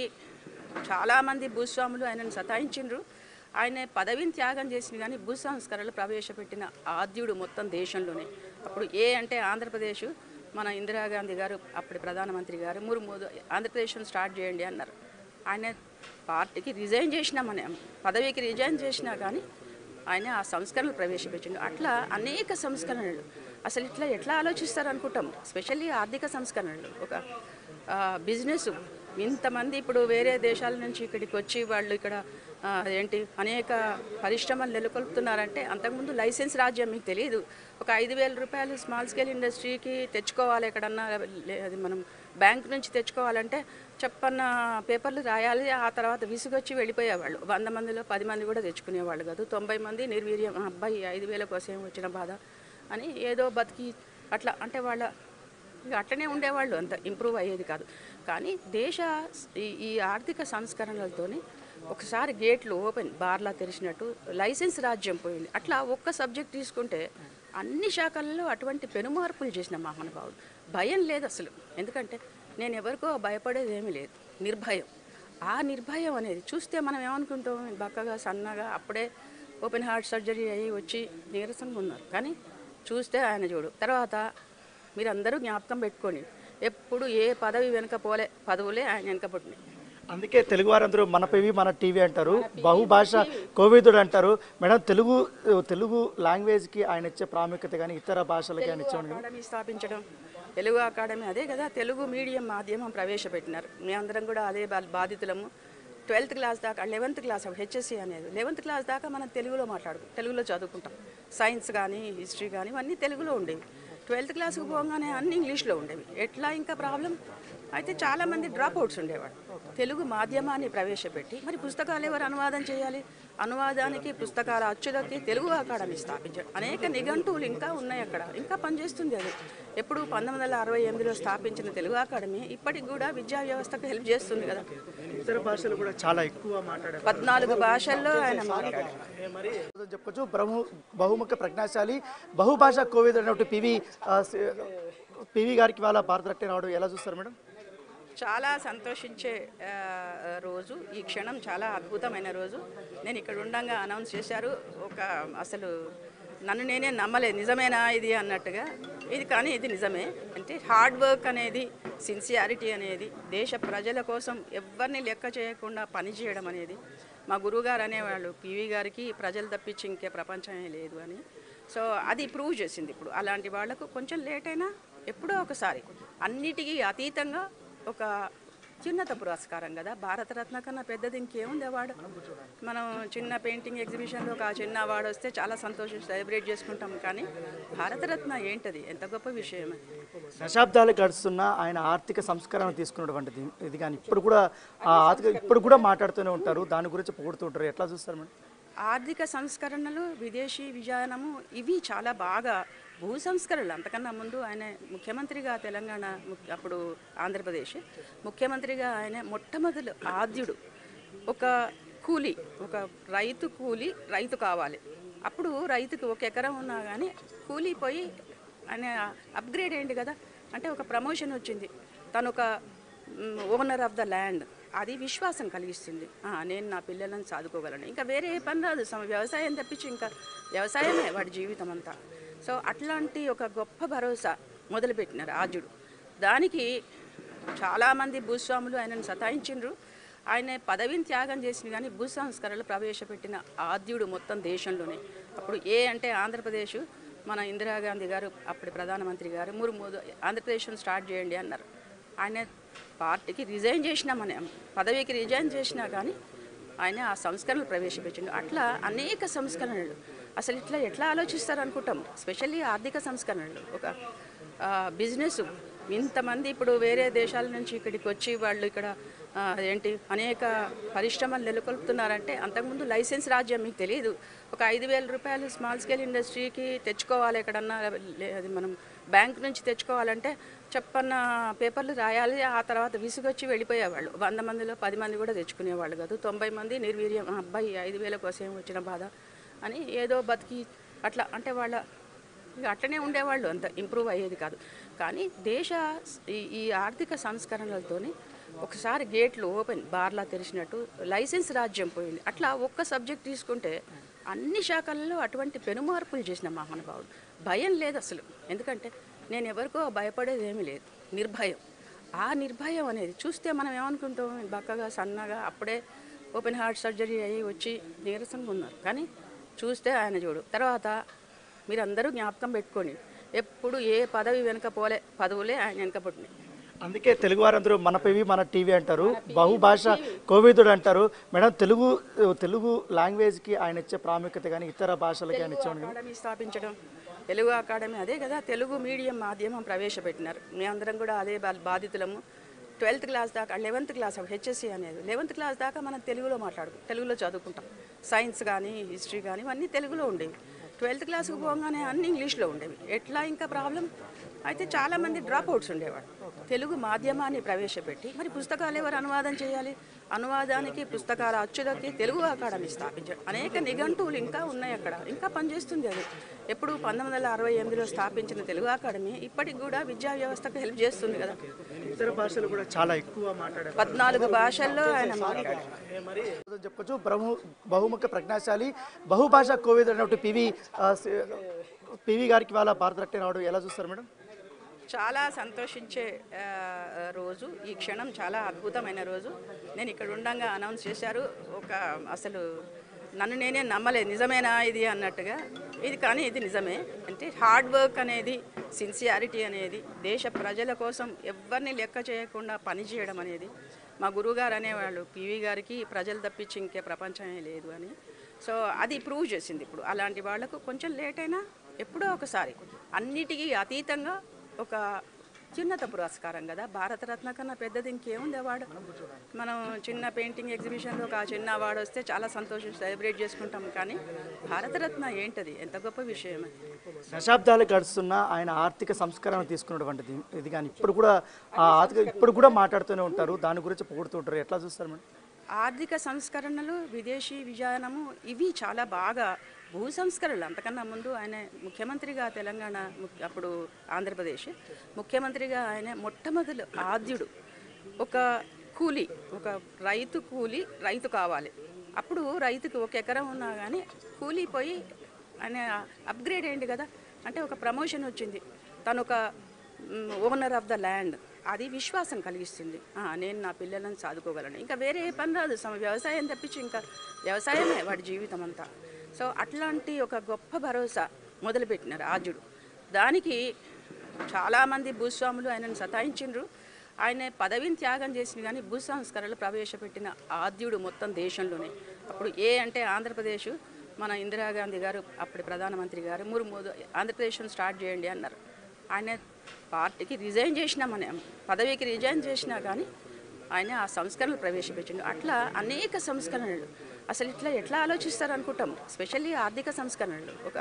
చాలామంది భూస్వాములు ఆయనను సతాయించిండ్రు. ఆయన పదవిని త్యాగం చేసిన కానీ భూ సంస్కరణలు ప్రవేశపెట్టిన ఆద్యుడు మొత్తం దేశంలోనే. అప్పుడు ఏ అంటే ఆంధ్రప్రదేశ్, మన ఇందిరాగాంధీ గారు అప్పటి ప్రధానమంత్రి గారు ముర్ము ఆంధ్రప్రదేశ్ను స్టార్ట్ చేయండి అన్నారు. ఆయన పార్టీకి రిజైన్ చేసినా, మన పదవికి రిజైన్ చేసినా కానీ ఆయన ఆ సంస్కరణలు ప్రవేశపెట్టిండు. అట్లా అనేక సంస్కరణలు. అసలు ఇట్లా ఎట్లా ఆలోచిస్తారు అనుకుంటాం. స్పెషల్లీ ఆర్థిక సంస్కరణలు, ఒక బిజినెస్. ఇంతమంది ఇప్పుడు వేరే దేశాల నుంచి ఇక్కడికి వచ్చి వాళ్ళు ఇక్కడ ఏంటి అనేక పరిశ్రమలు నెలకొల్పుతున్నారంటే, అంతకుముందు లైసెన్స్ రాజ్యం మీకు తెలియదు. ఒక ఐదు వేల రూపాయలు స్మాల్ స్కేల్ ఇండస్ట్రీకి తెచ్చుకోవాలి, ఎక్కడన్నా అది మనం బ్యాంక్ నుంచి తెచ్చుకోవాలంటే చెప్పన్న పేపర్లు రాయాలి. ఆ తర్వాత విసుగొచ్చి వెళ్ళిపోయేవాళ్ళు. వంద మందిలో పది మంది కూడా తెచ్చుకునేవాళ్ళు కాదు. తొంభై మంది నిర్వీర్యం, అబ్బాయి ఐదు వేల కోసం వచ్చిన బాధ అని ఏదో బతికి అట్లా అంటే వాళ్ళ ఇక అట్లనే ఉండేవాళ్ళు, అంత ఇంప్రూవ్ అయ్యేది కాదు. కానీ దేశ ఈ ఈ ఆర్థిక సంస్కరణలతోని ఒకసారి గేట్లు ఓపెన్ బార్లా తెరిచినట్టు లైసెన్స్ రాజ్యం పోయింది. అట్లా ఒక్క సబ్జెక్ట్ తీసుకుంటే అన్ని శాఖల్లో అటువంటి పెనుమార్పులు చేసిన మహానుభావుడు. భయం లేదు అసలు. ఎందుకంటే నేను ఎవరికో భయపడేది ఏమీ లేదు, నిర్భయం. ఆ నిర్భయం అనేది చూస్తే మనం ఏమనుకుంటాం, బక్కగా సన్నగా అప్పుడే ఓపెన్ హార్ట్ సర్జరీ అయ్యి వచ్చి నీరసంగా ఉన్నారు. కానీ చూస్తే ఆయన చూడు. తర్వాత మీరందరూ జ్ఞాపకం పెట్టుకొని, ఎప్పుడు ఏ పదవి వెనుక పోలే, పదవులే ఆయన వెనుక పుట్టినాయి. అందుకే తెలుగు వారందరూ మన పివి మన టీవీ అంటారు, బహుభాష కోవిదుడు అంటారు. మేడం, తెలుగు తెలుగు లాంగ్వేజ్కి ఆయన ఇచ్చే ప్రాముఖ్యత కానీ ఇతర భాషలకి ఆయన ఇచ్చే అకాడమీ స్థాపించడం, తెలుగు అకాడమీ అదే కదా, తెలుగు మీడియం మాధ్యమం ప్రవేశపెట్టినారు. మేమందరం కూడా అదే బాధితులము. ట్వెల్త్ క్లాస్ దాకా, లెవెన్త్ క్లాస్ హెచ్ఎస్సి అనేది లెవెన్త్ క్లాస్ దాకా మనం తెలుగులో మాట్లాడుకు తెలుగులో చదువుకుంటాం. సైన్స్ కానీ హిస్టరీ కానీ ఇవన్నీ తెలుగులో ఉండేవి. ట్వెల్త్ క్లాస్కి పోగానే అన్ని ఇంగ్లీష్లో ఉండేవి. ఎట్లా ఇంకా ప్రాబ్లం అయితే చాలామంది డ్రాప్ అవుట్స్ ఉండేవాడు. తెలుగు మాధ్యమాన్ని ప్రవేశపెట్టి మరి పుస్తకాలు ఎవరు అనువాదం చేయాలి? అనువాదానికి పుస్తకాల అచ్చులకి తెలుగు అకాడమీ స్థాపించాడు. అనేక నిఘంటువులు ఇంకా ఉన్నాయి అక్కడ, ఇంకా పనిచేస్తుంది అది. ఎప్పుడు పంతొమ్మిది వందల అరవై ఎనిమిదిలో స్థాపించిన తెలుగు అకాడమీ ఇప్పటికి కూడా విద్యా వ్యవస్థకు హెల్ప్ చేస్తుంది కదా. ఇతర భాషలు కూడా చాలా ఎక్కువ మాట్లాడారు. పద్నాలుగు భాషల్లో ఆయన మాట్లాడారు. చెప్పొచ్చు బహు బహుముఖ ప్రజ్ఞాశాలి, బహుభాష కోవిదుడు అన్నట్టు పివి పివి గారికి వాళ్ళ భారతరత్న రావడం ఎలా చూస్తారు మేడం? చాలా సంతోషించే రోజు ఈ క్షణం, చాలా అద్భుతమైన రోజు. నేను ఇక్కడ ఉండంగా అనౌన్స్ చేశారు. ఒక అసలు నన్ను నేనే నమ్మలేదు, నిజమేనా ఇది అన్నట్టుగా. ఇది కానీ ఇది నిజమే. అంటే హార్డ్ వర్క్ అనేది, సిన్సియారిటీ అనేది, దేశ ప్రజల కోసం ఎవరిని లెక్క చేయకుండా పనిచేయడం అనేది మా గురువుగారు అనేవాళ్ళు, పివి గారికి ప్రజలు తప్పించి ఇంకే ప్రపంచమే లేదు అని. సో అది ప్రూవ్ చేసింది. ఇప్పుడు అలాంటి వాళ్లకు కొంచెం లేట్ అయినా ఎప్పుడో ఒకసారి అన్నిటికీ అతీతంగా ఒక చిన్నత పురస్కారం కదా. భారతరత్న కన్నా పెద్దది ఇంకేముంది అవార్డు? మనం చిన్న పెయింటింగ్ ఎగ్జిబిషన్లో ఒక చిన్న అవార్డు వస్తే చాలా సంతోషం సెలబ్రేట్ చేసుకుంటాం. కానీ భారతరత్న ఏంటది? ఎంత గొప్ప విషయం. దశాబ్దాలు గడుస్తున్న ఆయన ఆర్థిక సంస్కరణ తీసుకున్నటువంటిది ఇది. కానీ ఇప్పుడు కూడా ఆ ఆర్థిక ఇప్పుడు కూడా మాట్లాడుతూనే ఉంటారు, దాని గురించి పొగుడుతుంటారు. ఎట్లా చూస్తారు మేడం? ఆర్థిక సంస్కరణలు, విదేశీ విజయనము ఇవి చాలా బాగా. భూ సంస్కరణలు అంతకన్నా ముందు ఆయన ముఖ్యమంత్రిగా, తెలంగాణ అప్పుడు ఆంధ్రప్రదేశ్ ముఖ్యమంత్రిగా ఆయన మొట్టమొదటి ఆద్యుడు. ఒక కూలి, ఒక రైతు కూలి రైతు కావాలి. అప్పుడు రైతుకి ఒక ఎకరం ఉన్నా కానీ కూలిపోయి ఆయన అప్గ్రేడ్ అయ్యింది కదా. అంటే ఒక ప్రమోషన్ వచ్చింది, తను ఒక ఓనర్ ఆఫ్ ద ల్యాండ్. అది విశ్వాసం కలిగిస్తుంది. నేను నా పిల్లలను చదువుకోగలను, ఇంకా వేరే ఏ పని రాదు, సమ వ్యవసాయం తప్పించి ఇంకా వ్యవసాయమే వాడి జీవితం అంతా. సో అట్లాంటి ఒక గొప్ప భరోసా మొదలుపెట్టిన రాజుడు. దానికి చాలామంది భూస్వాములు ఆయనను సతాయించిండ్రు. ఆయన పదవిని త్యాగం చేసిన కానీ భూ సంస్కరణలు ప్రవేశపెట్టిన ఆద్యుడు మొత్తం దేశంలోనే. అప్పుడు ఏ అంటే ఆంధ్రప్రదేశ్, మన ఇందిరాగాంధీ గారు అప్పటి ప్రధానమంత్రి గారు ముర్ము ఆంధ్రప్రదేశ్ను స్టార్ట్ చేయండి అన్నారు. ఆయన పార్టీకి రిజైన్ చేసినా, మన పదవికి రిజైన్ చేసినా కానీ ఆయన ఆ సంస్కరణలు ప్రవేశపెట్టిండు. అట్లా అనేక సంస్కరణలు. అసలు ఇట్లా ఎట్లా ఆలోచిస్తారు అనుకుంటాం. స్పెషల్లీ ఆర్థిక సంస్కరణలు, ఒక బిజినెస్. ఇంతమంది ఇప్పుడు వేరే దేశాల నుంచి ఇక్కడికి వచ్చి వాళ్ళు ఇక్కడ ఏంటి అనేక పరిశ్రమలు నెలకొల్పుతున్నారంటే, అంతకుముందు లైసెన్స్ రాజ్యం మీకు తెలియదు. ఒక ఐదు వేల రూపాయలు స్మాల్ స్కేల్ ఇండస్ట్రీకి తెచ్చుకోవాలి, ఎక్కడన్నా అది మనం బ్యాంక్ నుంచి తెచ్చుకోవాలంటే చెప్పన్న పేపర్లు రాయాలి, ఆ తర్వాత విసుగొచ్చి వెళ్ళిపోయేవాళ్ళు. వంద మందిలో పది మంది కూడా తెచ్చుకునేవాళ్ళు కాదు. తొంభై మంది నిర్వీర్యం, "ఆ అబ్బాయి ఐదు వేల కోసం వచ్చిన బాధ" అని ఏదో బతికి అట్లా అంటే వాళ్ళ ఇక అట్లనే ఉండేవాళ్ళు, అంత ఇంప్రూవ్ అయ్యేది కాదు. కానీ దేశ ఈ ఈ ఆర్థిక సంస్కరణలతోని ఒకసారి గేట్లు ఓపెన్ బార్లా తెరిచినట్టు లైసెన్స్ రాజ్యం పోయింది. అట్లా ఒక్క సబ్జెక్ట్ తీసుకుంటే అన్ని శాఖల్లో అటువంటి పెనుమార్పులు చేసిన మహానుభావుడు. భయం లేదు అసలు, ఎందుకంటే నేను ఎవరికో భయపడేది ఏమీ లేదు, నిర్భయం. ఆ నిర్భయం అనేది చూస్తే మనం ఏమనుకుంటాం, బక్కగా సన్నగా అప్పుడే ఓపెన్ హార్ట్ సర్జరీ అయ్యి వచ్చి నీరసంగా ఉన్నారు. కానీ చూస్తే ఆయన చూడు. తర్వాత మీరందరూ జ్ఞాపకం పెట్టుకోండి, ఎప్పుడు ఏ పదవి వెనుక పోలే, పదవులే ఆయన వెనుక పుట్టినాయి. అందుకే తెలుగు వారందరూ మన పివి మన టీవీ అంటారు, బహుభాష కోవిదుడు అంటారు. మేడం, తెలుగు తెలుగు లాంగ్వేజ్కి ఆయన ఇచ్చే ప్రాముఖ్యత కానీ ఇతర భాషలకి ఆయన ఇచ్చే అకాడమీ స్థాపించడం, తెలుగు అకాడమీ అదే కదా, తెలుగు మీడియం మాధ్యమం ప్రవేశపెట్టినారు. మేమందరం కూడా అదే బా- బాధితులము. ట్వెల్త్ క్లాస్ దాకా, లెవెన్త్ క్లాస్ హెచ్ఎస్సి అనేది లెవెన్త్ క్లాస్ దాకా మనం తెలుగులో మాట్లాడుకు తెలుగులో చదువుకుంటాం. సైన్స్ కానీ హిస్టరీ కానీ ఇవన్నీ తెలుగులో ఉండేవి. ట్వెల్త్ క్లాస్కి పోగానే అన్ని ఇంగ్లీష్లో ఉండేవి. ఎట్లా ఇంకా ప్రాబ్లం అయితే చాలామంది డ్రాప్ అవుట్స్ ఉండేవాడు. తెలుగు మాధ్యమాన్ని ప్రవేశపెట్టి మరి పుస్తకాలు ఎవరు అనువాదం చేయాలి, అనువాదానికి పుస్తకాల అచ్చుదకి తెలుగు అకాడమీ స్థాపించారు. అనేక నిఘంటువులు ఇంకా ఉన్నాయి అక్కడ, ఇంకా పనిచేస్తుంది అది. ఎప్పుడు పంతొమ్మిది వందల అరవై ఎనిమిదిలో స్థాపించిన తెలుగు అకాడమీ ఇప్పటికి కూడా విద్యా వ్యవస్థకు హెల్ప్ చేస్తుంది కదా. ఇతర భాషలు కూడా చాలా ఎక్కువ మాట్లాడారు, పద్నాలుగు భాషల్లో ఆయన మాట్లాడారు. చెప్పొచ్చు. బ్రహ్మ బహుముఖ ప్రజ్ఞాశాలి, బహుభాష కోవిదుడు అన్నట్టు పివి ఆ, సి- పివి గారికి వాళ్ళ భారతరత్న రావడం ఎలా చూస్తారు మేడం? చాలా సంతోషించే ఆ, రోజు ఈ క్షణం, చాలా అద్భుతమైన రోజు. నేను ఇక్కడ ఉండంగా అనౌన్స్ చేశారు. ఒక అసలు నన్ను నేనే నమ్మలేదు, నిజమేనా ఇది అన్నట్టుగా. ఇది కానీ ఇది నిజమే. అంటే హార్డ్ వర్క్ అనేది, సిన్సియారిటీ అనేది, దేశ ప్రజల కోసం ఎవరిని లెక్క చేయకుండా పనిచేయడం అనేది మా గురువుగారు అనేవాళ్ళు, పివి గారికి ప్రజలు తప్పించి ఇంకే ప్రపంచమే లేదు అని. సో అది ప్రూవ్ చేసింది. ఇప్పుడు అలాంటి వాళ్లకు కొంచెం లేట్ అయినా ఎప్పుడో ఒకసారి అన్నిటికీ అతీతంగా ఒక చిన్నత పురస్కారం కదా. భారతరత్న కన్నా పెద్దది ఇంకేముంది అవార్డు. మనం చిన్న పెయింటింగ్ ఎగ్జిబిషన్లో ఒక చిన్న అవార్డు వస్తే చాలా సంతోషం సెలబ్రేట్ చేసుకుంటాం. కానీ భారతరత్న ఏంటది, ఎంత గొప్ప విషయం అది. దశాబ్దాలు గడుస్తున్న ఆయన ఆర్థిక సంస్కరణ తీసుకున్నటువంటిది ఇది కానీ ఇప్పుడు కూడా ఆ ఆర్థిక ఇప్పుడు కూడా మాట్లాడుతూనే ఉంటారు, దాని గురించి పొగుడుతూ ఉంటారు. ఎట్లా చూస్తారు మేడం? ఆర్థిక సంస్కరణలు, విదేశీ విజయనము, ఇవి చాలా బాగా భూ సంస్కరణలు. అంతకన్నా ముందు ఆయన ముఖ్యమంత్రిగా తెలంగాణ, ముఖ్య- అప్పుడు ఆంధ్రప్రదేశ్ ముఖ్యమంత్రిగా ఆయన మొట్టమొదటి ఆద్యుడు. ఒక కూలి, ఒక రైతు కూలి రైతు కావాలి. అప్పుడు రైతుకు ఒక ఎకరం ఉన్నా కానీ కూలి పోయి ఆయన అప్గ్రేడ్ అయింది కదా. అంటే ఒక ప్రమోషన్ వచ్చింది, తను ఒక ఓనర్ ఆఫ్ ద ల్యాండ్. అది విశ్వాసం కలిగిస్తుంది. ఆ, నేను నా పిల్లలను చదువుకోగలను, ఇంకా వేరే ఏ పని రాదు, సమ వ్యవసాయం తప్పించి ఇంకా వ్యవసాయమే వాడి జీవితం అంతా. సో అట్లాంటి ఒక గొప్ప భరోసా మొదలుపెట్టినారు ఆద్యుడు. దానికి చాలామంది భూస్వాములు ఆయనను సతాయించిండ్రు. ఆయన పదవిని త్యాగం చేసిన కానీ భూ సంస్కరణలు ప్రవేశపెట్టిన ఆద్యుడు మొత్తం దేశంలోనే. అప్పుడు ఏ అంటే ఆంధ్రప్రదేశ్, మన ఇందిరాగాంధీ గారు అప్పటి ప్రధానమంత్రి గారు ముర్ము ఆంధ్రప్రదేశ్ను స్టార్ట్ చేయండి అన్నారు. ఆయన పార్టీకి రిజైన్ చేసినా, మన పదవికి రిజైన్ చేసినా కానీ ఆయన ఆ సంస్కరణలు ప్రవేశపెట్టిండు. అట్లా అనేక సంస్కరణలు. అసలు ఇట్లా ఎట్లా ఆలోచిస్తారు అనుకుంటాం. స్పెషల్లీ ఆర్థిక సంస్కరణలు, ఒక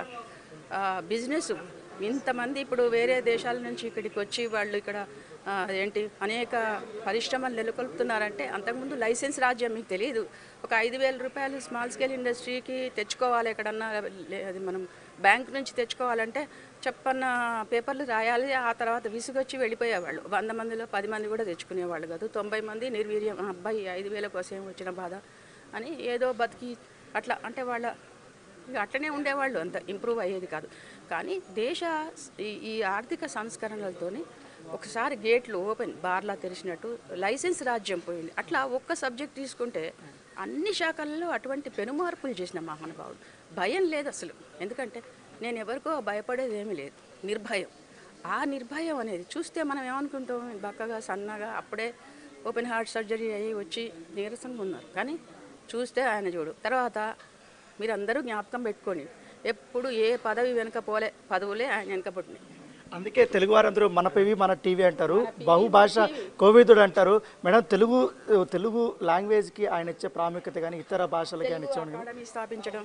బిజినెస్. ఇంతమంది ఇప్పుడు వేరే దేశాల నుంచి ఇక్కడికి వచ్చి వాళ్ళు ఇక్కడ ఆ, ఏంటి అనేక పరిశ్రమలు నెలకొల్పుతున్నారంటే అంతకుముందు లైసెన్స్ రాజ్యం మీకు తెలియదు. ఒక ఐదు వేల రూపాయలు స్మాల్ స్కేల్ ఇండస్ట్రీకి తెచ్చుకోవాలి, ఎక్కడన్నా లే- అది మనం బ్యాంక్ నుంచి తెచ్చుకోవాలంటే చెప్పన్న పేపర్లు రాయాలి, ఆ తర్వాత విసుగొచ్చి వెళ్ళిపోయేవాళ్ళు. వంద మందిలో పది మంది కూడా తెచ్చుకునేవాళ్ళు కాదు. తొంభై మంది నిర్వీర్యం, "ఆ అబ్బాయి ఐదు వేల కోసం వచ్చిన బాధ" అని ఏదో బతికి అట్లా అంటే వాళ్ళ ఇక అట్లనే ఉండేవాళ్ళు, అంత ఇంప్రూవ్ అయ్యేది కాదు. కానీ దేశ ఈ ఈ ఆర్థిక సంస్కరణలతోని ఒకసారి గేట్లు ఓపెన్ బార్లా తెరిచినట్టు లైసెన్స్ రాజ్యం పోయింది. అట్లా ఒక్క సబ్జెక్ట్ తీసుకుంటే అన్ని శాఖల్లో అటువంటి పెనుమార్పులు చేసిన మహానుభావుడు. భయం లేదు అసలు, ఎందుకంటే నేను ఎవరికో భయపడేది ఏమీ లేదు, నిర్భయం. ఆ నిర్భయం అనేది చూస్తే మనం ఏమనుకుంటాం, బక్కగా సన్నగా అప్పుడే ఓపెన్ హార్ట్ సర్జరీ అయ్యి వచ్చి నీరసంగా ఉన్నారు. కానీ చూస్తే ఆయన చూడు. తర్వాత మీరందరూ జ్ఞాపకం పెట్టుకోండి, ఎప్పుడు ఏ పదవి వెనుక పోలే, పదవులే ఆయన వెనుక పుట్టినాయి. అందుకే తెలుగు వారందరూ మన పివి మన టీవీ అంటారు, బహుభాష కోవిదుడు అంటారు. మేడం, తెలుగు తెలుగు లాంగ్వేజ్కి ఆయన ఇచ్చే ప్రాముఖ్యత కానీ ఇతర భాషలకి ఆయన ఇచ్చే అకాడమీ స్థాపించడం,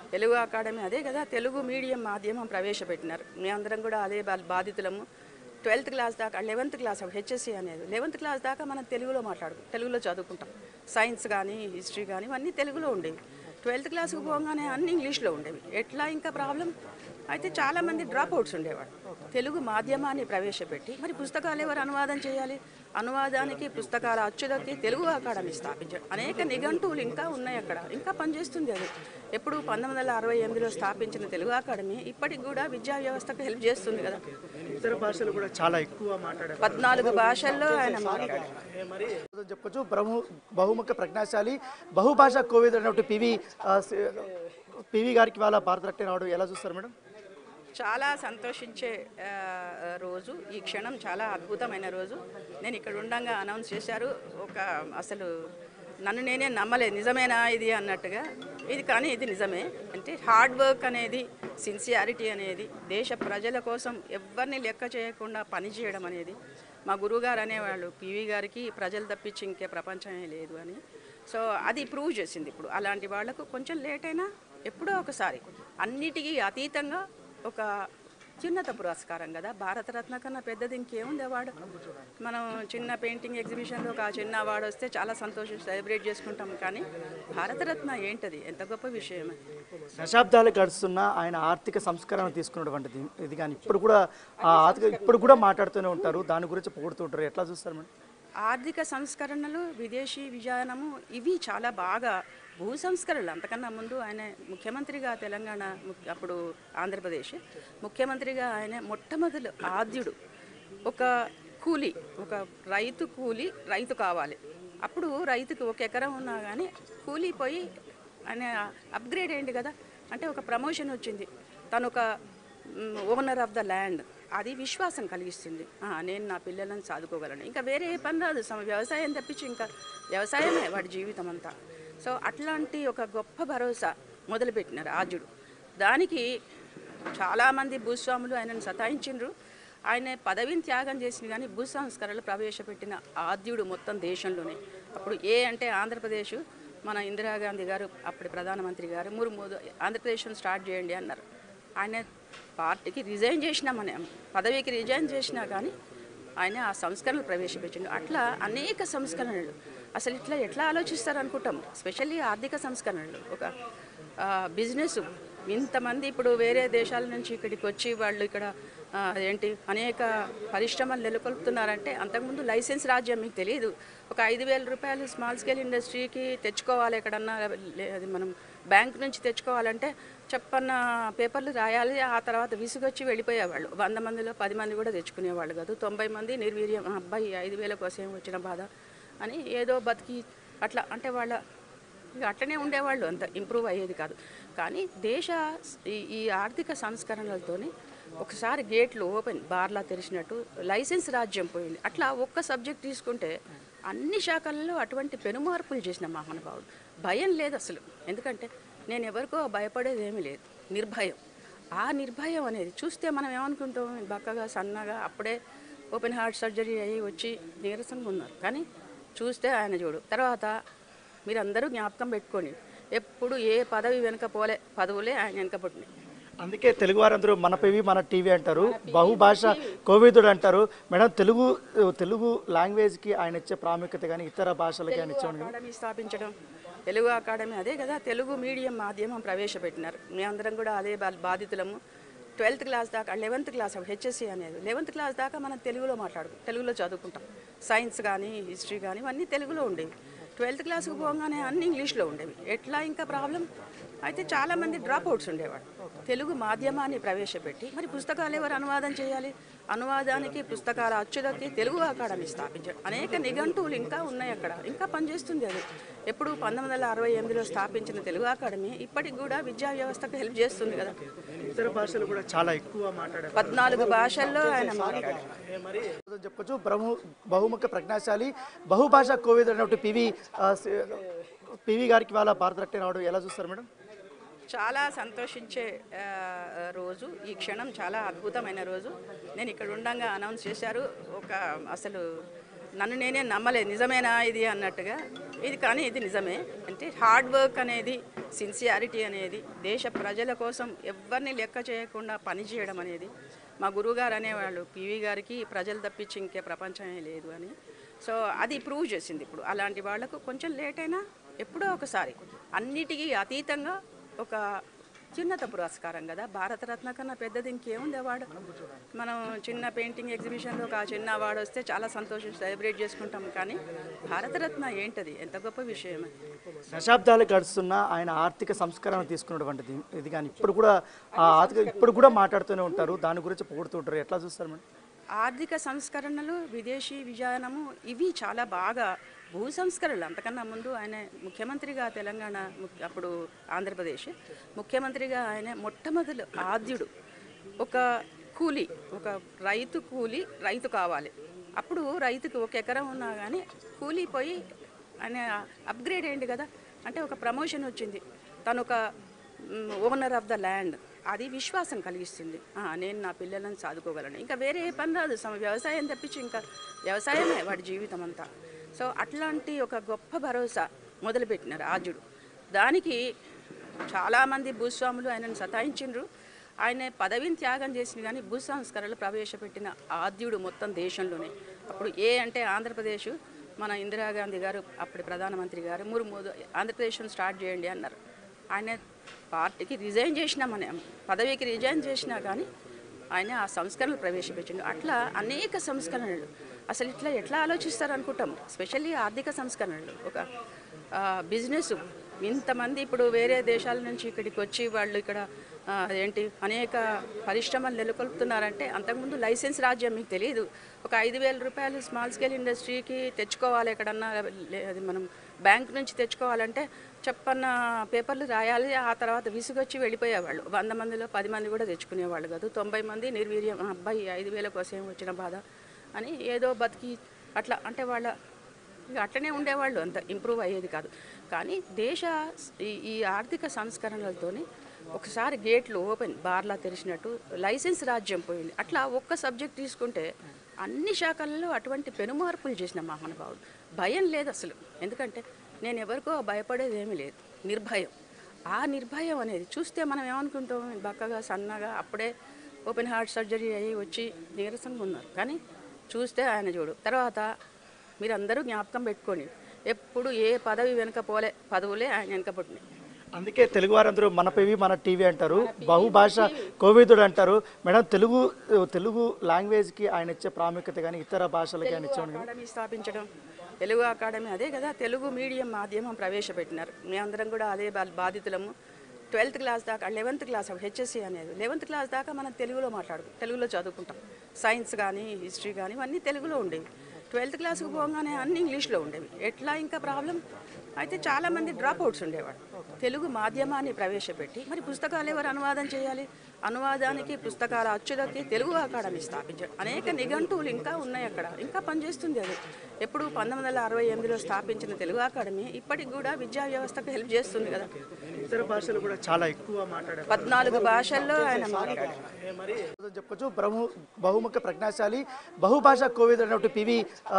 తెలుగు అకాడమీ అదే కదా తెలుగు మీడియం మాధ్యమం ప్రవేశపెట్టినారు. మేమందరం కూడా అదే బా- బాధితులము. ట్వెల్త్ క్లాస్ దాకా లెవెన్త్ క్లాస్ హెచ్ఎస్సి అనేది లెవెన్త్ క్లాస్ దాకా మనం తెలుగులో మాట్లాడుకుంటాం, తెలుగులో చదువుకుంటాం. సైన్స్ కానీ హిస్టరీ కానీ ఇవన్నీ తెలుగులో ఉండేవి. ట్వెల్త్ క్లాస్కి పోగానే అన్ని ఇంగ్లీష్లో ఉండేవి. ఎట్లా ఇంకా ప్రాబ్లం అయితే చాలామంది డ్రాప్ అవుట్స్ ఉండేవాడు. తెలుగు మాధ్యమాన్ని ప్రవేశపెట్టి మరి పుస్తకాలు ఎవరు అనువాదం చేయాలి? అనువాదానికి పుస్తకాల అచ్చులకి తెలుగు అకాడమీ స్థాపించాడు. అనేక నిఘంటువులు ఇంకా ఉన్నాయి అక్కడ, ఇంకా పనిచేస్తుంది అది. ఎప్పుడు పంతొమ్మిది వందల అరవై ఎనిమిదిలో స్థాపించిన తెలుగు అకాడమీ ఇప్పటికి కూడా విద్యా వ్యవస్థకు హెల్ప్ చేస్తుంది కదా. ఇతర భాషలు కూడా చాలా ఎక్కువ మాట్లాడారు. పద్నాలుగు భాషల్లో ఆయన మాట్లాడారు. చెప్పొచ్చు బహు బహుముఖ ప్రజ్ఞాశాలి బహుభాషా కోవిద్ అన్నట్టు పివి ఆ, సి- పివి గారికి వాళ్ళ భారతరత్న రావడం ఎలా చూస్తారు మేడం? చాలా సంతోషించే ఆ, రోజు ఈ క్షణం, చాలా అద్భుతమైన రోజు. నేను ఇక్కడ ఉండంగా అనౌన్స్ చేశారు. ఒక అసలు నన్ను నేనే నమ్మలేదు, నిజమేనా ఇది అన్నట్టుగా. ఇది కానీ ఇది నిజమే. అంటే హార్డ్ వర్క్ అనేది, సిన్సియారిటీ అనేది, దేశ ప్రజల కోసం ఎవరిని లెక్క చేయకుండా పనిచేయడం అనేది మా గురువుగారు అనేవాళ్ళు, పివి గారికి ప్రజలు తప్పించి ఇంకే ప్రపంచమే లేదు అని. సో అది ప్రూవ్ చేసింది. ఇప్పుడు అలాంటి వాళ్లకు కొంచెం లేట్ అయినా ఎప్పుడో ఒకసారి అన్నిటికీ అతీతంగా ఒక చిన్నత పురస్కారం కదా. భారతరత్న కన్నా పెద్దది ఇంకేముంది అవార్డు? మనం చిన్న పెయింటింగ్ ఎగ్జిబిషన్లో ఒక చిన్న అవార్డు వస్తే చాలా సంతోషం సెలబ్రేట్ చేసుకుంటాం. కానీ భారతరత్న ఏంటది? ఎంత గొప్ప విషయం. దశాబ్దాలు గడుస్తున్న ఆయన ఆర్థిక సంస్కరణ తీసుకున్నటువంటిది ఇది కానీ ఇప్పుడు కూడా ఆ ఆర్థిక ఇప్పుడు కూడా మాట్లాడుతూనే ఉంటారు, దాని గురించి పొగుడుతుంటారు. ఎట్లా చూస్తారు మేడం? ఆర్థిక సంస్కరణలు, విదేశీ విజయనము ఇవి చాలా బాగా. భూ సంస్కరణలు అంతకన్నా ముందు ఆయన ముఖ్యమంత్రిగా తెలంగాణ ము- అప్పుడు ఆంధ్రప్రదేశ్ ముఖ్యమంత్రిగా ఆయన మొట్టమొదటి ఆద్యుడు. ఒక కూలి, ఒక రైతు కూలి రైతు కావాలి. అప్పుడు రైతుకి ఒక ఎకరం ఉన్నా కానీ కూలి పోయి ఆయన అప్గ్రేడ్ అయ్యింది కదా. అంటే ఒక ప్రమోషన్ వచ్చింది, తను ఒక ఓనర్ ఆఫ్ ద ల్యాండ్. అది విశ్వాసం కలిగిస్తుంది. ఆ, నేను నా పిల్లలను చదువుకోగలను, ఇంకా వేరే ఏ పని రాదు, సమ వ్యవసాయం తప్పించి ఇంకా వ్యవసాయమే వాడి జీవితం అంతా. సో అట్లాంటి ఒక గొప్ప భరోసా మొదలుపెట్టినారు ఆద్యుడు. దానికి చాలామంది భూస్వాములు ఆయనను సతాయించిండ్రు. ఆయన పదవిని త్యాగం చేసింది, కానీ భూ సంస్కరణలు ప్రవేశపెట్టిన ఆద్యుడు మొత్తం దేశంలోనే. అప్పుడు ఏ అంటే ఆంధ్రప్రదేశ్, మన ఇందిరాగాంధీ గారు అప్పటి ప్రధానమంత్రి గారు మూడు మూడు ఆంధ్రప్రదేశ్ను స్టార్ట్ చేయండి అన్నారు. ఆయన పార్టీకి రిజైన్ చేసినామని, పదవికి రిజైన్ చేసినా కానీ ఆయన ఆ సంస్కరణలు ప్రవేశపెట్టిండు. అట్లా అనేక సంస్కరణలు. అసలు ఇట్లా ఎట్లా ఆలోచిస్తారు అనుకుంటాం. స్పెషల్లీ ఆర్థిక సంస్కరణలు, ఒక బిజినెస్. ఇంతమంది ఇప్పుడు వేరే దేశాల నుంచి ఇక్కడికి వచ్చి వాళ్ళు ఇక్కడ ఆ, ఏంటి అనేక పరిశ్రమలు నెలకొల్పుతున్నారంటే, అంతకుముందు లైసెన్స్ రాజ్యం మీకు తెలియదు. ఒక ఐదు వేల రూపాయలు స్మాల్ స్కేల్ ఇండస్ట్రీకి తెచ్చుకోవాలి ఎక్కడన్నా, లే- అది మనం బ్యాంక్ నుంచి తెచ్చుకోవాలంటే చెప్పన్న పేపర్లు రాయాలి. ఆ తర్వాత విసుగొచ్చి వెళ్ళిపోయేవాళ్ళు. వంద మందిలో పది మంది కూడా తెచ్చుకునేవాళ్ళు కాదు. తొంభై మంది నిర్వీర్యం, "ఆ, అబ్బాయి ఐదు వేల కోసం వచ్చిన బాధ" అని ఏదో బతికి అట్లా అంటే వాళ్ళ ఇక అట్లనే ఉండేవాళ్ళు, అంత ఇంప్రూవ్ అయ్యేది కాదు. కానీ దేశ ఈ ఈ ఆర్థిక సంస్కరణలతోని ఒకసారి గేట్లు ఓపెన్ బార్లా తెరిచినట్టు లైసెన్స్ రాజ్యం పోయింది. అట్లా ఒక్క సబ్జెక్ట్ తీసుకుంటే అన్ని శాఖలలో అటువంటి పెనుమార్పులు చేసిన మహానుభావుడు. భయం లేదు అసలు. ఎందుకంటే నేను ఎవరికో భయపడేది ఏమీ లేదు, నిర్భయం. ఆ నిర్భయం అనేది చూస్తే మనం ఏమనుకుంటాం, బక్కగా సన్నగా అప్పుడే ఓపెన్ హార్ట్ సర్జరీ అయ్యి వచ్చి నీరసంగా ఉన్నారు. కానీ చూస్తే ఆయన చూడు. తర్వాత మీరందరూ జ్ఞాపకం పెట్టుకోండి, ఎప్పుడు ఏ పదవి వెనుక పోలే, పదవులే ఆయన వెనుక పుట్టినాయి. అందుకే తెలుగు వారందరూ మన పివి మన టీవీ అంటారు, బహుభాష కోవిదుడు అంటారు. మేడం, తెలుగు తెలుగు లాంగ్వేజ్కి ఆయన ఇచ్చే ప్రాముఖ్యత కానీ ఇతర భాషలకి ఆయన ఇచ్చే అకాడమీ స్థాపించడం, తెలుగు అకాడమీ అదే కదా తెలుగు మీడియం మాధ్యమం ప్రవేశపెట్టినారు. మేమందరం కూడా అదే బా- బాధితులము. ట్వెల్త్ క్లాస్ దాకా లెవెన్త్ క్లాస్ హెచ్ఎస్సి అనేది లెవెన్త్ క్లాస్ దాకా మనం తెలుగులో మాట్లాడుకుంటాం, తెలుగులో చదువుకుంటాం. సైన్స్ కానీ హిస్టరీ కానీ ఇవన్నీ తెలుగులో ఉండేవి. ట్వెల్త్ క్లాస్కి పోగానే అన్ని ఇంగ్లీష్లో ఉండేవి. ఎట్లా ఇంకా ప్రాబ్లం అయితే చాలామంది డ్రాప్ అవుట్స్ ఉండేవాడు. తెలుగు మాధ్యమాన్ని ప్రవేశపెట్టి మరి పుస్తకాలు ఎవరు అనువాదం చేయాలి? అనువాదానికి పుస్తకాల అచ్చులకి తెలుగు అకాడమీ స్థాపించాడు. అనేక నిఘంటువులు ఇంకా ఉన్నాయి అక్కడ, ఇంకా పనిచేస్తుంది అది. ఎప్పుడు పంతొమ్మిది వందల అరవై ఎనిమిదిలో స్థాపించిన తెలుగు అకాడమీ ఇప్పటికి కూడా విద్యా వ్యవస్థకు హెల్ప్ చేస్తుంది కదా. ఇతర భాషలు కూడా చాలా ఎక్కువ మాట్లాడారు. పద్నాలుగు భాషల్లో ఆయన మాట్లాడారు. చెప్పొచ్చు బహు బహుముఖ ప్రజ్ఞాశాలి బహుభాషా కోవిద్ అన్నట్టు పివి ఆ, సి- పివి గారికి వాళ్ళ భారతరత్న రావడం ఎలా చూస్తారు మేడం? చాలా సంతోషించే ఆ, రోజు ఈ క్షణం, చాలా అద్భుతమైన రోజు. నేను ఇక్కడ ఉండంగా అనౌన్స్ చేశారు. ఒక అసలు నన్ను నేనే నమ్మలేదు, నిజమేనా ఇది అన్నట్టుగా. ఇది కానీ ఇది నిజమే. అంటే హార్డ్ వర్క్ అనేది, సిన్సియారిటీ అనేది, దేశ ప్రజల కోసం ఎవరిని లెక్క చేయకుండా పనిచేయడం అనేది మా గురువుగారు అనేవాళ్ళు, పివి గారికి ప్రజలు తప్పించి ఇంకే ప్రపంచమే లేదు అని. సో అది ప్రూవ్ చేసింది. ఇప్పుడు అలాంటి వాళ్లకు కొంచెం లేట్ అయినా ఎప్పుడో ఒకసారి అన్నిటికీ అతీతంగా ఒక చిన్నత పురస్కారం కదా. భారతరత్న కన్నా పెద్దది ఇంకేముంది అవార్డు. మనం చిన్న పెయింటింగ్ ఎగ్జిబిషన్లో ఒక చిన్న అవార్డు వస్తే చాలా సంతోషం సెలబ్రేట్ చేసుకుంటాం, కానీ భారతరత్న ఏంటది, ఎంత గొప్ప విషయం. దశాబ్దాలు గడుస్తున్న ఆయన ఆర్థిక సంస్కరణ తీసుకున్నటువంటిది ఇది కానీ ఇప్పుడు కూడా ఆ ఆర్థిక ఇప్పుడు కూడా మాట్లాడుతూనే ఉంటారు, దాని గురించి పొగుడుతుంటారు. ఎట్లా చూస్తారు మేడం? ఆర్థిక సంస్కరణలు, విదేశీ విజయనము, ఇవి చాలా బాగా భూ సంస్కరణలు. అంతకన్నా ముందు ఆయన ముఖ్యమంత్రిగా తెలంగాణ, అప్పుడు ఆంధ్రప్రదేశ్ ముఖ్యమంత్రిగా ఆయన మొట్టమొదటి ఆద్యుడు. ఒక కూలి, ఒక రైతు కూలి రైతు కావాలి. అప్పుడు రైతుకు ఒక ఎకరం ఉన్నా కానీ కూలి పోయి ఆయన అప్గ్రేడ్ అయ్యింది కదా. అంటే ఒక ప్రమోషన్ వచ్చింది, తను ఒక ఓనర్ ఆఫ్ ద ల్యాండ్. అది విశ్వాసం కలిగిస్తుంది. నేను నా పిల్లలను చదువుకోగలను, ఇంకా వేరే ఏ పని రాదు, వ్యవసాయం తప్పించి ఇంకా వ్యవసాయమే వాడి జీవితం అంతా. సో అట్లాంటి ఒక గొప్ప భరోసా మొదలుపెట్టినారు ఆద్యుడు. దానికి చాలామంది భూస్వాములు ఆయనను సతాయించిండ్రు. ఆయన పదవిని త్యాగం చేసిన కానీ భూ సంస్కరణలు ప్రవేశపెట్టిన ఆద్యుడు మొత్తం దేశంలోనే. అప్పుడు ఏ అంటే ఆంధ్రప్రదేశ్, మన ఇందిరాగాంధీ గారు అప్పటి ప్రధానమంత్రి గారు మూడు మూడు ఆంధ్రప్రదేశ్ను స్టార్ట్ చేయండి అన్నారు. ఆయన పార్టీకి రిజైన్ చేసినా, మన పదవికి రిజైన్ చేసినా కానీ ఆయన ఆ సంస్కరణలు ప్రవేశపెట్టిండు. అట్లా అనేక సంస్కరణలు. అసలు ఇట్లా ఎట్లా ఆలోచిస్తారు అనుకుంటాం. స్పెషల్లీ ఆర్థిక సంస్కరణలు, ఒక బిజినెస్. ఇంతమంది ఇప్పుడు వేరే దేశాల నుంచి ఇక్కడికి వచ్చి వాళ్ళు ఇక్కడ ఏంటి అనేక పరిశ్రమలు నెలకొల్పుతున్నారంటే, అంతకుముందు లైసెన్స్ రాజ్యం మీకు తెలియదు. ఒక ఐదు వేల రూపాయలు స్మాల్ స్కేల్ ఇండస్ట్రీకి తెచ్చుకోవాలి, ఎక్కడన్నా అది మనం బ్యాంక్ నుంచి తెచ్చుకోవాలంటే చెప్పన్న పేపర్లు రాయాలి. ఆ తర్వాత విసుగొచ్చి వెళ్ళిపోయేవాళ్ళు. వంద మందిలో పది మంది కూడా తెచ్చుకునేవాళ్ళు కాదు. తొంభై మంది నిర్వీర్యం, అబ్బాయి ఐదు వేల కోసం వచ్చిన బాధ అని ఏదో బతికి అట్లా అంటే వాళ్ళ అట్లనే ఉండేవాళ్ళు, అంత ఇంప్రూవ్ అయ్యేది కాదు. కానీ దేశ ఈ ఈ ఆర్థిక సంస్కరణలతోని ఒకసారి గేట్లు ఓపెన్, బార్లా తెరిచినట్టు లైసెన్స్ రాజ్యం పోయింది. అట్లా ఒక్క సబ్జెక్ట్ తీసుకుంటే అన్ని శాఖల్లో అటువంటి పెనుమార్పులు చేసిన మహానుభావుడు. భయం లేదు అసలు, ఎందుకంటే నేను ఎవరికో భయపడేది ఏమీ లేదు, నిర్భయం. ఆ నిర్భయం అనేది చూస్తే మనం ఏమనుకుంటాం, బక్కగా సన్నగా అప్పుడే ఓపెన్ హార్ట్ సర్జరీ అయ్యి వచ్చి నీరసంగా ఉన్నారు. కానీ చూస్తే ఆయన చూడు. తర్వాత మీరందరూ జ్ఞాపకం పెట్టుకోండి, ఎప్పుడు ఏ పదవి వెనుక పోలే, పదవులే ఆయన వెనుక పుట్టినాయి. అందుకే తెలుగు వారందరూ మన పివి మన టీవీ అంటారు, బహుభాష కోవిదుడు అంటారు. మేడం, తెలుగు తెలుగు లాంగ్వేజ్కి ఆయన ఇచ్చే ప్రాముఖ్యత కానీ ఇతర భాషలకి ఆయన ఇచ్చే అకాడమీ స్థాపించడం, తెలుగు అకాడమీ అదే కదా, తెలుగు మీడియం మాధ్యమం ప్రవేశపెట్టినారు. మేమందరం కూడా అదే బాధితులము. ట్వెల్త్ క్లాస్ దాకా, లెవెన్త్ క్లాస్ హెచ్ఎస్సి అనేది లెవెన్త్ క్లాస్ దాకా మనం తెలుగులో మాట్లాడు తెలుగులో చదువుకుంటాం. సైన్స్ కానీ హిస్టరీ కానీ ఇవన్నీ తెలుగులో ఉండేవి. ట్వెల్త్ క్లాస్కి పోగానే అన్ని ఇంగ్లీష్లో ఉండేవి. ఎట్లా ఇంకా ప్రాబ్లం అయితే చాలామంది డ్రాప్ అవుట్స్ ఉండేవాడు. తెలుగు మాధ్యమాన్ని ప్రవేశపెట్టి మరి పుస్తకాలు ఎవరు అనువాదం చేయాలి, అనువాదానికి పుస్తకాల అచ్చుదకి తెలుగు అకాడమీ స్థాపించారు. అనేక నిఘంటువులు ఇంకా ఉన్నాయి అక్కడ, ఇంకా పనిచేస్తుంది అది. ఎప్పుడు పంతొమ్మిది వందల అరవై ఎనిమిదిలో స్థాపించిన తెలుగు అకాడమీ ఇప్పటికి కూడా విద్యా వ్యవస్థకు హెల్ప్ చేస్తుంది కదా. ఇతర భాషలు కూడా చాలా ఎక్కువ మాట్లాడారు, పద్నాలుగు భాషల్లో ఆయన మాట్లాడారు. చెప్పొచ్చు. బహు బహుముఖ ప్రజ్ఞాశాలి, బహుభాష కోవిదుడు అన్నట్టు పివి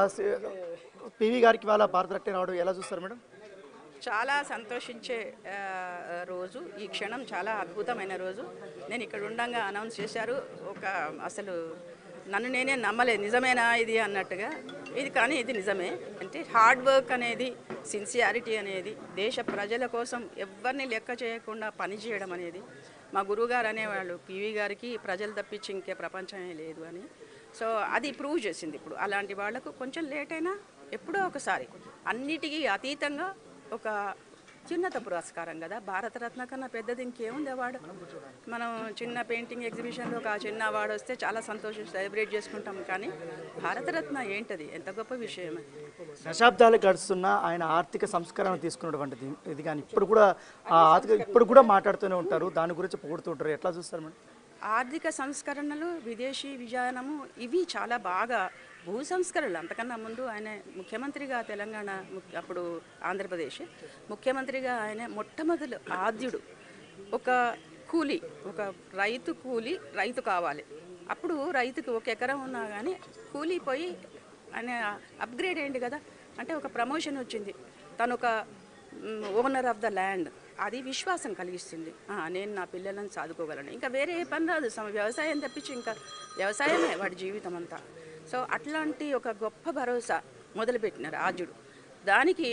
పివి గారికి వాళ్ళ భారతరత్న రావడం ఎలా చూస్తారు మేడం? చాలా సంతోషించే రోజు ఈ క్షణం, చాలా అద్భుతమైన రోజు. నేను ఇక్కడ ఉండగా అనౌన్స్ చేశారు. ఒక అసలు నన్ను నేనే నమ్మలేదు, నిజమేనా ఇది అన్నట్టుగా. ఇది కానీ ఇది నిజమే. అంటే హార్డ్ వర్క్ అనేది, సిన్సియారిటీ అనేది, దేశ ప్రజల కోసం ఎవరిని లెక్క చేయకుండా పనిచేయడం అనేది మా గురువుగారు అనేవాళ్ళు, పివి గారికి ప్రజలు తప్పించి ఇంకే ప్రపంచమే లేదు అని. సో అది ప్రూవ్ చేసింది. ఇప్పుడు అలాంటి వాళ్లకు కొంచెం లేట్ అయినా ఎప్పుడో ఒకసారి అన్నిటికీ అతీతంగా ఒక చిన్నత పురస్కారం కదా. భారతరత్న కన్నా పెద్దది ఇంకేముంది అవార్డు. మనం చిన్న పెయింటింగ్ ఎగ్జిబిషన్లో ఒక చిన్న అవార్డు వస్తే చాలా సంతోషం సెలబ్రేట్ చేసుకుంటాం, కానీ భారతరత్న ఏంటది, ఎంత గొప్ప విషయం. దశాబ్దాలు గడుస్తున్న ఆయన ఆర్థిక సంస్కరణ తీసుకున్నటువంటిది ఇది కానీ ఇప్పుడు కూడా ఆ ఆర్థిక ఇప్పుడు కూడా మాట్లాడుతూనే ఉంటారు, దాని గురించి పొగుడుతుంటారు. ఎట్లా చూస్తారు మేడం? ఆర్థిక సంస్కరణలు, విదేశీ విజయనము, ఇవి చాలా బాగా భూ సంస్కరణలు. అంతకన్నా ముందు ఆయన ముఖ్యమంత్రిగా తెలంగాణ, అప్పుడు ఆంధ్రప్రదేశ్ ముఖ్యమంత్రిగా ఆయన మొట్టమొదటి ఆద్యుడు. ఒక కూలి, ఒక రైతు కూలి రైతు కావాలి. అప్పుడు రైతుకు ఒక ఎకరం ఉన్నా కానీ కూలి పోయి ఆయన అప్గ్రేడ్ అయింది కదా, అంటే ఒక ప్రమోషన్ వచ్చింది. తను ఒక ఓనర్ ఆఫ్ ద ల్యాండ్, అది విశ్వాసం కలిగిస్తుంది. ఆ, నేను నా పిల్లలను చదువుకోగలను, ఇంకా వేరే ఏ పని రాదు, సమ వ్యవసాయం తప్పించి ఇంకా వ్యవసాయమే వాడి జీవితం అంతా. సో అట్లాంటి ఒక గొప్ప భరోసా మొదలుపెట్టిన రాజుడు. దానికి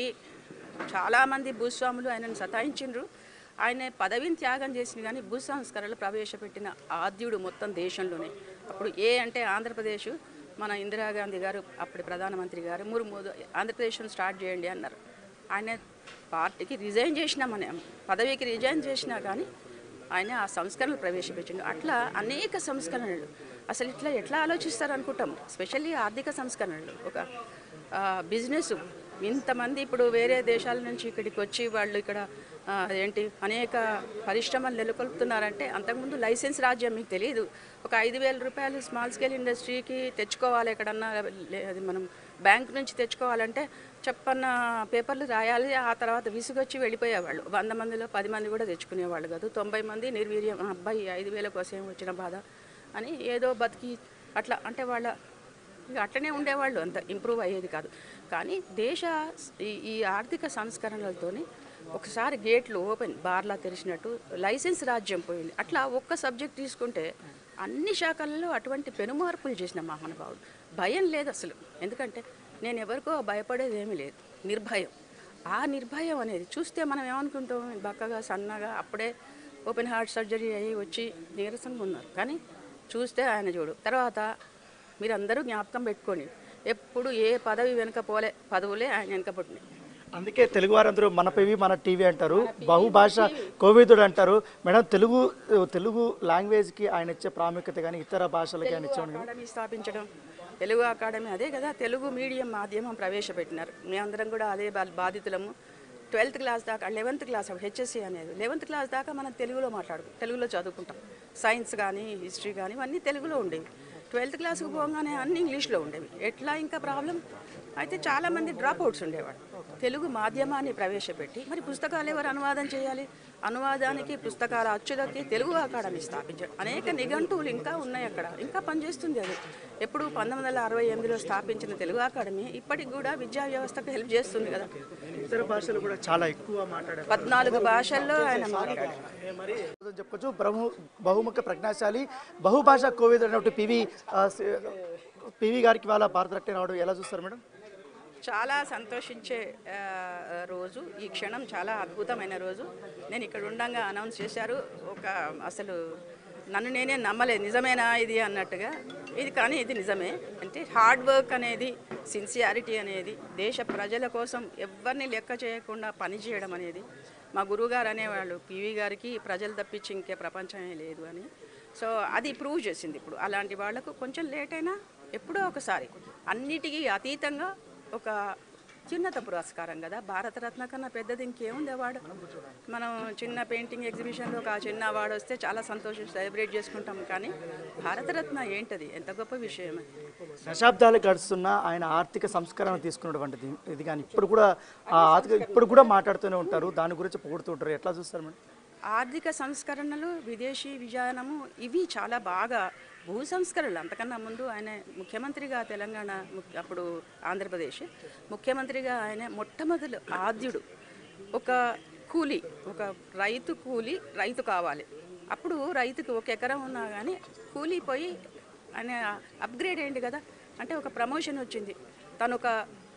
చాలామంది భూస్వాములు ఆయనను సతాయించిండ్రు. ఆయన పదవిని త్యాగం చేసిన కానీ భూ సంస్కరణలు ప్రవేశపెట్టిన ఆద్యుడు మొత్తం దేశంలోనే. అప్పుడు ఏ అంటే ఆంధ్రప్రదేశ్, మన ఇందిరాగాంధీ గారు అప్పటి ప్రధానమంత్రి గారు ముర్ము ఆంధ్రప్రదేశ్ను స్టార్ట్ చేయండి అన్నారు. ఆయన పార్టీకి రిజైన్ చేసినా, మన పదవికి రిజైన్ చేసినా కానీ ఆయన ఆ సంస్కరణలు ప్రవేశపెట్టిండు. అట్లా అనేక సంస్కరణలు. అసలు ఇట్లా ఎట్లా ఆలోచిస్తారు అనుకుంటాం. స్పెషల్లీ ఆర్థిక సంస్కరణలు, ఒక బిజినెస్. ఇంతమంది ఇప్పుడు వేరే దేశాల నుంచి ఇక్కడికి వచ్చి వాళ్ళు ఇక్కడ ఏంటి అనేక పరిశ్రమలు నెలకొల్పుతున్నారంటే, అంతకుముందు లైసెన్స్ రాజ్యం మీకు తెలియదు. ఒక ఐదు వేల రూపాయలు స్మాల్ స్కేల్ ఇండస్ట్రీకి తెచ్చుకోవాలి, ఎక్కడన్నా అది మనం బ్యాంక్ నుంచి తెచ్చుకోవాలంటే చెప్పన్న పేపర్లు రాయాలి. ఆ తర్వాత విసుగొచ్చి వెళ్ళిపోయేవాళ్ళు. వంద మందిలో పది మంది కూడా తెచ్చుకునేవాళ్ళు కాదు. తొంభై మంది నిర్వీర్యం, అబ్బాయి ఐదు వేల కోసం వచ్చిన బాధ అని ఏదో బతికి అట్లా అంటే వాళ్ళ ఇక అట్లనే ఉండేవాళ్ళు, అంత ఇంప్రూవ్ అయ్యేది కాదు. కానీ దేశ ఈ ఆర్థిక సంస్కరణలతోని ఒకసారి గేట్లు ఓపెన్ బార్లా తెరిచినట్టు లైసెన్స్ రాజ్యం పోయింది. అట్లా ఒక్క సబ్జెక్ట్ తీసుకుంటే అన్ని శాఖల్లో అటువంటి పెనుమార్పులు చేసిన మహానుభావుడు. భయం లేదు అసలు, ఎందుకంటే నేను ఎవరికో భయపడేది ఏమీ లేదు, నిర్భయం. ఆ నిర్భయం అనేది చూస్తే మనం ఏమనుకుంటాం, బక్కగా సన్నగా అప్పుడే ఓపెన్ హార్ట్ సర్జరీ అయ్యి వచ్చి నీరసంగా ఉన్నారు. కానీ చూస్తే ఆయన చూడు. తర్వాత మీరందరూ జ్ఞాపకం పెట్టుకోండి, ఎప్పుడు ఏ పదవి వెనుక పోలే, పదవులే ఆయన వెనుక పుట్టినాయి. అందుకే తెలుగు వారందరూ మన పివి మన టీవీ అంటారు, బహుభాష కోవిదుడు అంటారు. మేడం, తెలుగు తెలుగు లాంగ్వేజ్కి ఆయన ఇచ్చే ప్రాముఖ్యత కానీ ఇతర భాషలకి ఆయన ఇచ్చే అకాడమీ స్థాపించడం, తెలుగు అకాడమీ అదే కదా, తెలుగు మీడియం మాధ్యమం ప్రవేశపెట్టినారు. మేమందరం కూడా అదే బాధితులము. ట్వెల్త్ క్లాస్ దాకా, లెవెన్త్ క్లాస్ హెచ్ఎస్సి అనేది లెవెన్త్ క్లాస్ దాకా మనం తెలుగులో మాట్లాడుకుంటాం, తెలుగులో చదువుకుంటాం. సైన్స్ కానీ హిస్టరీ కానీ ఇవన్నీ తెలుగులో ఉండేవి. ట్వెల్త్ క్లాస్కి పోగానే అన్ని ఇంగ్లీష్లో ఉండేవి. ఎట్లా ఇంకా ప్రాబ్లం అయితే చాలామంది డ్రాప్ అవుట్స్ ఉండేవాడు. తెలుగు మాధ్యమాన్ని ప్రవేశపెట్టి మరి పుస్తకాలు ఎవరు అనువాదం చేయాలి? అనువాదానికి పుస్తకాల అచ్చులకి తెలుగు అకాడమీ స్థాపించారు. అనేక నిఘంటువులు ఇంకా ఉన్నాయి అక్కడ, ఇంకా పనిచేస్తుంది అది. ఎప్పుడు పంతొమ్మిది వందల అరవై ఎనిమిదిలో స్థాపించిన తెలుగు అకాడమీ ఇప్పటికి కూడా విద్యా వ్యవస్థకు హెల్ప్ చేస్తుంది కదా. ఇతర భాషలు కూడా చాలా ఎక్కువ మాట్లాడారు, పద్నాలుగు భాషల్లో ఆయన మాట్లాడారు. చెప్పొచ్చు. బహు బహుముఖ ప్రజ్ఞాశాలి, బహుభాష కోవిదుడు అన్నట్టు పివి పివి గారికి వాళ్ళ భారతరత్న రావడం ఎలా చూస్తారు మేడం? చాలా సంతోషించే రోజు ఈ క్షణం, చాలా అద్భుతమైన రోజు. నేను ఇక్కడ ఉండగా అనౌన్స్ చేశారు. ఒక అసలు నన్ను నేనే నమ్మలేదు, నిజమేనా ఇది అన్నట్టుగా. ఇది కానీ ఇది నిజమే. అంటే హార్డ్ వర్క్ అనేది, సిన్సియారిటీ అనేది, దేశ ప్రజల కోసం ఎవరిని లెక్క చేయకుండా పనిచేయడం అనేది మా గురువుగారు అనేవాళ్ళు, పివి గారికి ప్రజలు తప్పించి ఇంకే ప్రపంచమే లేదు అని. సో అది ప్రూవ్ చేసింది. ఇప్పుడు అలాంటి వాళ్లకు కొంచెం లేట్ అయినా ఎప్పుడో ఒకసారి అన్నిటికీ అతీతంగా ఒక చిన్నత పురస్కారం కదా. భారతరత్న కన్నా పెద్దది ఇంకేముంది అవార్డు? మనం చిన్న పెయింటింగ్ ఎగ్జిబిషన్లో ఒక చిన్న అవార్డు వస్తే చాలా సంతోషం సెలబ్రేట్ చేసుకుంటాం. కానీ భారతరత్న ఏంటది, ఎంత గొప్ప విషయం. దశాబ్దాలు గడుస్తున్న ఆయన ఆర్థిక సంస్కరణ తీసుకున్నటువంటిది ఇది. కానీ ఇప్పుడు కూడా ఆ ఆర్థిక ఇప్పుడు కూడా మాట్లాడుతూనే ఉంటారు, దాని గురించి పొగుడుతుంటారు. ఎట్లా చూస్తారు మేడం? ఆర్థిక సంస్కరణలు, విదేశీ విజయనము, ఇవి చాలా బాగా. భూ సంస్కరణలు అంతకన్నా ముందు ఆయన ముఖ్యమంత్రిగా, తెలంగాణ అప్పుడు ఆంధ్రప్రదేశ్ ముఖ్యమంత్రిగా ఆయన మొట్టమొదటి ఆద్యుడు. ఒక కూలి, ఒక రైతు కూలి రైతు కావాలి. అప్పుడు రైతుకి ఒక ఎకరం ఉన్నా కానీ కూలీ పోయి ఆయన అప్గ్రేడ్ అయింది కదా, అంటే ఒక ప్రమోషన్ వచ్చింది. తను ఒక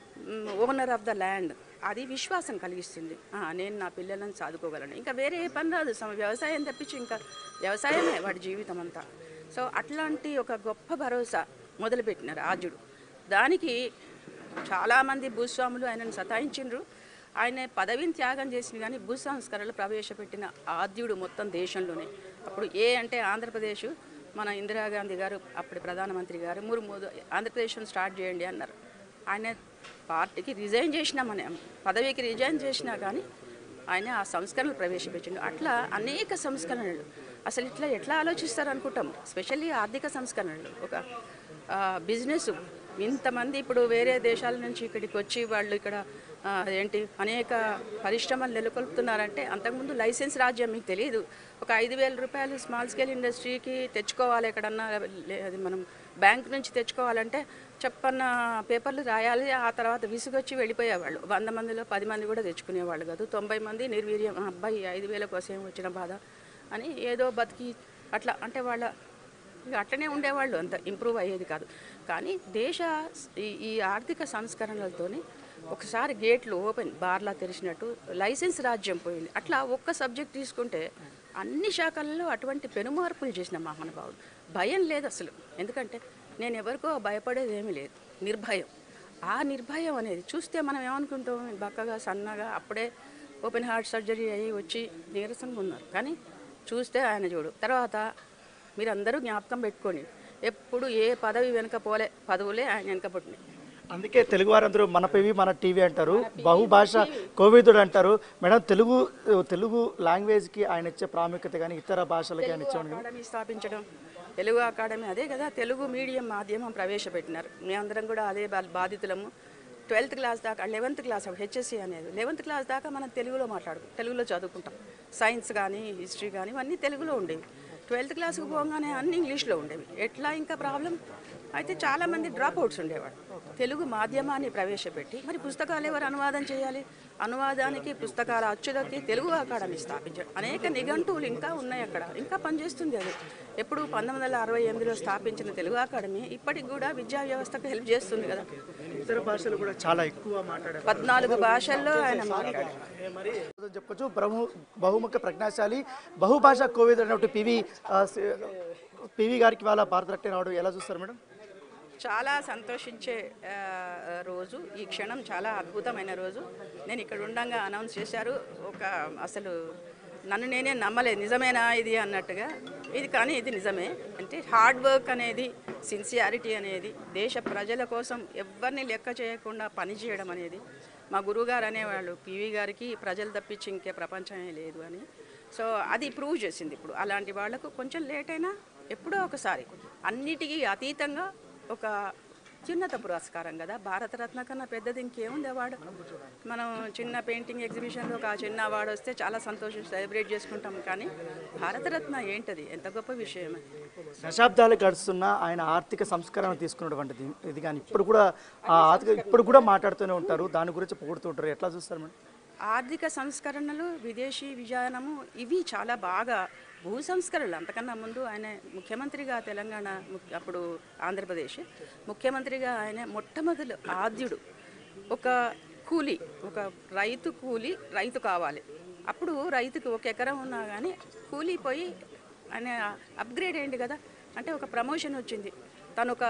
ఓనర్ ఆఫ్ ద ల్యాండ్, అది విశ్వాసం కలిగిస్తుంది. నేను నా పిల్లలను చదువుకోగలను, ఇంకా వేరే ఏ పని రాదు, సమ వ్యవసాయం తప్పించి ఇంకా వ్యవసాయమే వాడి జీవితం అంతా. సో అట్లాంటి ఒక గొప్ప భరోసా మొదలుపెట్టిన రాజుడు. దానికి చాలామంది భూస్వాములు ఆయనను సతాయించిండ్రు. ఆయన పదవిని త్యాగం చేసిన కానీ భూ సంస్కరణలు ప్రవేశపెట్టిన ఆద్యుడు మొత్తం దేశంలోనే. అప్పుడు ఏ అంటే ఆంధ్రప్రదేశ్, మన ఇందిరాగాంధీ గారు అప్పటి ప్రధానమంత్రి గారు ముర్ము ఆంధ్రప్రదేశ్ను స్టార్ట్ చేయండి అన్నారు. ఆయన పార్టీకి రిజైన్ చేసినా, మన పదవికి రిజైన్ చేసినా కానీ ఆయన ఆ సంస్కరణలు ప్రవేశపెట్టిండు. అట్లా అనేక సంస్కరణలు. అసలు ఇట్లా ఎట్లా ఆలోచిస్తారు అనుకుంటాం. స్పెషల్లీ ఆర్థిక సంస్కరణలు, ఒక బిజినెస్. ఇంతమంది ఇప్పుడు వేరే దేశాల నుంచి ఇక్కడికి వచ్చి వాళ్ళు ఇక్కడ ఏంటి అనేక పరిశ్రమలు నెలకొల్పుతున్నారంటే, అంతకుముందు లైసెన్స్ రాజ్యం మీకు తెలియదు. ఒక ఐదు వేల రూపాయలు స్మాల్ స్కేల్ ఇండస్ట్రీకి తెచ్చుకోవాలి, ఎక్కడన్నా అది మనం బ్యాంక్ నుంచి తెచ్చుకోవాలంటే చెప్పన్న పేపర్లు రాయాలి, ఆ తర్వాత విసుగొచ్చి వెళ్ళిపోయేవాళ్ళు. వంద మందిలో పది మంది కూడా తెచ్చుకునేవాళ్ళు కాదు. తొంభై మంది నిర్వీర్యం, "ఆ, అబ్బాయి ఐదు వేల కోసం వచ్చిన బాధ" అని ఏదో బతికి అట్లా అంటే వాళ్ళ ఇక అట్లనే ఉండేవాళ్ళు, అంత ఇంప్రూవ్ అయ్యేది కాదు. కానీ దేశ ఈ ఈ ఆర్థిక సంస్కరణలతోని ఒకసారి గేట్లు ఓపెన్ బార్లా తెరిచినట్టు లైసెన్స్ రాజ్యం పోయింది. అట్లా ఒక్క సబ్జెక్ట్ తీసుకుంటే అన్ని శాఖల్లో అటువంటి పెనుమార్పులు చేసిన మహానుభావుడు. భయం లేదు అసలు, ఎందుకంటే నేను ఎవరికో భయపడేది ఏమీ లేదు, నిర్భయం. ఆ నిర్భయం అనేది చూస్తే మనం ఏమనుకుంటాం, బక్కగా సన్నగా అప్పుడే ఓపెన్ హార్ట్ సర్జరీ అయ్యి వచ్చి నీరసంగా ఉన్నారు. కానీ చూస్తే ఆయన చూడు. తర్వాత మీరందరూ జ్ఞాపకం పెట్టుకోండి, ఎప్పుడు ఏ పదవి వెనుక పోలే, పదవులే ఆయన వెనుక పుట్టినాయి. అందుకే తెలుగు వారందరూ మన పివి మన టీవీ అంటారు, బహుభాష కోవిదుడు అంటారు. మేడం, తెలుగు తెలుగు లాంగ్వేజ్కి ఆయన ఇచ్చే ప్రాముఖ్యత కానీ ఇతర భాషలకి ఆయన ఇచ్చే అకాడమీ స్థాపించడం, తెలుగు అకాడమీ అదే కదా, తెలుగు మీడియం మాధ్యమం ప్రవేశపెట్టినారు. మేమందరం కూడా అదే బా- బాధితులము. ట్వెల్త్ క్లాస్ దాకా, లెవెన్త్ క్లాస్ హెచ్ఎస్సి అనేది లెవెన్త్ క్లాస్ దాకా మనం తెలుగులో మాట్లాడుకుంటాం, తెలుగులో చదువుకుంటాం. సైన్స్ కానీ హిస్టరీ కానీ ఇవన్నీ తెలుగులో ఉండేవి. ట్వెల్త్ క్లాస్కి పోగానే అన్ని ఇంగ్లీష్లో ఉండేవి. ఎట్లా ఇంకా ప్రాబ్లం అయితే చాలామంది డ్రాప్ అవుట్స్ ఉండేవాడు. తెలుగు మాధ్యమాన్ని ప్రవేశపెట్టి మరి పుస్తకాలు ఎవరు అనువాదం చేయాలి? అనువాదానికి పుస్తకాల అచ్చుదకి తెలుగు అకాడమీ స్థాపించాడు. అనేక నిఘంటువులు ఇంకా ఉన్నాయి అక్కడ, ఇంకా పనిచేస్తుంది అది. ఎప్పుడు పంతొమ్మిది వందల అరవై ఎనిమిదిలో స్థాపించిన తెలుగు అకాడమీ ఇప్పటికి కూడా విద్యా వ్యవస్థకు హెల్ప్ చేస్తుంది కదా. ఇతర భాషలు కూడా చాలా ఎక్కువ మాట్లాడారు, పద్నాలుగు భాషల్లో ఆయన మాట్లాడారు. చెప్పొచ్చు. బహు బహుముఖ ప్రజ్ఞాశాలి, బహుభాష కోవిదుడు అన్నట్టు పివి ఆ, సి- పివి గారికి వాళ్ళ భారతరత్న రావడం ఎలా చూస్తారు మేడం? చాలా సంతోషించే ఆ, రోజు ఈ క్షణం, చాలా అద్భుతమైన రోజు. నేను ఇక్కడ ఉండంగా అనౌన్స్ చేశారు, ఒక అసలు నన్ను నేనే నమ్మలేదు, నిజమేనా ఇది అన్నట్టుగా. ఇది కానీ ఇది నిజమే. అంటే హార్డ్ వర్క్ అనేది, సిన్సియారిటీ అనేది, దేశ ప్రజల కోసం ఎవరిని లెక్క చేయకుండా పనిచేయడం అనేది మా గురువుగారు అనేవాళ్ళు, పివి గారికి ప్రజలు తప్పించి ఇంకే ప్రపంచమే లేదు అని. సో అది ప్రూవ్ చేసింది. ఇప్పుడు అలాంటి వాళ్లకు కొంచెం లేట్ అయినా ఎప్పుడో ఒకసారి అన్నిటికీ అతీతంగా ఒక చిన్నత పురస్కారం కదా. భారతరత్న కన్నా పెద్దది ఇంకేముంది అవార్డు? మనం చిన్న పెయింటింగ్ ఎగ్జిబిషన్లో ఒక చిన్న అవార్డు వస్తే చాలా సంతోషం సెలబ్రేట్ చేసుకుంటాం. కానీ భారతరత్న ఏంటది, ఎంత గొప్ప విషయం అది. దశాబ్దాలు గడుస్తున్న ఆయన ఆర్థిక సంస్కరణ తీసుకున్నటువంటిది ఇది, కానీ ఇప్పుడు కూడా ఆ ఆర్థిక ఇప్పుడు కూడా మాట్లాడుతూనే ఉంటారు, దాని గురించి పొగుడుతుంటారు. ఎట్లా చూస్తారు మేడం? ఆర్థిక సంస్కరణలు, విదేశీ విజయనము, ఇవి చాలా బాగా. భూ సంస్కరణలు అంతకన్నా ముందు ఆయన ముఖ్యమంత్రిగా తెలంగాణ, అప్పుడు ఆంధ్రప్రదేశ్ ముఖ్యమంత్రిగా ఆయన మొట్టమొదటి ఆద్యుడు. ఒక కూలి, ఒక రైతు కూలి రైతు కావాలి. అప్పుడు రైతుకి ఒక ఎకరం ఉన్నా కానీ కూలి పోయి ఆయన అప్గ్రేడ్ అయింది కదా. అంటే ఒక ప్రమోషన్ వచ్చింది, తను ఒక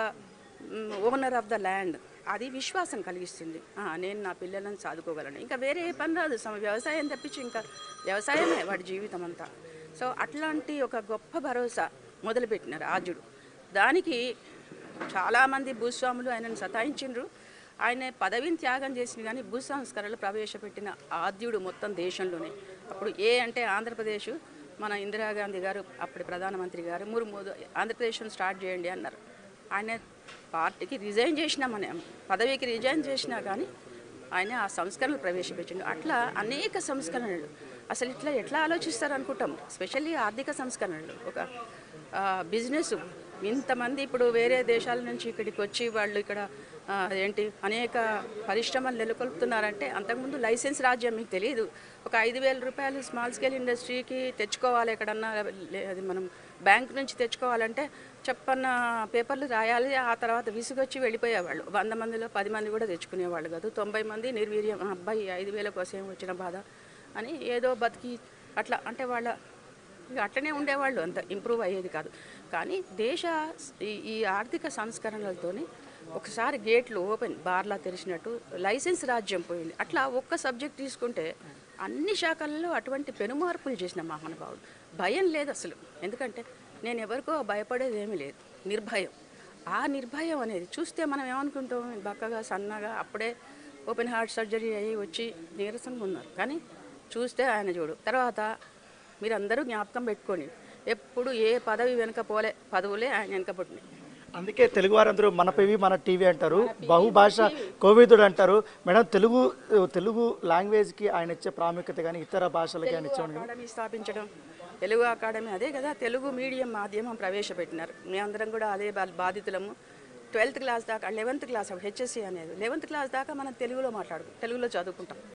ఓనర్ ఆఫ్ ద ల్యాండ్. అది విశ్వాసం కలిగిస్తుంది, "ఆ, నేను నా పిల్లలను చదువుకోగలను." ఇంకా వేరే ఏ పని రాదు, సమ వ్యవసాయం తప్పించి ఇంకా వ్యవసాయమే వాడి జీవితం అంతా. సో అట్లాంటి ఒక గొప్ప భరోసా మొదలుపెట్టినారు ఆద్యుడు. దానికి చాలామంది భూస్వాములు ఆయనను సతాయించిండ్రు. ఆయన పదవిని త్యాగం చేసింది, కానీ భూ సంస్కరణలు ప్రవేశపెట్టిన ఆద్యుడు మొత్తం దేశంలోనే. అప్పుడు ఏ అంటే ఆంధ్రప్రదేశ్, మన ఇందిరాగాంధీ గారు అప్పటి ప్రధానమంత్రి గారు, మూడు మూడు ఆంధ్రప్రదేశ్ను స్టార్ట్ చేయండి అన్నారు. ఆయన పార్టీకి రిజైన్ చేసినా, మన పదవికి రిజైన్ చేసినా కానీ ఆయన ఆ సంస్కరణలు ప్రవేశపెట్టిండు. అట్లా అనేక సంస్కరణలు. అసలు ఇట్లా ఎట్లా ఆలోచిస్తారు అనుకుంటాం. స్పెషల్లీ ఆర్థిక సంస్కరణలు, ఒక బిజినెస్. ఇంతమంది ఇప్పుడు వేరే దేశాల నుంచి ఇక్కడికి వచ్చి వాళ్ళు ఇక్కడ ఆ, ఏంటి అనేక పరిశ్రమలు నెలకొల్పుతున్నారంటే, అంతకుముందు లైసెన్స్ రాజ్యం మీకు తెలియదు. ఒక ఐదు వేల రూపాయలు స్మాల్ స్కేల్ ఇండస్ట్రీకి తెచ్చుకోవాలి, ఎక్కడన్నా లే- అది మనం బ్యాంక్ నుంచి తెచ్చుకోవాలంటే చెప్పన్న పేపర్లు రాయాలి, ఆ తర్వాత విసుగొచ్చి వెళ్ళిపోయేవాళ్ళు. వంద మందిలో పది మంది కూడా తెచ్చుకునేవాళ్ళు కాదు. తొంభై మంది నిర్వీర్యం, "ఆ, అబ్బాయి ఐదు వేల కోసం వచ్చిన బాధ" అని ఏదో బతికి అట్లా అంటే వాళ్ళ ఇక అట్లనే ఉండేవాళ్ళు, అంత ఇంప్రూవ్ అయ్యేది కాదు. కానీ దేశ ఈ ఈ ఆర్థిక సంస్కరణలతోని ఒకసారి గేట్లు ఓపెన్ బార్లా తెరిచినట్టు లైసెన్స్ రాజ్యం పోయింది. అట్లా ఒక్క సబ్జెక్ట్ తీసుకుంటే అన్ని శాఖల్లో అటువంటి పెనుమార్పులు చేసిన మహానుభావుడు. భయం లేదు అసలు, ఎందుకంటే నేను ఎవరికో భయపడేది ఏమీ లేదు, నిర్భయం. ఆ నిర్భయం అనేది చూస్తే మనం ఏమనుకుంటాం, బక్కగా సన్నగా అప్పుడే ఓపెన్ హార్ట్ సర్జరీ అయ్యి వచ్చి నీరసంగా ఉన్నారు. కానీ చూస్తే ఆయన చూడు. తర్వాత మీరందరూ జ్ఞాపకం పెట్టుకోండి, ఎప్పుడు ఏ పదవి వెనుక పోలే, పదవులే ఆయన వెనుక పుట్టినాయి. అందుకే తెలుగు వారందరూ మన పివి మన టీవీ అంటారు, బహుభాష కోవిదుడు అంటారు. మేడం, తెలుగు తెలుగు లాంగ్వేజ్కి ఆయన ఇచ్చే ప్రాముఖ్యత కానీ ఇతర భాషలకి ఆయన ఇచ్చే అకాడమీ స్థాపించడం, తెలుగు అకాడమీ అదే కదా తెలుగు మీడియం మాధ్యమం ప్రవేశపెట్టినారు. మేమందరం కూడా అదే బా- బాధితులము. ట్వెల్త్ క్లాస్ దాకా లెవెన్త్ క్లాస్ హెచ్ఎస్సి అనేది లెవెన్త్ క్లాస్ దాకా మనం తెలుగులో మాట్లాడుకుంటాం, తెలుగులో చదువుకుంటాం.